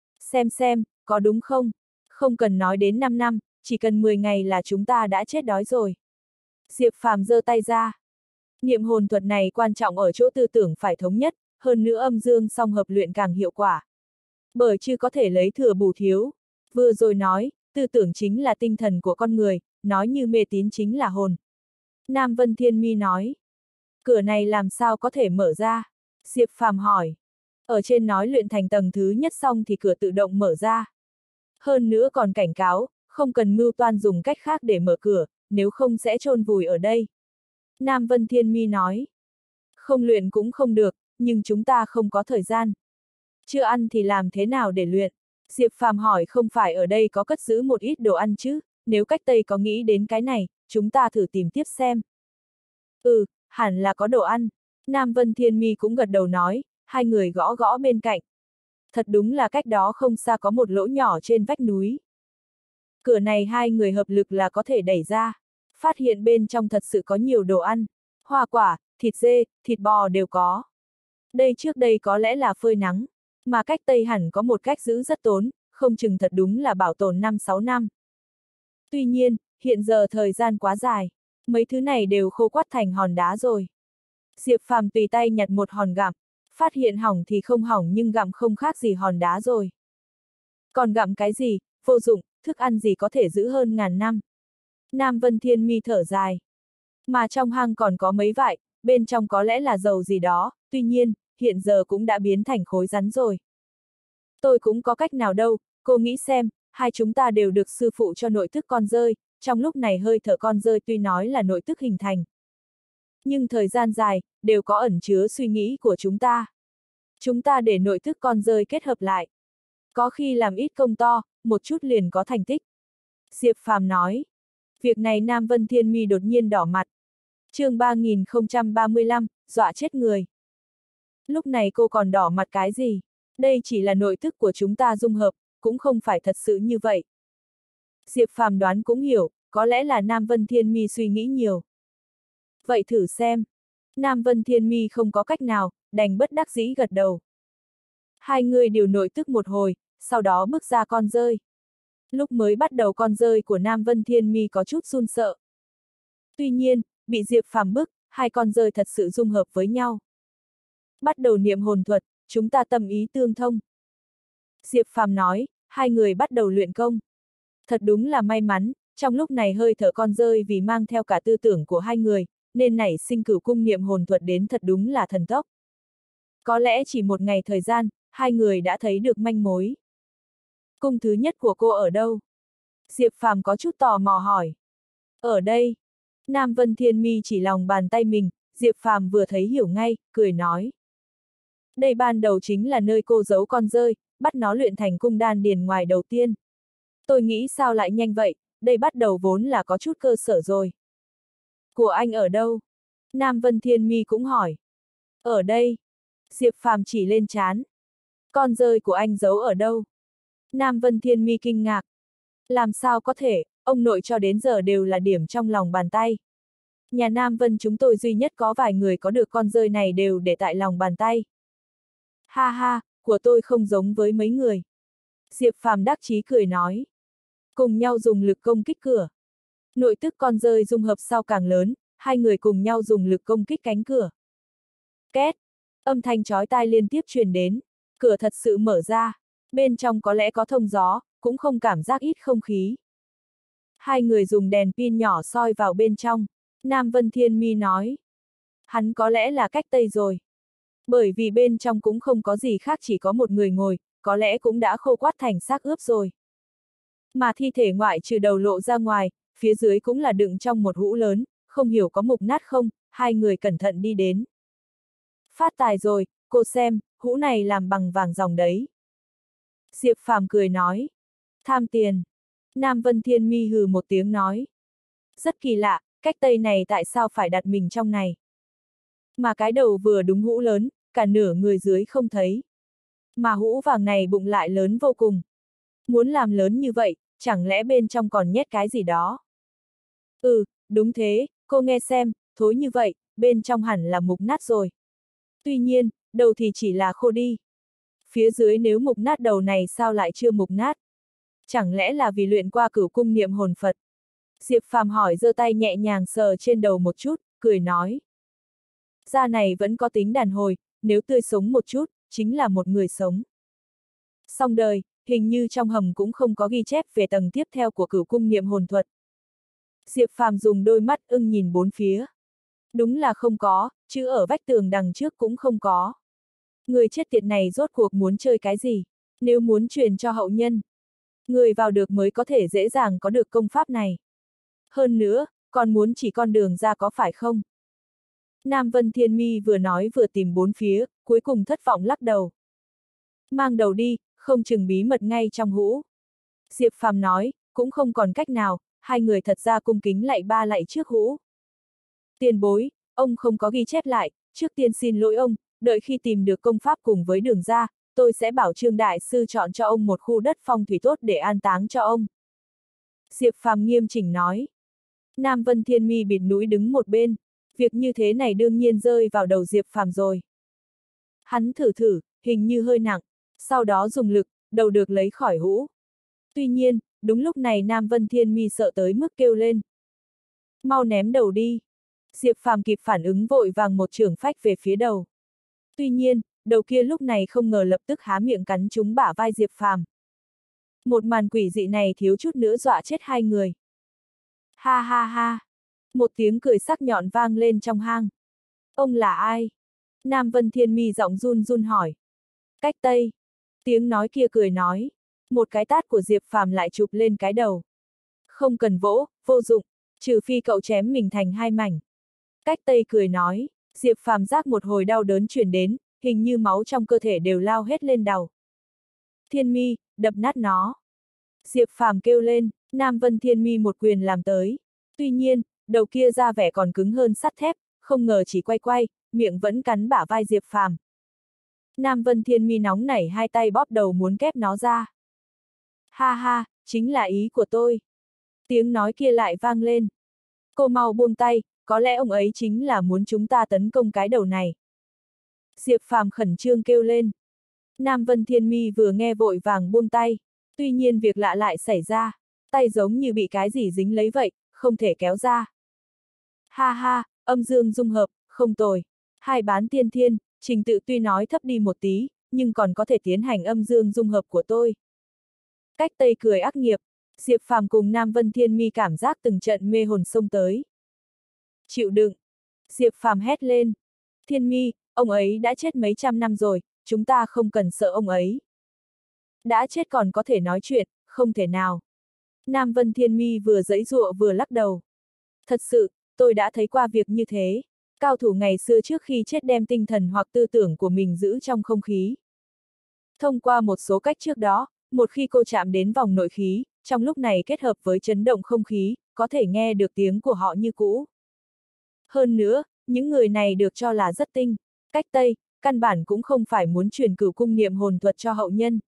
Xem, có đúng không? Không cần nói đến 5 năm, chỉ cần 10 ngày là chúng ta đã chết đói rồi. Diệp Phàm giơ tay ra. Niệm hồn thuật này quan trọng ở chỗ tư tưởng phải thống nhất, hơn nữa âm dương song hợp luyện càng hiệu quả. Bởi chưa có thể lấy thừa bù thiếu. Vừa rồi nói, tư tưởng chính là tinh thần của con người, nói như mê tín chính là hồn. Nam Vân Thiên Mi nói. Cửa này làm sao có thể mở ra? Diệp Phàm hỏi. Ở trên nói luyện thành tầng thứ nhất xong thì cửa tự động mở ra. Hơn nữa còn cảnh cáo, không cần mưu toan dùng cách khác để mở cửa, nếu không sẽ chôn vùi ở đây. Nam Vân Thiên Mi nói. Không luyện cũng không được, nhưng chúng ta không có thời gian. Chưa ăn thì làm thế nào để luyện? Diệp Phàm hỏi không phải ở đây có cất giữ một ít đồ ăn chứ, nếu Cách Tây có nghĩ đến cái này, chúng ta thử tìm tiếp xem. Ừ, hẳn là có đồ ăn. Nam Vân Thiên Mi cũng gật đầu nói, hai người gõ gõ bên cạnh. Thật đúng là cách đó không xa có một lỗ nhỏ trên vách núi. Cửa này hai người hợp lực là có thể đẩy ra. Phát hiện bên trong thật sự có nhiều đồ ăn. Hoa quả, thịt dê, thịt bò đều có. Đây trước đây có lẽ là phơi nắng. Mà Cách Tây hẳn có một cách giữ rất tốn, không chừng thật đúng là bảo tồn 5-6 năm. Tuy nhiên, hiện giờ thời gian quá dài. Mấy thứ này đều khô quắt thành hòn đá rồi. Diệp Phàm tùy tay nhặt một hòn gặm. Phát hiện hỏng thì không hỏng nhưng gặm không khác gì hòn đá rồi. Còn gặm cái gì, vô dụng, thức ăn gì có thể giữ hơn ngàn năm. Nam Vân Thiên Mi thở dài. Mà trong hang còn có mấy vại, bên trong có lẽ là dầu gì đó, tuy nhiên, hiện giờ cũng đã biến thành khối rắn rồi. Tôi cũng có cách nào đâu, cô nghĩ xem, hai chúng ta đều được sư phụ cho nội thức con dơi, trong lúc này hơi thở con dơi tuy nói là nội thức hình thành. Nhưng thời gian dài, đều có ẩn chứa suy nghĩ của chúng ta. Chúng ta để nội thức con dơi kết hợp lại. Có khi làm ít công to, một chút liền có thành tích. Diệp Phàm nói. Việc này Nam Vân Thiên Mi đột nhiên đỏ mặt. Chương 3035, dọa chết người. Lúc này cô còn đỏ mặt cái gì? Đây chỉ là nội thức của chúng ta dung hợp, cũng không phải thật sự như vậy. Diệp Phàm đoán cũng hiểu, có lẽ là Nam Vân Thiên Mi suy nghĩ nhiều. Vậy thử xem. Nam Vân Thiên Mi không có cách nào, đành bất đắc dĩ gật đầu. Hai người điều nội tức một hồi, sau đó bước ra con rơi. Lúc mới bắt đầu con rơi của Nam Vân Thiên Mi có chút run sợ. Tuy nhiên, bị Diệp Phàm bức, hai con rơi thật sự dung hợp với nhau. Bắt đầu niệm hồn thuật, chúng ta tâm ý tương thông. Diệp Phàm nói, hai người bắt đầu luyện công. Thật đúng là may mắn, trong lúc này hơi thở con rơi vì mang theo cả tư tưởng của hai người, nên nảy sinh cửu cung niệm hồn thuật đến thật đúng là thần tốc. Có lẽ chỉ một ngày thời gian, hai người đã thấy được manh mối. Cung thứ nhất của cô ở đâu? Diệp Phàm có chút tò mò hỏi. Ở đây. Nam Vân Thiên Mi chỉ lòng bàn tay mình, Diệp Phàm vừa thấy hiểu ngay, cười nói. Đây ban đầu chính là nơi cô giấu con rơi, bắt nó luyện thành cung đan điền ngoài đầu tiên. Tôi nghĩ sao lại nhanh vậy, đây bắt đầu vốn là có chút cơ sở rồi. Của anh ở đâu? Nam Vân Thiên Mi cũng hỏi. Ở đây. Diệp Phàm chỉ lên trán. Con rơi của anh giấu ở đâu? Nam Vân Thiên Mi kinh ngạc. Làm sao có thể, ông nội cho đến giờ đều là điểm trong lòng bàn tay. Nhà Nam Vân chúng tôi duy nhất có vài người có được con rơi này đều để tại lòng bàn tay. Ha ha, của tôi không giống với mấy người. Diệp Phàm đắc chí cười nói. Cùng nhau dùng lực công kích cửa. Nội tức con rơi dung hợp sau càng lớn, hai người cùng nhau dùng lực công kích cánh cửa. Két! Âm thanh chói tai liên tiếp truyền đến, cửa thật sự mở ra, bên trong có lẽ có thông gió, cũng không cảm giác ít không khí. Hai người dùng đèn pin nhỏ soi vào bên trong, Nam Vân Thiên Mi nói. Hắn có lẽ là cách Tây rồi. Bởi vì bên trong cũng không có gì khác, chỉ có một người ngồi, có lẽ cũng đã khô quắt thành xác ướp rồi. Mà thi thể ngoại trừ đầu lộ ra ngoài, phía dưới cũng là đựng trong một hũ lớn, không hiểu có mục nát không, hai người cẩn thận đi đến. Phát tài rồi, cô xem, hũ này làm bằng vàng ròng đấy. Diệp Phàm cười nói. Tham tiền. Nam Vân Thiên Mi hừ một tiếng nói. Rất kỳ lạ, cách Tây này tại sao phải đặt mình trong này? Mà cái đầu vừa đúng hũ lớn, cả nửa người dưới không thấy. Mà hũ vàng này bụng lại lớn vô cùng. Muốn làm lớn như vậy, chẳng lẽ bên trong còn nhét cái gì đó? Ừ, đúng thế, cô nghe xem, thối như vậy, bên trong hẳn là mục nát rồi. Tuy nhiên, đầu thì chỉ là khô đi. Phía dưới nếu mục nát đầu này sao lại chưa mục nát? Chẳng lẽ là vì luyện qua cửu cung niệm hồn Phật? Diệp Phàm hỏi giơ tay nhẹ nhàng sờ trên đầu một chút, cười nói. Da này vẫn có tính đàn hồi, nếu tươi sống một chút, chính là một người sống. Song đời, hình như trong hầm cũng không có ghi chép về tầng tiếp theo của cửu cung niệm hồn thuật. Diệp Phàm dùng đôi mắt ưng nhìn bốn phía. Đúng là không có, chứ ở vách tường đằng trước cũng không có. Người chết tiệt này rốt cuộc muốn chơi cái gì? Nếu muốn truyền cho hậu nhân, người vào được mới có thể dễ dàng có được công pháp này. Hơn nữa, còn muốn chỉ con đường ra có phải không? Nam Vân Thiên Mi vừa nói vừa tìm bốn phía, cuối cùng thất vọng lắc đầu. Mang đầu đi, không chừng bí mật ngay trong hũ. Diệp Phàm nói, cũng không còn cách nào, hai người thật ra cung kính lạy ba lạy trước hũ. Tiền bối, ông không có ghi chép lại, trước tiên xin lỗi ông, đợi khi tìm được công pháp cùng với đường ra, tôi sẽ bảo Trương Đại Sư chọn cho ông một khu đất phong thủy tốt để an táng cho ông. Diệp Phàm nghiêm chỉnh nói. Nam Vân Thiên Mi bịt mũi đứng một bên, việc như thế này đương nhiên rơi vào đầu Diệp Phàm rồi. Hắn thử thử, hình như hơi nặng, sau đó dùng lực, đầu được lấy khỏi hũ. Tuy nhiên, đúng lúc này Nam Vân Thiên Mi sợ tới mức kêu lên. Mau ném đầu đi. Diệp Phàm kịp phản ứng vội vàng một chưởng phách về phía đầu. Tuy nhiên, đầu kia lúc này không ngờ lập tức há miệng cắn trúng bả vai Diệp Phàm. Một màn quỷ dị này thiếu chút nữa dọa chết hai người. Ha ha ha. Một tiếng cười sắc nhọn vang lên trong hang. Ông là ai? Nam Vân Thiên Mi giọng run run hỏi. Cách Tây. Tiếng nói kia cười nói. Một cái tát của Diệp Phàm lại chụp lên cái đầu. Không cần vỗ, vô dụng, trừ phi cậu chém mình thành hai mảnh. Cách Tây cười nói. Diệp Phàm giác một hồi đau đớn truyền đến, hình như máu trong cơ thể đều lao hết lên đầu. Thiên Mi, đập nát nó. Diệp Phàm kêu lên, Nam Vân Thiên Mi một quyền làm tới. Tuy nhiên, đầu kia ra vẻ còn cứng hơn sắt thép, không ngờ chỉ quay quay, miệng vẫn cắn bả vai Diệp Phàm. Nam Vân Thiên Mi nóng nảy hai tay bóp đầu muốn kép nó ra. Ha ha, chính là ý của tôi. Tiếng nói kia lại vang lên. Cô mau buông tay, có lẽ ông ấy chính là muốn chúng ta tấn công cái đầu này. Diệp Phàm khẩn trương kêu lên. Nam Vân Thiên Mi vừa nghe vội vàng buông tay. Tuy nhiên việc lạ lại xảy ra. Tay giống như bị cái gì dính lấy vậy, không thể kéo ra. Ha ha, âm dương dung hợp, không tồi. Hai bán tiên thiên, trình tự tuy nói thấp đi một tí, nhưng còn có thể tiến hành âm dương dung hợp của tôi. Cách Tây cười ác nghiệp, Diệp Phàm cùng Nam Vân Thiên Mi cảm giác từng trận mê hồn xông tới. Chịu đựng. Diệp Phàm hét lên. Thiên Mi, ông ấy đã chết mấy trăm năm rồi, chúng ta không cần sợ ông ấy. Đã chết còn có thể nói chuyện, không thể nào. Nam Vân Thiên Mi vừa giãy giụa vừa lắc đầu. Thật sự, tôi đã thấy qua việc như thế. Cao thủ ngày xưa trước khi chết đem tinh thần hoặc tư tưởng của mình giữ trong không khí. Thông qua một số cách trước đó, một khi cô chạm đến vòng nội khí, trong lúc này kết hợp với chấn động không khí, có thể nghe được tiếng của họ như cũ. Hơn nữa, những người này được cho là rất tinh. Cách Tây, căn bản cũng không phải muốn truyền cửu cung niệm hồn thuật cho hậu nhân.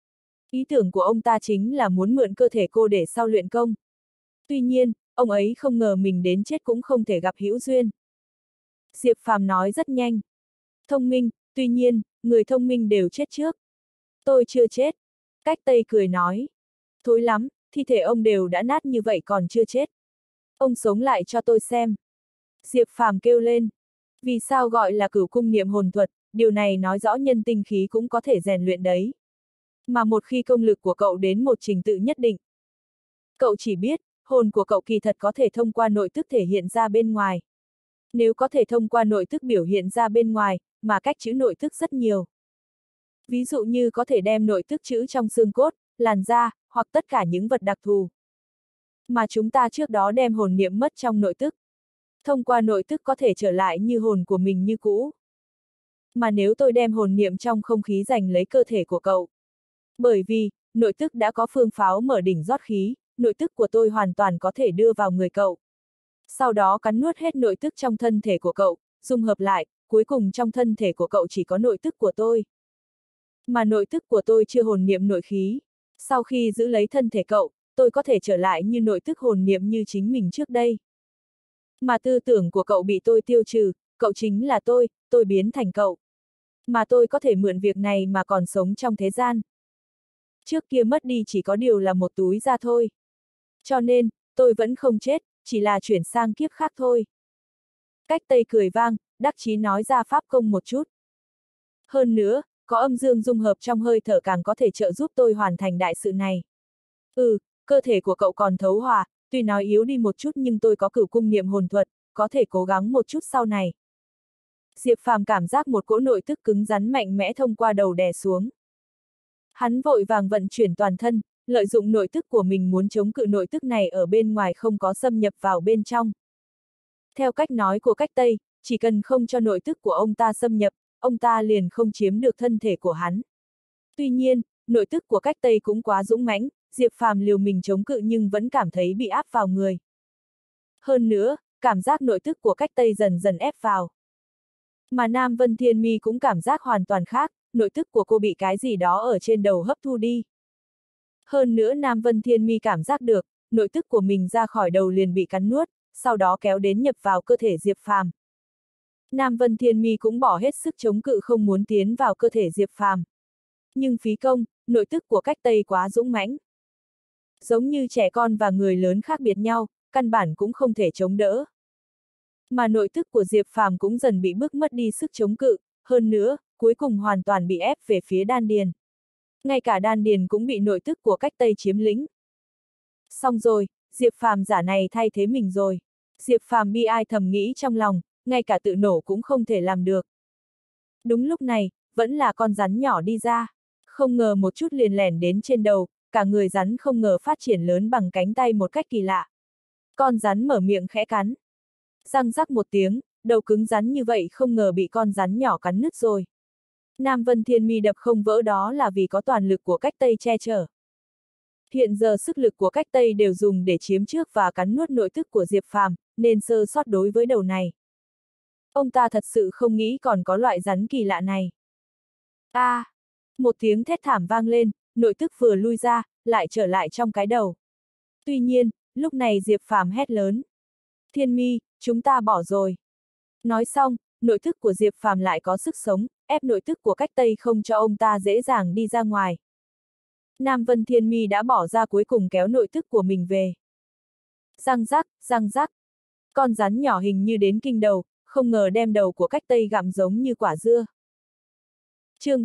Ý tưởng của ông ta chính là muốn mượn cơ thể cô để sau luyện công. Tuy nhiên, ông ấy không ngờ mình đến chết cũng không thể gặp hữu duyên. Diệp Phàm nói rất nhanh. Thông minh, tuy nhiên, người thông minh đều chết trước. Tôi chưa chết. Cách Tây cười nói. Thối lắm, thi thể ông đều đã nát như vậy còn chưa chết. Ông sống lại cho tôi xem. Diệp Phàm kêu lên. Vì sao gọi là cửu cung niệm hồn thuật, điều này nói rõ nhân tinh khí cũng có thể rèn luyện đấy. Mà một khi công lực của cậu đến một trình tự nhất định, cậu chỉ biết, hồn của cậu kỳ thật có thể thông qua nội tức thể hiện ra bên ngoài. Nếu có thể thông qua nội tức biểu hiện ra bên ngoài, mà cách chữ nội tức rất nhiều. Ví dụ như có thể đem nội tức chữ trong xương cốt, làn da, hoặc tất cả những vật đặc thù. Mà chúng ta trước đó đem hồn niệm mất trong nội tức. Thông qua nội tức có thể trở lại như hồn của mình như cũ. Mà nếu tôi đem hồn niệm trong không khí giành lấy cơ thể của cậu. Bởi vì, nội tức đã có phương pháo mở đỉnh rót khí, nội tức của tôi hoàn toàn có thể đưa vào người cậu. Sau đó cắn nuốt hết nội tức trong thân thể của cậu, dung hợp lại, cuối cùng trong thân thể của cậu chỉ có nội tức của tôi. Mà nội tức của tôi chưa hồn niệm nội khí. Sau khi giữ lấy thân thể cậu, tôi có thể trở lại như nội tức hồn niệm như chính mình trước đây. Mà tư tưởng của cậu bị tôi tiêu trừ, cậu chính là tôi biến thành cậu. Mà tôi có thể mượn việc này mà còn sống trong thế gian. Trước kia mất đi chỉ có điều là một túi da thôi. Cho nên, tôi vẫn không chết, chỉ là chuyển sang kiếp khác thôi. Cách Tây cười vang, đắc chí nói ra pháp công một chút. Hơn nữa, có âm dương dung hợp trong hơi thở càng có thể trợ giúp tôi hoàn thành đại sự này. Cơ thể của cậu còn thấu hòa, tuy nói yếu đi một chút nhưng tôi có cửu cung niệm hồn thuật, có thể cố gắng một chút sau này. Diệp Phàm cảm giác một cỗ nội tức cứng rắn mạnh mẽ thông qua đầu đè xuống. Hắn vội vàng vận chuyển toàn thân, lợi dụng nội tức của mình muốn chống cự nội tức này ở bên ngoài không có xâm nhập vào bên trong. Theo cách nói của cách Tây, chỉ cần không cho nội tức của ông ta xâm nhập, ông ta liền không chiếm được thân thể của hắn. Tuy nhiên, nội tức của cách Tây cũng quá dũng mãnh, Diệp Phàm liều mình chống cự nhưng vẫn cảm thấy bị áp vào người. Hơn nữa, cảm giác nội tức của cách Tây dần dần ép vào. Mà Nam Vân Thiên Mi cũng cảm giác hoàn toàn khác, nội tức của cô bị cái gì đó ở trên đầu hấp thu đi. Hơn nữa Nam Vân Thiên Mi cảm giác được, nội tức của mình ra khỏi đầu liền bị cắn nuốt, sau đó kéo đến nhập vào cơ thể Diệp Phàm. Nam Vân Thiên Mi cũng bỏ hết sức chống cự không muốn tiến vào cơ thể Diệp Phàm. Nhưng phí công, nội tức của cách Tây quá dũng mãnh. Giống như trẻ con và người lớn khác biệt nhau, căn bản cũng không thể chống đỡ. Mà nội tức của Diệp Phàm cũng dần bị bức mất đi sức chống cự, hơn nữa, cuối cùng hoàn toàn bị ép về phía đan điền. Ngay cả đan điền cũng bị nội tức của cách Tây chiếm lĩnh. Xong rồi, Diệp Phàm giả này thay thế mình rồi. Diệp Phàm bi ai thầm nghĩ trong lòng, ngay cả tự nổ cũng không thể làm được. Đúng lúc này, vẫn là con rắn nhỏ đi ra. Không ngờ một chút liền lẻn đến trên đầu, cả người rắn không ngờ phát triển lớn bằng cánh tay một cách kỳ lạ. Con rắn mở miệng khẽ cắn. Răng rắc một tiếng, đầu cứng rắn như vậy không ngờ bị con rắn nhỏ cắn nứt rồi. Nam Vân Thiên Mi đập không vỡ đó là vì có toàn lực của cách Tây che chở. Hiện giờ sức lực của cách Tây đều dùng để chiếm trước và cắn nuốt nội tức của Diệp Phàm, nên sơ sót đối với đầu này. Ông ta thật sự không nghĩ còn có loại rắn kỳ lạ này. Một tiếng thét thảm vang lên, nội tức vừa lui ra, lại trở lại trong cái đầu. Tuy nhiên, lúc này Diệp Phàm hét lớn. Thiên Mi, chúng ta bỏ rồi. Nói xong, nội thức của Diệp Phàm lại có sức sống, ép nội thức của cách Tây không cho ông ta dễ dàng đi ra ngoài. Nam Vân Thiên Mi đã bỏ ra cuối cùng kéo nội thức của mình về. Răng rắc, răng rắc. Con rắn nhỏ hình như đến kinh đầu, không ngờ đem đầu của cách Tây gặm giống như quả dưa. chương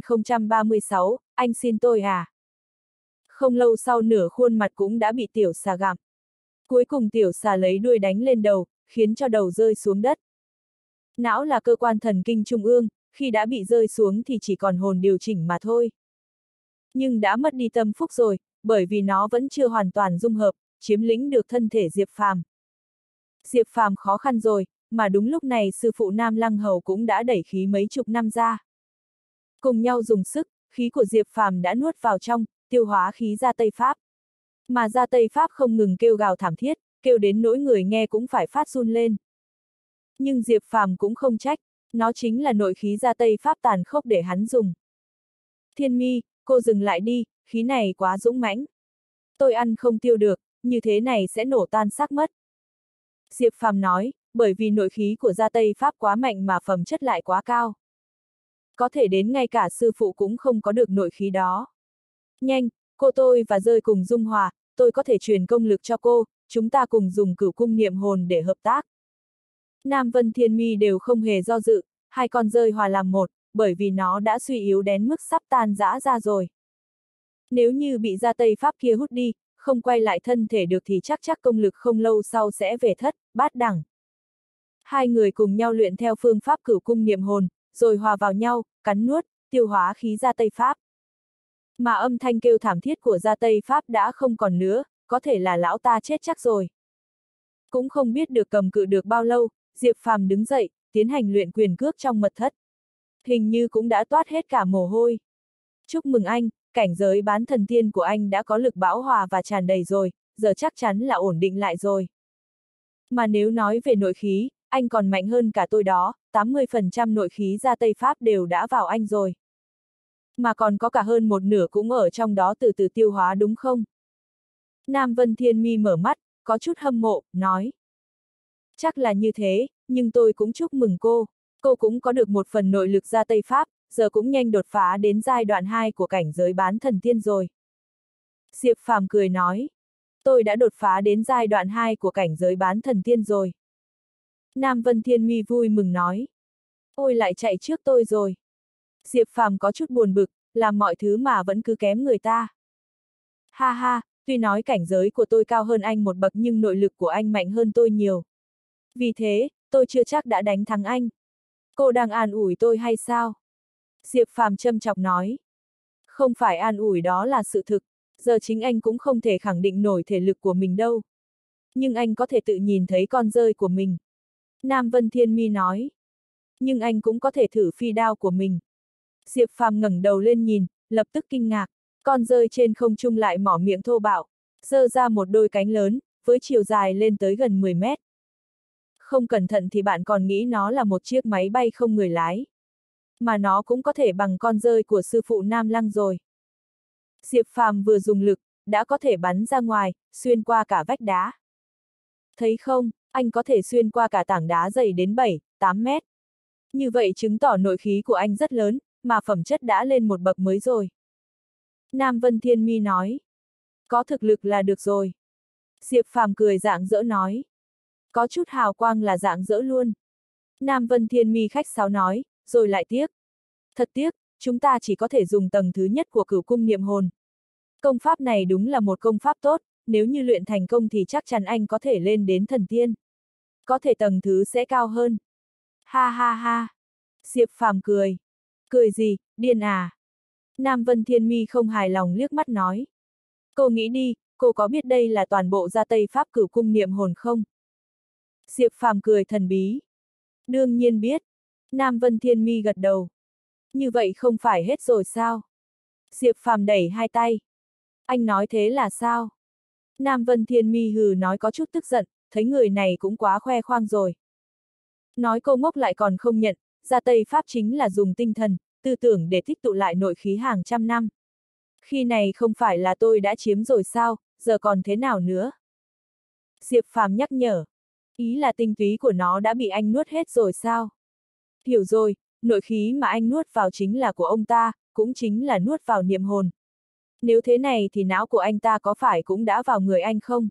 3036, anh xin tôi à? Không lâu sau nửa khuôn mặt cũng đã bị tiểu xà gặm. Cuối cùng tiểu xà lấy đuôi đánh lên đầu, khiến cho đầu rơi xuống đất. Não là cơ quan thần kinh trung ương, khi đã bị rơi xuống thì chỉ còn hồn điều chỉnh mà thôi. Nhưng đã mất đi tâm phúc rồi, bởi vì nó vẫn chưa hoàn toàn dung hợp, chiếm lĩnh được thân thể Diệp Phàm. Diệp Phàm khó khăn rồi, mà đúng lúc này sư phụ Nam Lăng Hầu cũng đã đẩy khí mấy chục năm ra. Cùng nhau dùng sức, khí của Diệp Phàm đã nuốt vào trong, tiêu hóa khí ra Tây Pháp. Mà ra Tây Pháp không ngừng kêu gào thảm thiết, kêu đến nỗi người nghe cũng phải phát run lên. Nhưng Diệp Phàm cũng không trách, nó chính là nội khí ra Tây Pháp tàn khốc để hắn dùng. Thiên Mi, cô dừng lại đi, khí này quá dũng mãnh. Tôi ăn không tiêu được, như thế này sẽ nổ tan xác mất. Diệp Phàm nói, bởi vì nội khí của gia Tây Pháp quá mạnh mà phẩm chất lại quá cao. Có thể đến ngay cả sư phụ cũng không có được nội khí đó. Nhanh, cô tôi và rơi cùng dung hòa, tôi có thể truyền công lực cho cô, chúng ta cùng dùng cửu cung niệm hồn để hợp tác. Nam Vân Thiên Mi đều không hề do dự, hai con rơi hòa làm một, bởi vì nó đã suy yếu đến mức sắp tan rã ra rồi. Nếu như bị gia Tây Pháp kia hút đi, không quay lại thân thể được thì chắc công lực không lâu sau sẽ về thất, bát đẳng. Hai người cùng nhau luyện theo phương pháp cửu cung niệm hồn, rồi hòa vào nhau, cắn nuốt, tiêu hóa khí gia Tây Pháp. Mà âm thanh kêu thảm thiết của gia Tây Pháp đã không còn nữa, có thể là lão ta chết chắc rồi. Cũng không biết được cầm cự được bao lâu, Diệp Phàm đứng dậy, tiến hành luyện quyền cước trong mật thất. Hình như cũng đã toát hết cả mồ hôi. Chúc mừng anh, cảnh giới bán thần tiên của anh đã có lực bão hòa và tràn đầy rồi, giờ chắc chắn là ổn định lại rồi. Mà nếu nói về nội khí, anh còn mạnh hơn cả tôi đó, 80% nội khí ra Tây Pháp đều đã vào anh rồi. Mà còn có cả hơn một nửa cũng ở trong đó từ từ tiêu hóa đúng không? Nam Vân Thiên Mi mở mắt, có chút hâm mộ, nói. Chắc là như thế, nhưng tôi cũng chúc mừng cô. Cô cũng có được một phần nội lực ra Tây Pháp, giờ cũng nhanh đột phá đến giai đoạn 2 của cảnh giới bán thần tiên rồi. Diệp Phàm cười nói. Tôi đã đột phá đến giai đoạn 2 của cảnh giới bán thần tiên rồi. Nam Vân Thiên Mi vui mừng nói. Ôi lại chạy trước tôi rồi. Diệp Phàm có chút buồn bực, làm mọi thứ mà vẫn cứ kém người ta. Ha ha, tuy nói cảnh giới của tôi cao hơn anh một bậc nhưng nội lực của anh mạnh hơn tôi nhiều. Vì thế, tôi chưa chắc đã đánh thắng anh. Cô đang an ủi tôi hay sao? Diệp Phàm châm chọc nói. Không phải an ủi, đó là sự thực, giờ chính anh cũng không thể khẳng định nổi thể lực của mình đâu. Nhưng anh có thể tự nhìn thấy con rơi của mình. Nam Vân Thiên Mi nói. Nhưng anh cũng có thể thử phi đao của mình. Diệp Phàm ngẩng đầu lên nhìn, lập tức kinh ngạc. Con rơi trên không trung lại mỏ miệng thô bạo, giơ ra một đôi cánh lớn, với chiều dài lên tới gần 10 mét. Không cẩn thận thì bạn còn nghĩ nó là một chiếc máy bay không người lái. Mà nó cũng có thể bằng con rơi của sư phụ Nam Lăng rồi. Diệp Phàm vừa dùng lực, đã có thể bắn ra ngoài, xuyên qua cả vách đá. Thấy không, anh có thể xuyên qua cả tảng đá dày đến 7, 8 mét. Như vậy chứng tỏ nội khí của anh rất lớn, mà phẩm chất đã lên một bậc mới rồi. Nam Vân Thiên Mi nói. Có thực lực là được rồi. Diệp Phàm cười rạng rỡ nói. Có chút hào quang là rạng rỡ luôn. Nam Vân Thiên Mi khách sáo nói, rồi lại tiếc. Thật tiếc, chúng ta chỉ có thể dùng tầng thứ nhất của cửu cung niệm hồn. Công pháp này đúng là một công pháp tốt, nếu như luyện thành công thì chắc chắn anh có thể lên đến thần tiên. Có thể tầng thứ sẽ cao hơn. Ha ha ha. Diệp Phàm cười. Cười gì, điên à? Nam Vân Thiên Mi không hài lòng liếc mắt nói. Cô nghĩ đi, cô có biết đây là toàn bộ gia Tây Pháp cửu cung niệm hồn không? Diệp Phàm cười thần bí. Đương nhiên biết. Nam Vân Thiên Mi gật đầu. Như vậy không phải hết rồi sao? Diệp Phàm đẩy hai tay. Anh nói thế là sao? Nam Vân Thiên Mi hừ nói có chút tức giận, thấy người này cũng quá khoe khoang rồi. Nói cô ngốc lại còn không nhận, gia Tây Pháp chính là dùng tinh thần, tư tưởng để tích tụ lại nội khí hàng trăm năm. Khi này không phải là tôi đã chiếm rồi sao, giờ còn thế nào nữa? Diệp Phàm nhắc nhở. Ý là tinh túy của nó đã bị anh nuốt hết rồi sao? Hiểu rồi, nội khí mà anh nuốt vào chính là của ông ta, cũng chính là nuốt vào niệm hồn. Nếu thế này thì não của anh ta có phải cũng đã vào người anh không?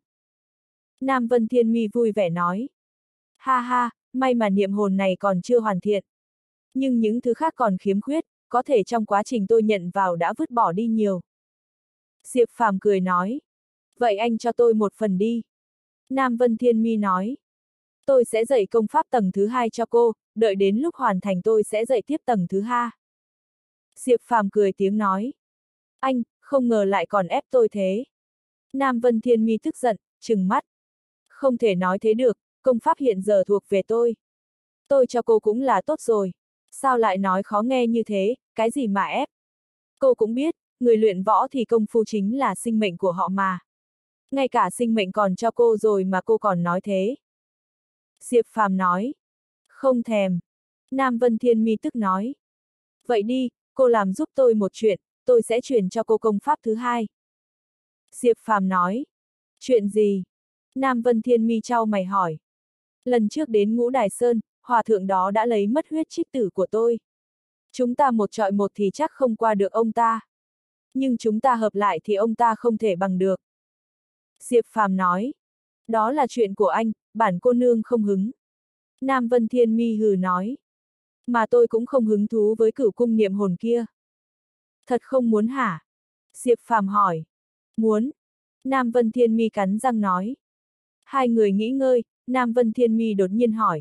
Nam Vân Thiên Mi vui vẻ nói. Ha ha, may mà niệm hồn này còn chưa hoàn thiện. Nhưng những thứ khác còn khiếm khuyết, có thể trong quá trình tôi nhận vào đã vứt bỏ đi nhiều. Diệp Phàm cười nói. Vậy anh cho tôi một phần đi. Nam Vân Thiên Mi nói. Tôi sẽ dạy công pháp tầng thứ 2 cho cô, đợi đến lúc hoàn thành tôi sẽ dạy tiếp tầng thứ 2. Diệp Phàm cười tiếng nói. Anh, không ngờ lại còn ép tôi thế. Nam Vân Thiên Mi tức giận, trừng mắt. Không thể nói thế được, công pháp hiện giờ thuộc về tôi. Tôi cho cô cũng là tốt rồi. Sao lại nói khó nghe như thế, cái gì mà ép? Cô cũng biết, người luyện võ thì công phu chính là sinh mệnh của họ mà. Ngay cả sinh mệnh còn cho cô rồi mà cô còn nói thế. Diệp Phàm nói. Không thèm. Nam Vân Thiên Mi tức nói. Vậy đi, cô làm giúp tôi một chuyện, tôi sẽ truyền cho cô công pháp thứ 2. Diệp Phàm nói. Chuyện gì? Nam Vân Thiên Mi chau mày hỏi. Lần trước đến Ngũ Đài Sơn, hòa thượng đó đã lấy mất huyết trích tử của tôi. Chúng ta một chọi một thì chắc không qua được ông ta. Nhưng chúng ta hợp lại thì ông ta không thể bằng được. Diệp Phàm nói. Đó là chuyện của anh, bản cô nương không hứng. Nam Vân Thiên Mi hừ nói. Mà tôi cũng không hứng thú với cửu cung niệm hồn kia. Thật không muốn hả? Diệp Phàm hỏi. Muốn. Nam Vân Thiên Mi cắn răng nói. Hai người nghĩ ngơi, Nam Vân Thiên Mi đột nhiên hỏi.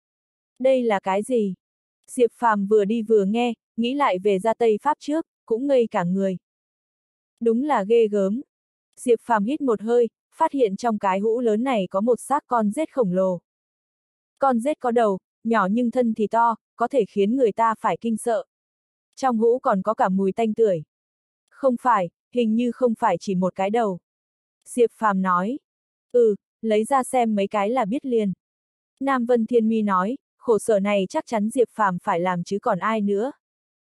Đây là cái gì? Diệp Phàm vừa đi vừa nghe, nghĩ lại về Gia Tây Pháp trước, cũng ngây cả người. Đúng là ghê gớm. Diệp Phàm hít một hơi, phát hiện trong cái hũ lớn này có một xác con rết khổng lồ. Con rết có đầu, nhỏ nhưng thân thì to, có thể khiến người ta phải kinh sợ. Trong hũ còn có cả mùi tanh tưởi. Không phải, hình như không phải chỉ một cái đầu. Diệp Phàm nói. Lấy ra xem mấy cái là biết liền. Nam Vân Thiên Mi nói, khổ sở này chắc chắn Diệp Phàm phải làm chứ còn ai nữa.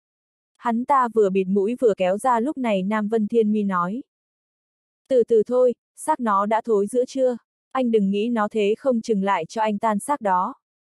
Hắn ta vừa bịt mũi vừa kéo ra lúc này Nam Vân Thiên Mi nói. Từ từ thôi, xác nó đã thối giữa chưa? Anh đừng nghĩ nó thế không chừng lại cho anh tan xác đó.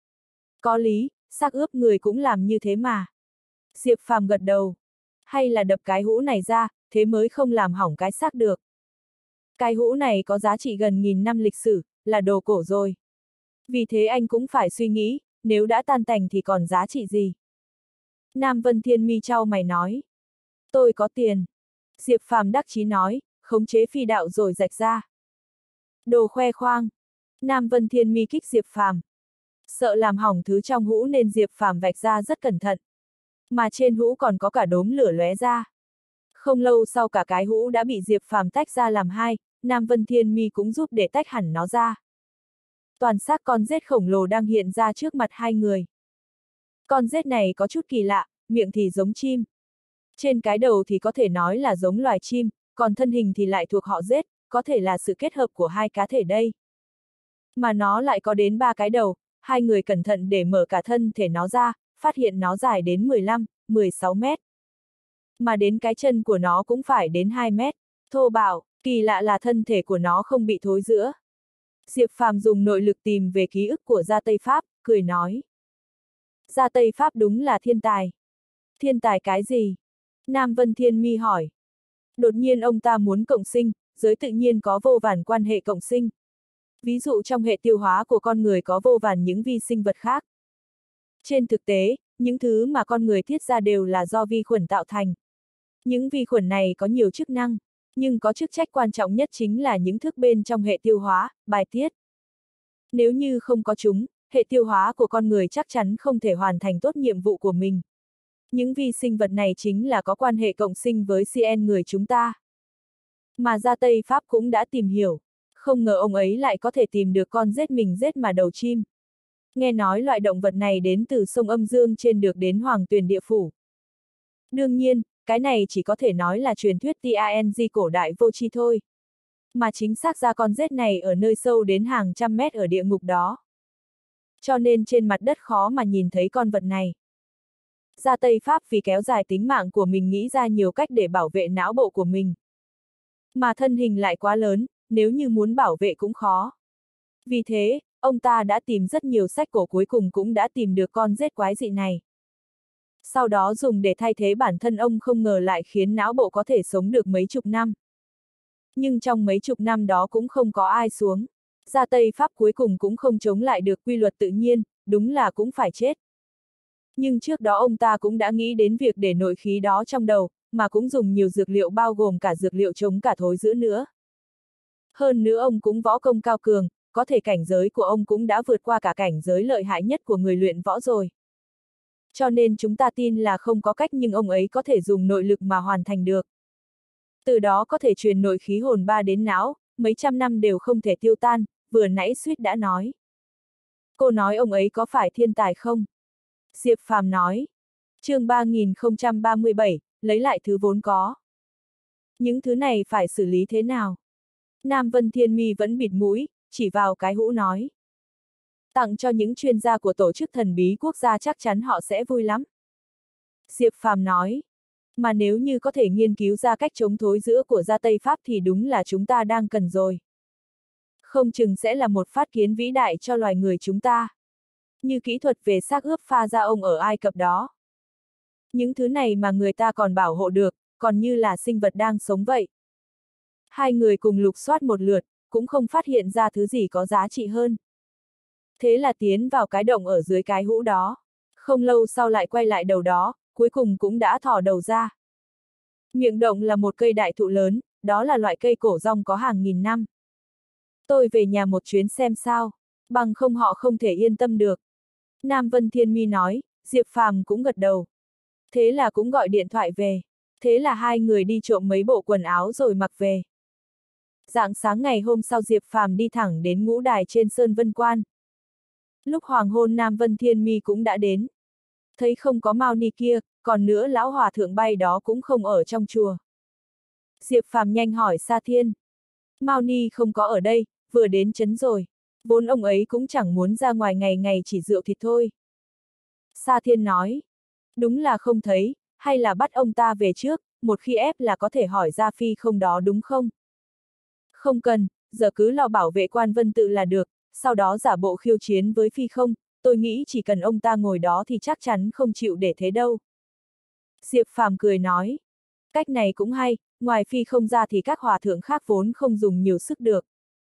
Có lý, xác ướp người cũng làm như thế mà. Diệp Phàm gật đầu. Hay là đập cái hũ này ra, thế mới không làm hỏng cái xác được. Cái hũ này có giá trị gần 1000 năm lịch sử, là đồ cổ rồi. Vì thế anh cũng phải suy nghĩ, nếu đã tan tành thì còn giá trị gì? Nam Vân Thiên Mi chau mày nói. Tôi có tiền. Diệp Phàm đắc chí nói, khống chế phi đạo rồi rạch ra. Đồ khoe khoang. Nam Vân Thiên Mi kích Diệp Phàm. Sợ làm hỏng thứ trong hũ nên Diệp Phàm vạch ra rất cẩn thận. Mà trên hũ còn có cả đốm lửa lóe ra. Không lâu sau cả cái hũ đã bị Diệp Phàm tách ra làm hai, Nam Vân Thiên Mi cũng giúp để tách hẳn nó ra. Toàn xác con rết khổng lồ đang hiện ra trước mặt hai người. Con rết này có chút kỳ lạ, miệng thì giống chim. Trên cái đầu thì có thể nói là giống loài chim, còn thân hình thì lại thuộc họ rết, có thể là sự kết hợp của hai cá thể đây. Mà nó lại có đến 3 cái đầu, hai người cẩn thận để mở cả thân thể nó ra, phát hiện nó dài đến 15, 16 mét. Mà đến cái chân của nó cũng phải đến 2 mét. Thô bạo, kỳ lạ là thân thể của nó không bị thối rữa. Diệp Phàm dùng nội lực tìm về ký ức của Gia Tây Pháp, cười nói. Gia Tây Pháp đúng là thiên tài. Thiên tài cái gì? Nam Vân Thiên Mi hỏi. Đột nhiên ông ta muốn cộng sinh, giới tự nhiên có vô vàn quan hệ cộng sinh. Ví dụ trong hệ tiêu hóa của con người có vô vàn những vi sinh vật khác. Trên thực tế, những thứ mà con người tiết ra đều là do vi khuẩn tạo thành. Những vi khuẩn này có nhiều chức năng, nhưng có chức trách quan trọng nhất chính là những thức bên trong hệ tiêu hóa, bài tiết. Nếu như không có chúng, hệ tiêu hóa của con người chắc chắn không thể hoàn thành tốt nhiệm vụ của mình. Những vi sinh vật này chính là có quan hệ cộng sinh với CN người chúng ta. Mà Gia Tây Pháp cũng đã tìm hiểu, không ngờ ông ấy lại có thể tìm được con rết mình rết mà đầu chim. Nghe nói loại động vật này đến từ sông Âm Dương trên được đến Hoàng Tuyền Địa Phủ. Đương nhiên, cái này chỉ có thể nói là truyền thuyết TANG cổ đại vô tri thôi. Mà chính xác ra con rết này ở nơi sâu đến hàng trăm mét ở địa ngục đó. Cho nên trên mặt đất khó mà nhìn thấy con vật này. Gia Tây Pháp vì kéo dài tính mạng của mình nghĩ ra nhiều cách để bảo vệ não bộ của mình. Mà thân hình lại quá lớn, nếu như muốn bảo vệ cũng khó. Vì thế, ông ta đã tìm rất nhiều sách cổ, cuối cùng cũng đã tìm được con rết quái dị này. Sau đó dùng để thay thế bản thân, ông không ngờ lại khiến não bộ có thể sống được mấy chục năm. Nhưng trong mấy chục năm đó cũng không có ai xuống. Ra Tây Pháp cuối cùng cũng không chống lại được quy luật tự nhiên, đúng là cũng phải chết. Nhưng trước đó ông ta cũng đã nghĩ đến việc để nội khí đó trong đầu, mà cũng dùng nhiều dược liệu bao gồm cả dược liệu chống cả thối rữa nữa. Hơn nữa ông cũng võ công cao cường, có thể cảnh giới của ông cũng đã vượt qua cả cảnh giới lợi hại nhất của người luyện võ rồi. Cho nên chúng ta tin là không có cách, nhưng ông ấy có thể dùng nội lực mà hoàn thành được. Từ đó có thể truyền nội khí hồn ba đến não, mấy trăm năm đều không thể tiêu tan, vừa nãy suýt đã nói. Cô nói ông ấy có phải thiên tài không? Diệp Phàm nói. Chương 3037, lấy lại thứ vốn có. Những thứ này phải xử lý thế nào? Nam Vân Thiên Mi vẫn bịt mũi, chỉ vào cái hũ nói. Tặng cho những chuyên gia của tổ chức thần bí quốc gia, chắc chắn họ sẽ vui lắm. Diệp Phàm nói. Mà nếu như có thể nghiên cứu ra cách chống thối rữa của gia Tây Pháp thì đúng là chúng ta đang cần rồi. Không chừng sẽ là một phát kiến vĩ đại cho loài người chúng ta. Như kỹ thuật về xác ướp pha da ông ở Ai Cập đó. Những thứ này mà người ta còn bảo hộ được, còn như là sinh vật đang sống vậy. Hai người cùng lục soát một lượt, cũng không phát hiện ra thứ gì có giá trị hơn. Thế là tiến vào cái động ở dưới cái hũ đó. Không lâu sau lại quay lại đầu đó, cuối cùng cũng đã thò đầu ra. Miệng động là một cây đại thụ lớn, đó là loại cây cổ rong có hàng nghìn năm. Tôi về nhà một chuyến xem sao, bằng không họ không thể yên tâm được. Nam Vân Thiên Mi nói, Diệp Phàm cũng gật đầu. Thế là cũng gọi điện thoại về. Thế là hai người đi trộm mấy bộ quần áo rồi mặc về. Rạng sáng ngày hôm sau Diệp Phàm đi thẳng đến ngũ đài trên Sơn Vân Quan. Lúc hoàng hôn Nam Vân Thiên Mi cũng đã đến. Thấy không có Mao Ni kia, còn nữa lão hòa thượng bay đó cũng không ở trong chùa. Diệp Phàm nhanh hỏi Sa Thiên. Mao Ni không có ở đây, vừa đến trấn rồi. Vốn ông ấy cũng chẳng muốn ra ngoài, ngày ngày chỉ rượu thịt thôi. Sa Thiên nói. Đúng là không thấy, hay là bắt ông ta về trước, một khi ép là có thể hỏi ra Phi không đó đúng không? Không cần, giờ cứ lo bảo vệ Quan Vân Tự là được, sau đó giả bộ khiêu chiến với Phi không, tôi nghĩ chỉ cần ông ta ngồi đó thì chắc chắn không chịu để thế đâu. Diệp Phàm cười nói. Cách này cũng hay, ngoài Phi không ra thì các hòa thượng khác vốn không dùng nhiều sức được.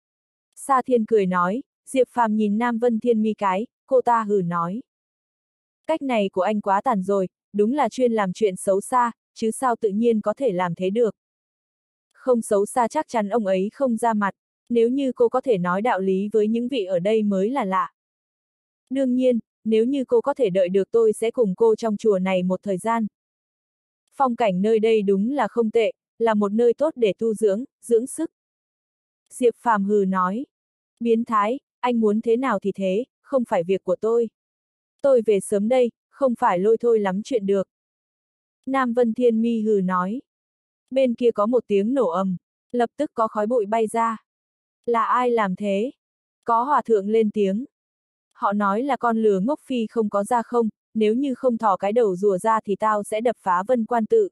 Sa Thiên cười nói, Diệp Phàm nhìn Nam Vân Thiên Mi cái, cô ta hừ nói. Cách này của anh quá tàn rồi, đúng là chuyên làm chuyện xấu xa, chứ sao tự nhiên có thể làm thế được. Không xấu xa chắc chắn ông ấy không ra mặt, nếu như cô có thể nói đạo lý với những vị ở đây mới là lạ. Đương nhiên, nếu như cô có thể đợi được tôi sẽ cùng cô trong chùa này một thời gian. Phong cảnh nơi đây đúng là không tệ, là một nơi tốt để tu dưỡng, dưỡng sức. Diệp Phàm hừ nói. Biến thái, anh muốn thế nào thì thế, không phải việc của tôi. Tôi về sớm đây, không phải lôi thôi lắm chuyện được. Nam Vân Thiên Mi hừ nói. Bên kia có một tiếng nổ ầm, lập tức có khói bụi bay ra. Là ai làm thế? Có hòa thượng lên tiếng. Họ nói là con lừa ngốc Phi không có ra không, nếu như không thò cái đầu rùa ra thì tao sẽ đập phá Vân Quan Tự.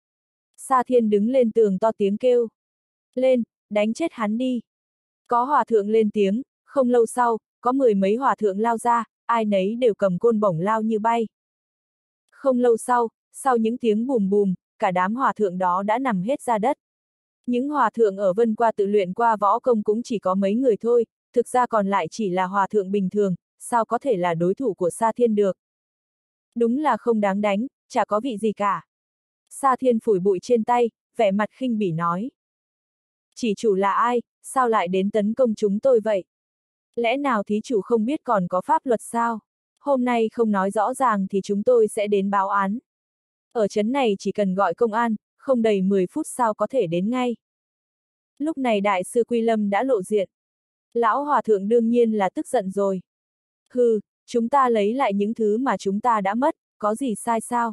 Sa Thiên đứng lên tường to tiếng kêu. Lên, đánh chết hắn đi. Có hòa thượng lên tiếng, không lâu sau, có mười mấy hòa thượng lao ra, ai nấy đều cầm côn bổng lao như bay. Không lâu sau những tiếng bùm bùm, cả đám hòa thượng đó đã nằm hết ra đất. Những hòa thượng ở Vân Qua tự luyện qua võ công cũng chỉ có mấy người thôi, thực ra còn lại chỉ là hòa thượng bình thường, sao có thể là đối thủ của Sa Thiên được. Đúng là không đáng đánh, chả có vị gì cả. Sa Thiên phủi bụi trên tay, vẻ mặt khinh bỉ nói. Chỉ chủ là ai, sao lại đến tấn công chúng tôi vậy? Lẽ nào thí chủ không biết còn có pháp luật sao? Hôm nay không nói rõ ràng thì chúng tôi sẽ đến báo án. Ở trấn này chỉ cần gọi công an, không đầy 10 phút sao có thể đến ngay. Lúc này đại sư Quy Lâm đã lộ diện. Lão hòa thượng đương nhiên là tức giận rồi. Hừ, chúng ta lấy lại những thứ mà chúng ta đã mất, có gì sai sao?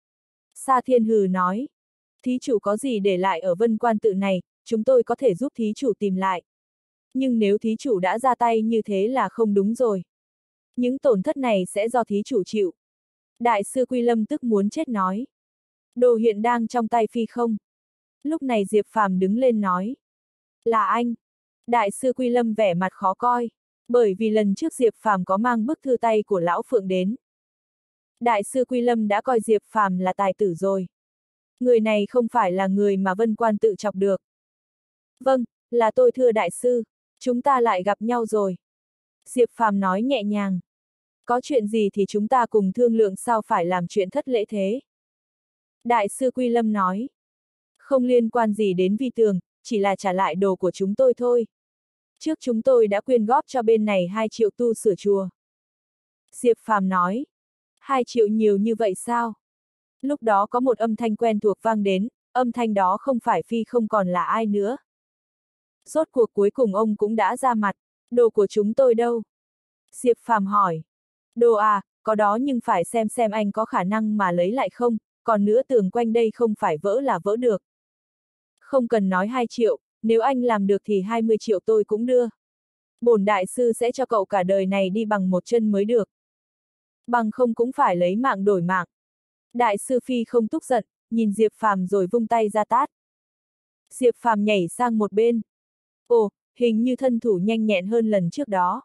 Sa Thiên hừ nói. Thí chủ có gì để lại ở Vân Quan Tự này, chúng tôi có thể giúp thí chủ tìm lại. Nhưng nếu thí chủ đã ra tay như thế là không đúng rồi. Những tổn thất này sẽ do thí chủ chịu. Đại sư Quy Lâm tức muốn chết nói. Đồ hiện đang trong tay Phi không? Lúc này Diệp Phàm đứng lên nói. Là anh. Đại sư Quy Lâm vẻ mặt khó coi. Bởi vì lần trước Diệp Phàm có mang bức thư tay của Lão Phượng đến. Đại sư Quy Lâm đã coi Diệp Phàm là tài tử rồi. Người này không phải là người mà Vân Quan tự chọc được. Vâng, là tôi thưa đại sư, chúng ta lại gặp nhau rồi. Diệp Phàm nói nhẹ nhàng. Có chuyện gì thì chúng ta cùng thương lượng, sao phải làm chuyện thất lễ thế? Đại sư Quy Lâm nói. Không liên quan gì đến Vi Tường, chỉ là trả lại đồ của chúng tôi thôi. Trước chúng tôi đã quyên góp cho bên này 2 triệu tu sửa chùa. Diệp Phàm nói. 2 triệu nhiều như vậy sao? Lúc đó có một âm thanh quen thuộc vang đến, âm thanh đó không phải Phi không còn là ai nữa. Rốt cuộc cuối cùng ông cũng đã ra mặt, đồ của chúng tôi đâu? Diệp Phàm hỏi. Đồ à, có đó nhưng phải xem anh có khả năng mà lấy lại không, còn nữa tường quanh đây không phải vỡ là vỡ được. Không cần nói 2 triệu, nếu anh làm được thì 20 triệu tôi cũng đưa. Bổn đại sư sẽ cho cậu cả đời này đi bằng một chân mới được. Bằng không cũng phải lấy mạng đổi mạng. Đại sư Phi không tức giận, nhìn Diệp Phàm rồi vung tay ra tát. Diệp Phàm nhảy sang một bên. Ồ, hình như thân thủ nhanh nhẹn hơn lần trước đó.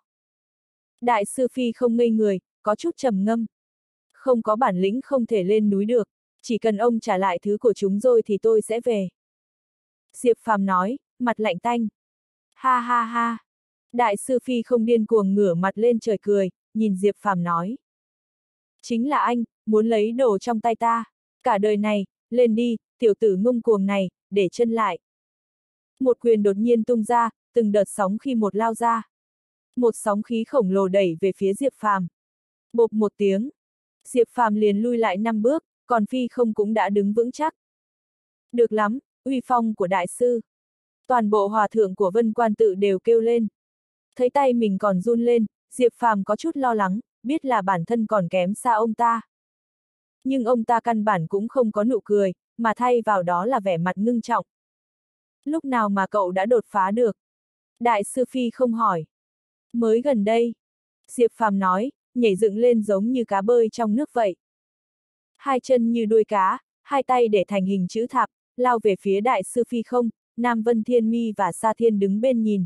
Đại sư Phi không ngây người, có chút trầm ngâm. Không có bản lĩnh không thể lên núi được, chỉ cần ông trả lại thứ của chúng rồi thì tôi sẽ về. Diệp Phàm nói, mặt lạnh tanh. Ha ha ha. Đại sư Phi không điên cuồng ngửa mặt lên trời cười, nhìn Diệp Phàm nói. Chính là anh, muốn lấy đồ trong tay ta. Cả đời này, lên đi, tiểu tử ngông cuồng này, để chân lại. Một quyền đột nhiên tung ra, từng đợt sóng khi một lao ra. Một sóng khí khổng lồ đẩy về phía Diệp Phàm. Bộp một tiếng. Diệp Phàm liền lui lại 5 bước, còn Phi không cũng đã đứng vững chắc. Được lắm, uy phong của đại sư. Toàn bộ hòa thượng của Vân Quan tự đều kêu lên. Thấy tay mình còn run lên, Diệp Phàm có chút lo lắng, biết là bản thân còn kém xa ông ta. Nhưng ông ta căn bản cũng không có nụ cười, mà thay vào đó là vẻ mặt ngưng trọng. Lúc nào mà cậu đã đột phá được? Đại sư Phi không hỏi. Mới gần đây. Diệp Phàm nói, nhảy dựng lên giống như cá bơi trong nước vậy. Hai chân như đuôi cá, hai tay để thành hình chữ thạp, lao về phía đại sư Phi không, Nam Vân Thiên Mi và Sa Thiên đứng bên nhìn.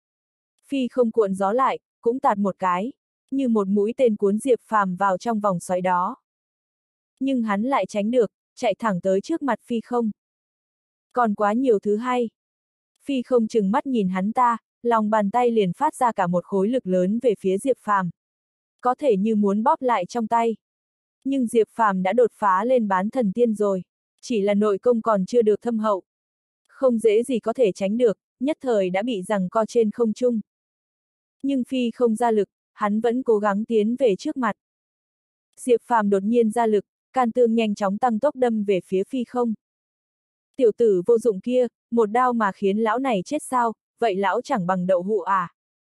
Phi không cuộn gió lại, cũng tạt một cái, như một mũi tên cuốn Diệp Phàm vào trong vòng xoáy đó. Nhưng hắn lại tránh được, chạy thẳng tới trước mặt Phi không. Còn quá nhiều thứ hay. Phi không chừng mắt nhìn hắn ta, lòng bàn tay liền phát ra cả một khối lực lớn về phía Diệp Phàm. Có thể như muốn bóp lại trong tay. Nhưng Diệp Phàm đã đột phá lên bán thần tiên rồi, chỉ là nội công còn chưa được thâm hậu. Không dễ gì có thể tránh được, nhất thời đã bị giằng co trên không trung. Nhưng Phi không ra lực, hắn vẫn cố gắng tiến về trước mặt. Diệp Phàm đột nhiên ra lực, can tương nhanh chóng tăng tốc đâm về phía Phi không. Tiểu tử vô dụng kia, một đao mà khiến lão này chết sao, vậy lão chẳng bằng đậu hũ à?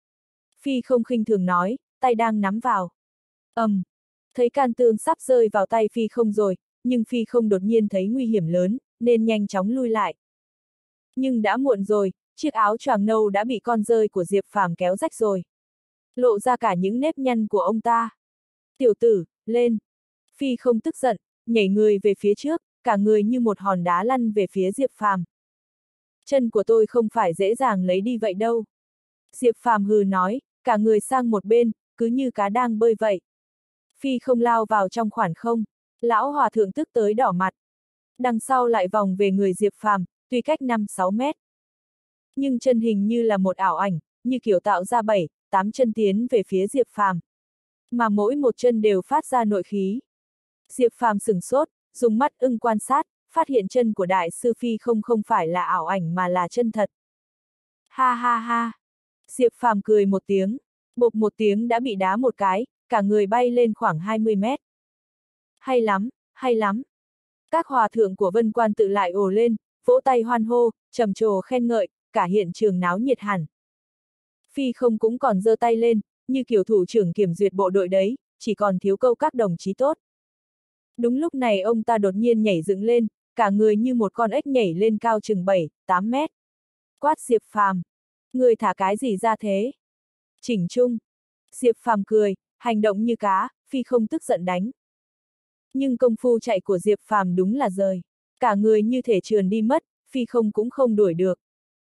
Phi không khinh thường nói, tay đang nắm vào. Thấy can tương sắp rơi vào tay Phi không rồi, nhưng Phi không đột nhiên thấy nguy hiểm lớn, nên nhanh chóng lui lại. Nhưng đã muộn rồi, chiếc áo choàng nâu đã bị con rơi của Diệp Phàm kéo rách rồi. Lộ ra cả những nếp nhăn của ông ta. Tiểu tử, lên! Phi không tức giận, nhảy người về phía trước, cả người như một hòn đá lăn về phía Diệp Phàm. Chân của tôi không phải dễ dàng lấy đi vậy đâu. Diệp Phàm hừ nói, cả người sang một bên, cứ như cá đang bơi vậy. Phi không lao vào trong khoảng không, lão hòa thượng tức tới đỏ mặt. Đằng sau lại vòng về người Diệp Phàm, tuy cách 5-6 mét. Nhưng chân hình như là một ảo ảnh, như kiểu tạo ra 7-8 chân tiến về phía Diệp Phàm. Mà mỗi một chân đều phát ra nội khí. Diệp Phàm sửng sốt, dùng mắt ưng quan sát, phát hiện chân của đại sư Phi không phải là ảo ảnh mà là chân thật. Ha ha ha! Diệp Phàm cười một tiếng, bộp một tiếng đã bị đá một cái, cả người bay lên khoảng 20 mét. Hay lắm, hay lắm! Các hòa thượng của Vân Quan tự lại ồ lên, vỗ tay hoan hô, trầm trồ khen ngợi, cả hiện trường náo nhiệt hẳn. Phi không cũng còn giơ tay lên, như kiểu thủ trưởng kiểm duyệt bộ đội đấy, chỉ còn thiếu câu các đồng chí tốt. Đúng lúc này ông ta đột nhiên nhảy dựng lên, cả người như một con ếch nhảy lên cao chừng 7-8 mét. Quát Diệp Phàm, người thả cái gì ra thế? Chỉnh chung. Diệp Phàm cười, hành động như cá, Phi không tức giận đánh. Nhưng công phu chạy của Diệp Phàm đúng là rời. Cả người như thể trườn đi mất, Phi không cũng không đuổi được.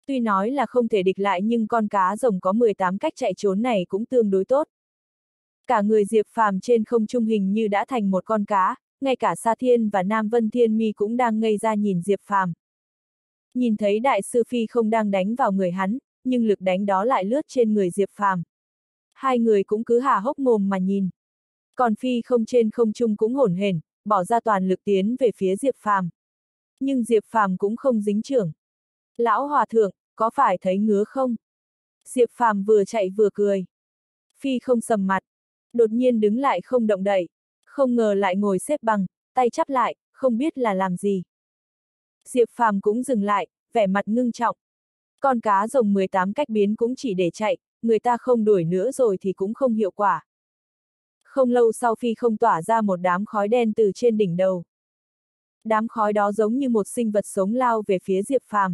Tuy nói là không thể địch lại nhưng con cá rồng có 18 cách chạy trốn này cũng tương đối tốt. Cả người Diệp Phàm trên không trung hình như đã thành một con cá, ngay cả Sa Thiên và Nam Vân Thiên Mi cũng đang ngây ra nhìn Diệp Phàm. Nhìn thấy đại sư Phi không đang đánh vào người hắn, nhưng lực đánh đó lại lướt trên người Diệp Phàm. Hai người cũng cứ há hốc mồm mà nhìn. Còn Phi không trên không trung cũng hổn hển, bỏ ra toàn lực tiến về phía Diệp Phàm. Nhưng Diệp Phàm cũng không dính chưởng. Lão hòa thượng, có phải thấy ngứa không? Diệp Phàm vừa chạy vừa cười. Phi không sầm mặt, đột nhiên đứng lại không động đậy, không ngờ lại ngồi xếp bằng, tay chắp lại, không biết là làm gì. Diệp Phàm cũng dừng lại, vẻ mặt ngưng trọng. Con cá rồng 18 cách biến cũng chỉ để chạy, người ta không đuổi nữa rồi thì cũng không hiệu quả. Không lâu sau Phi không tỏa ra một đám khói đen từ trên đỉnh đầu. Đám khói đó giống như một sinh vật sống lao về phía Diệp Phàm.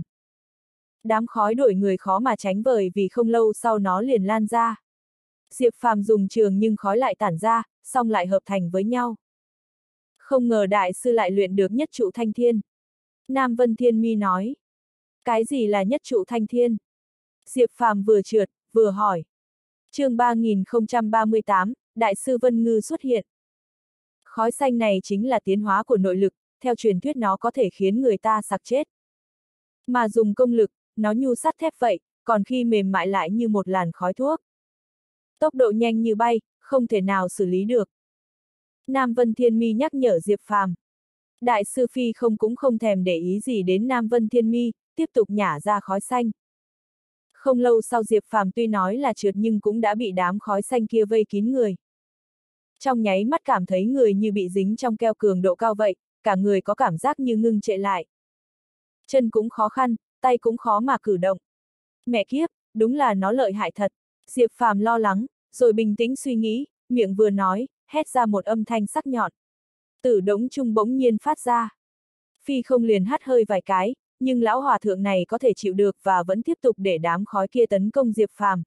Đám khói đuổi người khó mà tránh vời vì không lâu sau nó liền lan ra. Diệp Phàm dùng trường nhưng khói lại tản ra, xong lại hợp thành với nhau. Không ngờ đại sư lại luyện được nhất trụ thanh thiên. Nam Vân Thiên Mi nói. Cái gì là nhất trụ thanh thiên? Diệp Phàm vừa trượt, vừa hỏi. Chương 3038, Đại sư Vân Ngư xuất hiện. Khói xanh này chính là tiến hóa của nội lực, theo truyền thuyết nó có thể khiến người ta sặc chết. Mà dùng công lực, nó nhu sắt thép vậy, còn khi mềm mại lại như một làn khói thuốc. Tốc độ nhanh như bay, không thể nào xử lý được. Nam Vân Thiên Mi nhắc nhở Diệp Phàm. Đại sư Phi không cũng không thèm để ý gì đến Nam Vân Thiên Mi, tiếp tục nhả ra khói xanh. Không lâu sau Diệp Phàm tuy nói là trượt nhưng cũng đã bị đám khói xanh kia vây kín người. Trong nháy mắt cảm thấy người như bị dính trong keo cường độ cao vậy, cả người có cảm giác như ngưng trệ lại. Chân cũng khó khăn, tay cũng khó mà cử động. Mẹ kiếp, đúng là nó lợi hại thật. Diệp Phàm lo lắng, rồi bình tĩnh suy nghĩ, miệng vừa nói, hét ra một âm thanh sắc nhọn. Từ đống chung bỗng nhiên phát ra. Phi không liền hắt hơi vài cái, nhưng lão hòa thượng này có thể chịu được và vẫn tiếp tục để đám khói kia tấn công Diệp Phàm.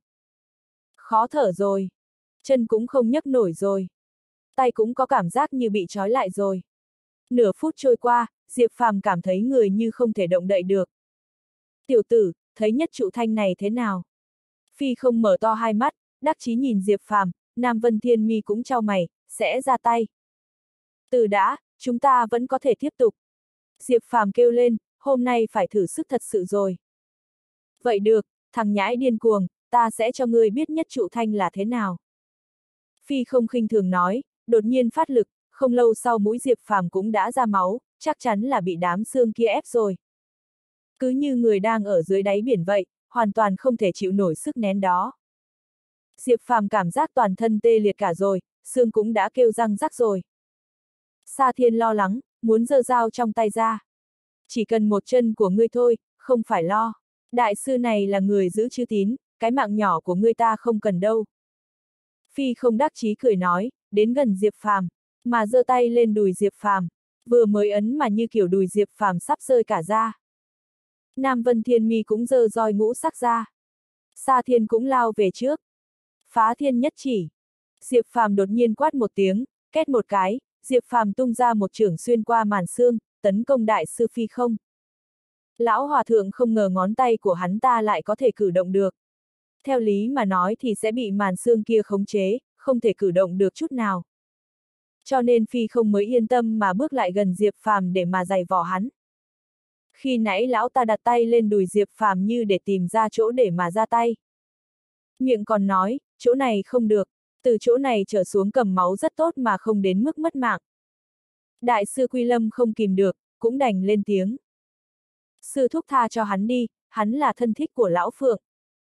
Khó thở rồi. Chân cũng không nhấc nổi rồi. Tay cũng có cảm giác như bị trói lại rồi. Nửa phút trôi qua, Diệp Phàm cảm thấy người như không thể động đậy được. Tiểu tử, thấy nhất trụ thanh này thế nào? Phi không mở to hai mắt, đắc chí nhìn Diệp Phàm, Nam Vân Thiên Mi cũng chau mày, sẽ ra tay. Từ đã, chúng ta vẫn có thể tiếp tục. Diệp Phàm kêu lên, hôm nay phải thử sức thật sự rồi. Vậy được, thằng nhãi điên cuồng, ta sẽ cho ngươi biết nhất trụ thanh là thế nào. Phi không khinh thường nói, đột nhiên phát lực, không lâu sau mũi Diệp Phàm cũng đã ra máu, chắc chắn là bị đám xương kia ép rồi. Cứ như người đang ở dưới đáy biển vậy, hoàn toàn không thể chịu nổi sức nén đó. Diệp Phàm cảm giác toàn thân tê liệt cả rồi, xương cũng đã kêu răng rắc rồi. Sa Thiên lo lắng, muốn giơ dao trong tay ra. Chỉ cần một chân của ngươi thôi, không phải lo. Đại sư này là người giữ chữ tín, cái mạng nhỏ của ngươi ta không cần đâu. Phi không đắc chí cười nói, đến gần Diệp Phàm, mà giơ tay lên đùi Diệp Phàm, vừa mới ấn mà như kiểu đùi Diệp Phàm sắp rơi cả ra. Nam Vân Thiên Mi cũng giơ roi ngũ sắc ra. Sa Thiên cũng lao về trước. Phá thiên nhất chỉ. Diệp Phàm đột nhiên quát một tiếng, két một cái, Diệp Phàm tung ra một chưởng xuyên qua màn xương, tấn công đại sư Phi không. Lão hòa thượng không ngờ ngón tay của hắn ta lại có thể cử động được. Theo lý mà nói thì sẽ bị màn xương kia khống chế, không thể cử động được chút nào. Cho nên Phi không mới yên tâm mà bước lại gần Diệp Phàm để mà giày vò hắn. Khi nãy lão ta đặt tay lên đùi Diệp Phàm như để tìm ra chỗ để mà ra tay. Miệng còn nói, chỗ này không được, từ chỗ này trở xuống cầm máu rất tốt mà không đến mức mất mạng. Đại sư Quy Lâm không kìm được, cũng đành lên tiếng. Sư thúc tha cho hắn đi, hắn là thân thích của lão Phượng.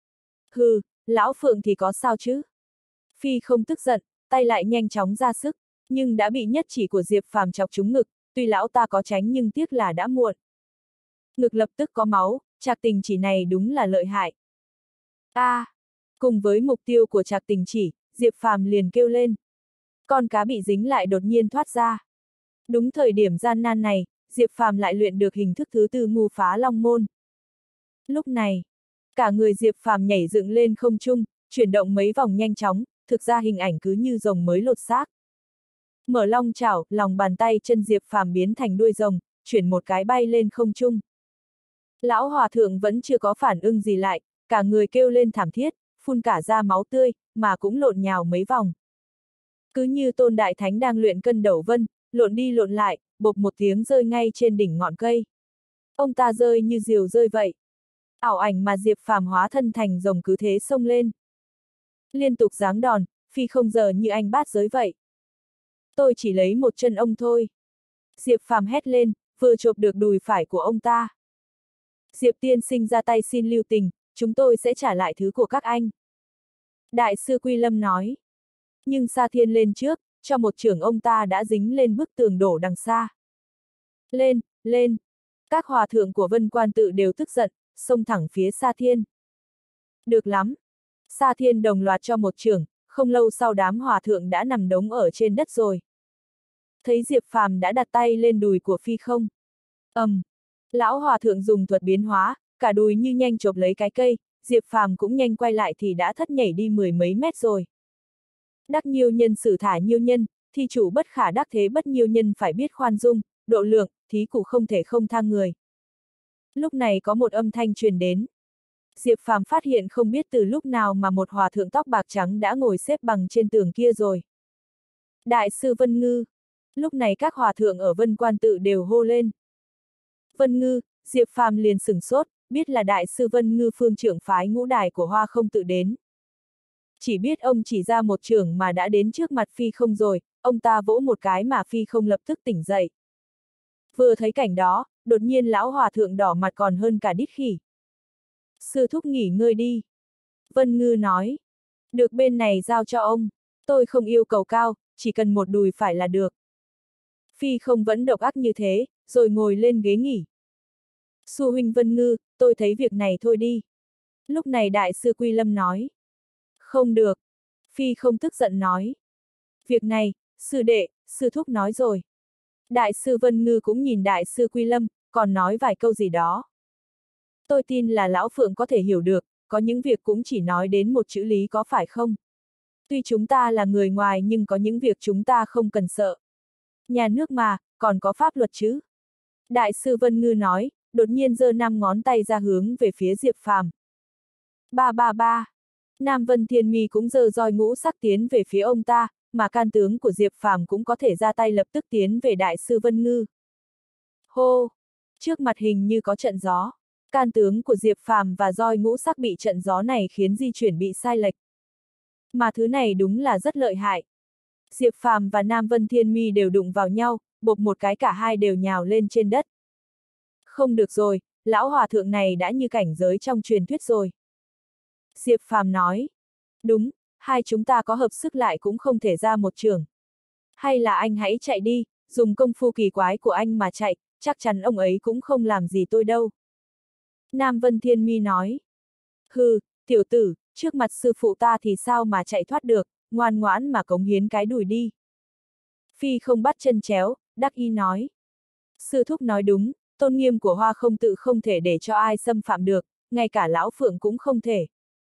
Hừ, lão Phượng thì có sao chứ? Phi không tức giận, tay lại nhanh chóng ra sức, nhưng đã bị nhất chỉ của Diệp Phàm chọc trúng ngực, tuy lão ta có tránh nhưng tiếc là đã muộn. Ngực lập tức có máu, trạc tình chỉ này đúng là lợi hại. Cùng với mục tiêu của trạc tình chỉ, Diệp Phàm liền kêu lên. Con cá bị dính lại đột nhiên thoát ra. Đúng thời điểm gian nan này, Diệp Phàm lại luyện được hình thức thứ tư ngu phá long môn. Lúc này, cả người Diệp Phàm nhảy dựng lên không trung, chuyển động mấy vòng nhanh chóng, thực ra hình ảnh cứ như rồng mới lột xác. Mở long chảo, lòng bàn tay chân Diệp Phàm biến thành đuôi rồng, chuyển một cái bay lên không trung. Lão hòa thượng vẫn chưa có phản ứng gì lại, cả người kêu lên thảm thiết, phun cả ra máu tươi, mà cũng lộn nhào mấy vòng. Cứ như Tôn Đại Thánh đang luyện cân đầu vân, lộn đi lộn lại, bộp một tiếng rơi ngay trên đỉnh ngọn cây. Ông ta rơi như diều rơi vậy. Ảo ảnh mà Diệp Phàm hóa thân thành rồng cứ thế xông lên. Liên tục giáng đòn, phi không giờ như anh bát giới vậy. Tôi chỉ lấy một chân ông thôi. Diệp Phàm hét lên, vừa chộp được đùi phải của ông ta. Diệp tiên sinh ra tay xin lưu tình, chúng tôi sẽ trả lại thứ của các anh. Đại sư Quy Lâm nói. Nhưng Sa Thiên lên trước, cho một chưởng ông ta đã dính lên bức tường đổ đằng xa. Lên, lên! Các hòa thượng của Vân Quan Tự đều tức giận, xông thẳng phía Sa Thiên. Được lắm! Sa Thiên đồng loạt cho một chưởng, không lâu sau đám hòa thượng đã nằm đống ở trên đất rồi. Thấy Diệp Phàm đã đặt tay lên đùi của phi không. Lão hòa thượng dùng thuật biến hóa, cả đùi như nhanh chộp lấy cái cây, Diệp Phàm cũng nhanh quay lại thì đã thất nhảy đi mười mấy mét rồi. Đắc nhiêu nhân xử thả nhiêu nhân, thi chủ bất khả đắc thế bất nhiêu nhân phải biết khoan dung, độ lượng, thí cụ không thể không tha người. Lúc này có một âm thanh truyền đến. Diệp Phàm phát hiện không biết từ lúc nào mà một hòa thượng tóc bạc trắng đã ngồi xếp bằng trên tường kia rồi. Đại sư Vân Ngư. Lúc này các hòa thượng ở Vân Quan Tự đều hô lên. Vân Ngư, Diệp Phàm liền sửng sốt, biết là đại sư Vân Ngư phương trưởng phái Ngũ Đài của Hoa Không Tự đến. Chỉ biết ông chỉ ra một chưởng mà đã đến trước mặt phi không rồi, ông ta vỗ một cái mà phi không lập tức tỉnh dậy. Vừa thấy cảnh đó, đột nhiên lão hòa thượng đỏ mặt còn hơn cả đít khỉ. Sư thúc nghỉ ngơi đi. Vân Ngư nói. Được, bên này giao cho ông. Tôi không yêu cầu cao, chỉ cần một đùi phải là được. Phi không vẫn độc ác như thế, rồi ngồi lên ghế nghỉ. Sư huynh Vân Ngư, tôi thấy việc này thôi đi. Lúc này đại sư Quy Lâm nói. Không được. Phi không tức giận nói. Việc này, sư đệ, sư thúc nói rồi. Đại sư Vân Ngư cũng nhìn đại sư Quy Lâm, còn nói vài câu gì đó. Tôi tin là lão Phượng có thể hiểu được, có những việc cũng chỉ nói đến một chữ lý có phải không? Tuy chúng ta là người ngoài nhưng có những việc chúng ta không cần sợ. Nhà nước mà, còn có pháp luật chứ? Đại sư Vân Ngư nói, đột nhiên giơ 5 ngón tay ra hướng về phía Diệp Phàm. Ba ba ba. Nam Vân Thiên Mi cũng giơ roi ngũ sắc tiến về phía ông ta, mà can tướng của Diệp Phàm cũng có thể ra tay lập tức tiến về đại sư Vân Ngư. Hô! Trước mặt hình như có trận gió. Can tướng của Diệp Phàm và roi ngũ sắc bị trận gió này khiến di chuyển bị sai lệch. Mà thứ này đúng là rất lợi hại. Diệp Phàm và Nam Vân Thiên Mi đều đụng vào nhau, bộp một cái cả hai đều nhào lên trên đất. Không được rồi, lão hòa thượng này đã như cảnh giới trong truyền thuyết rồi. Diệp Phàm nói. Đúng, hai chúng ta có hợp sức lại cũng không thể ra một trường. Hay là anh hãy chạy đi, dùng công phu kỳ quái của anh mà chạy, chắc chắn ông ấy cũng không làm gì tôi đâu. Nam Vân Thiên Mi nói. Hừ, tiểu tử, trước mặt sư phụ ta thì sao mà chạy thoát được, ngoan ngoãn mà cống hiến cái đùi đi. Phi không bắt chân chéo, đắc ý nói. Sư thúc nói đúng, tôn nghiêm của Hoa Không Tự không thể để cho ai xâm phạm được, ngay cả lão Phượng cũng không thể.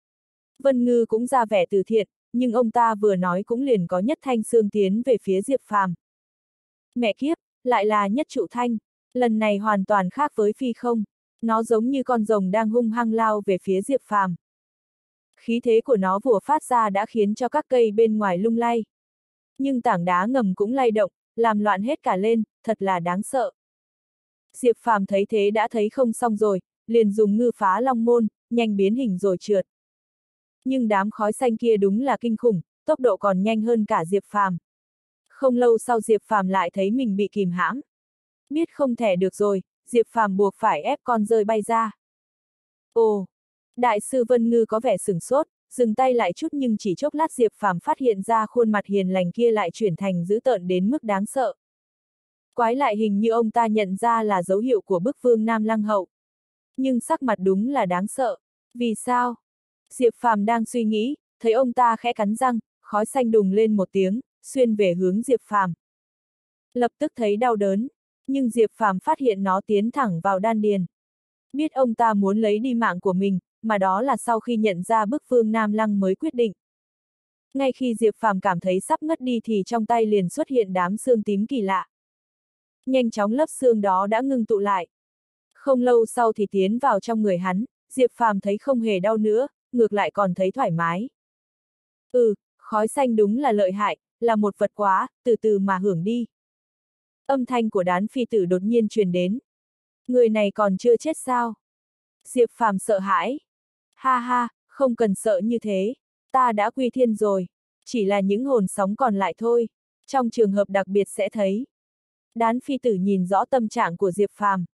Vân Ngư cũng ra vẻ từ thiện, nhưng ông ta vừa nói cũng liền có Nhất Thanh Xương tiến về phía Diệp Phàm. Mẹ kiếp, lại là Nhất Trụ Thanh, lần này hoàn toàn khác với Phi không, nó giống như con rồng đang hung hăng lao về phía Diệp Phàm. Khí thế của nó vừa phát ra đã khiến cho các cây bên ngoài lung lay. Nhưng tảng đá ngầm cũng lay động, làm loạn hết cả lên, thật là đáng sợ. Diệp Phàm thấy thế đã thấy không xong rồi, liền dùng ngư phá long môn, nhanh biến hình rồi trượt. Nhưng đám khói xanh kia đúng là kinh khủng, tốc độ còn nhanh hơn cả Diệp Phàm. Không lâu sau Diệp Phàm lại thấy mình bị kìm hãm. Biết không thể được rồi, Diệp Phàm buộc phải ép con rơi bay ra. Ồ! Đại sư Vân Ngư có vẻ sửng sốt, dừng tay lại chút nhưng chỉ chốc lát Diệp Phàm phát hiện ra khuôn mặt hiền lành kia lại chuyển thành dữ tợn đến mức đáng sợ. Quái lại hình như ông ta nhận ra là dấu hiệu của bức vương Nam Lăng Hậu. Nhưng sắc mặt đúng là đáng sợ. Vì sao? Diệp Phàm đang suy nghĩ, thấy ông ta khẽ cắn răng, khói xanh đùng lên một tiếng, xuyên về hướng Diệp Phàm. Lập tức thấy đau đớn, nhưng Diệp Phàm phát hiện nó tiến thẳng vào đan điền. Biết ông ta muốn lấy đi mạng của mình, mà đó là sau khi nhận ra bức vương Nam Lăng mới quyết định. Ngay khi Diệp Phàm cảm thấy sắp ngất đi thì trong tay liền xuất hiện đám xương tím kỳ lạ. Nhanh chóng lớp xương đó đã ngưng tụ lại. Không lâu sau thì tiến vào trong người hắn, Diệp Phàm thấy không hề đau nữa, ngược lại còn thấy thoải mái. Khói xanh đúng là lợi hại, là một vật quá, từ từ mà hưởng đi. Âm thanh của Đán phi tử đột nhiên truyền đến. Người này còn chưa chết sao? Diệp Phàm sợ hãi. Ha ha, không cần sợ như thế. Ta đã quy thiên rồi. Chỉ là những hồn sóng còn lại thôi. Trong trường hợp đặc biệt sẽ thấy. Đán phi tử nhìn rõ tâm trạng của Diệp Phàm.